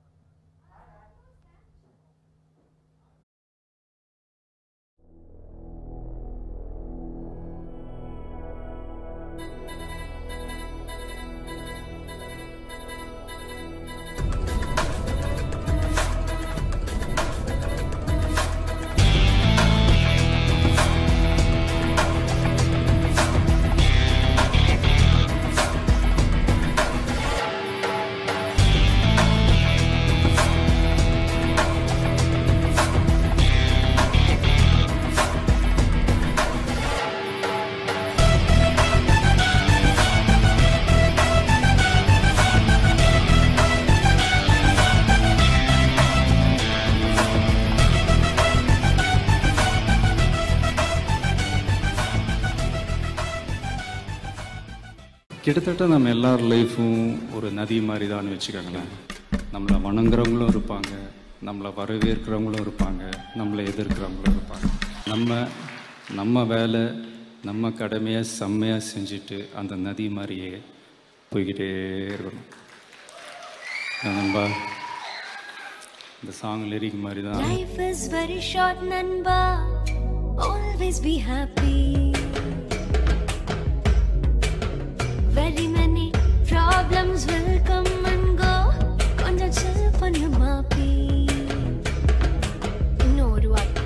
கிட்டத்தட்ட நம்ம எல்லார் லைஃப்பும் ஒரு நதி மாதிரி தான் வச்சுக்கோங்களேன். நம்மளை வணங்குறவங்களும் இருப்பாங்க, நம்மளை வரவேற்கிறவங்களும் இருப்பாங்க, நம்மளை எதிர்க்கிறவங்களும் இருப்பாங்க. நம்ம நம்ம வேலை நம்ம கடமையை செம்மையாக செஞ்சுட்டு அந்த நதி மாதிரியே போய்கிட்டே இருக்கணும். நண்பா இந்த சாங் லிரிக் மாதிரி தான்.
Life is very short, நண்பா. Always be happy. Very many problems will come and go. கொஞ்சம் chill பண்ணு மாப்பி. இன்னும் ஒரு வாட்டி.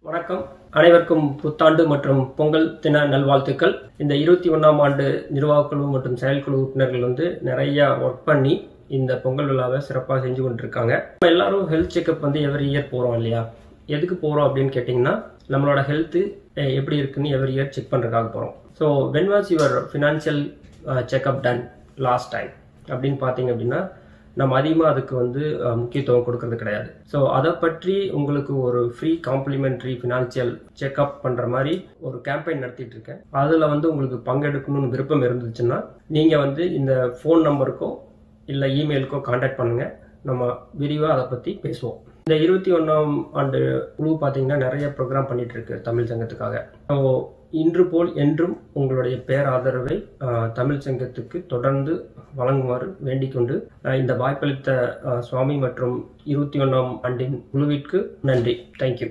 வணக்கம், அனைவருக்கும் புத்தாண்டு மற்றும் பொங்கல் தின நல்வாழ்த்துக்கள். இந்த இருபத்தி ஒன்றாம் ஆண்டு நிர்வாகக்குழு மற்றும் செயற்குழு உறுப்பினர்கள் வந்து நிறைய ஒர்க் பண்ணி இந்த பொங்கல் விழாவை சிறப்பாக செஞ்சு கொண்டிருக்காங்க. நம்ம எல்லாரும் ஹெல்த் செக்அப் வந்து எவ்ரி இயர் போகிறோம் இல்லையா? எதுக்கு போகிறோம் அப்படின்னு கேட்டிங்கன்னா, நம்மளோட ஹெல்த்து எப்படி இருக்குன்னு எவ்ரி இயர் செக் பண்ணுறதுக்காக போகிறோம். So when was your financial checkup done last time அப்படின்னு பார்த்தீங்க அப்படின்னா, நம்ம அதிகமாக அதுக்கு வந்து முக்கியத்துவம் கொடுக்கறது கிடையாது. ஸோ அதை பற்றி உங்களுக்கு ஒரு ஃப்ரீ காம்ப்ளிமெண்ட்ரி ஃபினான்ஷியல் செக்அப் பண்ணுற மாதிரி ஒரு கேம்பெயின் நடத்திட்டு இருக்கேன். அதில் வந்து உங்களுக்கு பங்கெடுக்கணும்னு விருப்பம் இருந்துச்சுன்னா நீங்கள் வந்து இந்த ஃபோன் நம்பருக்கோ இல்லை இமெயிலுக்கோ கான்டாக்ட் பண்ணுங்கள். நம்ம விரிவாக அதை பற்றி பேசுவோம். இந்த இருபத்தி ஒன்றாம் ஆண்டு குழு பார்த்தீங்கன்னா நிறைய ப்ரோக்ராம் பண்ணிட்டு இருக்கு தமிழ் சங்கத்துக்காக. ஸோ இன்று போல் என்றும் உங்களுடைய பேராதரவை தமிழ் சங்கத்துக்கு தொடர்ந்து வழங்குமாறு வேண்டிக் கொண்டு இந்த வாய்ப்பளித்த சுவாமி மற்றும் இருபத்தி ஒன்றாம் ஆண்டின் குழுவிற்கு நன்றி. தேங்க்யூ.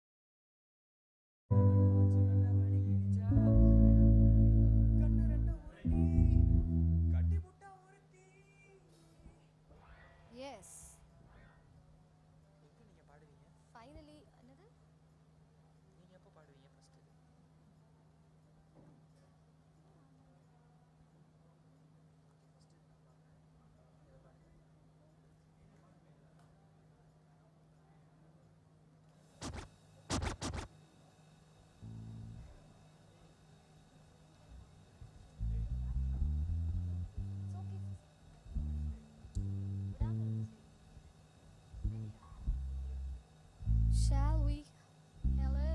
Shall we? Hello.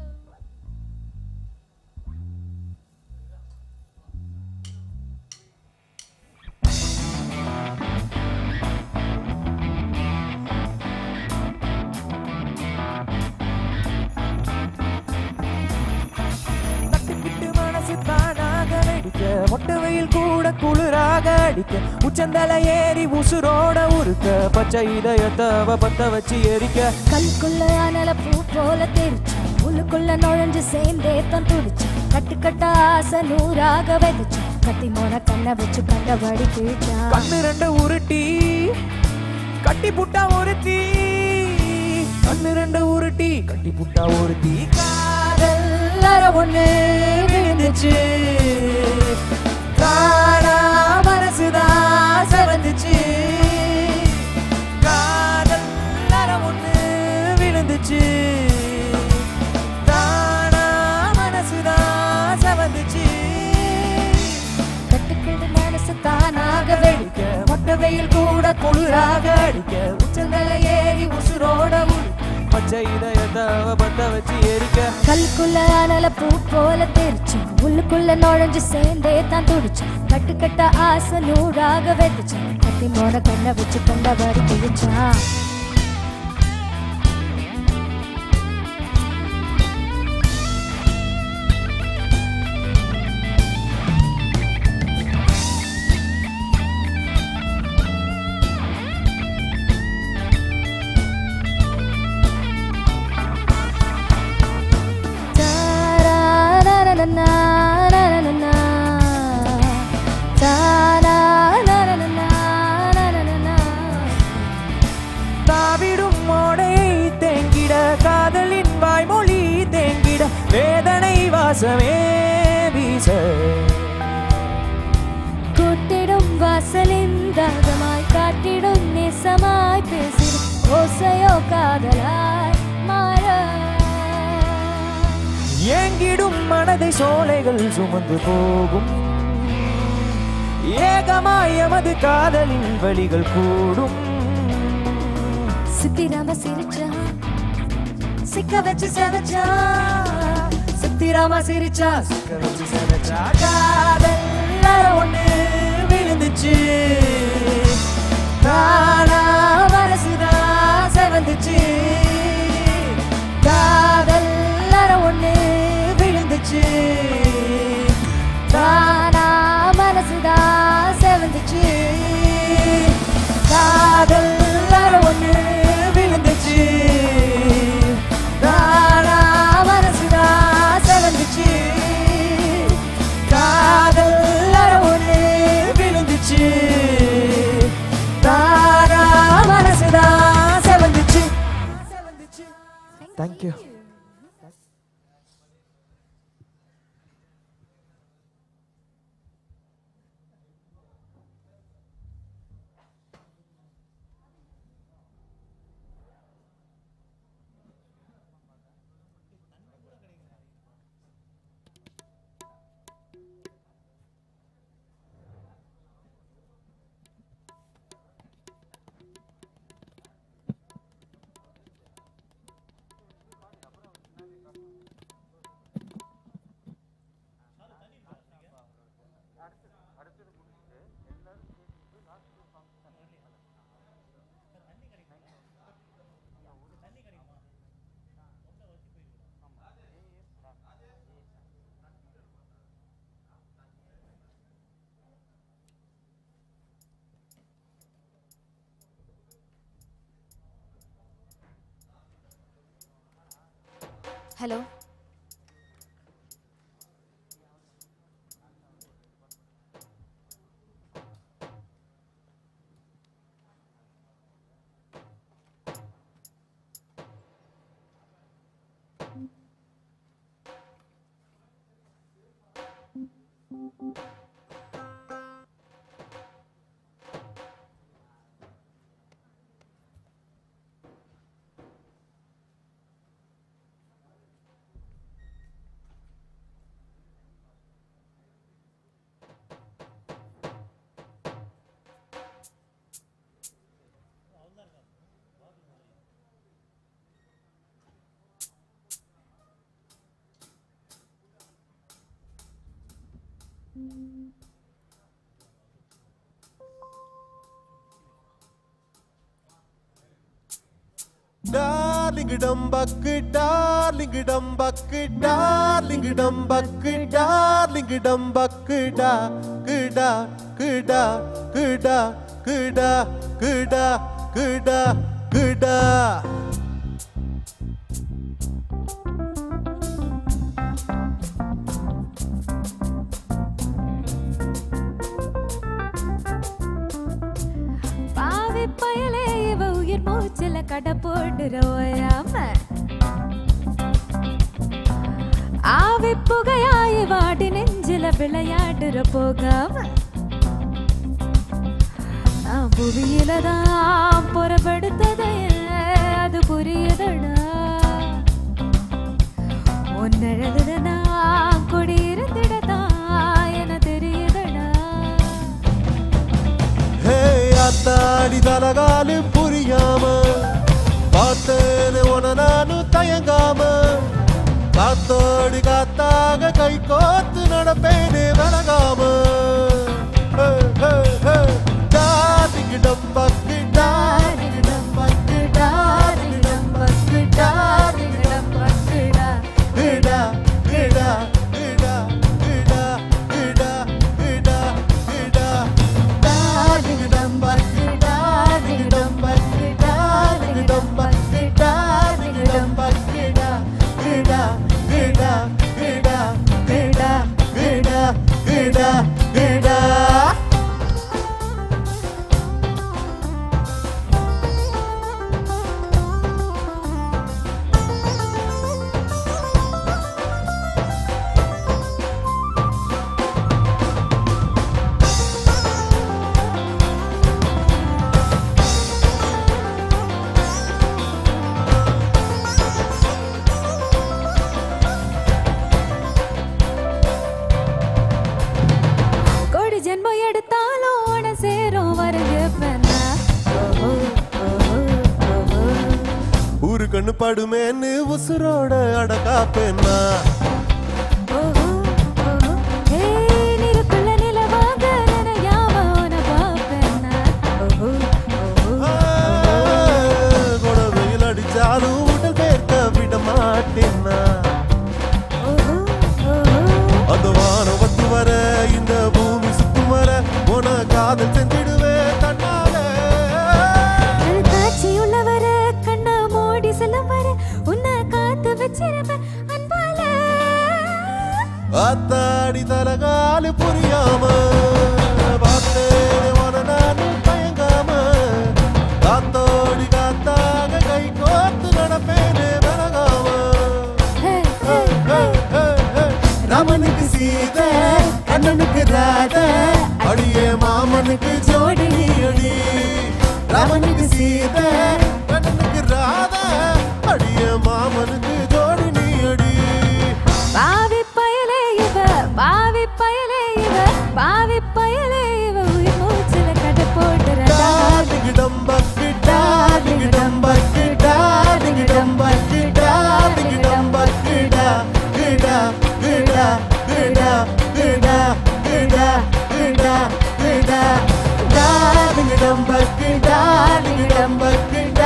தட்டுக்கிட்டு மனசு தானாக வெடிக்க, மொட்டை வெயில் கூட குளிராக அடிக்க, உச்சந்தலை ஏறி உசுரோட உருக்க, பச்சை இதயத்தை பத்த வச்சு எரிக்க,
கல்குள்ள அனல பூ போல தெரிச்சு, உள்ளுக்குள்ள நுழைஞ்சு சேர்ந்தே தான் துடிச்சு, கட்டு கட்ட ஆசை நூறாக வெதிச்சு, கத்தி மோன கண்ணை வச்சு கண்டபடி கிழிச்சா,
கண்ணு ரெண்டு உருட்டி கட்டி புட்டா ஒருத்தி, கண்ணு ரெண்டு உருட்டி கட்டி புட்டா ஒருத்தி, காதல் அற ஒண்ணு விழுந்துச்சு, காணா மனசுதான் செவந்துச்சு, காதல் அற ஒண்ணு விழுந்துச்சு, தானா மனசுதான் செவந்துச்சு,
கட்டுக்கிட்டு மனசு தானாக வெடிக்க,
மொட்டை வெயில் கூட குளிராக அடிக்க, உச்சந்தலை ஏறி உசுரோட உருக்க, பச்சை இதயத்தை பத்த வச்சு எரிக்க,
கல்குள்ள அனல பூ போல தெரிச்சு, உள்ளுக்குள்ள நுழைஞ்சு சேர்ந்தே தான் துடிச்சு, கட்டு கட்ட ஆசை நூறாக வெதிச்சு, கத்தி மோன கண்ணை வச்சு கண்டபடி கிழிச்சா.
தாவிடும் மோடையை தேங்கிட, காதலின் வாய்மொழி தேங்கிட, வேதனை வாசமே வீச,
கூட்டிடும் வாசலின் தாகமாய் காட்டிடும் நேசமாய் பேசிடும் ஓசையோ காதலாய் மாற,
ஏங்கிடும் மனதை சோலைகள் சுமந்து போகும், ஏகமாய் எமது காதலின் வழிகள் கூடும்,
சித்திராம சிரிச்சா சிக்க வச்சு செவச்சா, சித்திராம சிரிச்சா
சிக்க வச்சு செவச்சா, காதல் அற ஒண்ணு விழுந்துச்சு, தானா மனசுதான் செவந்துச்சு, காதல் அற ஒண்ணு விழுந்துச்சு, தானா மனசுதான் செவந்துச்சு, காதல் அற ஒண்ணு விழுந்துச்சு, தானா மனசுதான் செவந்துச்சு, காதல் அற ஒண்ணு விழுந்துச்சு, தானா மனசுதான் செவந்துச்சு. Thank you.
Hello
Darling dumbuck, darling dumbuck, darling dumbuck, darling dumbuck, da, kuda, kuda, kuda, kuda, kuda, kuda, kuda.
பாவி பயலே இவ உயிர் மூச்சில கடை போடுற ஓயாம ஆவி புகையாய் வாடி நெஞ்சில விளையாடுற போகாம நான் புவியில தான் புறப்படுத்ததே அது புரியுதடா உன்னழகுல நான் குடியிருந்திடதான் என தெரியுதடா
அத்தாடி தலகாலு புரியாம பார்த்தேன்னு உன நானும் தயங்காம காத்தோடு காத்தாக கை கோத்து நடப்பேனே விலகாம டார்லிங் டம்பக்கு டார்லிங் டம்பக்கு டார்லிங் டம்பக்கு டார்லிங் டம்பக்கு டா கிடா கிடா கிடா கிடா கிடா கிடா கிடா டார்லிங் டம்பக்கு டார்லிங் டம்பக்கு டார்லிங் டம்பக்கு டார்லிங் டம்பக்கு டா கிடா கிடா கிடா கிடா கிடா கிடா கிடா.
கோடி ஜென்மம் எடுத்தாலும் உன சேரும் வருக பெண்ணா
ஊரு கண்ணு படுமேன்னு உசுரோட அடக்கா பெண்ணா
நிலக்குள்ள நிலவாக நினையாம உன பாப்பேன்னா
கொட வெயில் அடிச்சாலும் உடல் பேர்க்க விட மாட்டேன்னா அந்த வானம் வந்து வர இந்த பூமி சுத்தும் வர உன காதல் செஞ்சிடுவே தன்னால
காட்சி உள்ளவர கண்ண மூடி செல்லும் வர உன்னை காத்து வச்சிருப்பேன் அன்பால
அத்தாடி தலகாலு புரியாம பார்த்தேன் உன நானும் தயங்காம காத்தோடி காத்தாக கை கோத்து நடப்பேனே விலகாம ராமனுக்கு சீதை கண்ணனுக்கு ராதை அடியே மாமனுக்கு ஜோடி நீ அடி ராமனுக்கு சீதை கண்ணனுக்கு ராதை அடியே மாமனுக்கு ஜோடி நீ அடி.
பாவி பயலே இவ பாவி பயலே இவ பாவி பயலே இவ உயிர் மூச்சில கடை போடுற
டார்லிங் டம்பக்கு டார்லிங் டம்பக்கு டார்லிங் டம்பக்கு டார்லிங் டம்பக்கு டா கிடா கிடா கிடா கிடா கிடா கிடா கிடா டார்லிங் டம்பக்கு டார்லிங் டம்பக்கு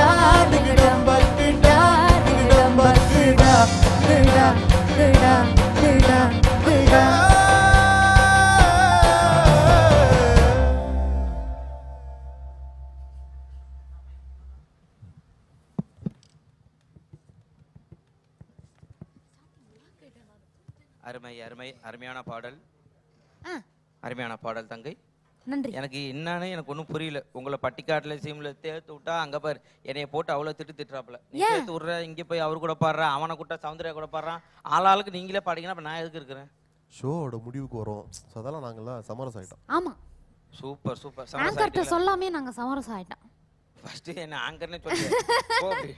அருமை அருமை அருமையான பாடல்.
ஆ
அருமையான பாடல் தங்கை.
நன்றி.
எனக்கு என்னன்னு எனக்கு ஒன்றும் புரியல. உங்களை பட்டிக்காட்டில் சீமில் தேர்த்து விட்டா அங்கே பாரு என்னைய போட்டு அவ்வளோ திட்டு திட்டுறாப்புல. நீ தேர்த்து விட்ற, இங்கே போய் அவர் கூட பாடுறா, அவனை கூட்ட சௌந்தர்யா கூட பாடுறான், ஆளாளுக்கு நீங்களே பாடிங்கன்னா அப்போ நான் எதுக்கு இருக்கிறேன்?
ஷோவோட முடிவுக்கு வரும். ஸோ அதெல்லாம் நாங்களாம் சமரசம் ஆகிட்டோம்.
ஆமாம்,
சூப்பர் சூப்பர்.
ஆங்கர்கிட்ட சொல்லாமே நாங்கள் சமரசம் ஆகிட்டோம்.
ஃபஸ்ட்டு என்ன ஆங்கர்னே சொல்லி போ அப்படி.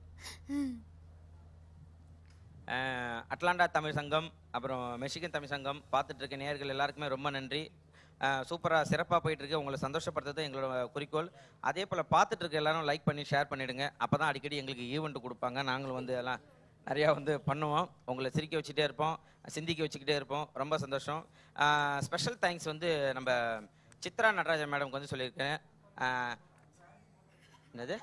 அட்லாண்டா தமிழ் சங்கம் அப்புறம் மெக்சிகன் தமிழ் சங்கம் பார்த்துட்டு இருக்க நேயர்கள் எல்லாருக்குமே ரொம்ப நன்றி. சூப்பராக சிறப்பாக போயிட்டுருக்கு. உங்களை சந்தோஷப்படுத்துறது எங்களோட குறிக்கோள். அதே போல் பார்த்துட்டு இருக்க எல்லாரும் லைக் பண்ணி ஷேர் பண்ணிவிடுங்க. அப்போ தான் அடிக்கடி எங்களுக்கு ஈவெண்ட் கொடுப்பாங்க. நாங்களும் வந்து எல்லாம் நிறையா வந்து பண்ணுவோம். உங்களை சிரிக்க வச்சுட்டே இருப்போம், சிந்திக்க வச்சுக்கிட்டே இருப்போம். ரொம்ப சந்தோஷம். ஸ்பெஷல் தேங்க்ஸ் வந்து நம்ம சித்ரா நடராஜன் மேடம்க்கு வந்து சொல்லியிருக்கேன். என்னது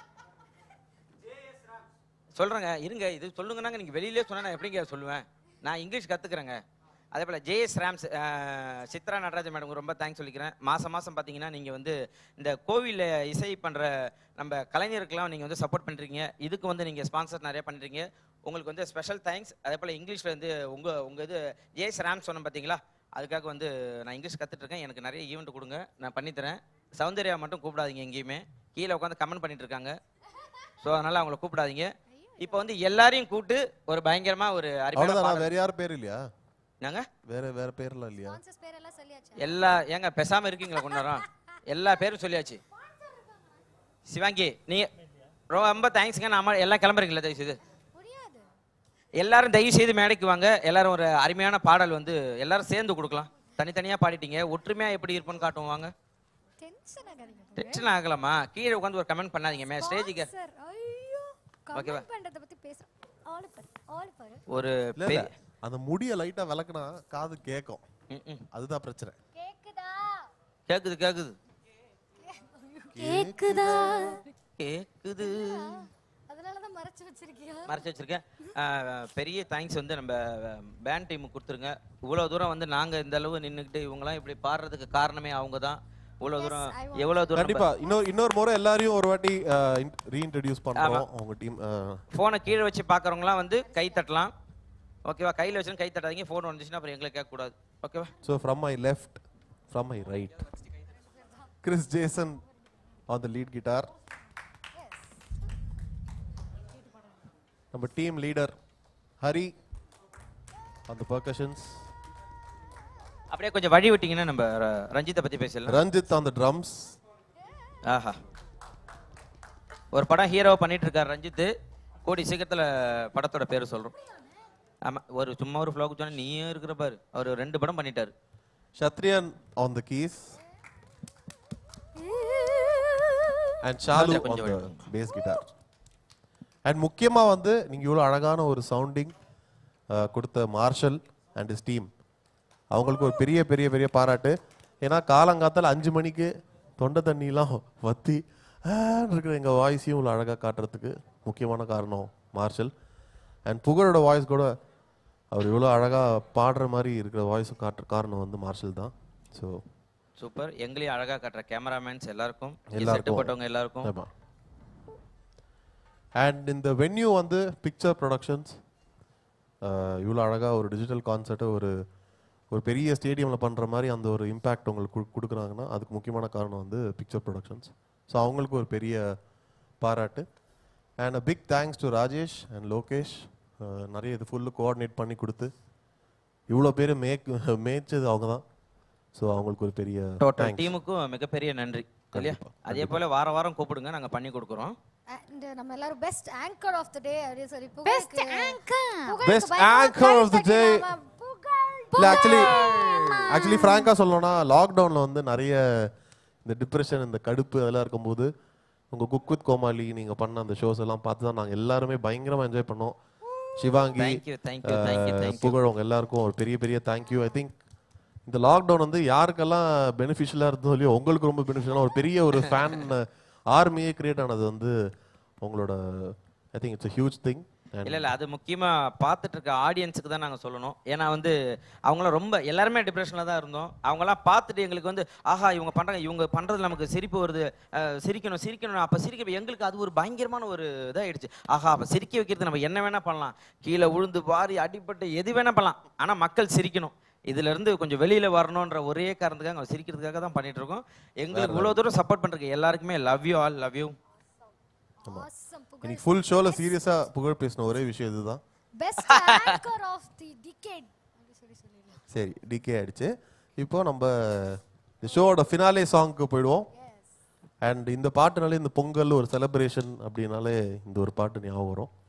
சொல்கிறேங்க இருங்க, இது சொல்லுங்கன்னாங்க. நீங்கள் வெளியிலே சொன்னால் நான் எப்படிங்க சொல்லுவேன்? நான் இங்கிலீஷ் கற்றுக்குறேங்க. அதே போல் ஜேஎஸ் ராம்ஸ் சித்ரா நடராஜன் மேடம் ரொம்ப தேங்க்ஸ் சொல்லிக்கிறேன். மாதம் மாதம் பார்த்தீங்கன்னா நீங்கள் வந்து இந்த கோவிலில் இசை பண்ணுற நம்ம கலைஞருக்கெல்லாம் நீங்கள் வந்து சப்போர்ட் பண்ணுறீங்க. இதுக்கு வந்து நீங்கள் ஸ்பான்சர் நிறையா பண்ணுறீங்க. உங்களுக்கு வந்து ஸ்பெஷல் தேங்க்ஸ். அதே போல் இங்கிலீஷில் வந்து உங்கள் உங்கள் இது ஜேஎஸ் ராம்ஸ் சொன்னேன் பார்த்தீங்களா, அதுக்காக வந்து நான் இங்கிலீஷ் கற்றுட்ருக்கேன். எனக்கு நிறைய ஈவெண்ட் கொடுங்க, நான் பண்ணித்தரேன். சௌந்தர்யா மட்டும் கூப்பிடாதீங்க, எங்கேயுமே கீழே உட்காந்து கமெண்ட் பண்ணிட்டு இருக்காங்க. ஸோ அதனால் அவங்கள கூப்பிடாதீங்க. இப்போ வந்து எல்லாரையும் கூப்பிட்டு ஒரு பயங்கரமாக ஒரு
அருமையான வேறு யார் பேர் இல்லையா?
நாங்க
வேற வேற பேர்லாம் இல்லையா?
எல்லா ஏங்க பேசாம இருக்கீங்களா கொஞ்ச நேரம்? எல்லா பேரும் சொல்லியாச்சு. சிவாங்கி நீங்க ரொம்ப தேங்க்ஸ்ங்க. நாம எல்லாம் கிளம்புறீங்களா? தயவு செய்து எல்லாரும் தயவு செய்து மேடைக்கு வாங்க. எல்லாரும் ஒரு அருமையான பாடல் வந்து எல்லாரும் சேர்ந்து கொடுக்கலாம். தனித்தனியா பாடிட்டீங்க, ஒற்றுமையா எப்படி இருப்போம்னு காட்டுவோம் வாங்க. டென்ஷன் ஆகலாமா? கீழே உட்காந்து ஒரு கமெண்ட் பண்ணாதீங்க ஸ்டேஜுக்கு. ஓகேவா? ஒரு
அந்த முடிய லைட்டா விளக்குனா காது கேட்கும். அதுதான் பிரச்சனை.
கேக்குது கேக்குது
கேக்குதா
கேக்குது
அதனால தான் மறைச்சு வச்சிருக்கியா?
மறைச்சு வச்சிருக்கேன். பெரிய தேங்க்ஸ் வந்து நம்ம பேண்ட் டீமுக்கு கொடுத்துருங்க. இவ்வளோ தூரம் வந்து நாங்கள் இந்த அளவு நின்றுக்கிட்டு இவங்களாம் இப்படி பாடுறதுக்கு காரணமே அவங்க தான். இவ்வளோ தூரம் எவ்வளோ தூரம்
கண்டிப்பா இன்னொரு இன்னொரு முறை எல்லாரையும் ஒரு வாட்டி ரீஇன்ட்ரோடியூஸ் பண்ணுறோம். அவங்க டீம்
ஃபோனை கீழே வச்சு பார்க்குறவங்களாம் வந்து கை தட்டலாம். ஓகேவா? கையில் வச்சு கை தட்டாதீங்க. ஃபோன் வந்துச்சுன்னா அப்புறம் எங்களை கேட்கக்கூடாது. ஓகேவா?
So from my left, from my right, Chris Jason on the lead guitar. நம்ம team leader Hari on the percussions.
அப்படியே கொஞ்சம் வழி விட்டீங்கன்னா நம்ம ரஞ்சித்தை பற்றி பேசலாம்.
Ranjith on the drums.
ஆஹா, ஒரு படம் ஹீரோவை பண்ணிட்டு இருக்காரு ரஞ்சித். கூடி சீக்கிரத்தில் படத்தோட பேர் சொல்கிறோம். ஆமாம், ஒரு சும்மா ஒரு ஃப்ளாக் சொன்னால் நீயும் இருக்கிற பாரு. அவர் ரெண்டு படம் பண்ணிட்டாரு.
Sathriyan on the keys and Shalu on the bass guitar. And முக்கியமாக வந்து நீங்கள் இவ்வளோ அழகான ஒரு சவுண்டிங் கொடுத்த மார்ஷல் அண்ட் ஹிஸ் டீம், அவங்களுக்கு ஒரு பெரிய பெரிய பெரிய பாராட்டு. ஏன்னா காலங்காத்தால் அஞ்சு மணிக்கு தொண்டை தண்ணியெலாம் வற்றி இருக்கிற எங்கள் வாய்ஸையும் இவ்வளோ அழகாக காட்டுறதுக்கு முக்கியமான காரணம் மார்ஷல். அண்ட் புகழோட வாய்ஸ் கூட அவர் இவ்வளோ அழகாக பாடுற மாதிரி இருக்கிற வாய்ஸும் காட்டுற காரணம் வந்து மார்ஷல் தான். So
super. எங்களையும் அழகாக காட்டுற கேமராமேன்ஸ் எல்லாருக்கும்
எல்லாருக்கும்
போட்டவங்க எல்லாருக்கும்.
ஆமாம். அண்ட் இந்த வென்யூ வந்து பிக்சர் ப்ரொடக்ஷன்ஸ் இவ்வளோ அழகாக ஒரு டிஜிட்டல் கான்சர்ட்டை ஒரு ஒரு பெரிய ஸ்டேடியமில் பண்ணுற மாதிரி அந்த ஒரு இம்பேக்ட் உங்களுக்கு கொடுக்குறாங்கன்னா அதுக்கு முக்கியமான காரணம் வந்து பிக்சர் ப்ரொடக்ஷன்ஸ். ஸோ அவங்களுக்கு ஒரு பெரிய பாராட்டு. And a big thanks to Rajesh and Lokesh. நிறைய இது ஃபுல்லு கோஆர்டினேட் பண்ணி கொடுத்து இவ்வளோ பேர் மேக் மேய்ச்சது அவங்க தான். ஸோ அவங்களுக்கு ஒரு பெரிய
டோட்டல் டீமுக்கும் மிகப்பெரிய நன்றி. இல்லையா? அதே போல் வார வாரம் கூப்பிடுங்க, நாங்கள் பண்ணி கொடுக்குறோம்.
And நம்ம எல்லாரும் best anchor of the day அப்படி சொல்லி
best anchor
best anchor of the day. இல்லை ஆக்சுவலி ஆக்சுவலி ஃப்ராங்காக சொல்லணும்னா லாக்டவுனில் வந்து நிறைய இந்த டிப்ரெஷன் இந்த கடுப்பு அதெல்லாம் இருக்கும்போது உங்கள் குக் வித் கோமாளி நீங்கள் பண்ண அந்த ஷோஸ் எல்லாம் பார்த்து தான் நாங்கள் எல்லாருமே பயங்கரமாக என்ஜாய் பண்ணோம். சிவாங்கி, புகழ், அவங்க எல்லாருக்கும் ஒரு பெரிய பெரிய தேங்க்யூ. ஐ திங்க் இந்த லாக்டவுன் வந்து யாருக்கெல்லாம் பெனிஃபிஷியலாக இருந்தோ இல்லையோ உங்களுக்கு ரொம்ப பெனிஃபிஷியலாக ஒரு பெரிய ஒரு ஃபேன் ஆர்மியே கிரியேட் ஆனது வந்து உங்களோட I think it's a huge thing.
இல்லை இல்லை அது முக்கியமாக பார்த்துட்டு இருக்க ஆடியன்ஸுக்கு தான் நாங்கள் சொல்லணும். ஏன்னா வந்து அவங்களாம் ரொம்ப எல்லாருமே டிப்ரெஷனில் தான் இருந்தோம். அவங்களாம் பார்த்துட்டு எங்களுக்கு வந்து ஆஹா இவங்க பண்ணுறாங்க, இவங்க பண்ணுறது நமக்கு சிரிப்பு வருது, சிரிக்கணும் சிரிக்கணும். அப்போ சிரிக்க எங்களுக்கு அது ஒரு பயங்கரமான ஒரு இதாகிடுச்சு. ஆஹா அப்போ சிரிக்க வைக்கிறது நம்ம என்ன வேணால் பண்ணலாம், கீழே உழுந்து வாரி அடிப்பட்டு எது வேணால் பண்ணலாம், ஆனால் மக்கள் சிரிக்கணும். இதுலேருந்து கொஞ்சம் வெளியில் வரணுன்ற ஒரே காரணத்துக்காக அவங்க சிரிக்கிறதுக்காக தான் பண்ணிட்டு இருக்கோம். எங்களுக்கு இவ்வளோ தூரம் சப்போர்ட் பண்ணுறதுக்கு எல்லாருக்குமே love you all, love you.
இன்னைக்கு ஃபுல் ஷோல சீரியஸா புகழ் பேசின ஒரே விஷயம் இதுதான்.
Best anchor of the decade அப்படி சொல்லி சொல்லிடலாம்.
சரி டிகே ஆயிடுச்சு. இப்போ நம்ம இந்த ஷோவோட ஃபினாலே சாங்க்கு போயிடுவோம். அண்ட் இந்த பாட்டுனாலே இந்த பொங்கல் ஒரு செலிப்ரேஷன் அப்படின்னாலே இந்த ஒரு பாட்டு ஞாபகம் வரும்.